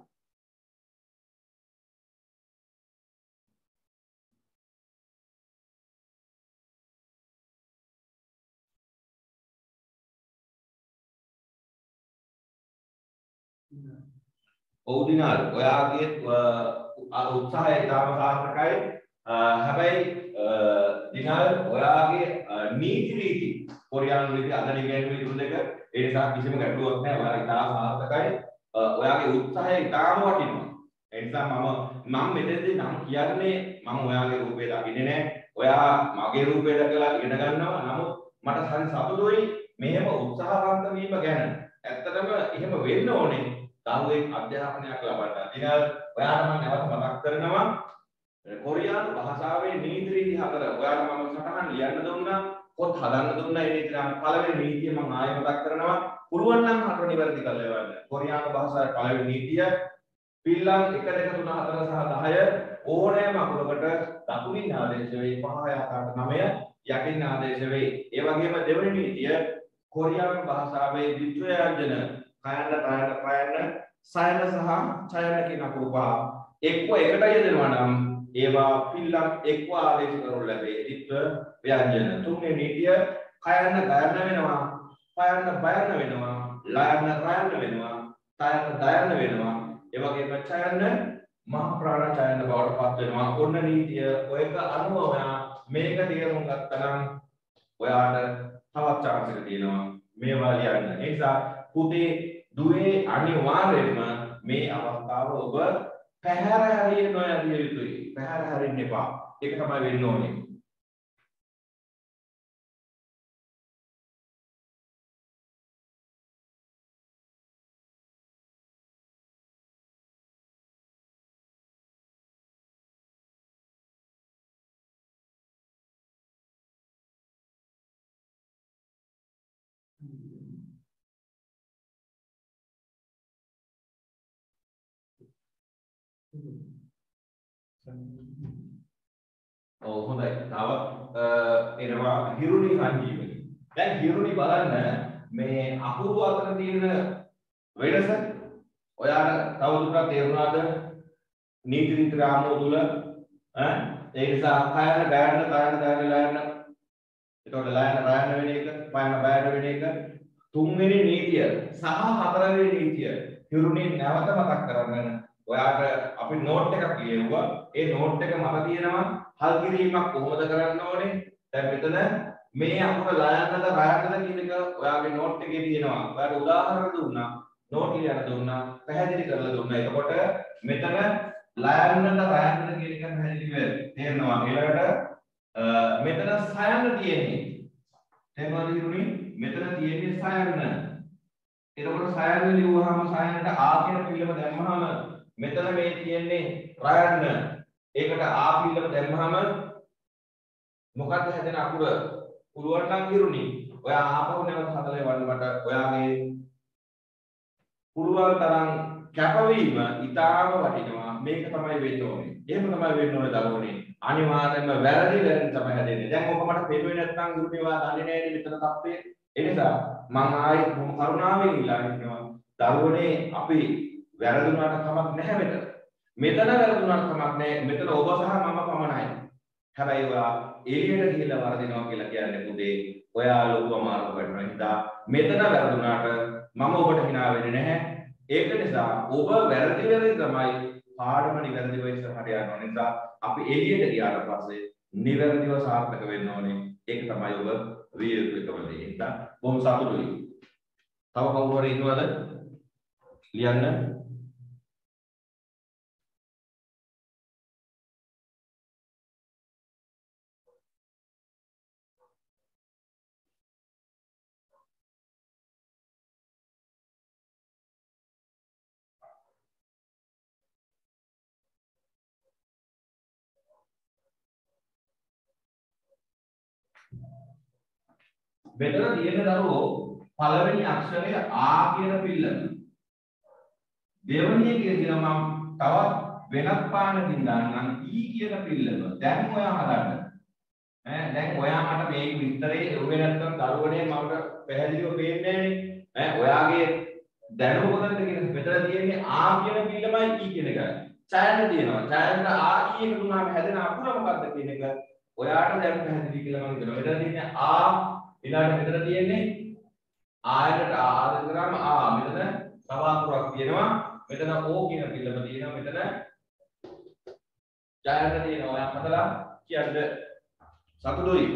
ඔව් දිනාල් ඔයාගේ උත්සාහය ඉතාම සාර්ථකයි. හැබැයි දිනාල් ඔයාගේ නීති රීති කොරියානු රීති අද ඉගෙනීමේ ඉතුරු දෙක ඒ නිසා කිසිම ගැටලුවක් නැහැ. ඔයාලා ඉතාම සාර්ථකයි. ඔයාගේ උත්සාහය ඉතාම වටිනවා. ඒ නිසා මම මම මෙතනදී නම් කියන්නේ මම ඔයාගේ රූපේ දකින්නේ නැහැ. ඔයා මගේ රූපේ දැකලා ඉගෙන ගන්නවා. නමුත් මට හරි සතුටුයි මෙහෙම උත්සාහවන්ත වීම ගැන. ඇත්තටම එහෙම වෙන්න ඕනේ. දරුවෙක් අධ්‍යාපනයක් ලබන්න. දිනල් ඔයාලා මම නැවත මතක් කරනවා කොරියානු භාෂාවේ නීති රීති හතර ඔයාලා මම සටහන් ලියන්න දුන්නා. පොත් හදන්න දුන්නා. ඒ නිසා පළවෙනි නීතිය මම ආයෙ මතක් කරනවා. පුළුවන් නම් හතර නිවැරදි කරලා එවන්න. කොරියානු භාෂාවේ පළවෙනි නීතිය පිල්ලම් එක දෙක තුන හතර සහ දහය ඕනෑම අකුරකට දකුණින් ආදේශ වේ. පහ හත අට නවය යටින් ආදේශ වේ. ඒ වගේම දෙවෙනි නීතිය කොරියානු භාෂාවේ ද්විත්වයන්ජන කයන්න තයන්න පයන්න සයන සහ ඡයන කියන අකුරු පහ එක්ව එකට යෙදෙනවා නම් ඒවා පිල්ලම් එක්ව ආදේශ කරනු ලැබේ. ද්විත්ව ව්‍යංජන. තුන්වෙනි නීතිය කයන්න ගයන්න වෙනවා. පයන්න බයන්න වෙනවා. ලයන්න රයන්න වෙනවා. තයන්න දයන්න වෙනවා. ඒ වගේම ඡයන මහ ප්‍රාණ ඡයන බවට පත් වෙනවා. ඔන්න නීතිය ඔයක අනුව ඔයා මේක තේරුම් ගත්තනම් ඔයාට තවත් chance එක තියෙනවා මේවා ලියන්න. ඒ නිසා පුතේ දුවේ අනිවාර්යයෙන්ම මේ අවස්ථාව ඔබ පැහැර හැරිය නොයදිය යුතුයි. පැහැර හැරෙන්න එපා. ඒක තමයි වෙන්න ඕනේ. ඔව් හොඳයි. තවත් එනවා හිරුනි සංජීවනි. දැන් හිරුනි බලන්න මේ අකුරු අතර තියෙන වෙනස ඔයාලා තවදුරටත් තේරුණාද? නීති රීති රාමුව තුල ඈ ඒ නිසා කයන ගයන්න තයන දයන ලයන්න එතකොට ලයන රයන වෙන එක පයන බයන වෙන එක තුන්වෙනි නීතිය සහ හතරවෙනි නීතිය හිරුනි නැවත මතක් කරගන්න. ඔයාට අපි නෝට් එකක් ලියුවා. ඒ නෝට් එක මත තියෙනවා හල් කිරීමක් කොහොමද කරන්න ඕනේ. දැන් මෙතන මේ අකුර ලයන්නද රයන්නද කියන එක ඔයාගේ නෝට් එකේ තියෙනවා. ඔයාට උදාහරණ දුන්නා, නෝට් ලියන්න දුන්නා, පැහැදිලි කරලා දුන්නා. එතකොට මෙතන ලයන්නද රයන්නද කියන එක පැහැදිලි තේරෙනවා. ඊළඟට මෙතන සයන්න තියෙන්නේ. තේරුණාද ඉරුනි? මෙතන තියෙන්නේ සයන්න. එතකොට සයන්න ලියුවාම සයන්නට ආ කියන පිළිම දැම්මහම මෙතන මේ තියෙන්නේ රයන්න. ඒකට ආ පිළිම දැම්මහම මොකක්ද හැදෙන අකුර? පුළුවන් නම් හිරුනි. ඔයා ආපහු නැවත හදලා එවන්න මට. ඔයාගේ පුළුවන් තරම් කැපවීම ඉතාම වටිනවා. මේක තමයි වෙන්න ඕනේ. එහෙම තමයි වෙන්න ඕනේ දරුවනේ. අනිවාර්යයෙන්ම වැරදි වෙන තමයි හැදෙන්නේ. දැන් ඔක මට පෙන්වෙන්නේ නැත්නම් හිරුනි ඔයා දන්නේ නැහැ නේ මෙතන තත්ත්වය. ඒ නිසා මම ආයේ කරුණාවෙන් ඉල්ලා හිටිනවා දරුවනේ අපි වැරදුනාට කමක් නැහැ මෙතන. මෙතන වැරදුනාට කමක් නැහැ. මෙතන ඔබ සහ මම පමණයි. හැබැයි ඔයා එළියට ගිහිල්ලා වරදිනවා කියලා කියන්නේ පුතේ ඔයා ලොකු අමාරුවක් වෙනවා. හිතා මෙතන වැරදුනාට මම ඔබට hina වෙන්නේ නැහැ. ඒක නිසා ඔබ වැරදි වැරදි තමයි පාඩම නිවැරදිව ඉස්සරහට යනවා. නිසා අපි එළියට ගියාට පස්සේ නිවැරදිව සාර්ථක වෙන්න ඕනේ. ඒක තමයි ඔබ විය යුතු එකම දේ. හිතා බොහොම සතුටුයි. තව කවුරු හරි ඉන්නවද? ලියන්න. මෙතන තියෙන දරුවෝ පළවෙනි අක්ෂරය ආ කියන පිල්ලම. දෙවෙනි එකේ තියෙනවා මම තවත් වෙනත් පානකින් දාන්නම් ඊ කියන පිල්ලම. දැන් ඔයා හදන්න. ඈ දැන් ඔයා මට මේ විස්තරේ එරුවේ නැත්නම් දරුවනේ මට පැහැදිලිව පේන්නේ නෑනේ. ඈ ඔයාගේ දැනුම කොතනද කියන මෙතන තියෙන්නේ ආ කියන පිල්ලමයි ඊ කියන එකයි. ඡායන තියෙනවා. ඡායන ආ ඊ එක දුන්නාම හැදෙන අකුර මොකක්ද කියන එක ඔයාට දැන් පැහැදිලි කියලා මම හිතනවා. මෙතන තියෙන්නේ ආ ඊළඟට මෙතන තියෙන්නේ ආයකට ආද කරාම ආ මෙතන තව අකුරක් තියෙනවා. මෙතන ඕ කියන පිළිම තියෙනවා. මෙතන ඡායන තියෙනවා. ඔයා හදලා කියන්න සතුටුයි.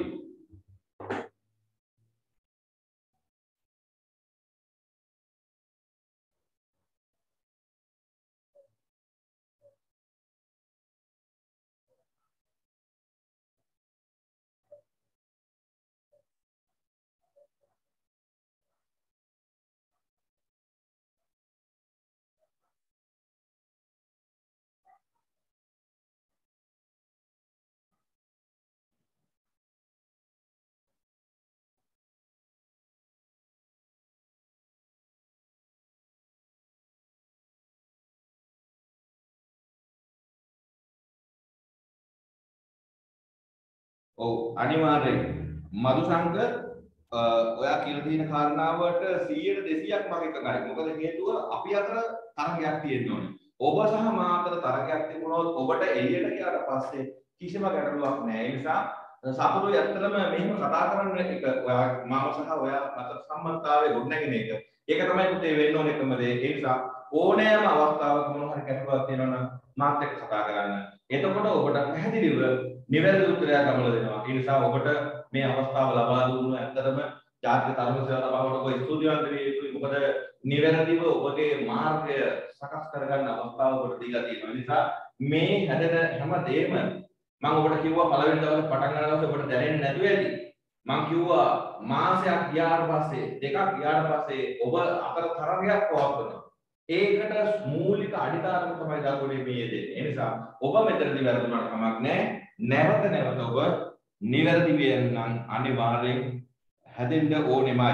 ඔව් අනිවාර්යෙන් මදුසංක ඔයා කියලා තියෙන කාරණාවට සීයට දෙසීයක් මම එකගයි. මොකද හේතුව අපි අතර තරගයක් තියෙන්න ඕනේ. ඔබ සහ මා අතර තරගයක් තිබුණොත් ඔබට එළියට ගියාට පස්සේ කිසිම ගැටලුවක් නැහැ. ඒ නිසා සතුටුයි ඇත්තටම මෙහෙම කතා කරන්න එක ඔයා මම සහ ඔයා අතර සම්බන්ධතාවයේ ගොඩනැගෙන එක. ඒක තමයි පුතේ වෙන්න ඕන එකම දේ. ඒ නිසා ඕනෑම අවස්ථාවක මොනවා හරි ගැටලුවක් තියෙනවා නම් මාත් එක්ක කතා කරන්න. එතකොට ඔබට පැහැදිලිව නිවැරදි උත්තරයක් ගමලා දෙනවා. ඒ නිසා ඔබට මේ අවස්ථාව ලබා දුන්නු ඇත්තටම ජාතික තරුණ සේවා සභාවට ඔබ ස්තුතිවන්ත විය යුතුයි. මොකද නිවැරදිව ඔබගේ මාර්ගය සකස් කරගන්න අවස්ථාව ඔබට දීලා තියෙනවා. ඒ නිසා මේ හැදෙන හැම දෙයක්ම මම ඔබට කිව්වා පළවෙනි දවසේ පටන් ගන්න දවසේ ඔබට දැනෙන්නේ නැතුව ඇති. මම කිව්වා මාසයක් ගියාට පස්සේ දෙකක් ගියාට පස්සේ ඔබ අතර තරගයක් පවත්වනවා. ඒකට මූලික අඩිතාරම තමයි දරුවනේ මේ දෙන්නේ. ඒ නිසා ඔබ මෙතනදී වැරදුනට කමක් නැහැ. නැවත නැවත ඔබ නිවැරදි වෙන්න අනිවාර්යෙන් හැදෙන්න ඕනෙමයි.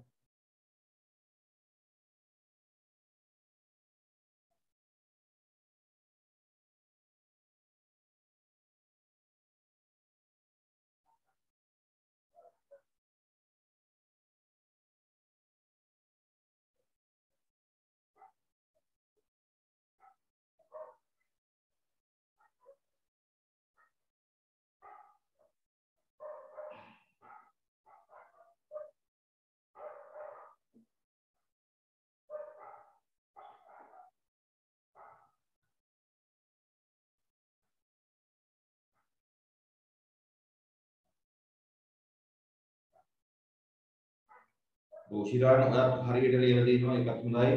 දෝෂිරාණ ඔයාත් හරියට ලියලා තියෙනවා ඒකත් හොඳයි.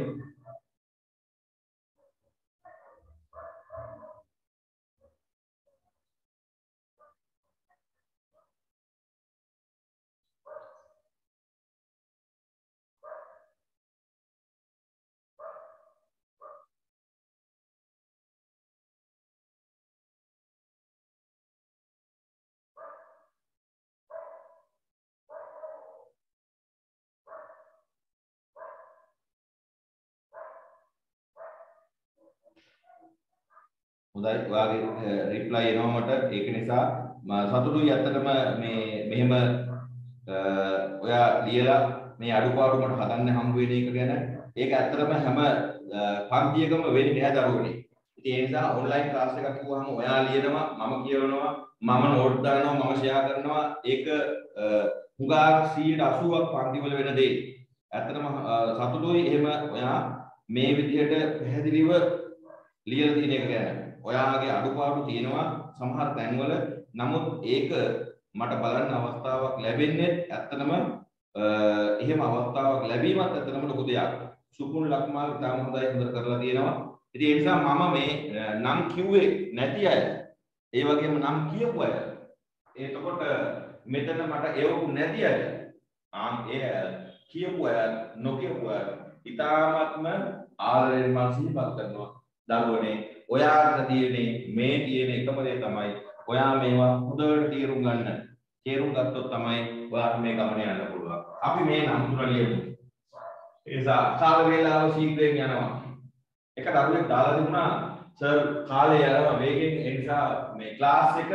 හොඳයි ඔයාගේ රිප්ලයි එනවා මට. ඒක නිසා මම සතුටුයි ඇත්තටම මේ මෙහෙම ඔයා ලියලා මේ අඩුපාඩු මට හදන්න හම්බ වෙන එක ගැන ඒක ඇත්තටම හැම පන්තියකම වෙන්නේ නැහැ දරුවනේ. ඉතින් ඒ නිසා ඔන්ලයින් ක්ලාස් එකක් කිව්වහම ඔයා ලියනවා මම කියවනවා මම නෝට් දානවා මම ෂෙයා කරනවා ඒක හුඟා සීයට අසූවක් පන්ති වල වෙන දේ. ඇත්තටම සතුටුයි එහෙම ඔයා මේ විදිහට පැහැදිලිව ලියලා තියෙන එක ගැන. ඔයාගේ අඩුපාඩු තියෙනවා සමහර තැන්වල. නමුත් ඒක මට බලන්න අවස්ථාවක් ලැබෙන්නේ ඇත්තටම එහෙම අවස්ථාවක් ලැබීමත් ඇත්තටම ලොකු දෙයක්. සුකුල් ලක්මාල් ඉතාම හොඳයි හොඳට කරලා තියෙනවා. ඉතින් ඒ නිසා මම මේ නම් කිව්වේ නැති අය ඒ වගේම නම් කියපු අය එතකොට මෙතන මට එවපු නැති අය ආන් ඒ කියපු අය නොකියපු අය ඉතාමත්ම ආදරෙන් මම සිහිපත් කරනවා. දරුවනේ ඔයාට තියෙන්නේ මේ තියෙන එකම දේ තමයි ඔයා මේවා හොඳට තේරුම් ගන්න. තේරුම් ගත්තොත් තමයි ඔයාට මේ ගමන යන්න පුළුවන්. අපි මේ නම් තුන ලියමු. ඒ නිසා කාල වේලාව ශීඝ්‍රයෙන් යනවා. එක දරුවෙක් දාලා තිබුණා සර් කාලය යනවා වේගෙන් ඒ නිසා මේ ක්ලාස් එක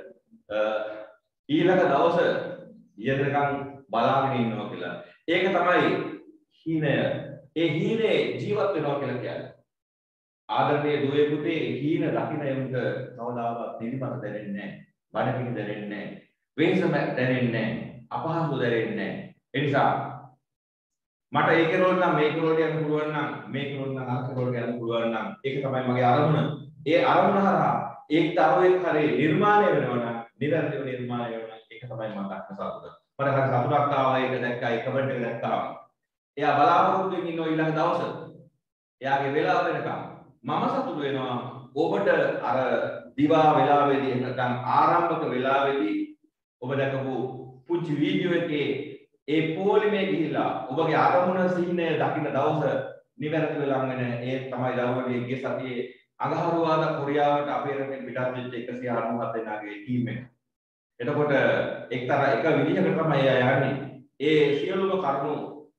ඊළඟ දවස ඊයදකම් බලාගෙන ඉන්නවා කියලා. ඒක තමයි හීනය. ඒ හීනේ ජීවත් වෙනවා කියලා කියන්නේ. ආදරණීය දුවේ පුතේ හීන දකින්න යමුක කවදාවත් නිදිමත දැනෙන්නේ නැහැ. බඩගිනි දැනෙන්නේ නැහැ. වෙහෙස දැනෙන්නේ නැහැ. අපහසු දැනෙන්නේ නැහැ. ඒ නිසා මට ඒක රෝල් නම් මේක රෝල් යන්න පුළුවන් නම් මේක රෝල් නම් අර රෝල් යන්න පුළුවන් නම් ඒක තමයි මගේ අරමුණ. ඒ අරමුණ හරහා ඒක තරුවෙක් හරේ නිර්මාණය වෙනවා නම් නිරන්තරව නිර්මාණය වෙනවා ඒක තමයි මම දක්න සතුට. මට හරි සතුටක් ආවා ඒක දැක්කා ඒ කමෙන්ට් එක දැක්කා. එයා බලාපොරොත්තු වෙමින් ඉන්න ඊළඟ දවස. එයාගේ වෙලාව වෙනකම් මම සතුට වෙනවා ඔබට අර දිවා වෙලාවේදී නැත්නම් ආරම්භක වෙලාවේදී ඔබ දැකපු පුංචි වීඩියෝ එකේ ඒ පොලිමේ ගිහිලා ඔබගේ අරමුණ සිහිනය දකින්න දවස නිවැරදි වෙලම් වෙන ඒ තමයි දරුවගේ ගිය සතියේ අඟහරුවාදා කොරියාවට අපේ රටෙන් පිටත් වෙච්ච එකසිය අනූහත් දෙනාගේ ටීම් එක. එතකොට එක්තරා එක විදිහකට තමයි එයා යන්නේ. ඒ සියලුම කරුණු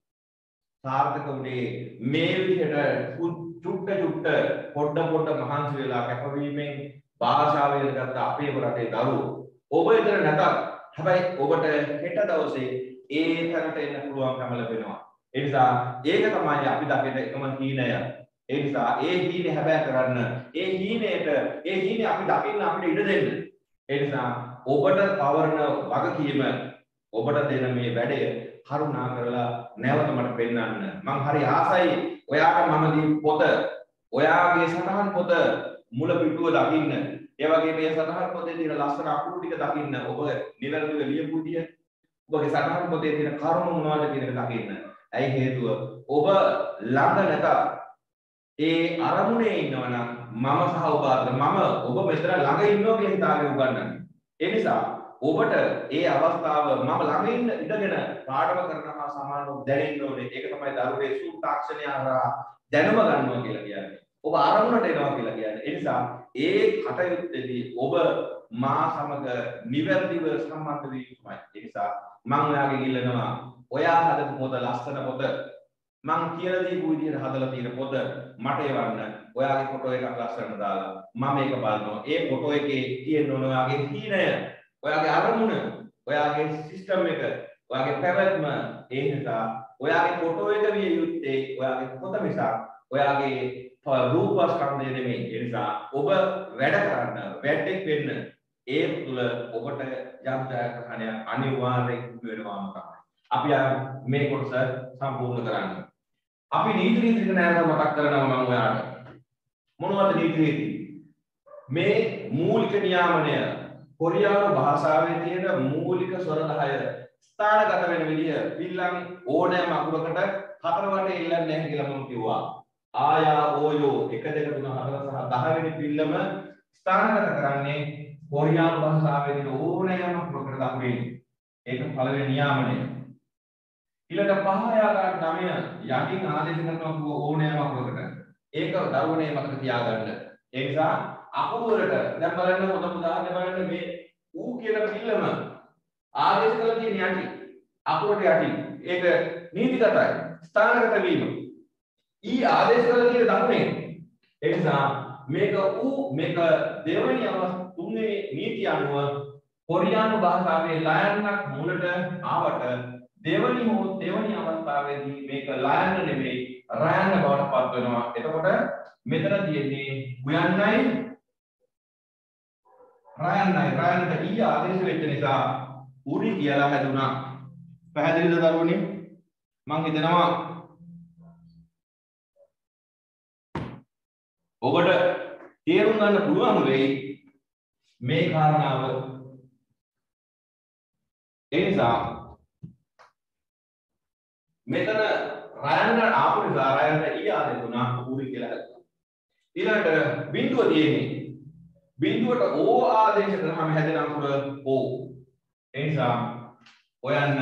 සාර්ථක වුණේ මේ විදිහට චුට්ට චුට්ට පොඩ පොඩ මහන්සි වෙලා කැපවීමෙන් භාෂාව ඉගෙනගත්ත අපේ රටේ දරුවෝ. ඔබ ඉතර නැතත් හැබැයි ඔබට හෙට දවසේ ඒ තැනට එන්න පුළුවන්කම ලැබෙනවා. ඒ නිසා ඒක තමයි අපි දකින එකම හීනය. ඒ නිසා ඒ හීනේ හැබැයි කරන්න ඒ හීනේට ඒ හීනේ අපි දකින්න අපිට ඉඩ දෙන්න. ඒ නිසා ඔබට පවරන වගකීම ඔබට දෙන මේ වැඩය කරුණා කරලා නැවත මට පෙන්වන්න. මම හරි ආසයි ඔයාට මම දී පොත ඔයාගේ සටහන් පොත මුල පිටුව දකින්න. ඒ වගේ මේ සටහන් පොතේ තියෙන ලස්සන අකුරු ටික දකින්න. ඔබ නිවැරදිව ලියපු විදිය ඔබගේ සටහන් පොතේ තියෙන කරුණු මොනවද කියන එක දකින්න. ඇයි හේතුව ඔබ ළඟ නැත ඒ අරමුණේ ඉන්නවනම් මම සහ ඔබ අතර මම ඔබ මෙතන ළඟ ඉන්නවා කියලා හිතාගෙන උගන්නන්න. ඒ නිසා ඔබට ඒ අවස්ථාව මම ළඟ ඉන්න ඉඳගෙන පාඩම කරනවා සමානව දැනෙන්න ඕනේ. ඒක තමයි දරුවේ සූක්ෂණය හරහා දැනුම ගන්නවා කියලා කියන්නේ. ඔබ අරමුණට එනවා කියලා කියන්නේ. ඒ නිසා ඒ කටයුත්තේදී ඔබ මා සමග නිවැරදිව සම්බන්ධ වී යුතුමයි. ඒ නිසා මම ඔයාගෙන් ඉල්ලනවා ඔයා හදපු පොත ලස්සන පොත මං කියලා දීපු විදිහට හදලා තියෙන පොත මට එවන්න. ඔයාගේ ෆොටෝ එකක් ලස්සනට දාලා මම ඒක බලනවා. ඒ ෆොටෝ එකේ තියෙන ඕන ඔයාගේ හීනය, ඔයාගේ අරමුණ, ඔයාගේ සිස්ටම් එක, ඔයාගේ පැවැත්ම. ඒ නිසා ඔයාගේ ෆොටෝ එක විය යුත්තේ ඔයාගේ පොත මිසක් ඔයාගේ රූපස්කන්ධය නෙමෙයි. ඒ නිසා ඔබ වැඩ කරන්න, වැඩක් වෙන්න ඒ තුල ඔබට යම් ජයග්‍රහණයක් අනිවාර්යෙන් වෙනවාම තමයි. අපි මේ කොටස සම්පූර්ණ කරන්න. අපි නීති රීති ගැන මතක් කරනවා මම ඔයාලට. මොනවද නීති රීති? මේ මූලික නියාමනය කොරියානු භාෂාවේ තියෙන මූලික ස්වර දහය ස්ථානගත වෙන විදිය පිල්ලම් ඕනෑම අකුරකට හතර වටේ ඉල්ලන්නේ නැහැ කියලා මම කිව්වා. ආයා ඕයෝ එක දෙක තුන හතර සහ දහ වෙනි පිල්ලම ස්ථානගත කරන්නේ කොරියානු භාෂාවේ තියෙන ඕනෑම අකුරකට දක්වන්නේ. ඒක පළවෙනි නියාමනය. ඊළඟ පහ යාගාට නවය යටින් ආදේශ කරනවා ඕනෑම අකුරකට. ඒක දරුවනේ මතක තියාගන්න. ඒ නිසා අකුරු වලට දැන් බලන්න හොඳ උදාහරණයක් බලන්න මේ ඌ කියන පිල්ලම ආදේශ කරලා තියෙන යටි අකුරට යටි. ඒක නීතිගතයි. ස්ථානගත වීම. ඊ ආදේශ කරලා තියෙන දකුණේ. ඒ නිසා මේක ඌ මේක දෙවෙනි අවස්ථාව තුන්වෙනි නීතිය අනුව කොරියානු භාෂාවේ ලයන්නක් මුලට ආවට දෙවනි හෝ දෙවනි අවස්ථාවේදී මේක ලයන්න නෙමෙයි රයන්න බවට පත් වෙනවා. එතකොට මෙතන තියෙන්නේ උයන්නයි රයන්නයි රයන්නට ඊ ආදේශ වෙච්ච නිසා උරි කියලා හැදුනා. පැහැදිලිද දරුවනේ? මම හිතනවා ඔබට තේරුම් ගන්න පුළුවන් වෙයි මේ කාරණාව. ඒ නිසා මෙතන රයන්න ආපු නිසා රයන්නට ඊ ආදේශ වුණා උරි කියලා හැදුනා. ඊළඟට බිඳුව තියෙන්නේ බිඳුවට ඕ ආදේශ කරාම හැදෙන අකුර ඕ. ඒ නිසා ඔයන්න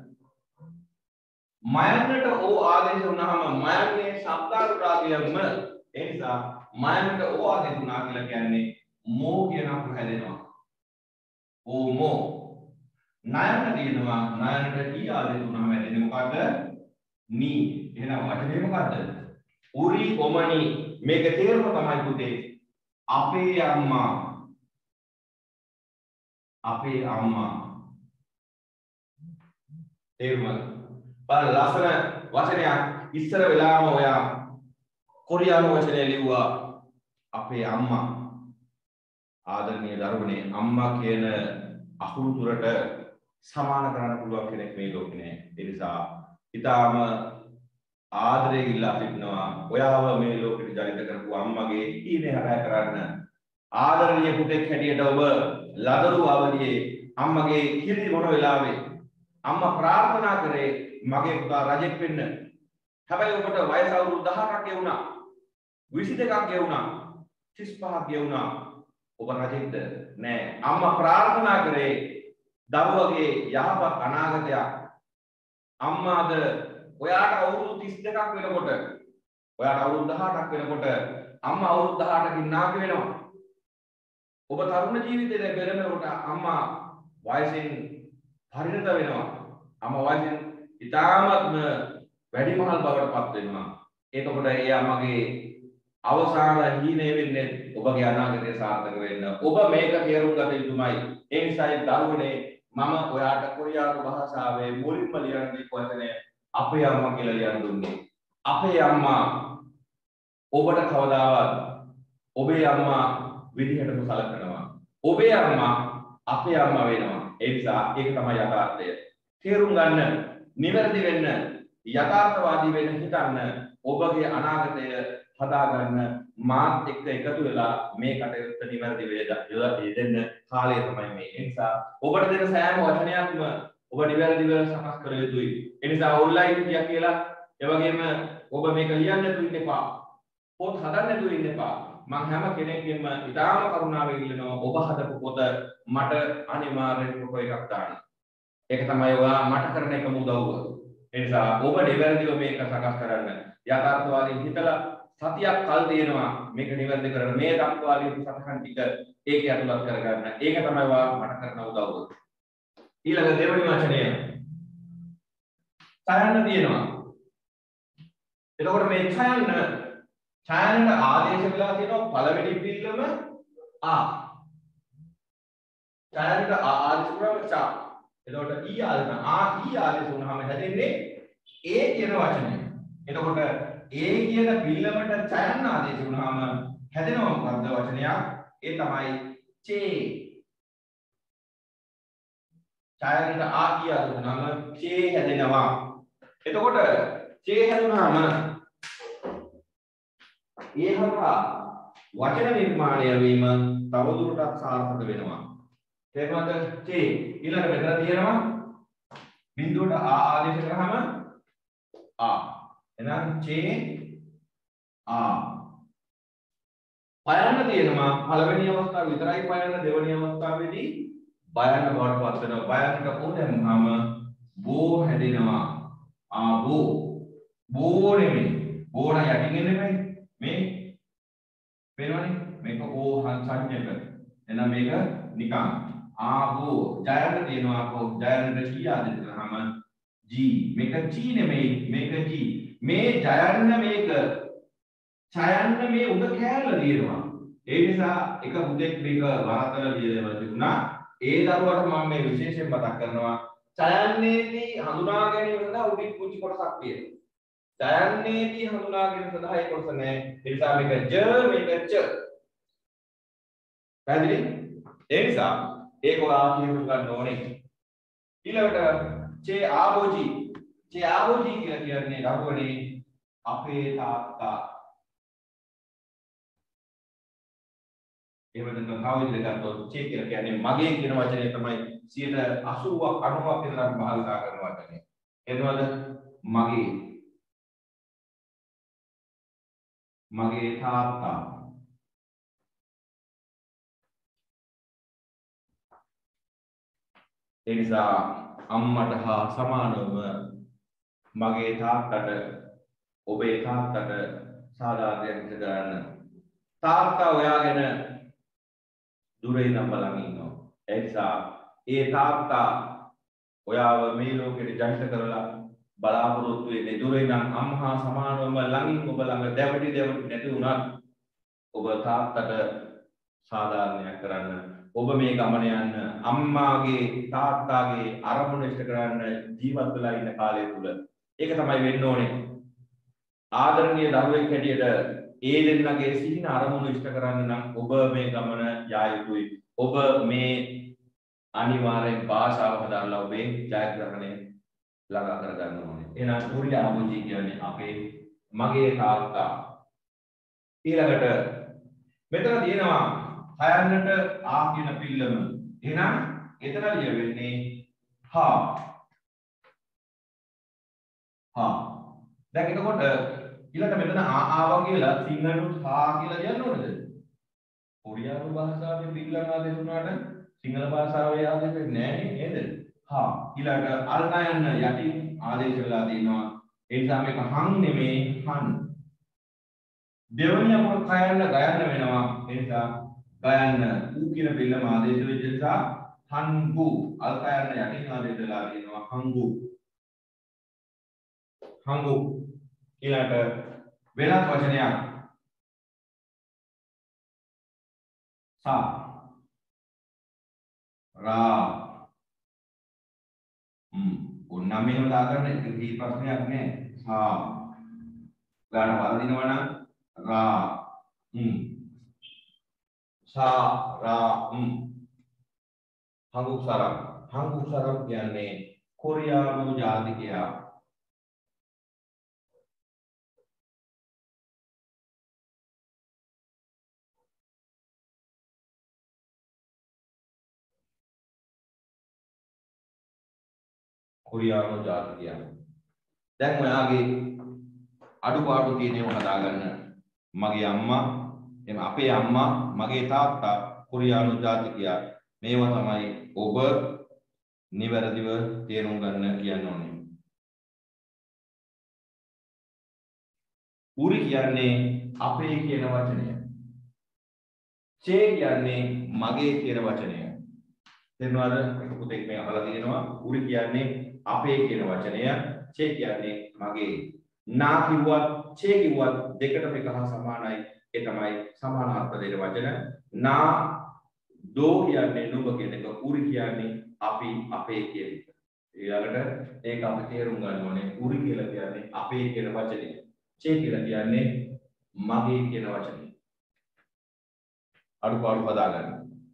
මයන්නට ඕ ආදේශ වුණාම මයන්නේ ශබ්දානුරාගයම. ඒ නිසා මයන්නට ඕ ආදේශ වුණා කියලා කියන්නේ මෝ කියන අකුර හැදෙනවා. ඕ මෝ. නයන්න තියෙනවා නයන්නට ඊ ආදේශ වුණාම හැදෙන්නේ මොකද්ද? නී. එහෙනම් වචනේ මොකද්ද? උරි ඔමනි. මේක තේරුම තමයි පුතේ අපේ අම්මා අපේ අම්මා තේරුමද? බලන්න ලස්සන වචනයක් ඉස්සර වෙලාම ඔයා කොරියානු වචනේ ලිව්වා අපේ අම්මා. ආදරණීය දරුවනේ අම්මා කියන අකුරු තුරට සමාන කරන්න පුළුවන් කෙනෙක් මේ ලෝකේ නෑ. ඒ නිසා ඊටාම ආදරේ ඉල්ලා සිටිනවා ඔයාව මේ ලෝකෙට ජනිත කරපු අම්මගේ ඊනේ හරය කරන්න. ආදරණීය පුතෙක් හැටියට ඔබ ලදරු අවදියේ අම්මගේ කිරි මොන වෙලාවේ අම්මා ප්‍රාර්ථනා කරේ මගේ පුතා රජෙක් වෙන්න. හැබැයි ඔබට වයස අවුරුදු දහසක් ගෙවුණා. විසි දෙකක් ගෙවුණා. තිස් පහක් ගෙවුණා. ඔබ රජෙක්ද? නෑ. අම්මා ප්‍රාර්ථනා කරේ දරුවගේ යහපත් අනාගතයක්. අම්මාද ඔයාට අවුරුදු තිස් දෙකක් වෙනකොට ඔයාට අවුරුදු දහඅටක් වෙනකොට අම්මා අවුරුදු දහඅටකින් නාකි වෙනවා. ඔබ තරුණ ජීවිතයේ පෙරමෙරට අම්මා වයසෙන් පරිණත වෙනවා. අම්මා වයසෙන් ඉතාමත්ම වැඩිමහල් බවට පත් වෙනවා. එතකොට ඒ අම්මගේ අවසාන හීනේ වෙන්නේ ඔබගේ අනාගතය සාර්ථක වෙන්න. ඔබ මේක තේරුම් ගත යුතුමයි. ඒ නිසායි දරුවනේ මම ඔයාට කොරියානු භාෂාවේ මුලින්ම ලියන දීපු වචනේ අපේ අම්මා කියලා ලියන්න දුන්නේ. අපේ අම්මා ඔබට කවදාවත් ඔබේ අම්මා විදිහටම සලකනවා. ඔබේ අම්මා අපේ අම්මා වෙනවා. ඒ නිසා ඒක තමයි යථාර්ථය. තේරුම් ගන්න, නිවැරදි වෙන්න, යථාර්ථවාදී වෙන්න හිතන්න. ඔබගේ අනාගතය හදාගන්න මාත් එක්ක එකතු වෙලා මේ කටයුත්ත නිවැරදි වෙන්න කාලය තමයි මේ. ඒ නිසා ඔබට දෙන සෑම වචනයක්ම ඔබ නිවැරදිව සකස් කර යුතුයි. ඒ නිසා ඔන්ලයින් කියා කියලා ඒ වගේම ඔබ මේක ලියන්න තු ඉන්න එපා. පොත් හදන්න තු ඉන්න එපා. මම හැම කෙනෙක්ගෙම ඉතාම කරුණාවෙන් ඉල්ලනවා ඔබ හදපු පොත මට අනිවාර්යෙන් ෆොටෝ එකක් දාන්න. ඒක තමයි ඔයා මට කරන එකම උදව්ව. ඒ නිසා ඔබ නිවැරදිව මේක සකස් කරන්න. යථාර්ථවාදීන් හිතලා සතියක් කල් තියෙනවා මේක නිවැරදි කරන්න. මේ දක්වා ලියපු සටහන් ටික ඒක ඇතුළත් කරගන්න. ඒක තමයි ඔයා මට කරන උදව්ව. ඊළඟ දෙවෙනි වචනය ඡයන්න තියෙනවා. එතකොට මේ ඡයන්න ඡයන්නට ආදේශ වෙලා තියෙනවා පළවෙනි පිළිවෙලම ආ. ඡයන්නට ආදේශ කරාම චා. එතකොට ඊ ආදේශ ආ ඊ ආදේශ වුණාම හැදෙන්නේ ඒ කියන වචනය. එතකොට ඒ කියන පිළිවෙලට ඡයන්න ආදේශ වුණාම හැදෙනවා මොකද්ද වචනයක්? ඒ තමයි චේ. ඡයන්නට ආ කියලා දුන්නාම චේ හැදෙනවා. එතකොට චේ හැදුනාම ඒ හරහා වචන නිර්මාණය වීම තවදුරටත් සාර්ථක වෙනවා. තේරුණාද? චේ ඊළඟ මෙතන තියෙනවා බිඳුවට ආ ආදේශ කරාම ආ. එහෙනම් චේ ආ. පයන්න තියෙනවා පළවෙනි අවස්ථාව විතරයි පයන්න. දෙවෙනි අවස්ථාවේදී බයන්න බවට පත් වෙනවා. බයන්නට උදෙන්නාම බෝ හැදෙනවා. ආ බෝ බෝ නෙමෙයි. බෝන යටින් නෙමෙයි. මේ පේනවනේ මේක ඕ සංඥක. එහෙනම් මේක නිකන් ආ බෝ ජයන්න තියෙනවා. කො ජයන්නට කියාද කරාම ජී. මේක ජී නෙමෙයි මේක ජී. මේ ජයන්න මේක ඡයන්න මේ උඩ කෑල්ල දිනනවා. ඒ නිසා එක හුදෙක් මේක වරතල ලියලා තිබුණා. ඒ දරුවට මම මේ විශේෂයෙන් මතක් කරනවා ඡයන්නේදී හඳුනා ගැනීම සඳහා උඩින් පුංචි කොටසක් තියෙනවා. ඡයන්නේදී හඳුනා ගැනීම සඳහා ඒ කොටස නැහැ. ඒ නිසා මේක ජ මේක ච. පැහැදිලි? ඒ නිසා ඒක ඔයා කියවු ගන්න ඕනේ. ඊළඟට චේ ආභෝජී. චේ ආභෝජී කියලා කියන්නේ දරුවනේ අපේ තාත්තා. එහෙම නැත්නම් තව විදිහකට ගත්තොත් චේ කියලා කියන්නේ මගේ කියන වචනේ තමයි සියයට අසූවක් අනූවක් විතර භාවිතා කරන වචනේ. එතනවද මගේ මගේ තාත්තා ඒ නිසා අම්මට හා සමානවම මගේ තාත්තට ඔබේ තාත්තට සාධාරණයක් කරන්න තාත්තා ඔයාගෙන දුරේ ඉඳන් බලන් ඉන්නවා. ඒ නිසා ඒ තාත්තා ඔයාව මේ ලෝකෙට ජනිත කරලා බලාපොරොත්තු වෙන්නේ දුරේ ඉඳන් අම්මා සමානවම ළඟින් ඔබ ළඟ දැවටි දැවටි නැති වුණත් ඔබ තාත්තට සාධාරණයක් කරන්න ඔබ මේ ගමන යන්න අම්මාගේ තාත්තාගේ අරමුණ ඉෂ්ට කරන්න ජීවත් වෙලා ඉන්න කාලය තුල ඒක තමයි වෙන්න ඕනේ. ආදරණීය දරුවෙක් හැටියට ඒ දෙන්නගේ සිහින අරමුණු ඉෂ්ට කරන්න නම් ඔබ මේ ගමන යා යුතුයි. ඔබ මේ අනිවාර්යෙන් භාෂාව හදාරලා ඔබේ ජයග්‍රහණය ළඟා කර ගන්න ඕනේ. එහෙනම් ඌරිය ආභෝජී කියන්නේ අපේ මගේ තාත්තා. ඊළඟට මෙතන තියෙනවා හයන්නට ආ කියන පිල්ලම. එහෙනම් එතන ලියවෙන්නේ හා. හා. දැන් එතකොට ඊළඟ මෙතන ආ ආවා කියලා සිංහලුත් හා කියලා කියන්න ඕනද? කොරියානු භාෂාවේ පිල්ලම ආදේශ වුණාට සිංහල භාෂාවේ ආදේශ වෙන්නේ නැහැ නේද? හා. ඊළඟ අල්නයන් යටින් ආදේශ වෙලා තියෙනවා. ඒ නිසා මේක හං නෙමේ හන්. දෙවනිය මොකක් කයන්න ගයන්න වෙනවා. ඒ නිසා ගයන්න ඌ කියන පිල්ලම ආදේශ වෙච්ච නිසා හංගු අල්කයන්න යටින් ආදේශ වෙලා තියෙනවා හංගු. හංගු ඊළඟට වෙනත් වචනයක් සා රා හ්ම් ඔන්න මෙහෙම දාගන්න ඒක කී ප්‍රශ්නයක් නෑ සා ගන්න වරදිනවා නම් රා හ්ම් සා රා හ්ම් හංගුසාරම් හංගුසාරම් කියන්නේ කොරියානු ජාතිකයා කොරියානු ජාතිකයා. දැන් ඔයාගේ අඩුපාඩු තියෙනව හදාගන්න. මගේ අම්මා, එම අපේ අම්මා, මගේ තාත්තා කොරියානු ජාතිකයා. මේවා තමයි ඔබ නිවැරදිව තේරුම් ගන්න කියන්න ඕනේ. උරි කියන්නේ අපේ කියන වචනය. චේ කියන්නේ මගේ කියන වචනය. තේරුණාද? එක පුතෙක් මේ අහලා තියෙනවා. උරි කියන්නේ අපේ කියන වචනය, චේ කියන්නේ මගේ. නා කිව්වත් චේ කිව්වත් දෙකටම එක හා සමානයි. ඒ තමයි සමාන අර්ථ දෙන වචන. නා දෝ කියන්නේ නුඹ කියන එක, උරි කියන්නේ අපි අපේ කියන එක. ඊළඟට ඒක අපි තේරුම් ගන්න ඕනේ. උරි කියලා කියන්නේ අපේ කියන වචනය. චේ කියලා කියන්නේ මගේ කියන වචනය. අඩුපාඩු හදා ගන්න.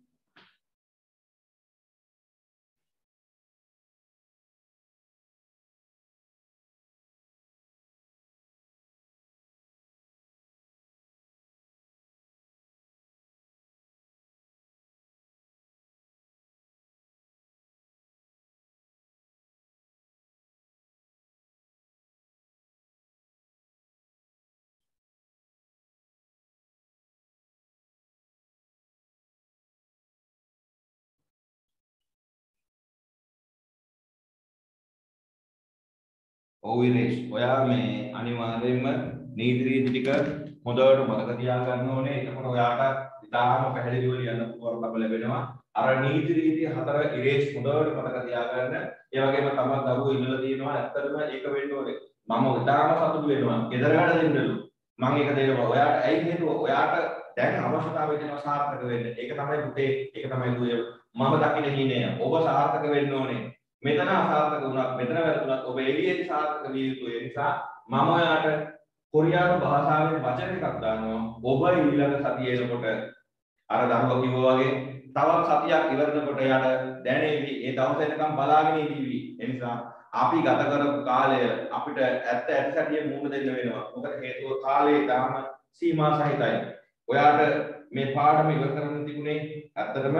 ඔව් ඉරේෂ් ඔයා මේ අනිවාර්යයෙන්ම නීති රීති ටික හොඳට මතක තියාගන්න ඕනේ. එතකොට ඔයාට ඉතාලම පැහැදිලිව ලියන්න පුළුවන්කම ලැබෙනවා. අර නීති රීති හතර ඉරේෂ් හොඳට මතක තියාගන්න. ඒ වගේම තමයි දරුවෝ ඉන්නලා තියෙනවා. ඇත්තටම ඒක වෙන්න ඕනේ. මම ඉතාලම සතුටු වෙනවා. ගෙදර වැඩ දෙන්නලු. මම ඒක දෙනවා. ඔයාට ඇයි හේතුව? ඔයාට දැන් අවශ්‍යතාවය දෙනවා සාර්ථක වෙන්න. ඒක තමයි පුතේ ඒක තමයි දුවේ මම දකින්න හිනේ. ඔබ සාර්ථක වෙන්න ඕනේ. මෙතන අසාර්ථක වුණත් මෙතන වැරදුනත් ඔබ එළියේදී සාර්ථක විය යුතුයි. ඒ නිසා මම ඔයාට කොරියානු භාෂාවෙන් වචන ටිකක් දානවා. ඔබ ඊළඟ සතියේ එනකොට අර දරුවා කිව්වා වගේ තවත් සතියක් ඉවරනකොට යාට දැනෙවි ඒ දවස් එනකම් බලාගෙන ඉඳීවි. ඒ නිසා අපි ගත කරපු කාලය අපිට ඇත්ත ඇති සැටියෙන් මුහුණ දෙන්න වෙනවා. මොකද හේතුව කාලේ තාම සීමා සහිතයි. ඔයාට මේ පාඩම ඉවර කරන්න තිබුණේ ඇත්තටම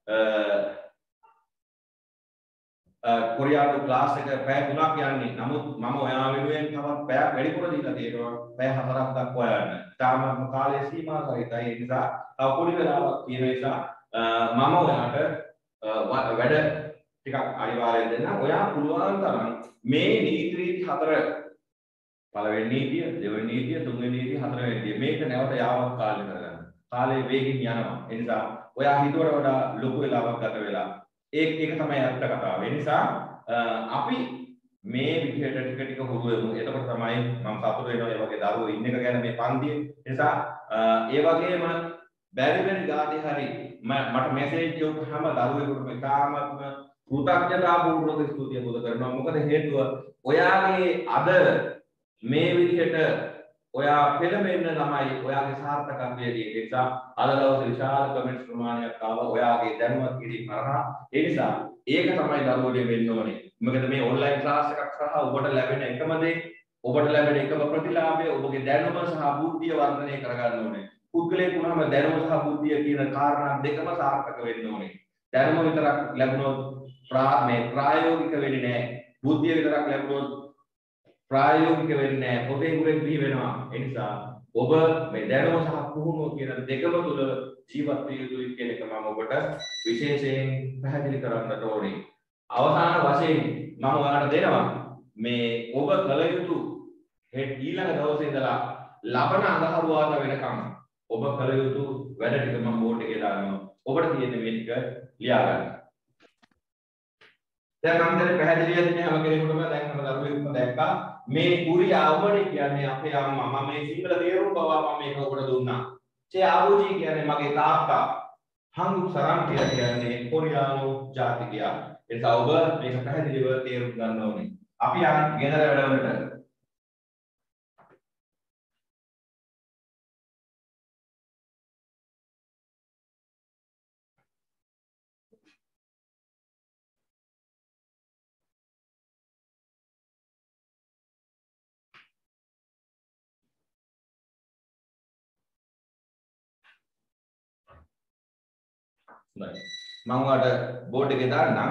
කොරියානු ක්ලාස් එක පැය තුනක් යන්නේ. නමුත් මම ඔයා වෙනුවෙන් තවත් පැයක් වැඩිපුර දීලා තියෙනවා. පැය හතරක් දක්වා යන්න. තාම කාලේ සීමා සහිතයි. ඒ නිසා තව පොඩි වෙලාවක් තියෙන නිසා මම ඔයාට වැඩ ටිකක් අනිවාර්යෙන් දෙන්න. ඔයා පුළුවන් තරම් මේ නීති රීති හතර පළවෙනි නීතිය, දෙවෙනි නීතිය, තුන්වෙනි නීතිය, හතරවෙනි නීතිය මේක නැවත යාවත් කාලේ කරගන්න. කාලේ වේගින් යනවා. ඒ නිසා ඔයා හිතුවට වඩා ලොකු වෙලාවක් ගත වෙලා ඒක ඒක තමයි අත්ත කතාව. ඒ නිසා අපි මේ විදිහට ටික ටික හුරු වෙමු. එතකොට තමයි මම සතුටු වෙනවා මේ වගේ දරුවෝ ඉන්න එක ගැන මේ පන්තියේ. ඒ නිසා ඒ වගේම බැරි බැරි ගාතේ හරි මට මෙසේජ් යොමු හැම දරුවෙකුටම ඉතාමත්ම කෘතඥතාවපූර්වක ස්තුතිය පුද කරනවා. මොකද හේතුව ඔයාගේ අද මේ විදිහට ඔයා පෙළඹෙන්න ළමයි ඔයාගේ සාර්ථකත්වයේදී. ඒ නිසා අද දවසේ විශාල කමෙන්ට්ස් ප්‍රමාණයක් ආවා ඔයාගේ දැනුවත් කිරීම කරා. ඒ නිසා ඒක තමයි දරුවෝගේ වෙන්න ඕනේ. මොකද මේ ඔන්ලයින් ක්ලාස් එකක් සහ ඔබට ලැබෙන එකම දේ ඔබට ලැබෙන එකම ප්‍රතිලාභය ඔබගේ දැනුම සහ බුද්ධිය වර්ධනය කරගන්න ඕනේ. පුද්ගලයෙක් වුණාම දැනුම සහ බුද්ධිය කියන කාරණා දෙකම සාර්ථක වෙන්න ඕනේ. දැනුම විතරක් ලැබුණොත් මේ ප්‍රායෝගික වෙන්නේ නැහැ. බුද්ධිය විතරක් ලැබුණොත් ප්‍රායෝගික වෙන්නේ නැහැ. පොතේ ගුරෙක් බිහි වෙනවා. ඒ නිසා ඔබ මේ දැනුම සහ පුහුණුව කියන දෙකම තුල ජීවත් විය යුතුයි කියන එක මම ඔබට විශේෂයෙන් පැහැදිලි කරන්නට ඕනේ. අවසාන වශයෙන් මම ඔයාලට දෙනවා මේ ඔබ කල යුතු ඊළඟ දවසේ ඉඳලා ලබන අඟහරුවාදා වෙනකම් ඔබ කල යුතු වැඩ ටික මම බෝඩ් එකේ දානවා. ඔබට තියෙන මේ ටික ලියා ගන්න. දැන් මම දැන් පැහැදිලිවද මේ හැම කෙනෙකුටම දැන් හැම දරුවෙකුම දැක්කා මේ කුරි ආවණේ කියන්නේ අපේ අම්මා. මම මේ සිංහල තේරුම බව මම මේක ඔබට දුන්නා. චේ ආවුජි කියන්නේ මගේ තාත්තා. හංගු සරන්ටිය කියන්නේ කොරියානු ජාතිකයා. ඒ නිසා ඔබ මේක පැහැදිලිව තේරුම් ගන්න ඕනේ. අපි යන් ගෙදර වැඩවලට මම ඔයාලට බෝඩ් එකේ දාන්නම්.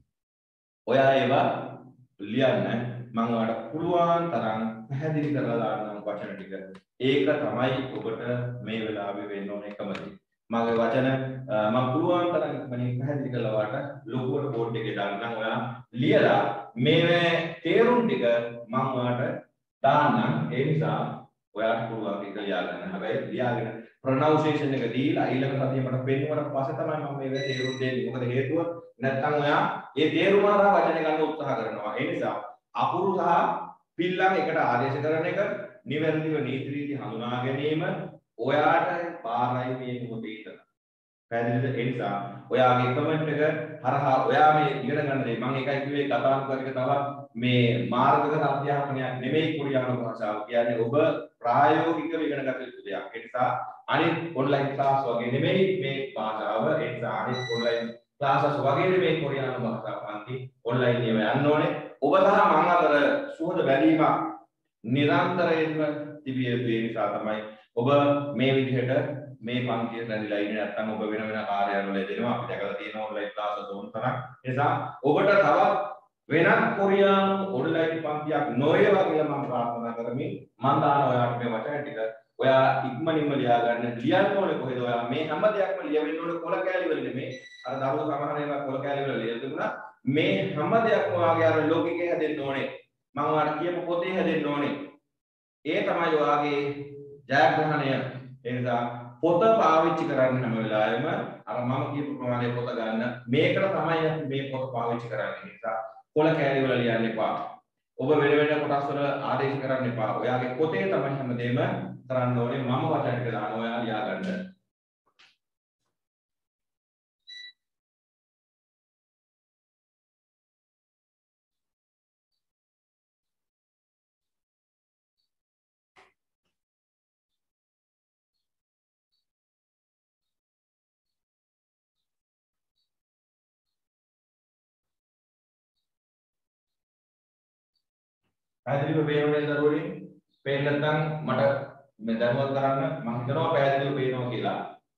ඔයා ඒවා ලියන්න. මම ඔයාලට පුළුවන් තරම් පැහැදිලි කරලා දාන්නම් වචන ටික. ඒක තමයි ඔබට මේ වෙලාවේ වෙන්න ඕන එකම දේ. මගේ වචන මම පුළුවන් තරම් ඉක්මනින් පැහැදිලි කරලා ඔයාලට ලොකුවට බෝඩ් එකේ දාන්නම්. ඔයා ලියලා මේ තේරුම් ටික මම ඔයාලට දාන්නම්. ඒ නිසා ඔයාලට පුළුවන් ටික ලියා ගන්න. හැබැයි ලියාගෙන ප්‍රොනවුන්සියේෂන් එක දීලා ඊළඟ සතියේ මට පෙන්වුවට පස්සේ තමයි මම මේ වැඩේ තේරුම් දෙන්නේ. මොකද හේතුව නැත්නම් ඔයා ඒ තේරුම හරහා වචන ගන්න උත්සාහ කරනවා. ඒ නිසා අකුරු සහ පිල්ලම් එකට ආදේශ කරන එක, නිවැරදිව නීති රීති හඳුනා ගැනීම ඔයාට පාරයි මේ මොහොතේ ඉතන. පැහැදිලිද? ඒ නිසා ඔයාගේ කමෙන්ට් එක හරහා ඔයා මේ ඉගෙන ගන්න දේ මම එකයි කිව්වේ ගතානුගතික තවත් මේ මාර්ගගත අධ්‍යාපනයක් නෙමෙයි කොරියානු භාෂාව කියන්නේ ඔබ ප්‍රායෝගිකව ඉගෙන ගත යුතු දෙයක්. ඒ නිසා අනිත් ඔන්ලයින් ක්ලාස් වගේ නෙමෙයි මේ භාෂාව. ඒ නිසා අනිත් ඔන්ලයින් ක්ලාසස් වගේ නෙමෙයි කොරියානු භාෂාව පන්ති ඔන්ලයින් ඒවා යන්න ඕනේ. ඔබ සහ මම අතර සුහද බැලීමක් නිරන්තරයෙන්ම තිබිය යුතු නිසා තමයි ඔබ මේ විදිහට මේ පන්තියට රැඳිලා ඉන්නේ. නැත්නම් ඔබ වෙන වෙන කාර්යාලවල දෙනවා. අපි දැකලා තියෙනවා ඔන්ලයින් ක්ලාසස් ඕන තරම්. ඒ නිසා ඔබට තවත් වෙනත් කොරියානු ඔන්ලයින් පන්තියක් නොවේවා කියලා මම ප්‍රාර්ථනා කරමින් මම දාන ඔයාලට මේ වචන ටික ඔයා ඉක්මනින්ම ලියා ගන්න. ලියන්න ඕනේ කොහෙද? ඔයා මේ හැම දෙයක්ම ලියවෙන්න ඕනේ කොල කෑලි වල නෙමෙයි. අර දරුවෝ සමහර ඒවා කොල කෑලි වල ලියලා තිබුණා. මේ හැම දෙයක්ම ඔයාගේ අර ලෝකිකේ හැදෙන්න ඕනේ. මම ඔයාලට කියපු පොතේ හැදෙන්න ඕනේ. ඒ තමයි ඔයාගේ ජයග්‍රහණය. ඒ නිසා පොත පාවිච්චි කරන්න හැම වෙලාවෙම අර මම කියපු ප්‍රමාණය පොත ගන්න. මේකට තමයි අපි මේ පොත පාවිච්චි කරන්නේ. ඒ නිසා කොල කෑලි වල ලියන්න එපා. ඔබ වෙන වෙන කොටස් වල ආදේශ කරන්න එපා. ඔයාගේ පොතේ තමයි හැමදේම කරන්න ඕනේ මම වචන ටික දාන ඔයා ලියා ගන්න. පැහැදිලිව පේනවනේ දරුවනේ? පේන්නේ නැත්නම් මට මේ දැනුවත් කරන්න මම හිතනවා පැහැදිලිව පේනවා කියලා.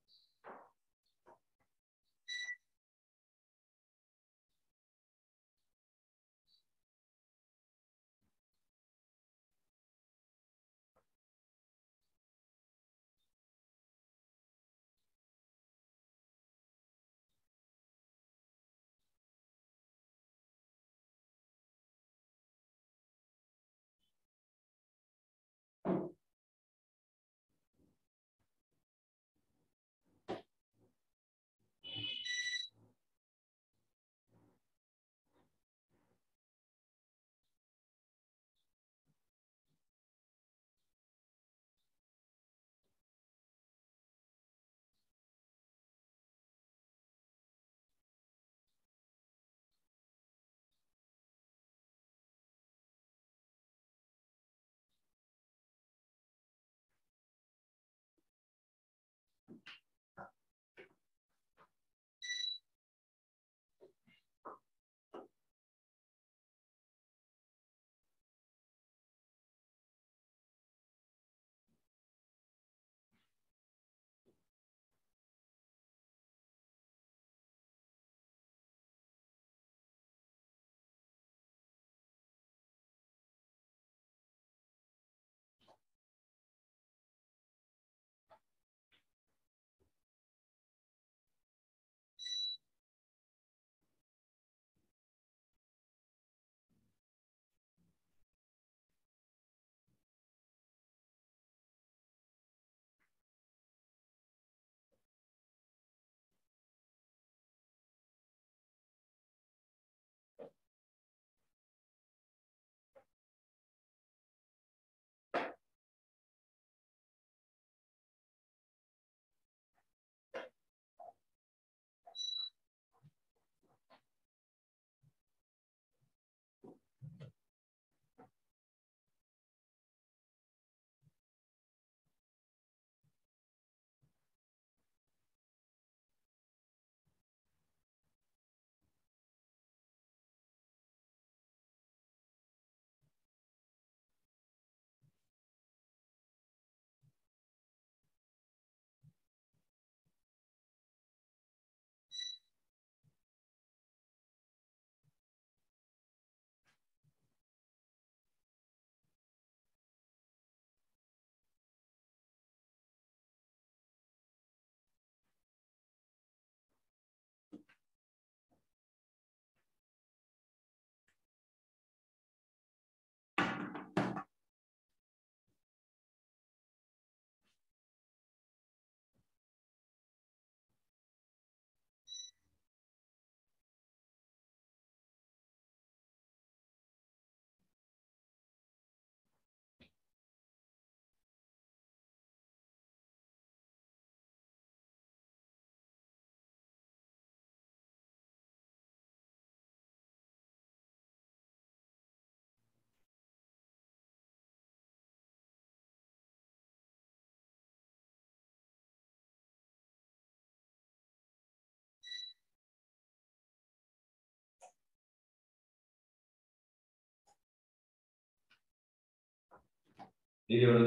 ඊළඟට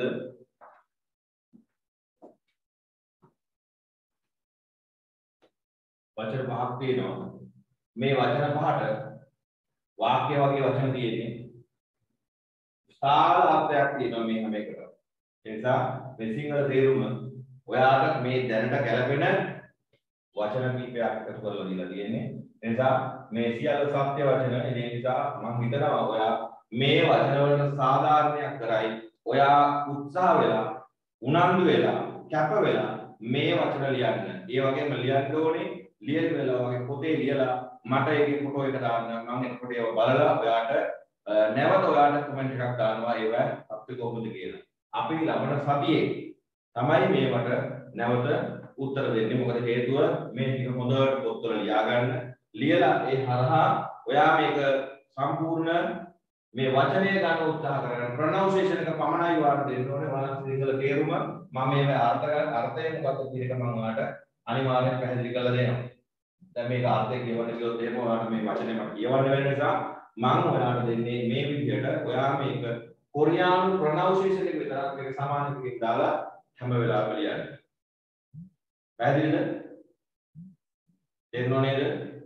වචන පහක් තියෙනවා. මේ වචන පහට වාක්‍ය වගේ වචන තියෙන්නේ. විශාල අර්ථයක් තියෙනවා මේ හැම එකකම. ඒ නිසා මේ සිංහල තේරුම ඔයාලට මේ දැනට ගැලපෙන වචන කීපයක් එකතු කරලා දීලා තියෙන්නේ. ඒ නිසා මේ සියලු සත්‍ය වචන ඒ නිසා මම හිතනවා ඔයා මේ වචන වලට සාධාරණයක් කරයි. ඔයා උත්සාහ වෙලා උනන්දු වෙලා කැප වෙලා මේ වචන ලියන්න. ඒ වගේම ලියන්න ඕනේ ලියන වෙලාව වගේ පොතේ ලියලා මට ඒකේ ෆොටෝ එක දාන්න. මම එතකොට ඒව බලලා ඔයාට නැවත ඔයාට කමෙන්ට් එකක් දානවා ඒව අපිට කොහොමද කියලා. අපි ලබන සතියේ තමයි මේවට නැවත උත්තර දෙන්නේ. මොකද හේතුව මේ ටික හොඳට පොත්වල ලියා ගන්න. ලියලා ඒ හරහා ඔයා මේක සම්පූර්ණ මේ වචනය ගන්න උත්සාහ කරගන්න. ප්‍රොනවුන්සියේෂන් එක පමණයි වාට දෙන්න ඕනේ. මම සිංහල තේරුම මම මේ අර්ථ අර්ථය මොකක්ද කියන එක මම ඔයාලට අනිවාර්යෙන් පැහැදිලි කරලා දෙනවා. දැන් මේක අර්ථය කියවන්න කිව්වොත් එහෙම ඔයාලට මේ වචනේ මට කියවන්න වෙන නිසා මම ඔයාලට දෙන්නේ මේ විදිහට ඔයා මේක කොරියානු ප්‍රොනවුන්සියේෂන් එක විතරක් මේක සමාන එකකින් දාලා හැම වෙලාවෙම ලියන්න. පැහැදිලිද? තේරුණා නේද?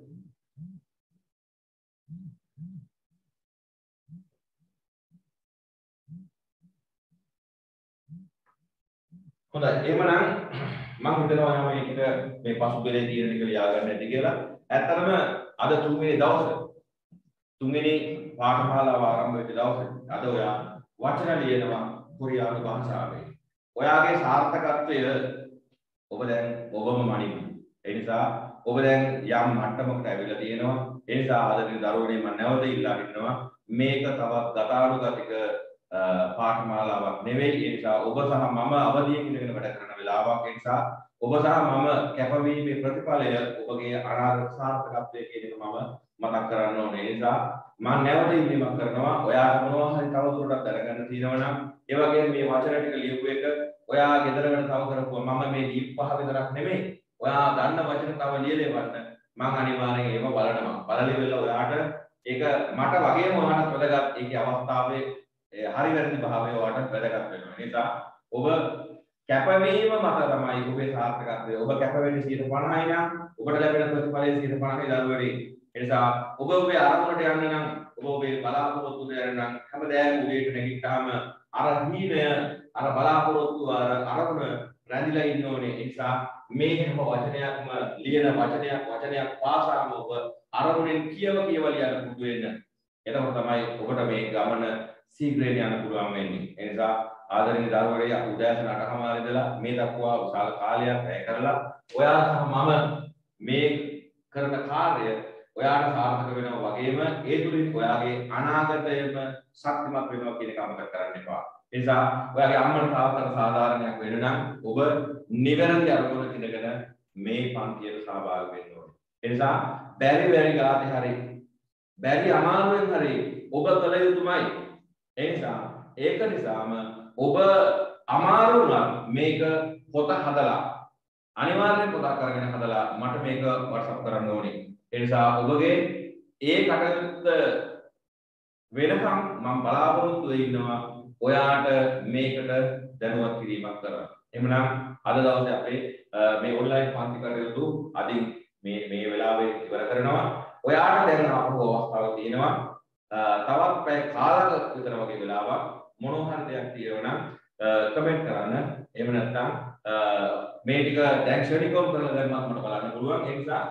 හොඳයි. එහෙමනම් මම හිතනවා මම මේකට මේ පසුබිමේ තියෙන ටික ලියා ගන්න ඇති කියලා. ඇත්තටම අද තුන්වෙනි දවසේ තුන්වෙනි පාඨමාලාව ආරම්භ වෙච්ච දවසේ අද ඔයා වචන ලියනවා කොරියානු භාෂාවෙන්. ඔයාගේ සාර්ථකත්වය ඔබ දැන් ඔබම මනින්න. ඒ නිසා ඔබ දැන් යම් මට්ටමකට ඇවිල්ලා තියෙනවා. ඒ නිසා අද දින දරුවනේ මම නැවත ඉල්ලා හිටනවා මේක තවත් ගතානුගතික පාඨමාලාවක් නෙවෙයි. ඒ නිසා ඔබ සහ මම අවදියෙන් ඉඳගෙන වැඩ කරන වෙලාවක්. ඒ නිසා ඔබ සහ මම කැපවීමේ ප්‍රතිඵලය ඔබගේ අනාගත සාර්ථකත්වයේ කියන එක මම මතක් කරන්න ඕනේ. ඒ නිසා මම නැවත ඉල්ලීමක් කරනවා ඔයාට මොනවා හරි තවදුරටත් දැනගන්න තියෙනවා නම් ඒ වගේම මේ වචන ටික ලියපු එක ඔයා ගෙදරකට තව කරපුවා මම මේ දීප් පහ විතරක් නෙමෙයි ඔයා දන්න වචන තව ලියලා ඉවන්න මම අනිවාර්යෙන් ඒව බලනවා. බලලි වෙලා ඔයාට ඒක මට වගේම ඔයාලට වැදගත්. ඒකේ අවස්ථාවේ හරි වැරදි භාවය ඔයාලට වැදගත් වෙනවා. ඒ නිසා ඔබ කැපවීම මත තමයි ඔබේ සාර්ථකත්වය. ඔබ කැප වෙන්නේ සියයට පනහයි නම් ඔබට ලැබෙන ප්‍රතිඵලය සියයට පනහයි දරුවනේ. ඒ නිසා ඔබ ඔබේ ආරම්භයට යන්න නම් ඔබ ඔබේ බලාපොරොත්තු දෙන්න නම් හැමදාම උදේට නැගිට්ටාම අර හීනය අර බලාපොරොත්තු අර අරමුණ රැඳිලා ඉන්න ඕනේ. ඒ නිසා මේ හැම වචනයක්ම ලියන වචනයක් වචනයක් පාසාම ඔබ අරමුණෙන් කියව කියව ලියන්න පුරුදු වෙන්න. එතකොට තමයි ඔබට මේ ගමන ශීඝ්‍රයෙන් යන්න පුළුවන් වෙන්නේ. ඒ නිසා ආදරණීය දරුවනේ අපි උදෑසන අටමාර ඉඳලා මේ දක්වා විශාල කාලයක් වැය කරලා ඔයා සහ මම මේ කරන කාර්යය ඔයාට සාර්ථක වෙනවා වගේම ඒ තුලින් ඔයාගේ අනාගතයම ශක්තිමත් වෙනවා කියන එක අමතක කරන්න එපා. ඒ නිසා ඔයාගේ අම්මට තාත්තට සාධාරණයක් වෙන්න නම් ඔබ නිවැරදි අරමුණක ඉඳගෙන මේ පන්තියට සහභාගී වෙන්න ඕනේ. ඒ නිසා බැරි බැරි ගාතේ හරි බැරි අමාරුවෙන් හරි ඔබ කළ යුතුමයි. ඒ නිසා ඒක නිසාම ඔබ අමාරු නම් මේක පොත හදලා අනිවාර්යෙන් පොතක් අරගෙන හදලා මට මේක WhatsApp කරන්න ඕනේ. ඒ නිසා ඔබගේ ඒ කටයුත්ත වෙනකම් මම බලාපොරොත්තු වෙ ඉන්නවා ඔයාට මේකට දැනුවත් කිරීමක් කරන්න. එහෙමනම් අද දවසේ අපේ මේ ඔන්ලයින් පන්ති කටයුතු අදින් මේ මේ වෙලාවේ ඉවර කරනවා. ඔයාට දැන් ආපහු අවස්ථාවක් තියෙනවා තවත් පැය කාලක විතර වගේ වෙලාවක් මොනවා හරි දෙයක් තියෙනවා නම් කමෙන්ට් කරන්න. එහෙම නැත්නම් මේ ටික දැන් ෂෙඩියුල් කරලා දැම්මත් මට බලන්න පුළුවන්. ඒ නිසා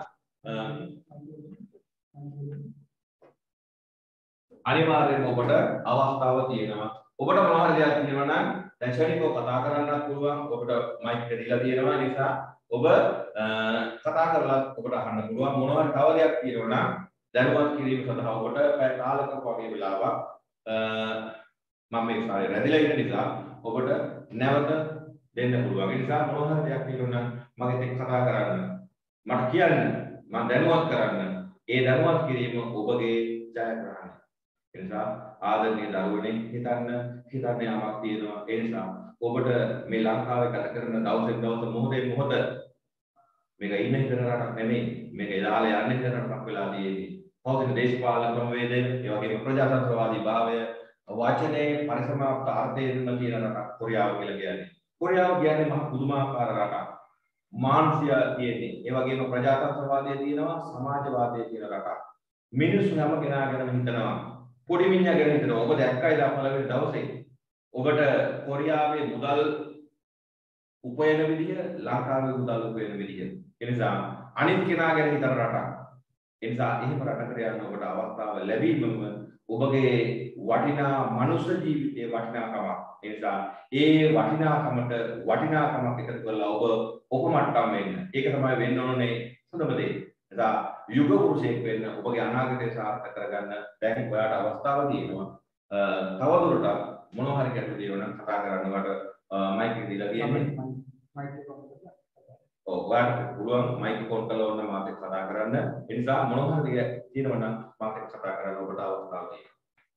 අනිවාර්යයෙන්ම ඔබට අවස්ථාව තියෙනවා. ඔබට මොනවා හරි දෙයක් තියෙනවා නම් දැන් ෂෙඩියුල් කතා කරන්නත් පුළුවන්. ඔබට මයික් එක දීලා තියෙනවා. ඒ නිසා ඔබ කතා කරලා ඔබට අහන්න පුළුවන්. මොනවා හරි තව දෙයක් තියෙනවා නම් දැනුවත් කිරීම සඳහා ඔබට පැය කාලයක වගේ වෙලාවක් මම මේ සාරේ රැඳිලා ඉන්න නිසා ඔබට නැවත දෙන්න පුළුවන්. ඒ නිසා මොනවා හරි දෙයක් තියෙනවා නම් මගෙත් එක්ක කතා කරන්න. මට කියන්න. මම දැනුවත් කරන්න. ඒ දැනුවත් කිරීම ඔබගේ ජයග්‍රහණය. ඒ නිසා ආදරණීය දරුවනේ හිතන්න හිතන්න යමක් තියෙනවා. ඒ නිසා ඔබට මේ ලංකාවේ ගත කරන දවසෙන් දවස මොහොතේ මොහොත මේක ඉන්න හිතන රටක් නෙමෙයි. මේක ඉලාලේ යන්න හිතන රටක් වෙලා තියෙන්නේ. පෞද්ගලික දේශපාලන ක්‍රමවේදය, ඒ වගේම ප්‍රජාතන්ත්‍රවාදී භාවය, වචනේ පරිසමාප්ත අර්ථයෙන් තියෙන රටක් කොරියාව කියලා කියන්නේ. කොරියාව කියන්නේ මහ පුදුමාකාර රටක්. මානසිය තියෙන්නේ. ඒ වගේම ප්‍රජාතන්ත්‍රවාදය තියෙනවා, සමාජවාදය තියෙන රටක්. මිනිස්සු හැම කෙනාගේම හිතනවා. පොඩි මිනිහා ගැන හිතනවා. ඔබ දැක්කයිද පළවෙනි දවසේ? ඔබට කොරියාවේ මුදල් උපයන විදිය, ලංකාවේ මුදල් උපයන විදිය. ඒ නිසා අනිත් කෙනා ගැන හිතන රටක්. ඒ නිසා එහෙම රටකට යන්න ඔබට අවස්ථාව ලැබීමම ඔබගේ වටිනා මනුෂ්‍ය ජීවිතයේ වටිනාකමක්. ඒ නිසා ඒ වටිනාකමට වටිනාකමක් එකතු කරලා ඔබ ඔබ මට්ටම් වෙන්න. ඒක තමයි වෙන්න ඕනේ හොඳම දේ. එදා යුග පුරුෂයෙක් වෙන්න ඔබගේ අනාගතය සාර්ථක කරගන්න දැන් ඔයාට අවස්ථාව තියෙනවා. තවදුරටත් මොනවා හරි ගැටලු තියෙනවා නම් කතා කරන්න ඔයාලට මයික් එක දීලා තියෙන්නේ. ඔව් ඔයාලට පුළුවන් මයික් ඔන් කරලා ඕන මාත් එක්ක කතා කරන්න. ඒ නිසා මොනවා හරි තියෙනවා නම් මාත් එක්ක කතා කරන්න ඔබට අවස්ථාවක් තියෙනවා.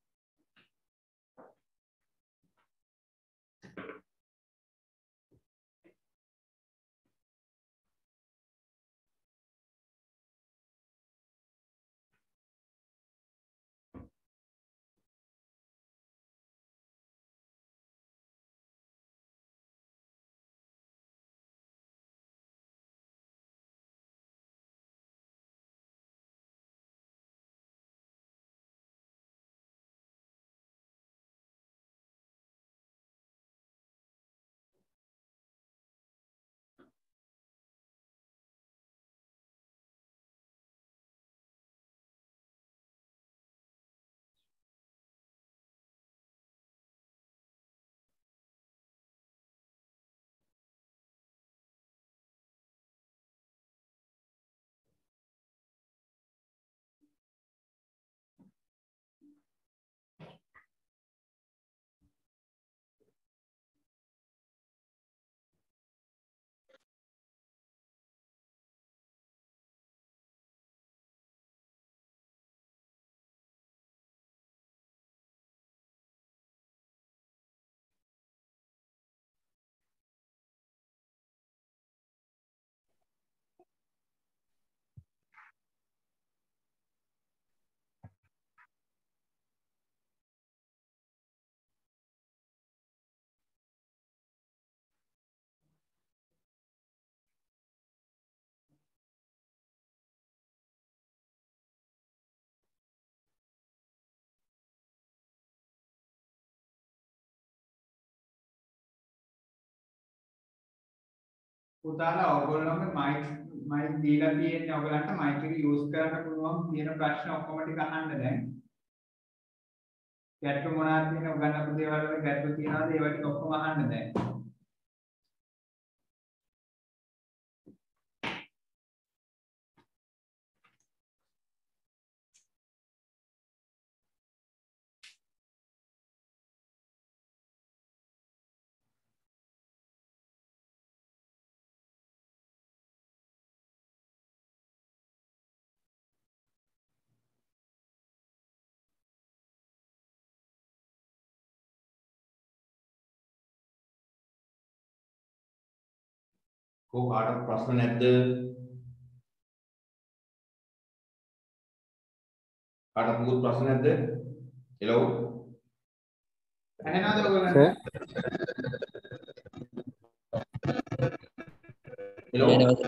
පුතාලා ඔයගොල්ලෝගේ මයික් මයික් දීලා තියෙන්නේ ඔයගලන්ට මයික් එක යූස් කරන්න පුළුවන් කියන ප්‍රශ්න ඔක්කොම ටික අහන්න දැන්. ගැටලු මොනවද තියෙන්නේ ඔයගලන්ට දේවල් වල ගැටලු තියනවාද ඒවා ටික ඔක්කොම අහන්න දැන්.
කො කාටවත් ප්‍රශ්න නැද්ද? කාටවත් මොකුත් ප්‍රශ්න නැද්ද? හෙලෝ.
ඇහෙනවද ඔයගොල්ලන්ට?
හෙලෝ.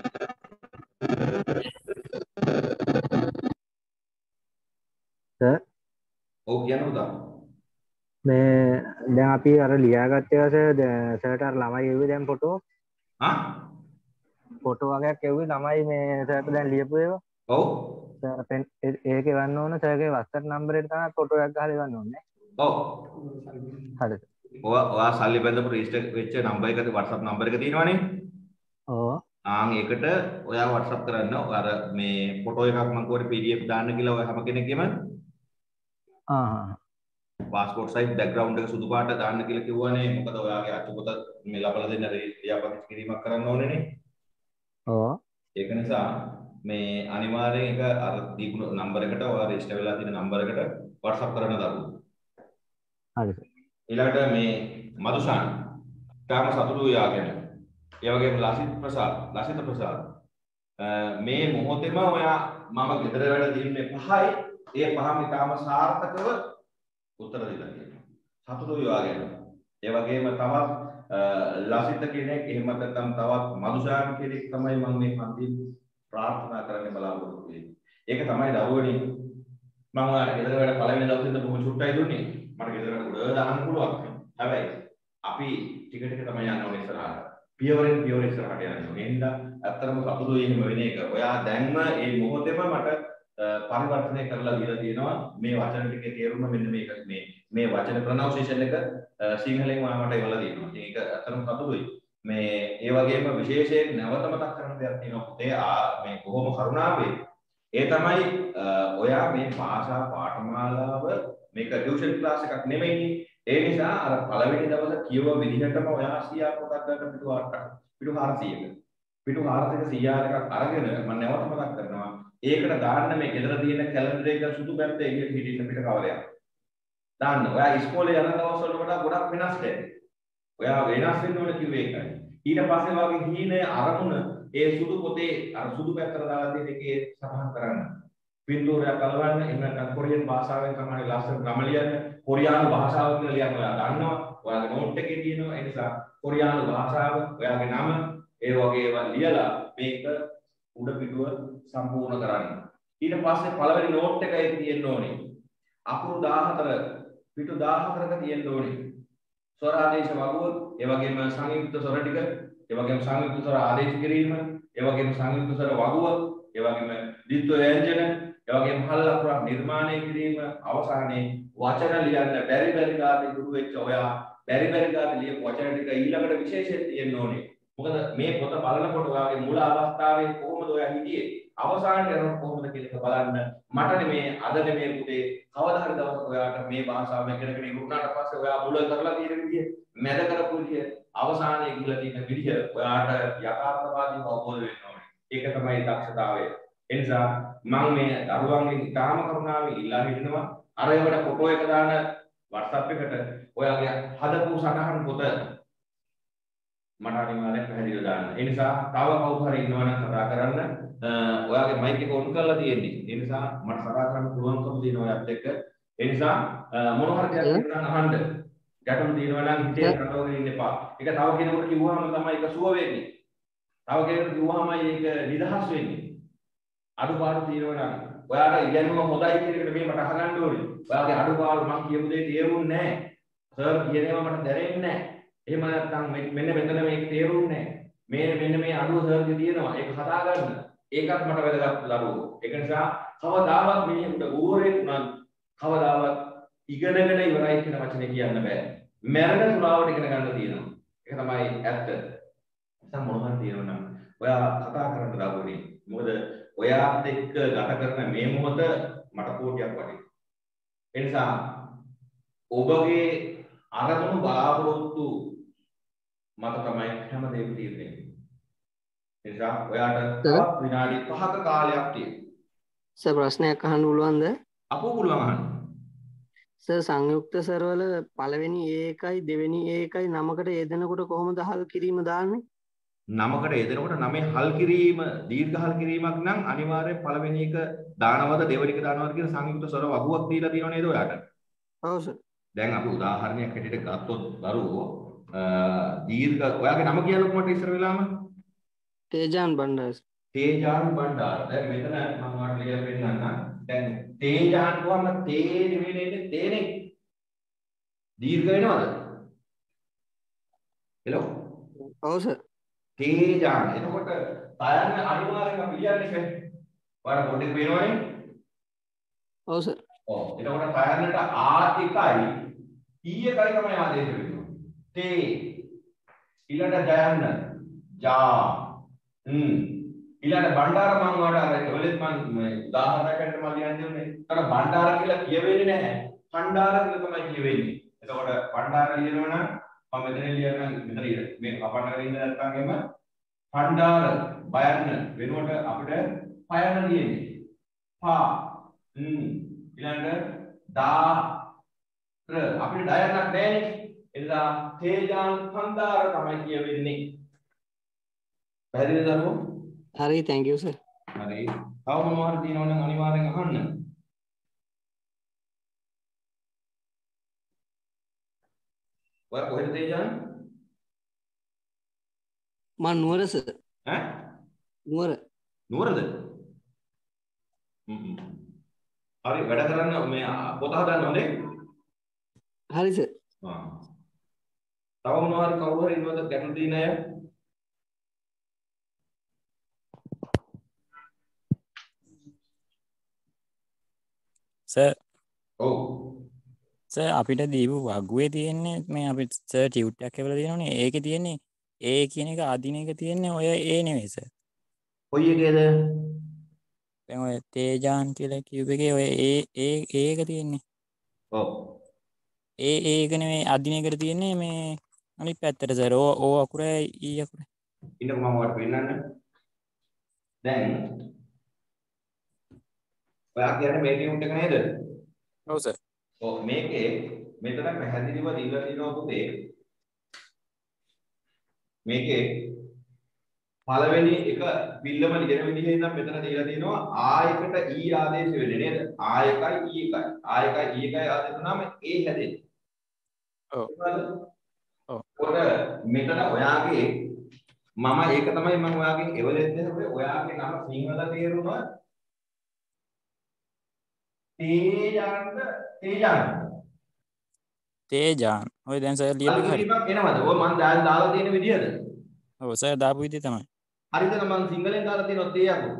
සර්
ඔව් කියන්න පුතා.
මේ දැන් අපි අර ලියාගත්තේ සර් සර්ට අර ළමයි එව්වේ දැන් ෆොටෝ
ආ
ෆොටෝ වගේක් එව්වේ ළමයි මේ සර්ට දැන් ලියපු ඒවා.
ඔව්.
සර් ඒක එවන්න ඕන සර්ගේ WhatsApp නම්බර් එකට තමයි ෆොටෝ එකක් ගහලා එවන්න ඕනේ.
ඔව්.
හරිද?
ඔයා ඔයා සල්ලි බැඳපු රෙජිස්ටර් වෙච්ච නම්බර් එක WhatsApp නම්බර් එක තියෙනවනේ.
ඔව්.
ආන් ඒකට ඔයා WhatsApp කරන්න අර මේ ෆොටෝ එකක් මම කෝරේ P D F දාන්න කියලා ඔය හැම කෙනෙක්ගේම
ආ හා
පාස්පෝර්ට් සයිස් බෑග්ග්‍රවුන්ඩ් එක සුදු පාට දාන්න කියලා කිව්වනේ. මොකද ඔයාගේ අච්චු පොත මේ ලබලා දෙන්න ලියාපදිංචි කිරීමක් කරන්න ඕනේනේ.
ඔව්.
ඒක නිසා මේ අනිවාර්යෙන් එක අර දීපු නම්බර් එකට ඔයා රෙජිස්ටර් වෙලා තියෙන නම්බර් එකට WhatsApp කරන්න දරුවෝ.
හරිද?
ඊළඟට මේ මදුෂාන් තාම සතුටු යාගෙන. ඒ වගේම ලසිත් ප්‍රසාද්, ලසිත ප්‍රසාද් මේ මොහොතේම ඔයා මම ගෙදර වැඩ දින්නේ පහයි. ඒ පහම තාම සාර්ථකව උත්තර දීලා තියෙනවා. සතුටු යාගෙන. ඒ වගේම තවත් ලසිත කෙනෙක් එහෙම නැත්නම් තවත් මදුෂාන් කෙනෙක් තමයි මම මේ පන්ති ප්‍රාර්ථනා කරන්න බලාපොරොත්තු වෙන්නේ. ඒක තමයි දරුවනේ මම ඔයාලට ගෙදර වැඩ පළවෙනි දවසේ ඉඳන් බොහොම චුට්ටයි දුන්නේ. මට ගෙදර වැඩ උඩ දාන්න පුළුවන්. හැබැයි අපි ටික ටික තමයි යන්න ඕනේ ඉස්සරහට. පියවරෙන් පියවර ඉස්සරහට යන්න ඕනේ. එහෙනම් ඇත්තටම සතුටුයි එහෙම වෙන එක. ඔයා දැන්ම මේ මොහොතේම මට පරිවර්තනය කරලා දීලා තියෙනවා. මේ වචන ටිකේ තේරුම මෙන්න මේක මේ මේ වචන ප්‍රොනවුන්සියේෂන් එක සිංහලෙන් ඔයා මට එවලා දෙනවා. ඒක ඇත්තටම සතුටුයි. මේ ඒ වගේම විශේෂයෙන් නැවත මතක් කරන දෙයක් තියෙනවා පුතේ මේ කොහොම කරුණාවේ ඒ තමයි ඔයා මේ භාෂා පාඨමාලාව මේක ටියුෂන් ක්ලාස් එකක් නෙමෙයි ඒ නිසා අර පළවෙනි දවසේ කියව විදිහටම ඔයා සීයා පොතක් ගන්න පිටු ආරකට. පිටු හාරසියයක. පිටු හාරසියක සීයා එකක් අරගෙන මම නැවත මතක් කරනවා. ඒකට දාන්න මේ ගෙදර තියෙන කැලෙන්ඩර් එක සුදු පැත්තේ එළියට හිටින්න පිට කවරයක්. දාන්න. ඔයා ඉස්කෝලේ යන දවස්වල වඩා ගොඩක් වෙනස් වෙයි. ඔයා වෙනස් වෙන්න ඕන කිව්වේ ඒකයි. ඊට පස්සේ වාගේ හීනේ අරමුණ ඒ සුදු පොතේ අර සුදු පැත්තට දාලා තියෙන එකේ සටහන් කරන්න. පින්තූරයක් අලවන්න එහෙම නැත්නම් කොරියන් භාෂාවෙන් තමයි ලස්සන ගම ලියන්න. කොරියානු භාෂාව කියලා ලියන්න ඔයා දන්නවා. ඔයාගේ නෝට් එකේ තියෙනවා. ඒ නිසා කොරියානු භාෂාව ඔයාගේ නම ඒ වගේ ඒවා ලියලා මේක උඩ පිටුව සම්පූර්ණ කරන්න. ඊට පස්සේ පළවෙනි නෝට් එකයි තියෙන්න ඕනේ. අකුරු දාහතර පිටු දාහතරක තියෙන්න ඕනේ. ස්වර ආදේශ වගුව, ඒ වගේම සංයුක්ත ස්වර ටික, ඒ වගේම සංයුක්ත ස්වර ආදේශ කිරීම, ඒ වගේම සංයුක්ත ස්වර වගුව, ඒ වගේම ද්විත්ව ව්‍යංජන, ඒ වගේම හල් අකුරක් නිර්මාණය කිරීම, අවසානයේ වචන ලියන්න බැරි බැරි ගාතේ දුරු වෙච්ච ඔයා බැරි බැරි ගාතේ ලියපු වචන ටික ඊළඟට විශේෂයෙන් තියෙන්න ඕනේ. මොකද මේ පොත බලනකොට ඔයාගේ මුල අවස්ථාවේ කොහොමද ඔයා හිටියේ? අවසානයේ යනකොට කොහොමද කියලා බලන්න. මට නෙමේ අද නෙමේ පුතේ කවදා හරි දවසක ඔයාට මේ භාෂාව ඉගෙනගෙන ඉවරුනාට පස්සේ ඔයා මුල කරලා තියෙන විදිය, මැද කරපු විදිය, අවසානයේ ගිහලා තියෙන විදිය ඔයාට යථාර්ථවාදීව අවබෝධ වෙන්න ඕනේ. ඒක තමයි දක්ෂතාවය. ඒ නිසා මම මේ දරුවන්ගෙන් ඉතාම කරුණාවෙන් ඉල්ලා හිටිනවා අර ඒවට ෆොටෝ එක දාන WhatsApp එකට ඔයාගේ හදපු සටහන් පොත මට අනිවාර්යෙන් පැහැදිලිව දාන්න. ඒ නිසා තව කවුරු හරි ඉන්නවා නම් කතා කරන්න. ඔයාගේ මයික් එක ඔන් කරලා තියෙන්නේ. ඒ නිසා මට කතා කරන්න පුළුවන්කම තියෙනවා ඔයත් එක්ක. ඒ නිසා මොන හරි දෙයක් තියෙනවා නම් අහන්න. ගැටලු තියෙනවා නම් හිතේ රටවගෙන ඉන්න එපා. ඒක තව කෙනෙකුට කිව්වම තමයි ඒක සුව වෙන්නේ. තව කෙනෙකුට කිව්වමයි ඒක නිදහස් වෙන්නේ. අඩුපාඩු තියෙනවා නම් ඔයාට ඉගෙනුම හොඳයි කියන එකට මේ මට අහගන්න ඕනේ. ඔයාගේ අඩුපාඩු මම කියපු දේ තේරුන්නේ නැහැ. සර් කියනවා මට දැනෙන්නේ නැහැ. එහෙම නැත්නම් මෙන්න මෙතන මේක තේරුන්නේ නැහැ. මේ මෙන්න මේ අඩුව සර්ගේ තියෙනවා. ඒක හදා ගන්න. ඒකත් මට වැදගත් දරුවෝ. ඒක නිසා කවදාවත් මිනිහෙකුට ගුරුවරයෙක් උනන් කවදාවත් ඉගෙනගෙන ඉවරයි කියන වචනේ කියන්න බෑ. මරණ සුරාවට ඉගෙන ගන්න තියෙනවා. ඒක තමයි ඇත්ත. නැත්නම් මොනවද තියෙනවා නම් ඔයා කතා කරන්න දරුවනේ. මොකද ඔයාත් එක්ක ගත කරන මේ මොහොත මට කෝටියක් වගේ. ඒ නිසා ඔබගේ අරමුණු බලාපොරොත්තු මත තමයි හැම දෙයක්ම තියෙන්නේ. ඒ නිසා ඔයාට තවත් විනාඩි පහක කාලයක් තියෙනවා.
සර් ප්‍රශ්නයක් අහන්න පුළුවන්ද?
අපෝ පුළුවන් අහන්න.
සර් සංයුක්ත සරවල පළවෙනි ඒ එකයි දෙවෙනි ඒ එකයි නමකට යෙදෙනකොට කොහොමද හල් කිරීම දාන්නේ?
නමකට යෙදෙනකොට නමේ හල් කිරීම දීර්ඝ හල් කිරීමක් නම් අනිවාර්යෙන් පළවෙනි එක දානවද දෙවෙනි එක දානවද කියන සංයුක්ත ස්වර වගුවක් දීලා තියෙනව නේද ඔයාට?
ඔව් සර්.
දැන් අපි උදාහරණයක් හැටියට ගත්තොත් දරුවෝ දීර්ඝ ඔයාගේ නම කියන්නකො මට ඉස්සර වෙලාම
තේජාන් බණ්ඩාර.
තේජාන් බණ්ඩාර. දැන් මෙතන මම ඔයාලට ලියලා පෙන්නන්නම්. දැන් තේජාන් කියවම තේ නෙවෙයි තේනේ. දීර්ඝ වෙනවද? හෙලෝ.
ඔව් සර්.
තේජාන්. එතකොට තයන්න අනිවාර්යෙන් අපි ලියන්නේ නැහැ. ඔයාලා පොඩ්ඩක් පේනවනේ?
ඔව් සර්.
ඔව්. එතකොට තයන්නට ආ එකයි ඊ එකයි තමයි ආදේශ වෙන්නේ. තේ ඊළඟ ජයන්න ජා හ්ම් ඊළඟ බණ්ඩාර මම වඩා අර ඔලෙත් මම උදාහරණයකට මම ලියන්නේ. ඒතර බණ්ඩාර කියලා කියවෙන්නේ නැහැ. කණ්ඩාර කියලා තමයි කියවෙන්නේ. එතකොට බණ්ඩාර ලියනවා නම් මම මෙතන ලියනවා මෙතන ඉර මේ අපන්නගෙන ඉන්න නැත්නම් එම කණ්ඩාර බයන්න වෙනුවට අපිට පයන්න ලියන්නේ. පා හ්ම් ඊළඟ දා ර අපිට ඩයන්නක් නැහැ නේ. එදා තේජාන් කණ්ඩාර තමයි කියවෙන්නේ. පැහැදිලිද දරුවෝ?
හරි thank you sir.
හරි. තව මොනවා හරි තියෙනවා නම් අනිවාර්යෙන් අහන්න. ඔයා කොහෙද තේජාන්?
මම නුවර සර්.
ඈ?
නුවර.
නුවරද? හ්ම් හ්ම්. හරි වැඩ කරන්න මේ පොත හදන්න ඕනේ.
හරි සර්.
ආ. තව මොනවා හරි කවුරු හරි ඉන්නවද ගැටලු තියෙන අය?
සර්.
ඔව්.
සර් අපිට දීපු වගුවේ තියෙන්නේ මේ අපි සර් ටියුට් එකක් එවලා තියෙනවනේ. ඒකේ තියෙන්නේ ඒ කියන එක අදින එක තියෙන්නේ ඔය ඒ නෙවෙයි සර්.
කොයි එකේද?
දැන් ඔය තේජාන් කියලා කියූප එකේ ඔය ඒ ඒ ඒක තියෙන්නේ.
ඔව්.
ඒ ඒකන මේ අධිනයකට තියෙන්නේ මේ අනිත් පැත්තට සර් ඕ ඕ අකුර ඊ අකුර.
ඉන්නකො මම ඔයාලට පෙන්නන්න. දැන් ඔයා කියන්නේ මේ ටියුට් එක නේද?
ඔව් සර්.
ඔව් මේකේ මෙතන පැහැදිලිව දීලා තියෙනවා පුතේ. මේකේ පළවෙනි එක පිල්ලම ලියන විදිහේ නම් මෙතන දීලා තියෙනවා ආ එකට ඊ ආදේශ වෙන්නේ නේද? ආ එකයි ඊ එකයි. ආ එකයි ඊ එකයි ආදේශ වුණාම ඒ හැදෙන්නේ.
ඔව්. ඔව්.
කොට මෙතන ඔයාගේ මම ඒක තමයි මම ඔයාගෙන් එවලෙන්නේ ඔයාගේ නම සිංහල තේරුම තේජාන්ද තේජාන්
තේජාන් ඔය දැන් සර් ලියපු එක හරි
එනවද? ඔය මම දැන් දාලා තියෙන විදිහද?
ඔව් සර් දාපු විදිහ තමයි.
හරිද? මම සිංහලෙන් දාලා තියෙනවා තේ අකුර.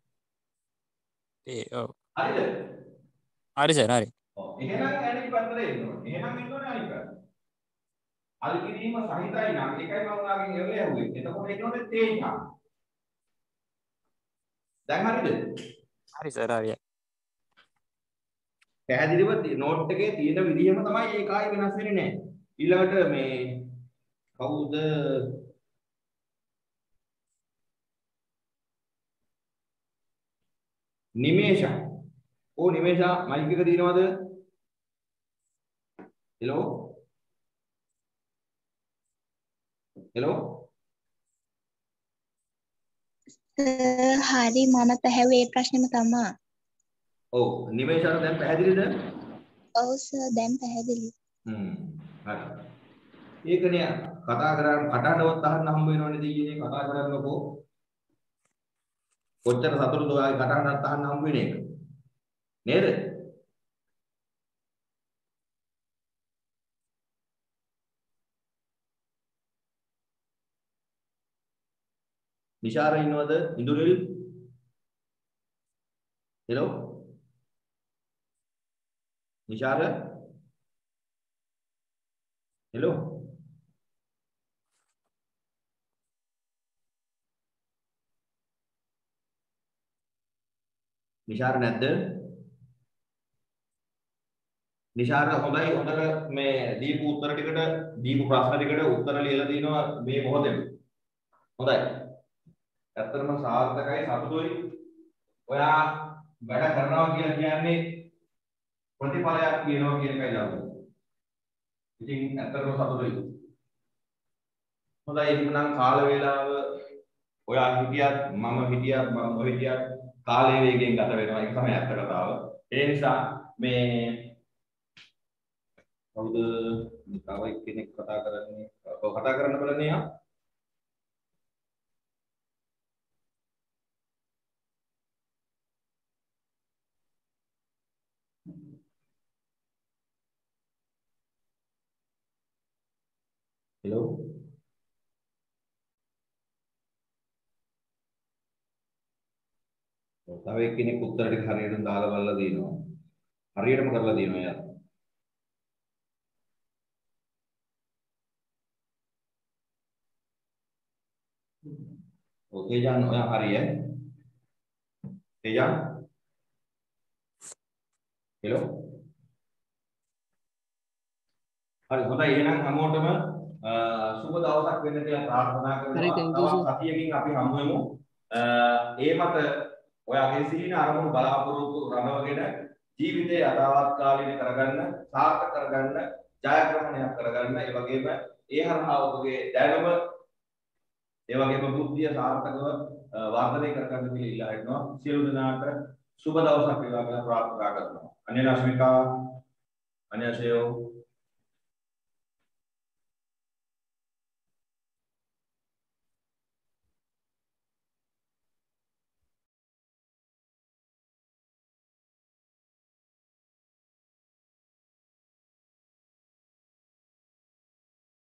තේ ඔව්.
හරිද?
හරි සර් හරි.
ඔව්. එහෙනම් අනිත් පැත්තට එන්න. එහෙනම් එන්න ඕනේ අනිත් පැත්ත. අල්කිරීම සහිතයි නම් ඒකයි මම ඔයාගෙන් එවලේ ඇහුවේ. එතකොට එන්නේ තේජාන්. දැන් හරිද?
හරි සර් හරි.
පැහැදිලිව නෝට් එකේ තියෙන විදිහම තමයි ඒක ආයි වෙනස් වෙන්නේ නැහැ. ඊළඟට මේ කවුද නිමේෂා. ඕ නිමේෂා මයික් එක තියෙනවද? හෙලෝ හෙලෝ
හරි මම පැහැවේ ඒ ප්‍රශ්නෙම තමයි.
ඔව් නිමේෂාට දැන් පැහැදිලිද?
ඔව් සර් දැන් පැහැදිලි.
හ්ම් හරි. ඒකනේ කතා කරන් කටහඬවත් අහන්න හම්බ වෙනවනේ දෙයියනේ කතා කරන්නකෝ. කොච්චර සතුටුද ඔයාගේ කටහඬත් අහන්න හම්බ වෙන එක. නේද? නිශාර ඉන්නවද? ඉඳුනිල්? හෙලෝ නිශාර හෙලෝ නිශාර නැද්ද? නිශාර හොඳයි හොඳට මේ දීපු උත්තර ටිකට දීපු ප්‍රශ්න ටිකට උත්තර ලියලා දිනවා මේ මොහොතේම. හොඳයි. ඇත්තටම සාර්ථකයි සතුටුයි. ඔයා වැඩ කරනවා කියලා කියන්නේ ප්‍රතිඵලයක් කියනවා කියන එකයි ලාභය. ඉතින් ඇත්තටම සතුටුයි. හොඳයි එහෙනම් කාල වේලාව ඔයා හිටියත් මම හිටියත් මම නොහිටියත් කාලය වේගයෙන් ගත වෙනවා. ඒක තමයි ඇත්ත කතාව. ඒ නිසා මේ කවුද තව කෙනෙක් කතා කරන්නේ? ඔව් කතා කරන්න බලන්නේ යා. හෙලෝ තව එක්කෙනෙක් උත්තර ටික හරියටම දාලා බලලා දිනවා. හරියටම කරලා දිනවා යා. ඔව් තේජාන් ඔයා හරිය. තේජාන් හෙලෝ හරි හොඳයි එහෙනම් හැමෝටම සුබ දවසක් වෙන්න කියලා ප්‍රාර්ථනා කරනවා. සතියකින් අපි හමු වෙමු. ඒ මත ඔයාගේ සීන අරමුණු බලාපොරොත්තු රඳවගෙන ජීවිතේ යථාර්ථකාලීන කරගන්න, සාර්ථක කරගන්න, ජයග්‍රහණයක් කරගන්න, ඒ වගේම ඒ හරහා ඔබගේ දැනුම ඒ වගේම බුද්ධිය සාර්ථකව වර්ධනය කරගන්න කියලා ඉල්ලා හිටනවා. සියලු දෙනාට සුබ දවසක් වේවා කියලා ප්‍රාර්ථනා කරනවා. අනේනාස්මිකා අනේසයෝ